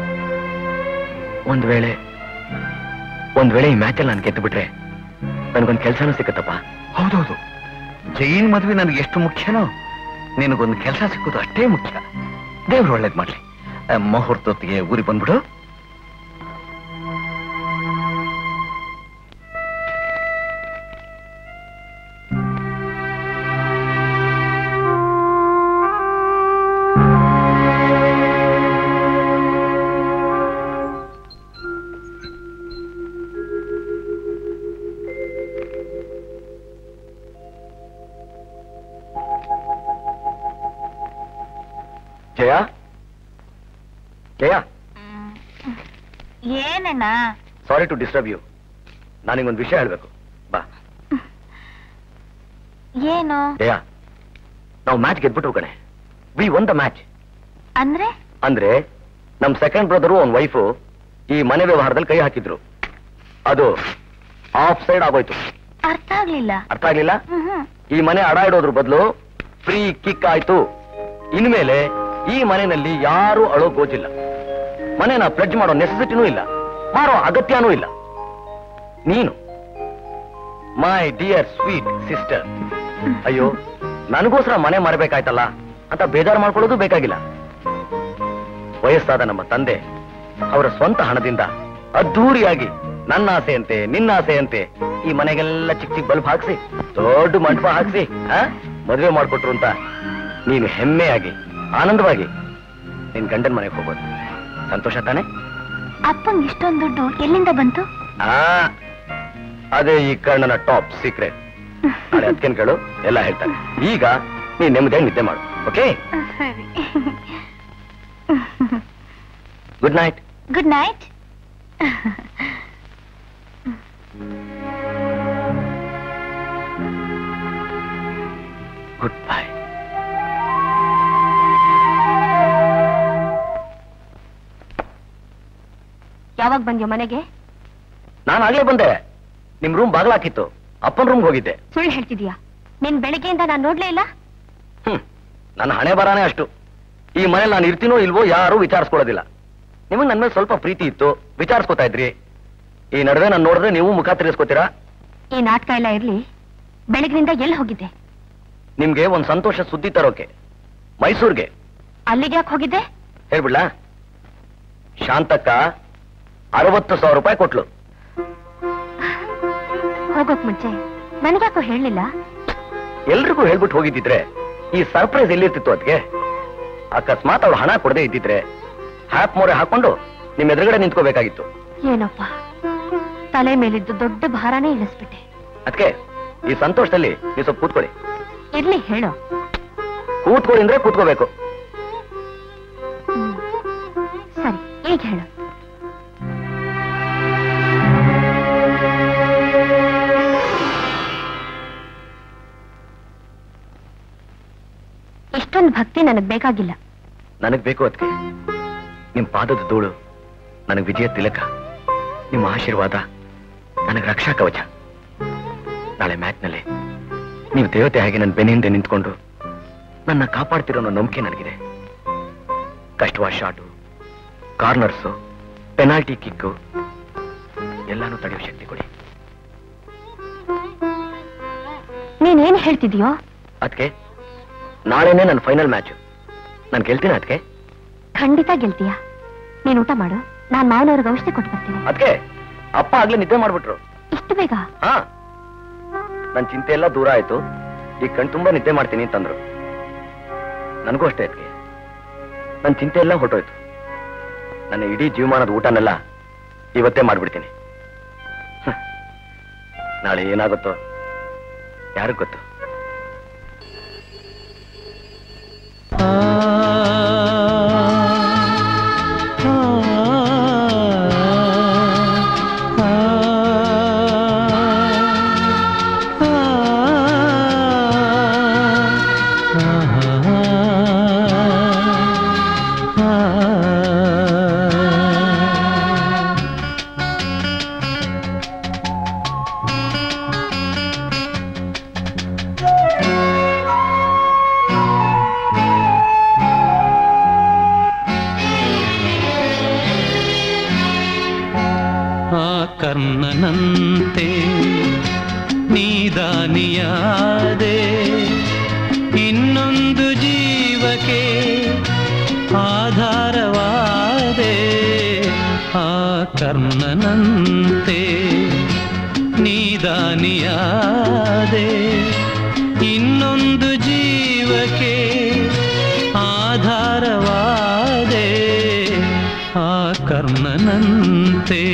ಒಂದ್ ವೇಳೆ ಒಂದ್ ವೇಳೆ ಈ ಮ್ಯಾಚಲ್ಲಿ ನಾನು ಗೆದ್ದು ಬಿಟ್ರೆ ನನಗೊಂದು ಕೆಲಸನೂ ಸಿಕ್ಕತ್ತಪ್ಪ. ಹೌದೌದು, ಜೈನ್ ಮದ್ವೆ ನನಗೆ ಎಷ್ಟು ಮುಖ್ಯನೋ ನಿನಗೊಂದು ಕೆಲಸ ಸಿಕ್ಕೋದು ಅಷ್ಟೇ ಮುಖ್ಯ. ದೇವ್ರು ಒಳ್ಳೇದ್ ಮಾಡ್ಲಿ. ಮುಹೂರ್ತೊತ್ತಿಗೆ ಊರಿಗೆ ಬಂದ್ಬಿಡು. ಜಯ, ಜಯ, ಏನಣ್ಣ? Sorry to disturb you. ನಾನಿಗೊಂದು ವಿಷಯ ಹೇಳ್ಬೇಕು, ಬಾ. ಏನು? ಜಯ, ನಾವು ಮ್ಯಾಚ್ ಗೆದ್ಬಿಟ್ರು ಕಣೆ. We won the match. ಅಂದ್ರೆ ಅಂದ್ರೆ ನಮ್ ಸೆಕೆಂಡ್ ಬ್ರದರು ಅವ್ನ ವೈಫು ಈ ಮನೆ ವ್ಯವಹಾರದಲ್ಲಿ ಕೈ ಹಾಕಿದ್ರು. ಅದು ಆಫ್ ಸೈಡ್ ಆಗೋಯ್ತು. ಅರ್ಥ ಆಗ್ಲಿಲ್ಲ. ಅರ್ಥ ಆಗ್ಲಿಲ್ಲ? ಈ ಮನೆ ಅಡ ಇಡೋದ್ರ ಬದಲು ಫ್ರೀ ಕಿಕ್ ಆಯ್ತು. ಇನ್ಮೇಲೆ ಈ ಮನೆಯಲ್ಲಿ ಯಾರು ಅಳೋ ಗೋಜಿಲ್ಲ. ಮನೆನ ಪ್ಲೆಡ್ಜ್ ಮಾಡೋ ನೆಸೆಸಿಟಿನೂ ಇಲ್ಲ, ಮಾರೋ ಅಗತ್ಯನೂ ಇಲ್ಲ. ನೀನು ಮೈ ಡಿಯರ್ ಸ್ವೀಟ್ ಸಿಸ್ಟರ್, ಅಯ್ಯೋ ನನಗೋಸ್ಕರ ಮನೆ ಮಾರಬೇಕಾಯ್ತಲ್ಲ ಅಂತ ಬೇಜಾರು ಮಾಡ್ಕೊಳ್ಳೋದು ಬೇಕಾಗಿಲ್ಲ. ವಯಸ್ಸಾದ ನಮ್ಮ ತಂದೆ ಅವರ ಸ್ವಂತ ಹಣದಿಂದ ಅದ್ಧೂರಿಯಾಗಿ ನನ್ನ ಆಸೆಯಂತೆ ನಿನ್ನ ಆಸೆಯಂತೆ ಈ ಮನೆಗೆಲ್ಲ ಚಿಕ್ಕ ಚಿಕ್ಕ ಬಲ್ಬ್ ಹಾಕ್ಸಿ ದೊಡ್ಡ ಮಂಟಪ ಹಾಕ್ಸಿ ಮದುವೆ ಮಾಡ್ಕೊಟ್ರು ಅಂತ ನೀನು ಹೆಮ್ಮೆಯಾಗಿ ಆನಂದವಾಗಿ ನಿನ್ ಗಂಡನ ಮನೆಗೆ ಹೋಗೋದು ಸಂತೋಷ ತಾನೆ? ಅಪ್ಪಂಗೆ ಇಷ್ಟೊಂದು ದುಡ್ಡು ಎಲ್ಲಿಂದ ಬಂತು? ಆ ಅದೇ ಈ ಕರ್ಣನ ಟಾಪ್ ಸೀಕ್ರೆಟ್. ನಾಳೆ ಅದಕ್ಕೇನ್ ಕೇಳು, ಎಲ್ಲ ಹೇಳ್ತಾರೆ. ಈಗ ನೀನ್ ನೆಮ್ಮದಿಯಾಗಿ ನಿದ್ದೆ ಮಾಡು, ಓಕೆ? ಸರಿ. Good night. Good night. Good bye. ಯಾವಾಗ ಬಂದ್ಯೋ ಮನೆಗೆ? ನಾನು ಆಗ್ಲೇ ಬಂದೆ. ನಿಮ್ ರೂಮ್ ಬಾಗ್ಲಾಕಿತ್ತು, ಅಪ್ಪನ ರೂಮ್ಗೆ ಹೋಗಿದ್ದೆ. ಸುಳ್ಳು ಹೇಳ್ತಿದ್ಯಾ? ನಿನ್ ಬೆಳಿಗ್ಗೆಯಿಂದ ನಾನು ನೋಡ್ಲೇ ಇಲ್ಲ. ಹ್ಮ್ ನನ್ನ ಹಣೆ ಬರಾನೇ ಅಷ್ಟು. ಈ ಮನೇಲಿ ನಾನು ಇರ್ತೀನೋ ಇಲ್ವೋ ಯಾರು ವಿಚಾರಿಸ್ಕೊಳ್ಳೋದಿಲ್ಲ. ನಿಮಗೆ ನನ್ನ ಮೇಲೆ ಸ್ವಲ್ಪ ಪ್ರೀತಿ ಇತ್ತು, ವಿಚಾರಿಸ್ಕೊತಾ ಇದ್ರಿ. ಈ ನಡುವೆ ನಾನು ನೋಡಿದ್ರೆ ನೀವು ಮುಖ ತಿರ್ಗಿಸ್ಕೋತೀರಾ? ಈ ನಾಟಕ ಎಲ್ಲ ಇರ್ಲಿ, ಬೆಳಗಿನಿಂದ ಎಲ್ಲಿ ಹೋಗಿದ್ದೆ? ನಿಮ್ಗೆ ಒಂದ್ ಸಂತೋಷ ಸುದ್ದಿ ತರೋಕೆ ಮೈಸೂರ್ಗೆ. ಅಲ್ಲಿಗೆ ಯಾಕೆ ಹೋಗಿದ್ದೆ? ಹೇಳ್ಬಿಡ್ಲಾ? ಶಾಂತಕ್ಕ ಅರವತ್ತು ಸಾವಿರ ರೂಪಾಯಿ ಕೊಟ್ಲು. ಹೋಗೋಕ್ ಮುಂಚೆ ನನಗ್ಯಾಕೋ ಹೇಳಲಿಲ್ಲ? ಎಲ್ರಿಗೂ ಹೇಳ್ಬಿಟ್ಟು ಹೋಗಿದ್ದಿದ್ರೆ ಈ ಸರ್ಪ್ರೈಸ್ ಎಲ್ಲಿರ್ತಿತ್ತು ಅದಕ್ಕೆ. ಅಕಸ್ಮಾತ್ ಅವಳು ಹಣ ಕೊಡದೆ ಇದ್ದಿದ್ರೆ ಹ್ಯಾಪ್ ಮೋರೆ ಹಾಕೊಂಡು ನಿಮ್ ಎದುರುಗಡೆ ನಿಂತ್ಕೋಬೇಕಾಗಿತ್ತು. ಏನಪ್ಪ, ತಲೆ ಮೇಲಿದ್ದು ದೊಡ್ಡ ಭಾರನೇ ಇಳಿಸ್ಬಿಟ್ಟೆ. ಅದಕ್ಕೆ ಈ ಸಂತೋಷದಲ್ಲಿ ನೀವು ಸ್ವಲ್ಪ ಕೂತ್ಕೊಳ್ಳಿ. ಇರ್ಲಿ ಹೇಳು. ಕೂತ್ಕೊಳ್ಳಿ ಅಂದ್ರೆ ಕೂತ್ಕೋಬೇಕು. ಸರಿ, ಈಗ ಹೇಳು. ಇಷ್ಟೊಂದು ಭಕ್ತಿ ನನಗ್ ಬೇಕಾಗಿಲ್ಲ. ನನಗ್ ಬೇಕು ಅದಕ್ಕೆ. ನಿಮ್ ಪಾದದ ಧೂಳು ನನಗ್ ವಿಜಯ ತಿಲಕ, ನಿಮ್ಮ ಆಶೀರ್ವಾದ ನನಗ್ ರಕ್ಷಾ ಕವಚ. ನಾಳೆ ಮ್ಯಾಚ್ನಲ್ಲಿ ನೀವು ದೇವತೆ ಹಾಗೆ ನನ್ನ ಬೆನ್ನಿಂದ ನಿಂತ್ಕೊಂಡು ನನ್ನ ಕಾಪಾಡ್ತಿರೋ ಅನ್ನೋ ನಂಬಿಕೆ ನನಗಿದೆ. ಕಷ್ಟವಾದ ಶಾಟು, ಕಾರ್ನರ್ಸು, ಪೆನಾಲ್ಟಿ ಕಿಕ್ಕು ಎಲ್ಲಾನು ತಡೆಯೋ ಶಕ್ತಿ ಕೊಡಿ. ನೀನೇನ್ ಹೇಳ್ತಿದ್ಯೋ? ಅದಕ್ಕೆ ನಾಳೆನೇ ನನ್ನ ಫೈನಲ್ ಮ್ಯಾಚ್. ನಾನು ಗೆಲ್ತೀನಿ ಅದಕ್ಕೆ. ಖಂಡಿತ ಗೆಲ್ತೀಯ. ನೀನ್ ಊಟ ಮಾಡು, ನಾನ್ ಮಾವನವ್ರಿಗೆ ಔಷಧಿ ಕೊಟ್ಟು ಬರ್ತೀನಿ. ಅದಕ್ಕೆ ಅಪ್ಪ ಆಗ್ಲೇ ನಿದ್ದೆ ಮಾಡ್ಬಿಟ್ರು. ಇಷ್ಟು ಬೇಗ? ಹಾ, ನನ್ ಚಿಂತೆ ಎಲ್ಲ ದೂರ ಆಯ್ತು. ಈಗ ಕಣ್ ತುಂಬಾ ನಿದ್ದೆ ಮಾಡ್ತೀನಿ ಅಂತಂದ್ರು. ನನಗೂ ಅಷ್ಟೇ ಅದಕ್ಕೆ ನನ್ ಚಿಂತೆ ಎಲ್ಲ ಹೊರಟೋಯ್ತು. ನನ್ನ ಇಡೀ ಜೀವಮಾನದ ಊಟನೆಲ್ಲ ಇವತ್ತೇ ಮಾಡ್ಬಿಡ್ತೀನಿ. ನಾಳೆ ಏನಾಗುತ್ತೋ ಯಾರಿಗ್ ಗೊತ್ತು. ಕರ್ಣನಂತೆ ನೀದಾನಿಯಾದೆ, ಇನ್ನೊಂದು ಜೀವಕ್ಕೆ ಆಧಾರವಾದೆ. ಆ ಕರ್ಣನಂತೆ ನೀದಾನಿಯಾದೆ, ಇನ್ನೊಂದು ಜೀವಕ್ಕೆ ಆಧಾರವಾದೆ. ಆ ಕರ್ಣನಂತೆ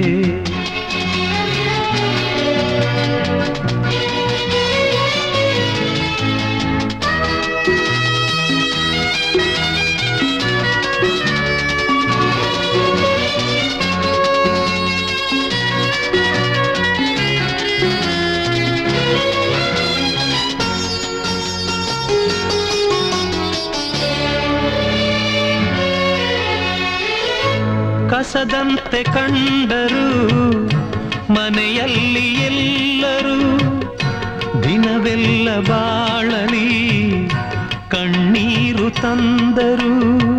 ಕಸದಂತೆ ಕಂಡರು ಮನೆಯಲ್ಲಿ ಎಲ್ಲರೂ, ದಿನವೆಲ್ಲ ಬಾಳಲಿ ಕಣ್ಣೀರು ತಂದರು.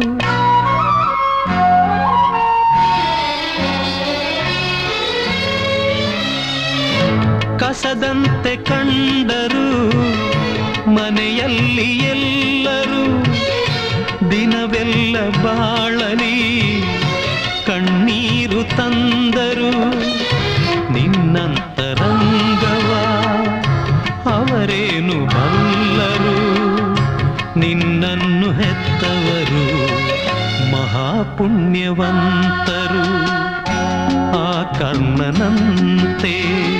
ಕಸದಂತೆ ಕಂಡರು ಮನೆಯಲ್ಲಿ ಎಲ್ಲರೂ, ದಿನವೆಲ್ಲ ಬಾಳಲಿ ಕಣ್ಣೀರು ತಂದರು. ನಿನ್ನಂತರಂಗವ ಅವರೇನು ಬಲ್ಲರು, ನಿನ್ನನ್ನು ಹೆತ್ತವರು ಮಹಾಪುಣ್ಯವಂತರು. ಆ ಕರ್ಣನಂತೆ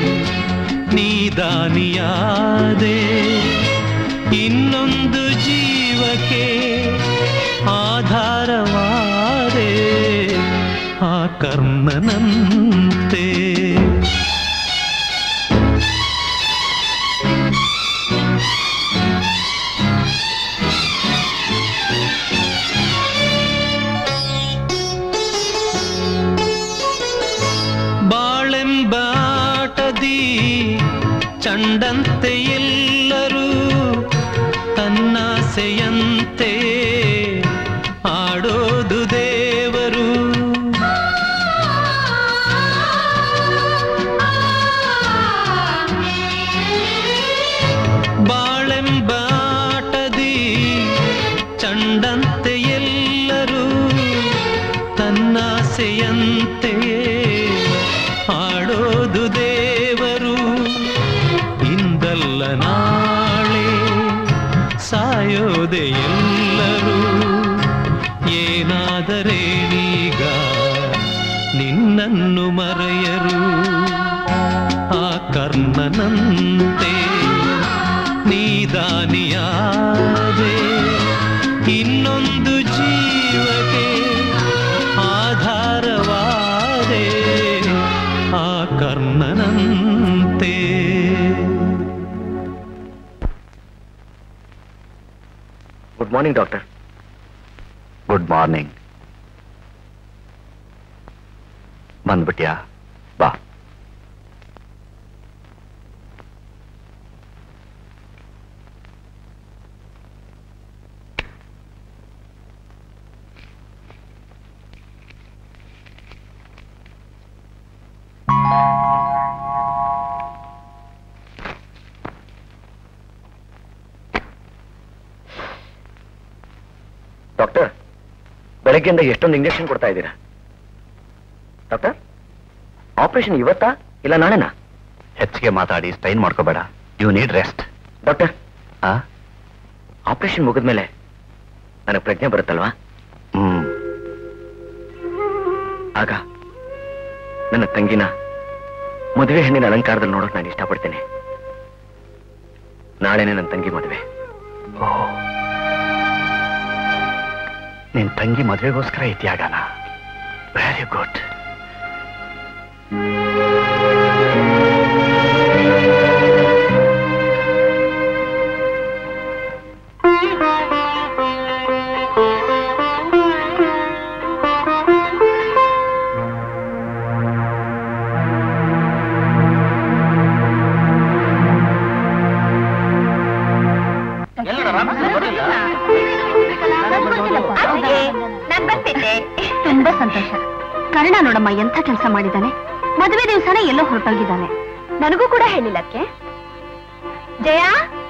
ನೀದಾನಿಯಾದೆ, ಇನ್ನೊಂದು ಜೀವಕ್ಕೆ ಆಧಾರವಾದೆ. ಆ ಕರ್ಣನಂತೆ ಬಾಳೆಂಬಾಟದಿ ಚಂಡಂತೆ ಎಲ್ಲರೂ, ತನ್ನಾಸೆಯಂತೆ ಆಡೋದು ದೇವರು. ಬಾಳೆಂಬಾಟದಿ ಚಂಡಂತೆ ಎಲ್ಲರೂ, ತನ್ನಾಸೆಯಂತೆಯೇ ಆಡೋದು ದೇವರು. ಇಂದಲ್ಲ ನಾಳೆ ಸಾಯೋದೆ ಎಲ್ಲರೂ, ಏನಾದರೇನೀಗ ನಿನ್ನನ್ನು ಮರೆಯರು. ಆ ಕರ್ಣನಂತೆ good morning doctor. Good morning. ಬಂದ್ಬಿಟ್ಯಾ? ಬಾ. ಡಾಕ್ಟರ್, ಬೆಳಗ್ಗೆಯಿಂದ ಎಷ್ಟೊಂದು ಇಂಜೆಕ್ಷನ್ ಕೊಡ್ತಾ ಇದ್ದೀರಾ ಡಾಕ್ಟರ್? ಆಪರೇಷನ್ ಇವತ್ತಾ ಇಲ್ಲ ನಾಳೆನಾ? ಹೆಚ್ಚಿಗೆ ಮಾತಾಡಿ ಸ್ಟ್ರೈನ್ ಮಾಡ್ಕೋಬೇಡ. You need rest. ಡಾಕ್ಟರ್, ಆ ಆಪರೇಷನ್ ಮುಗಿದ್ಮೇಲೆ ನನಗೆ ಪ್ರಜ್ಞೆ ಬರುತ್ತಲ್ವಾ? ಹ್ಮ್ ಆಗ ನನ್ನ ತಂಗಿನ ಮದುವೆ ಹೆಣ್ಣಿನ ಅಲಂಕಾರದಲ್ಲಿ ನೋಡೋಕೆ ನಾನು ಇಷ್ಟಪಡ್ತೇನೆ. ನಾಳೆನೆ ನನ್ನ ತಂಗಿ ಮದುವೆ. ನಿನ್ ತಂಗಿ ಮದುವೆಗೋಸ್ಕರ ಇತಿಯಾಗನ. Very good. ತುಂಬಾ ಸಂತೋಷ. ಕರ್ಣ ನೋಡಮ್ಮ ಎಂಥ ಕೆಲಸ ಮಾಡಿದ್ದಾನೆ. ಮದುವೆ ದಿವಸನೇ ಎಲ್ಲೋ ಹೊರಟೋಗಿದ್ದಾನೆ. ನನಗೂ ಕೂಡ ಹೇಳಿಲ್ಲಕ್ಕೆ. ಜಯ,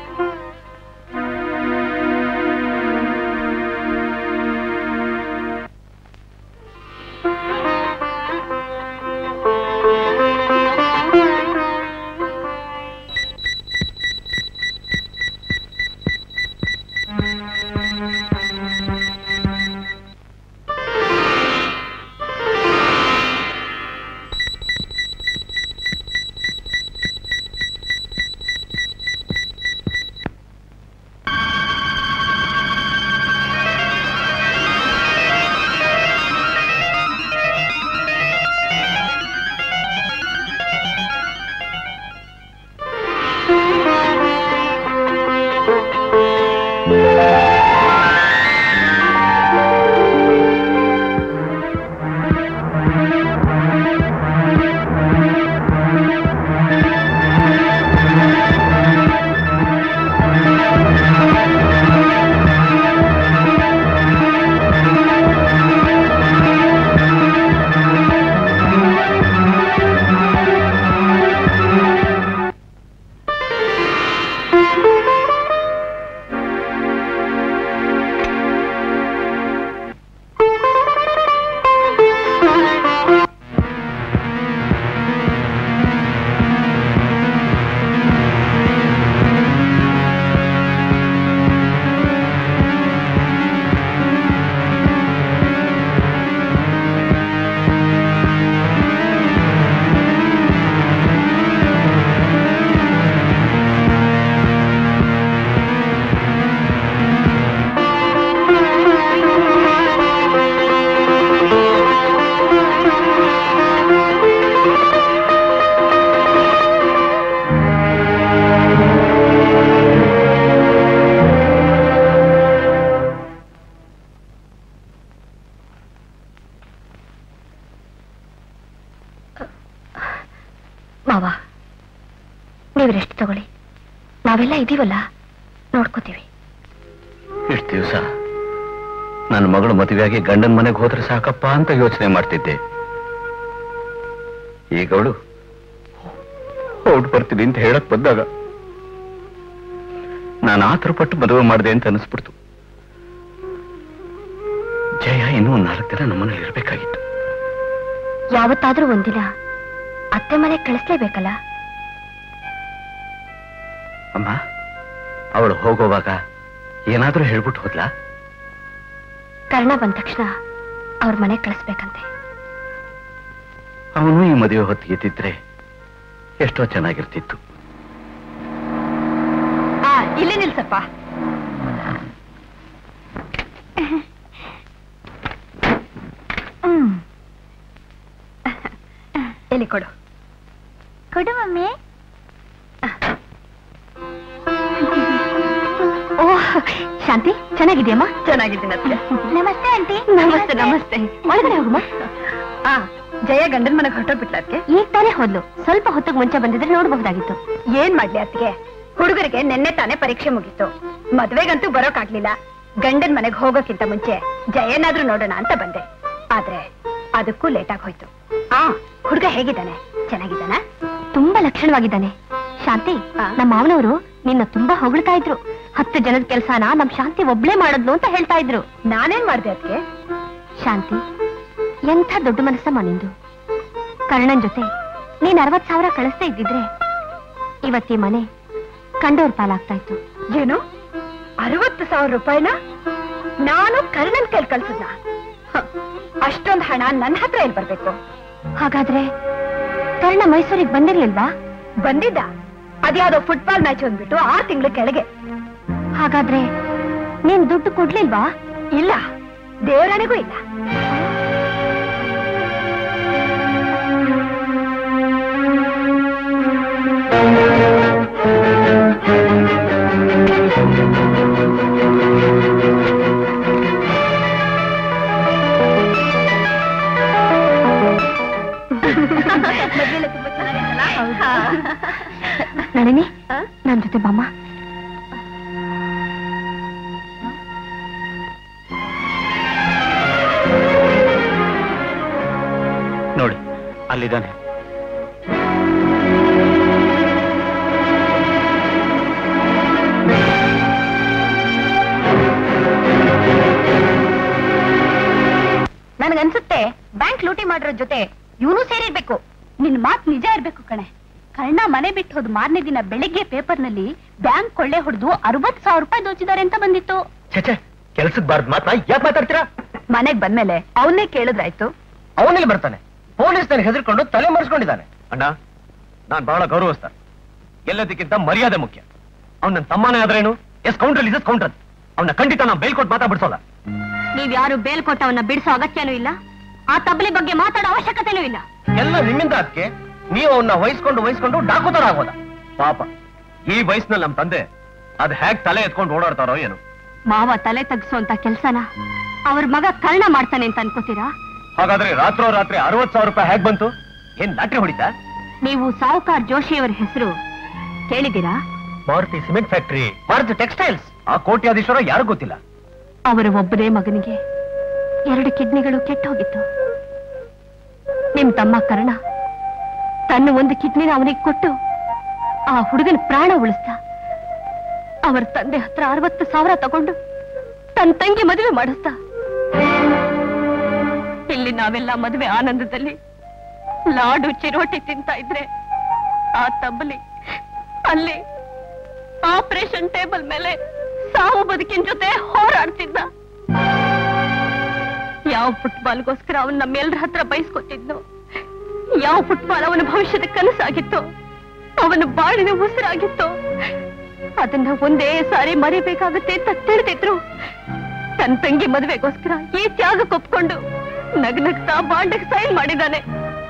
ಮಾವ, ನೀವು ರೆಸ್ಟ್ ತಗೊಳ್ಳಿ. ನಾವೆಲ್ಲ ಇದೀವಲ್ಲ, ನೋಡ್ಕೋತೀವಿ. ಇಷ್ಟು ದಿವಸ ನನ್ನ ಮಗಳು ಮದುವೆಯಾಗಿ ಗಂಡನ ಮನೆಗೆ ಹೋದ್ರೆ ಸಾಕಪ್ಪ ಅಂತ ಯೋಚನೆ ಮಾಡ್ತಿದ್ದೆ. ಈಗ ಅವಳು ಹೊರಟು ಬರ್ತೀನಿ ಅಂತ ಹೇಳಕ್ ಬಂದಾಗ ನಾನು ಆತರ ಪಟ್ಟು ಮದುವೆ ಮಾಡಿದೆ ಅಂತ ಅನಿಸ್ಬಿಡ್ತು. ಜಯ ಇನ್ನೂ ಒಂದು ನಾಲ್ಕು ದಿನ ನಮ್ಮನೇಲಿ ಇರಬೇಕಾಗಿತ್ತು. ಯಾವತ್ತಾದ್ರೂ ಒಂದಿನ ಅತ್ತೆ ಮನೆಗೆ ಕಳಿಸ್ಲೇಬೇಕಲ್ಲ. ಅಮ್ಮ, ಅವಳು ಹೋಗೋವಾಗ ಏನಾದ್ರೂ ಹೇಳ್ಬಿಟ್ಟು ಹೋದ್ಲಾ? ಕರ್ಣ ಬಂದ ತಕ್ಷಣ ಅವ್ರ ಮನೆಗೆ ಕಳಿಸ್ಬೇಕಂತೆ. ಅವನು ಈ ಮದುವೆ ಹೊತ್ತಿಗೆ ಎದ್ದಿದ್ರೆ ಎಷ್ಟೋ ಚೆನ್ನಾಗಿರ್ತಿತ್ತು. ಇಲ್ಲೇ ನಿಲ್ಸಪ್ಪ. ಹ್ಮ್, ಎಲ್ಲಿ ಕೊಡು. ಕೊಡು ಮಮ್ಮಿ. ಓಹ್, ಶಾಂತಿ ಚೆನ್ನಾಗಿದ್ಯಮ್ಮ? ಚೆನ್ನಾಗಿದ್ದೀನಿ ಅತ್ತೆ. ನಮಸ್ತೆ ಆಂಟಿ. ನಮಸ್ತೆ ನಮಸ್ತೆ. ಒಳಗಡೆ ಹೋಗಮ್ಮ. ಆ ಜಯ ಗಂಡನ ಮನೆಗೆ ಹೊರಟೋಗ್ಬಿಟ್ಲ ಅದಕ್ಕೆ? ಈಗ ತಾನೇ ಹೋದ್ಲು. ಸ್ವಲ್ಪ ಹೊತ್ತಿಗೆ ಮುಂಚೆ ಬಂದಿದ್ರೆ ನೋಡಬಹುದಾಗಿತ್ತು. ಏನ್ ಮಾಡ್ಲಿ ಅದಕ್ಕೆ, ಹುಡುಗರಿಗೆ ನೆನ್ನೆ ತಾನೇ ಪರೀಕ್ಷೆ ಮುಗೀತು. ಮದ್ವೆಗಂತೂ ಬರೋಕಾಗ್ಲಿಲ್ಲ. ಗಂಡನ್ ಮನೆಗೆ ಹೋಗೋಕ್ಕಿಂತ ಮುಂಚೆ ಜಯನಾದ್ರೂ ನೋಡೋಣ ಅಂತ ಬಂದೆ. ಆದ್ರೆ ಅದಕ್ಕೂ ಲೇಟ್ ಆಗಿ ಹೋಯ್ತು. ಆ ಹುಡುಗ ಹೇಗಿದ್ದಾನೆ? ಚೆನ್ನಾಗಿದ್ದಾನ? ತುಂಬಾ ಲಕ್ಷಣವಾಗಿದ್ದಾನೆ. ಶಾಂತಿ, ನಮ್ಮ ಮಾವನವರು ನಿನ್ನ ತುಂಬಾ ಹೊಗಳ್ತಾ ಇದ್ರು. ಹತ್ತು ಜನದ ಕೆಲ್ಸಾನ ನಮ್ ಶಾಂತಿ ಒಬ್ಳೇ ಮಾಡದ್ಲು ಅಂತ ಹೇಳ್ತಾ ಇದ್ರು. ನಾನೇನ್ ಮಾಡ್ದೆ ಅದಕ್ಕೆ? ಶಾಂತಿ, ಎಂಥ ದೊಡ್ಡ ಮನಸ್ಸಮ್ಮ ನಿಂದು. ಕರ್ಣನ್ ಜೊತೆ ನೀನ್ ಅರವತ್ ಸಾವಿರ ಕಳಿಸ್ತಾ ಇದ್ದಿದ್ರೆ ಇವತ್ತಿ ಮನೆ ಕಂಡೋರ್ ಪಾಲಾಗ್ತಾ ಇತ್ತು. ಏನು ಅರವತ್ತು ಸಾವಿರ ರೂಪಾಯಿನ ನಾನು ಕರ್ಣನ್ ಕೈಲಿ ಕಳ್ಸದ್ನ? ಅಷ್ಟೊಂದ್ ಹಣ ನನ್ನ ಹತ್ರ ಎಲ್ಲಿ ಬರ್ಬೇಕು? ಹಾಗಾದ್ರೆ ಕರ್ಣ ಮೈಸೂರಿಗೆ ಬಂದಿರ್ಲಿಲ್ವಾ? ಬಂದಿದ್ದ. ಅದ್ಯಾವುದೋ ಫುಟ್ಬಾಲ್ ಮ್ಯಾಚ್ ಅಂದ್ಬಿಟ್ಟು ಆರು ತಿಂಗಳ ಕೆಳಗೆ. ಹಾಗಾದ್ರೆ ನೀನ್ ದುಡ್ಡು ಕೊಡ್ಲಿಲ್ವಾ? ಇಲ್ಲ, ದೇವರಾಣಿಗೂ ಇಲ್ಲ. ನಳಿನಿ, ನನ್ ಜೊತೆ ಬಾಮ್ಮ. ನೋಡಿ, ಅಲ್ಲಿದ್ದಾನೆ. ನನ್ಗನ್ಸುತ್ತೆ ಬ್ಯಾಂಕ್ ಲೂಟಿ ಮಾಡಿರೋ ಜೊತೆ ಇವನು ಸೇರಿರ್ಬೇಕು. ನಿನ್ ಮಾತ್ ನಿಜ ಇರ್ಬೇಕು ಕಣೆ. ಕರ್ಣ ಮನೆ ಬಿಟ್ಟು ಹೋದ್ ಮಾರನೇ ದಿನ ಬೆಳಿಗ್ಗೆ ಪೇಪರ್ ನಲ್ಲಿ ಬ್ಯಾಂಕ್ ಕೊಳ್ಳೆ ಹೊಡೆದು ಅರವತ್ ಸಾವಿರ ರೂಪಾಯಿ ದೋಚಿದ್ದಾರೆ ಅಂತ ಬಂದಿತ್ತು. ಛೇ, ಕೆಲ್ಸಕ್ ಬಾರ್ದು ಮಾತ್ನಾ ಯಾಕೆ ಮಾತಾಡ್ತೀರಾ? ಮನೆಗ್ ಬಂದ್ಮೇಲೆ ಅವನ್ನೇ ಕೇಳಿದ್ರಾಯ್ತು. ಅವನಲ್ಲಿ ಬರ್ತಾನೆ. ಪೊಲೀಸ್ ನಾನು ಹೆದರ್ಕೊಂಡು ತಲೆ ಮರೆಸ್ಕೊಂಡಿದ್ದಾನೆ. ಅಣ್ಣ, ನಾನ್ ಬಹಳ ಗೌರವಿಸ್ತಾನೆ. ಎಲ್ಲದಕ್ಕಿಂತ ಮರ್ಯಾದೆ ಮುಖ್ಯ. ಅವ್ನ ನನ್ನ ತಮ್ಮನೇ ಆದ್ರೇನು? Yes control is control. ಅವನ್ನ ಖಂಡಿತ ನಾವು ಬೇಲ್ ಕೊಟ್ಟು ಮಾತಾಡ್ಬಿಡ್ಸೋಲ್ಲ. ನೀವ್ಯಾರು ಬೇಲ್ ಕೊಟ್ಟವನ್ನ ಬಿಡಿಸೋ ಅಗತ್ಯನೂ ಇಲ್ಲ. ಆ ತಬ್ಲಿ ಬಗ್ಗೆ ಮಾತಾಡೋ ಅವಶ್ಯಕತೆನೂ ಇಲ್ಲ. ಎಲ್ಲ ನಿಮ್ಮಿಂದ ಅದಕ್ಕೆ ನೀವು ಅವನ್ನ ವಹಿಸ್ಕೊಂಡು ವಹಿಸ್ಕೊಂಡು ಡಾಕುತರ ಆಗೋದ. ಪಾಪ, ಈ ವಯಸ್ಸಿನಲ್ಲಿ ನಮ್ ತಂದೆ ಅದ್ ಹೇಗ್ ತಲೆ ಎತ್ಕೊಂಡು ಓಡಾಡ್ತಾರೋ ಏನು. ಮಾವ ತಲೆ ತಗ್ಸುವಂತ ಕೆಲ್ಸನ ಅವ್ರ ಮಗ ಕರ್ಣ ಮಾಡ್ತಾನೆ ಅಂತ ಅನ್ಕೋತೀರಾ? ಹಾಗಾದ್ರೆ ರಾತ್ರೋ ರಾತ್ರಿ ಅರವತ್ ಸಾವಿರ ರೂಪಾಯಿ ಹೇಗ್ ಬಂತು? ಏನ್ ಲಾಟ್ರಿ ಹೊಡಿತ? ನೀವು ಸಾವುಕಾರ್ ಜೋಶಿಯವರ ಹೆಸರು ಕೇಳಿದ್ದೀರಾ? Maruti cement factory, Maruti textiles. ಆ ಕೋಟ್ಯಾಧೀಶ್ವರ ಯಾರು ಗೊತ್ತಿಲ್ಲ. ಅವರ ಒಬ್ಬನೇ ಮಗನಿಗೆ ಎರಡು ಕಿಡ್ನಿಗಳು ಕೆಟ್ಟ ಹೋಗಿತ್ತು. ನಿಮ್ ತಮ್ಮ ಕರ್ಣ ತನ್ನ ಒಂದು ಕಿಡ್ನಿನ ಅವನಿಗೆ ಕೊಟ್ಟು ಆ ಹುಡುಗನ ಪ್ರಾಣ ಉಳಿಸ್ದ. ಅವರ ತಂದೆ ಹತ್ರ ಅರವತ್ತು ಸಾವಿರ ತಗೊಂಡು ತನ್ನ ತಂಗಿ ಮದುವೆ ಮಾಡಿಸ್ದ. ಇಲ್ಲಿ ನಾವೆಲ್ಲ ಮದುವೆ ಆನಂದದಲ್ಲಿ ಲಾಡು ಚಿರೋಟಿ ತಿಂತ ಇದ್ರೆ ಆ ತಬ್ಬಲಿ ಅಲ್ಲಿ ಆಪರೇಷನ್ ಟೇಬಲ್ ಮೇಲೆ ಸಾವು ಬದುಕಿನ ಜೊತೆ ಹೋರಾಡ್ತಿದ್ದ. ಯಾವ ಫುಟ್ಬಾಲ್ಗೋಸ್ಕರ ಅವನ್ ನಮ್ಮೆಲ್ಲರ ಹತ್ರ ಬಯಸ್ಕೊತಿದ್ನು, ಯಾವ ಫುಟ್ಬಾಲ್ ಅವನ ಭವಿಷ್ಯದ ಕನಸಾಗಿತ್ತು, ಅವನ ಬಾಳಿನ ಉಸಿರಾಗಿತ್ತು, ಅದನ್ನ ಒಂದೇ ಸಾರಿ ಮರಿಬೇಕಾಗುತ್ತೆ ಅಂತ ತಿಳಿದಿದ್ರು ತನ್ನ ತಂಗಿ ಮದುವೆಗೋಸ್ಕರ ಈ ತ್ಯಾಗ ಕೊಪ್ಕೊಂಡು ನಗ್ನಗ್ತಾ ಬಾಂಡಕ್ ಸೈನ್ ಮಾಡಿದ್ದಾನೆ.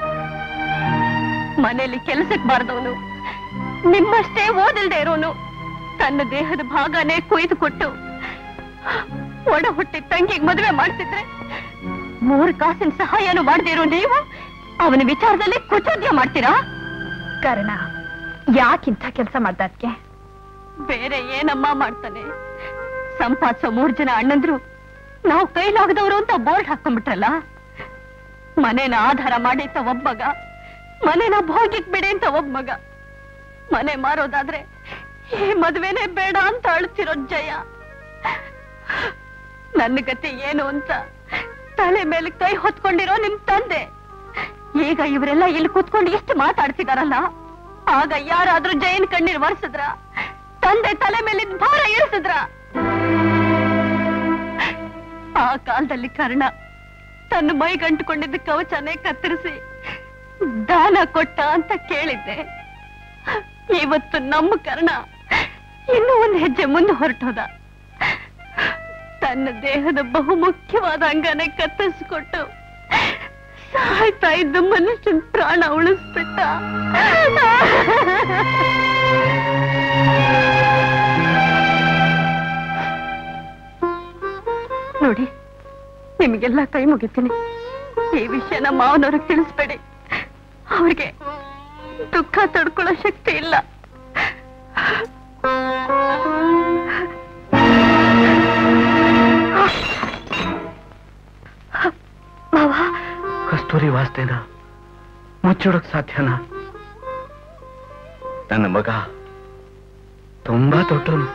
ಮನೆಯಲ್ಲಿ ಕೆಲಸಕ್ಕೆ ಬಾರದವನು, ನಿಮ್ಮಷ್ಟೇ ಓದಿಲ್ದೇ ಇರೋನು, ತನ್ನ ದೇಹದ ಭಾಗನೇ ಕೊಯ್ದು ಕೊಟ್ಟು ಒಡ ಹುಟ್ಟಿ ತಂಗಿಗೆ ಮದುವೆ ಮಾಡ್ತಿದ್ರೆ ಮೂರು ಕಾಸಿನ ಸಹಾಯನೂ ಮಾಡದಿರೋ ನೀವು ಅವನ ವಿಚಾರದಲ್ಲಿ ಕುಚೋದ್ಯ ಮಾಡ್ತೀರಾ? ಕಾರಣ ಯಾಕಿಂತ ಕೆಲಸ ಮಾಡ್ದಕ್ಕೆ? ಬೇರೆ ಏನಮ್ಮ ಮಾಡ್ತಾನೆ? ಸಂಪಾದಿಸೋ ಮೂರ್ ಜನ ಅಣ್ಣಂದ್ರು ನಾವು ಕೈಲಾಗದವರು ಅಂತ ಬೋರ್ಡ್ ಹಾಕೊಂಡ್ಬಿಟ್ರಲ್ಲ. ಮನೇನ ಆಧಾರ ಮಾಡಿ ಅಂತ ಒಬ್ಬ ಮಗ, ಮನೇನ ಭೋಗಿಕ್ ಬಿಡಿ ಅಂತ ಒಬ್ಬ ಮಗ. ಮನೆ ಮಾರೋದಾದ್ರೆ ಈ ಮದ್ವೆನೇ ಬೇಡ ಅಂತ ಅಳ್ತಿರೋ ಜಯ. ನನ್ನ ಗತಿ ಏನು ಅಂತ ತಲೆ ಮೇಲೆ ಕೈ ಹೊತ್ಕೊಂಡಿರೋ ನಿಮ್ ತಂದೆ ಈಗ ಇವರೆಲ್ಲ ಇಲ್ಲಿ ಕೂತ್ಕೊಂಡು ಎಷ್ಟು ಮಾತಾಡ್ತಿದಾರಲ್ಲ, ಆಗ ಯಾರಾದ್ರೂ ಜಯನ್ ಕಣ್ಣೀರ್ ಒರೆಸಿದ್ರ? ತಂದೆ ತಲೆ ಮೇಲಿದ್ದ ಭಾರ ಇಳಿಸಿದ್ರ? ಆ ಕಾಲದಲ್ಲಿ ಕರ್ಣ ತನ್ನ ಮೈ ಗಂಟುಕೊಂಡಿದ್ದ ಕವಚನೇ ಕತ್ತರಿಸಿ ದಾನ ಕೊಟ್ಟ ಅಂತ ಕೇಳಿದ್ದೆ. ಇವತ್ತು ನಮ್ಮ ಕರ್ಣ ಇನ್ನೂ ಒಂದು ಹೆಜ್ಜೆ ಮುಂದೆ ಹೊರಟೋದ. ತನ್ನ ದೇಹದ ಬಹು ಮುಖ್ಯವಾದ ಅಂಗನೇ ಕತ್ತರಿಸಿಕೊಟ್ಟು ಸಾಯ್ತಾ ಇದ್ದ ಮನುಷ್ಯನ ಪ್ರಾಣ ಉಳಿಸ್ಬಿಟ್ಟ. ನಿಮಗೆಲ್ಲ ಕೈ ಮುಗಿತೀನಿ. ಈ ವಿಷಯನ ಮಾವನವ್ರಿಗೆ ತಿಳಿಸ್ಬೇಡಿ. ಅವ್ರಿಗೆ ದುಃಖ ತಡ್ಕೊಳ್ಳೋ ಶಕ್ತಿ ಇಲ್ಲ. ಕಸ್ತೂರಿ ವಾಸ್ತೆನ ಮುಚ್ಚೋಡಕ್ ಸಾಧ್ಯನಾ? ನನ್ನ ಮಗ ತುಂಬಾ ದೊಡ್ಡವನು.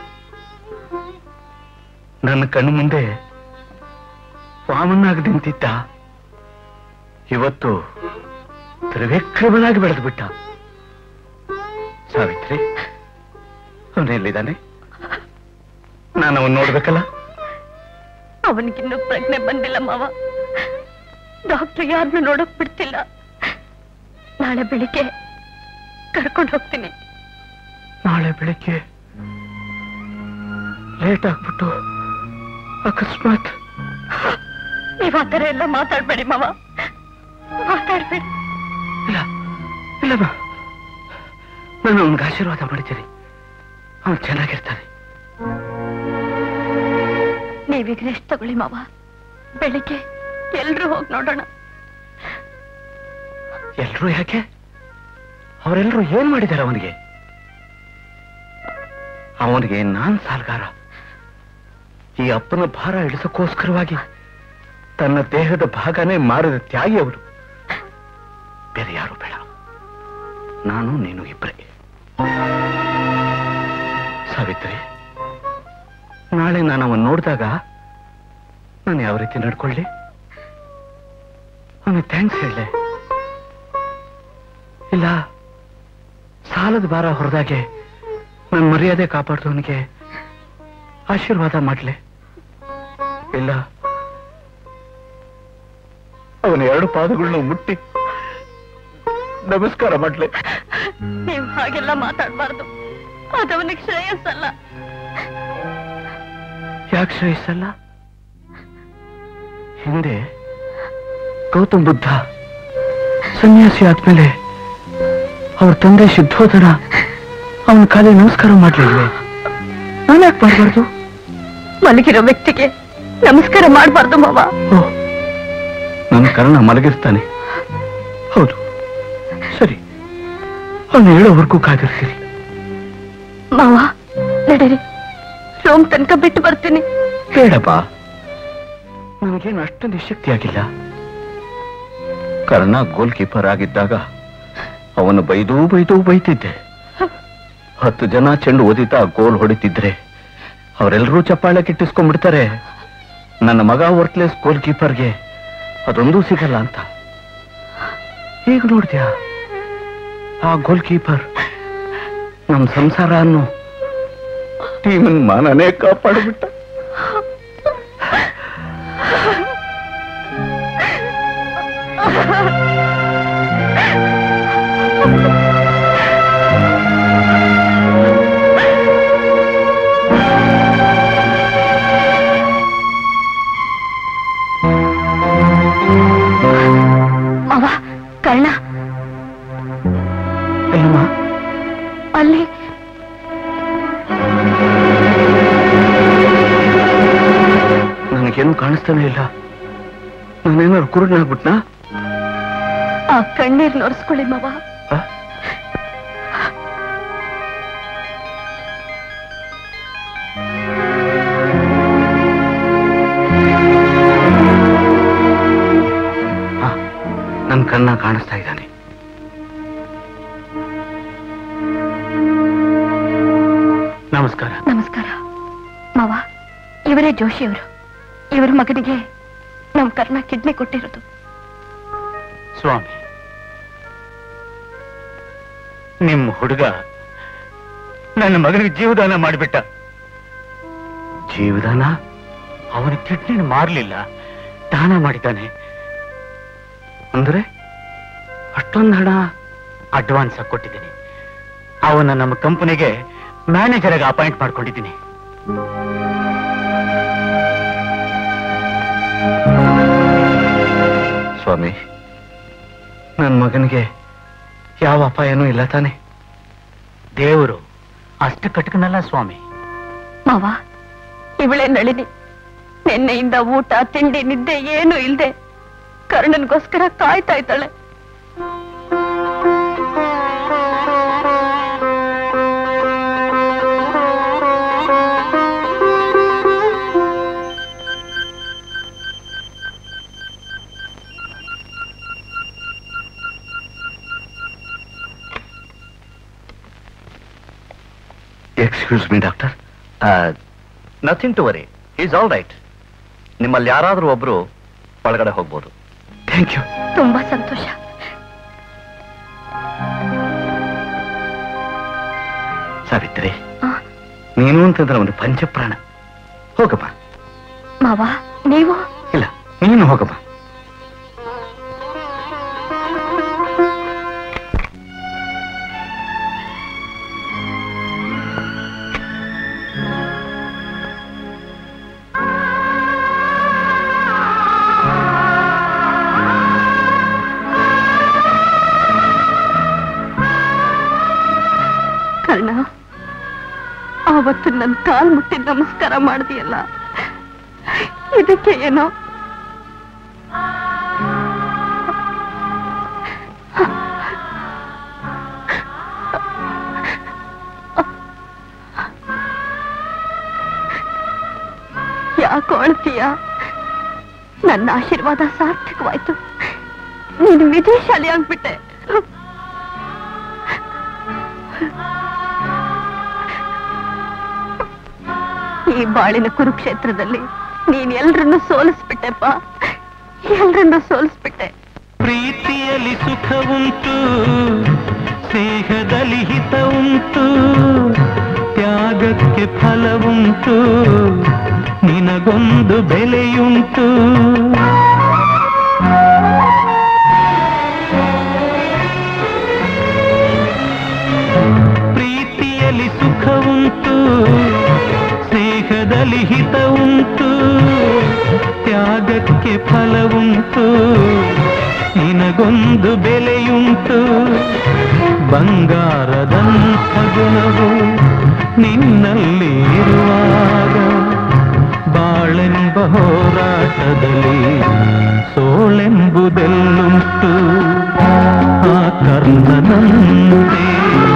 ನನ್ನ ಕಣ್ಣು ಮುಂದೆ ವಾಮನಾಗಿ ನಿಂತಿದ್ದ. ಇವತ್ತು ತ್ರಿವಿಕ್ರಮನಾಗಿ ಬೆಳೆದು ಬಿಟ್ಟ. ಸಾವಿತ್ರಿ, ಅವನೆಲ್ಲಿದ್ದಾನೆ? ನಾನು ಅವನ್ ನೋಡ್ಬೇಕಲ್ಲ. ಅವನಿಗಿನ್ನೂ ಪ್ರಜ್ಞೆ ಬಂದಿಲ್ಲ ಮಾವ. ಡಾಕ್ಟರ್ ಯಾರನ್ನು ನೋಡಕ್ ಬಿಡ್ತಿಲ್ಲ. ನಾಳೆ ಬೆಳಿಗ್ಗೆ ಕರ್ಕೊಂಡು ಹೋಗ್ತೀನಿ. ನಾಳೆ ಬೆಳಿಗ್ಗೆ ಲೇಟ್ ಆಗ್ಬಿಟ್ಟು ಅಕಸ್ಮಾತ್? ನೀವ್ ಆ ಥರ ಎಲ್ಲ ಮಾತಾಡ್ಬೇಡಿ ಮಾವ, ಮಾತಾಡ್ಬೇಡಿ. ಇಲ್ಲ ಇಲ್ಲ, ನಾನು ಅವನಿಗೆ ಆಶೀರ್ವಾದ ಮಾಡಿದ್ದೀನಿ. ಅವನು ಚೆನ್ನಾಗಿರ್ತಾನೆ. ನೀವೀಗ ರೆಸ್ಟ್ ತಗೊಳ್ಳಿ ಮಾವ. ಬೆಳಿಗ್ಗೆ ಎಲ್ರೂ ಹೋಗಿ ನೋಡೋಣ. ಎಲ್ರೂ ಯಾಕೆ? ಅವರೆಲ್ಲರೂ ಏನ್ ಮಾಡಿದ್ದಾರೆ ಅವನಿಗೆ? ಅವನಿಗೆ ನಾನ್ ಸಾಲ್ಗಾರ. ಈ ಅಪ್ಪನ ಭಾರ ಇಳಿಸಕ್ಕೋಸ್ಕರವಾಗಿ ತನ್ನ ದೇಹದ ಭಾಗನೇ ಮಾರಿದ ತ್ಯಾಗಿ ಅವರು. ಬೇರೆ ಯಾರು ಬೇಡ, ನಾನು ನೀನು ಇಬ್ಬರೇ. ಸಾವಿತ್ರಿ, ನಾಳೆ ನಾನು ಅವನ್ ನೋಡಿದಾಗ ನಾನು ಯಾವ ರೀತಿ ನಡ್ಕೊಳ್ಳಿ? ಅವನಿಗೆ ಥ್ಯಾಂಕ್ಸ್ ಹೇಳಲೆ? ಇಲ್ಲ ಸಾಲದ ಭಾರ ಹೊರದಾಗೆ ನನ್ನ ಮರ್ಯಾದೆ ಕಾಪಾಡ್ದವನಿಗೆ ಆಶೀರ್ವಾದ ಮಾಡ್ಲೆ? ಇಲ್ಲ ಅವನ ಎರಡು ಪಾದಗಳನ್ನ ಮುಟ್ಟಿ ನಮಸ್ಕಾರ ಮಾಡ್ಲೆ? ನೀವು ಹಾಗೆಲ್ಲ ಮಾತಾಡ್ಬಾರ್ದು. ಅದವನಿಗೆ ಶ್ರೇಯಸ್ಸಲ್ಲ. ಯಾಕೆ ಶ್ರೇಯಸ್ಸಲ್ಲ? ಹಿಂದೆ ಗೌತಮ್ ಬುದ್ಧ ಸನ್ಯಾಸಿ ಆದ್ಮೇಲೆ ಅವ್ರ ತಂದೆ ಶುದ್ಧೋಧನ ಅವನ ಕಾಲಿ ನಮಸ್ಕಾರ ಮಾಡ್ಲಿಲ್ವೇ? ನಾನು ಯಾಕೆ ಮಾಡಬಾರ್ದು? ಮಲಗಿರೋ ವ್ಯಕ್ತಿಗೆ ನಮಸ್ಕಾರ ಮಾಡಬಾರ್ದು ಮಾವ. ನನ್ನ ಕರ್ಣ ಮಲಗಿರ್ತಾನೆ. ಹೌದು, ಸರಿ, ಅವನು ಹೇಳೋವರೆಗೂ ಕಾದಿರ್ತೀನಿ. ಮಾವ ನಡೀರಿ, ರೂಮ್ ತನಕ ಬಿಟ್ಟು ಬರ್ತೀನಿ. ಬೇಡಪ್ಪ, ನನಗೇನು ಅಷ್ಟು ನಿಶಕ್ತಿ ಆಗಿಲ್ಲ. ಕರ್ಣ ಗೋಲ್ ಕೀಪರ್ ಆಗಿದ್ದಾಗ ಅವನು ಬೈದೂ ಬೈದೂ ಬೈತಿದ್ದೆ. ಹತ್ತು ಜನ ಚೆಂಡು ಓದಿತಾ ಗೋಲ್ ಹೊಡಿತಿದ್ರೆ ಅವರೆಲ್ಲರೂ ಚಪ್ಪಾಳೆ ಕಿಟ್ಟಿಸ್ಕೊಂಡ್ಬಿಡ್ತಾರೆ. ನನ್ನ ಮಗ ವರ್ಕ್ಲೆಸ್ ಗೋಲ್ ಕೀಪರ್ಗೆ ಅದೊಂದೂ ಸಿಗಲ್ಲ ಅಂತ. ಈಗ ನೋಡ್ದ್ಯಾ, ಆ ಗೋಲ್ ಕೀಪರ್ ನಮ್ ಸಂಸಾರ ಅನ್ನೋ ಟೀಮನ್ ಮಾನನೇ ಕಾಪಾಡ್ಬಿಟ್ಟ. ಮಾವ, ಕರ್ಣ ಅಲ್ಲಮ್ಮ, ಅಲ್ಲಿ ನನಗೇನು ಕಾಣಿಸ್ತಾನೆ ಇಲ್ಲ. ನಾನೇನಾದ್ರು ಕುರುಡನಾಗ್ಬಿಟ್ನಾ? ಆ ಕಣ್ಣೀರ್ ನೋಡ್ಸ್ಕೊಳ್ಳಿ ಮಾವ. ನನ್ ಕಣ್ಣ ಕಾಣಿಸ್ತಾ ಇದ್ದಾನೆ. ನಮಸ್ಕಾರ. ನಮಸ್ಕಾರ ಮಾವ. ಇವರೇ ಜೋಶಿಯವರು. ಇವರ ಮಗನಿಗೆ ನಮ್ ಕರ್ಣ ಕಿಡ್ನಿ ಕೊಟ್ಟಿರೋದು. ಸ್ವಾಮಿ, ನಿಮ್ಮ ಹುಡುಗ ನನ್ನ ಮಗನಿಗೆ ಜೀವದಾನ ಮಾಡಿಬಿಟ್ಟ. ಜೀವದಾನ? ಅವನ ಕಿಡ್ನಿನ ಮಾರಲಿಲ್ಲ, ದಾನ ಮಾಡಿದ್ದಾನೆ. ಅಂದ್ರೆ ಅಷ್ಟೊಂದು ಹಣ ಅಡ್ವಾನ್ಸ್ ಆಗಿ ಕೊಟ್ಟಿದ್ದೀನಿ. ಅವನ ನಮ್ಮ ಕಂಪನಿಗೆ ಮ್ಯಾನೇಜರ್ ಆಗಿ ಅಪಾಯಿಂಟ್ ಮಾಡ್ಕೊಂಡಿದ್ದೀನಿ. ಸ್ವಾಮಿ, ನನ್ನ ಮಗನಿಗೆ ಯಾವ ಅಪಾಯನೂ ಇಲ್ಲ ತಾನೆ? ದೇವರು ಅಷ್ಟು ಕಟ್ಕನಲ್ಲ ಸ್ವಾಮಿ. ಮಾವ, ಇವಳೇ ನಳಿನಿ, ನಿನ್ನೆಯಿಂದ ಊಟ ತಿಂಡಿ ನಿದ್ದೆ ಏನು ಇಲ್ದೆ ಕರ್ಣನ್ಗೋಸ್ಕರ ಕಾಯ್ತಾ ಇದ್ದಾಳೆ. Excuse me doctor. Nothing to worry, is all right. ನಿಮ್ಮಲ್ಲಿ ಯಾರಾದ್ರೂ ಒಬ್ರು ಒಳಗಡೆ ಹೋಗ್ಬೋದು. Thank you. ತುಂಬಾ ಸಂತೋಷ. ಸಾವಿತ್ರಿ, ನೀನು ಅಂತಂದ್ರೆ ಒಂದು ಪಂಚಪ್ರಾಣ. ಹೋಗಮ್ಮ. ಮಾವ ನೀವು? ಇಲ್ಲ, ನೀನು ಹೋಗಮ್ಮ. ಕರ್ಣ, ಆವತ್ತು ನನ್ನ ಕಾಲ್ ಮುಟ್ಟಿ ನಮಸ್ಕಾರ ಮಾಡಿದೆಯಲ್ಲ, ಇದಕ್ಕೆ ಏನೋ ಯಾಕೋ ಅಳ್ತೀಯ? ನನ್ನ ಆಶೀರ್ವಾದ ಸಾರ್ಥಕವಾಯ್ತು. ನೀನು ವಿಜಯಶಾಲಿ ಆಗ್ಬಿಟ್ಟೆ. ಈ ಬಾಳಿನ ಕುರುಕ್ಷೇತ್ರದಲ್ಲಿ ನೀನ್ ಎಲ್ರನ್ನು ಸೋಲಿಸ್ಬಿಟ್ಟೆಪ್ಪ, ಎಲ್ರನ್ನು ಸೋಲಿಸ್ಬಿಟ್ಟೆ. ಪ್ರೀತಿಯಲ್ಲಿ ಸುಖ ಉಂಟು, ಸ್ನೇಹದಲ್ಲಿ ಹಿತ ಉಂಟು, ತ್ಯಾಗಕ್ಕೆ ಫಲ ಉಂಟು, ನಿನಗೊಂದು ಬೆಲೆಯುಂಟು. ಪ್ರೀತಿಯಲ್ಲಿ ಸುಖ ಉಂಟು, ಸ್ನೇಹದಲ್ಲಿ ಹಿತ ಉಂಟು, ತ್ಯಾಗಕ್ಕೆ ಫಲ ಉಂಟು, ನಿನಗೊಂದು ಬೆಲೆಯುಂಟು. ಬಂಗಾರದಂಥ ಗುಣವು ನಿನ್ನಲ್ಲಿ ಇರುವಾಗ ಬಾಳೆಂಬ ಹೋರಾಟದಲ್ಲಿ ಸೋಳೆಂಬುದೆಲ್ಲುಂಟು. ಆ ಕರ್ಣನಂತೆ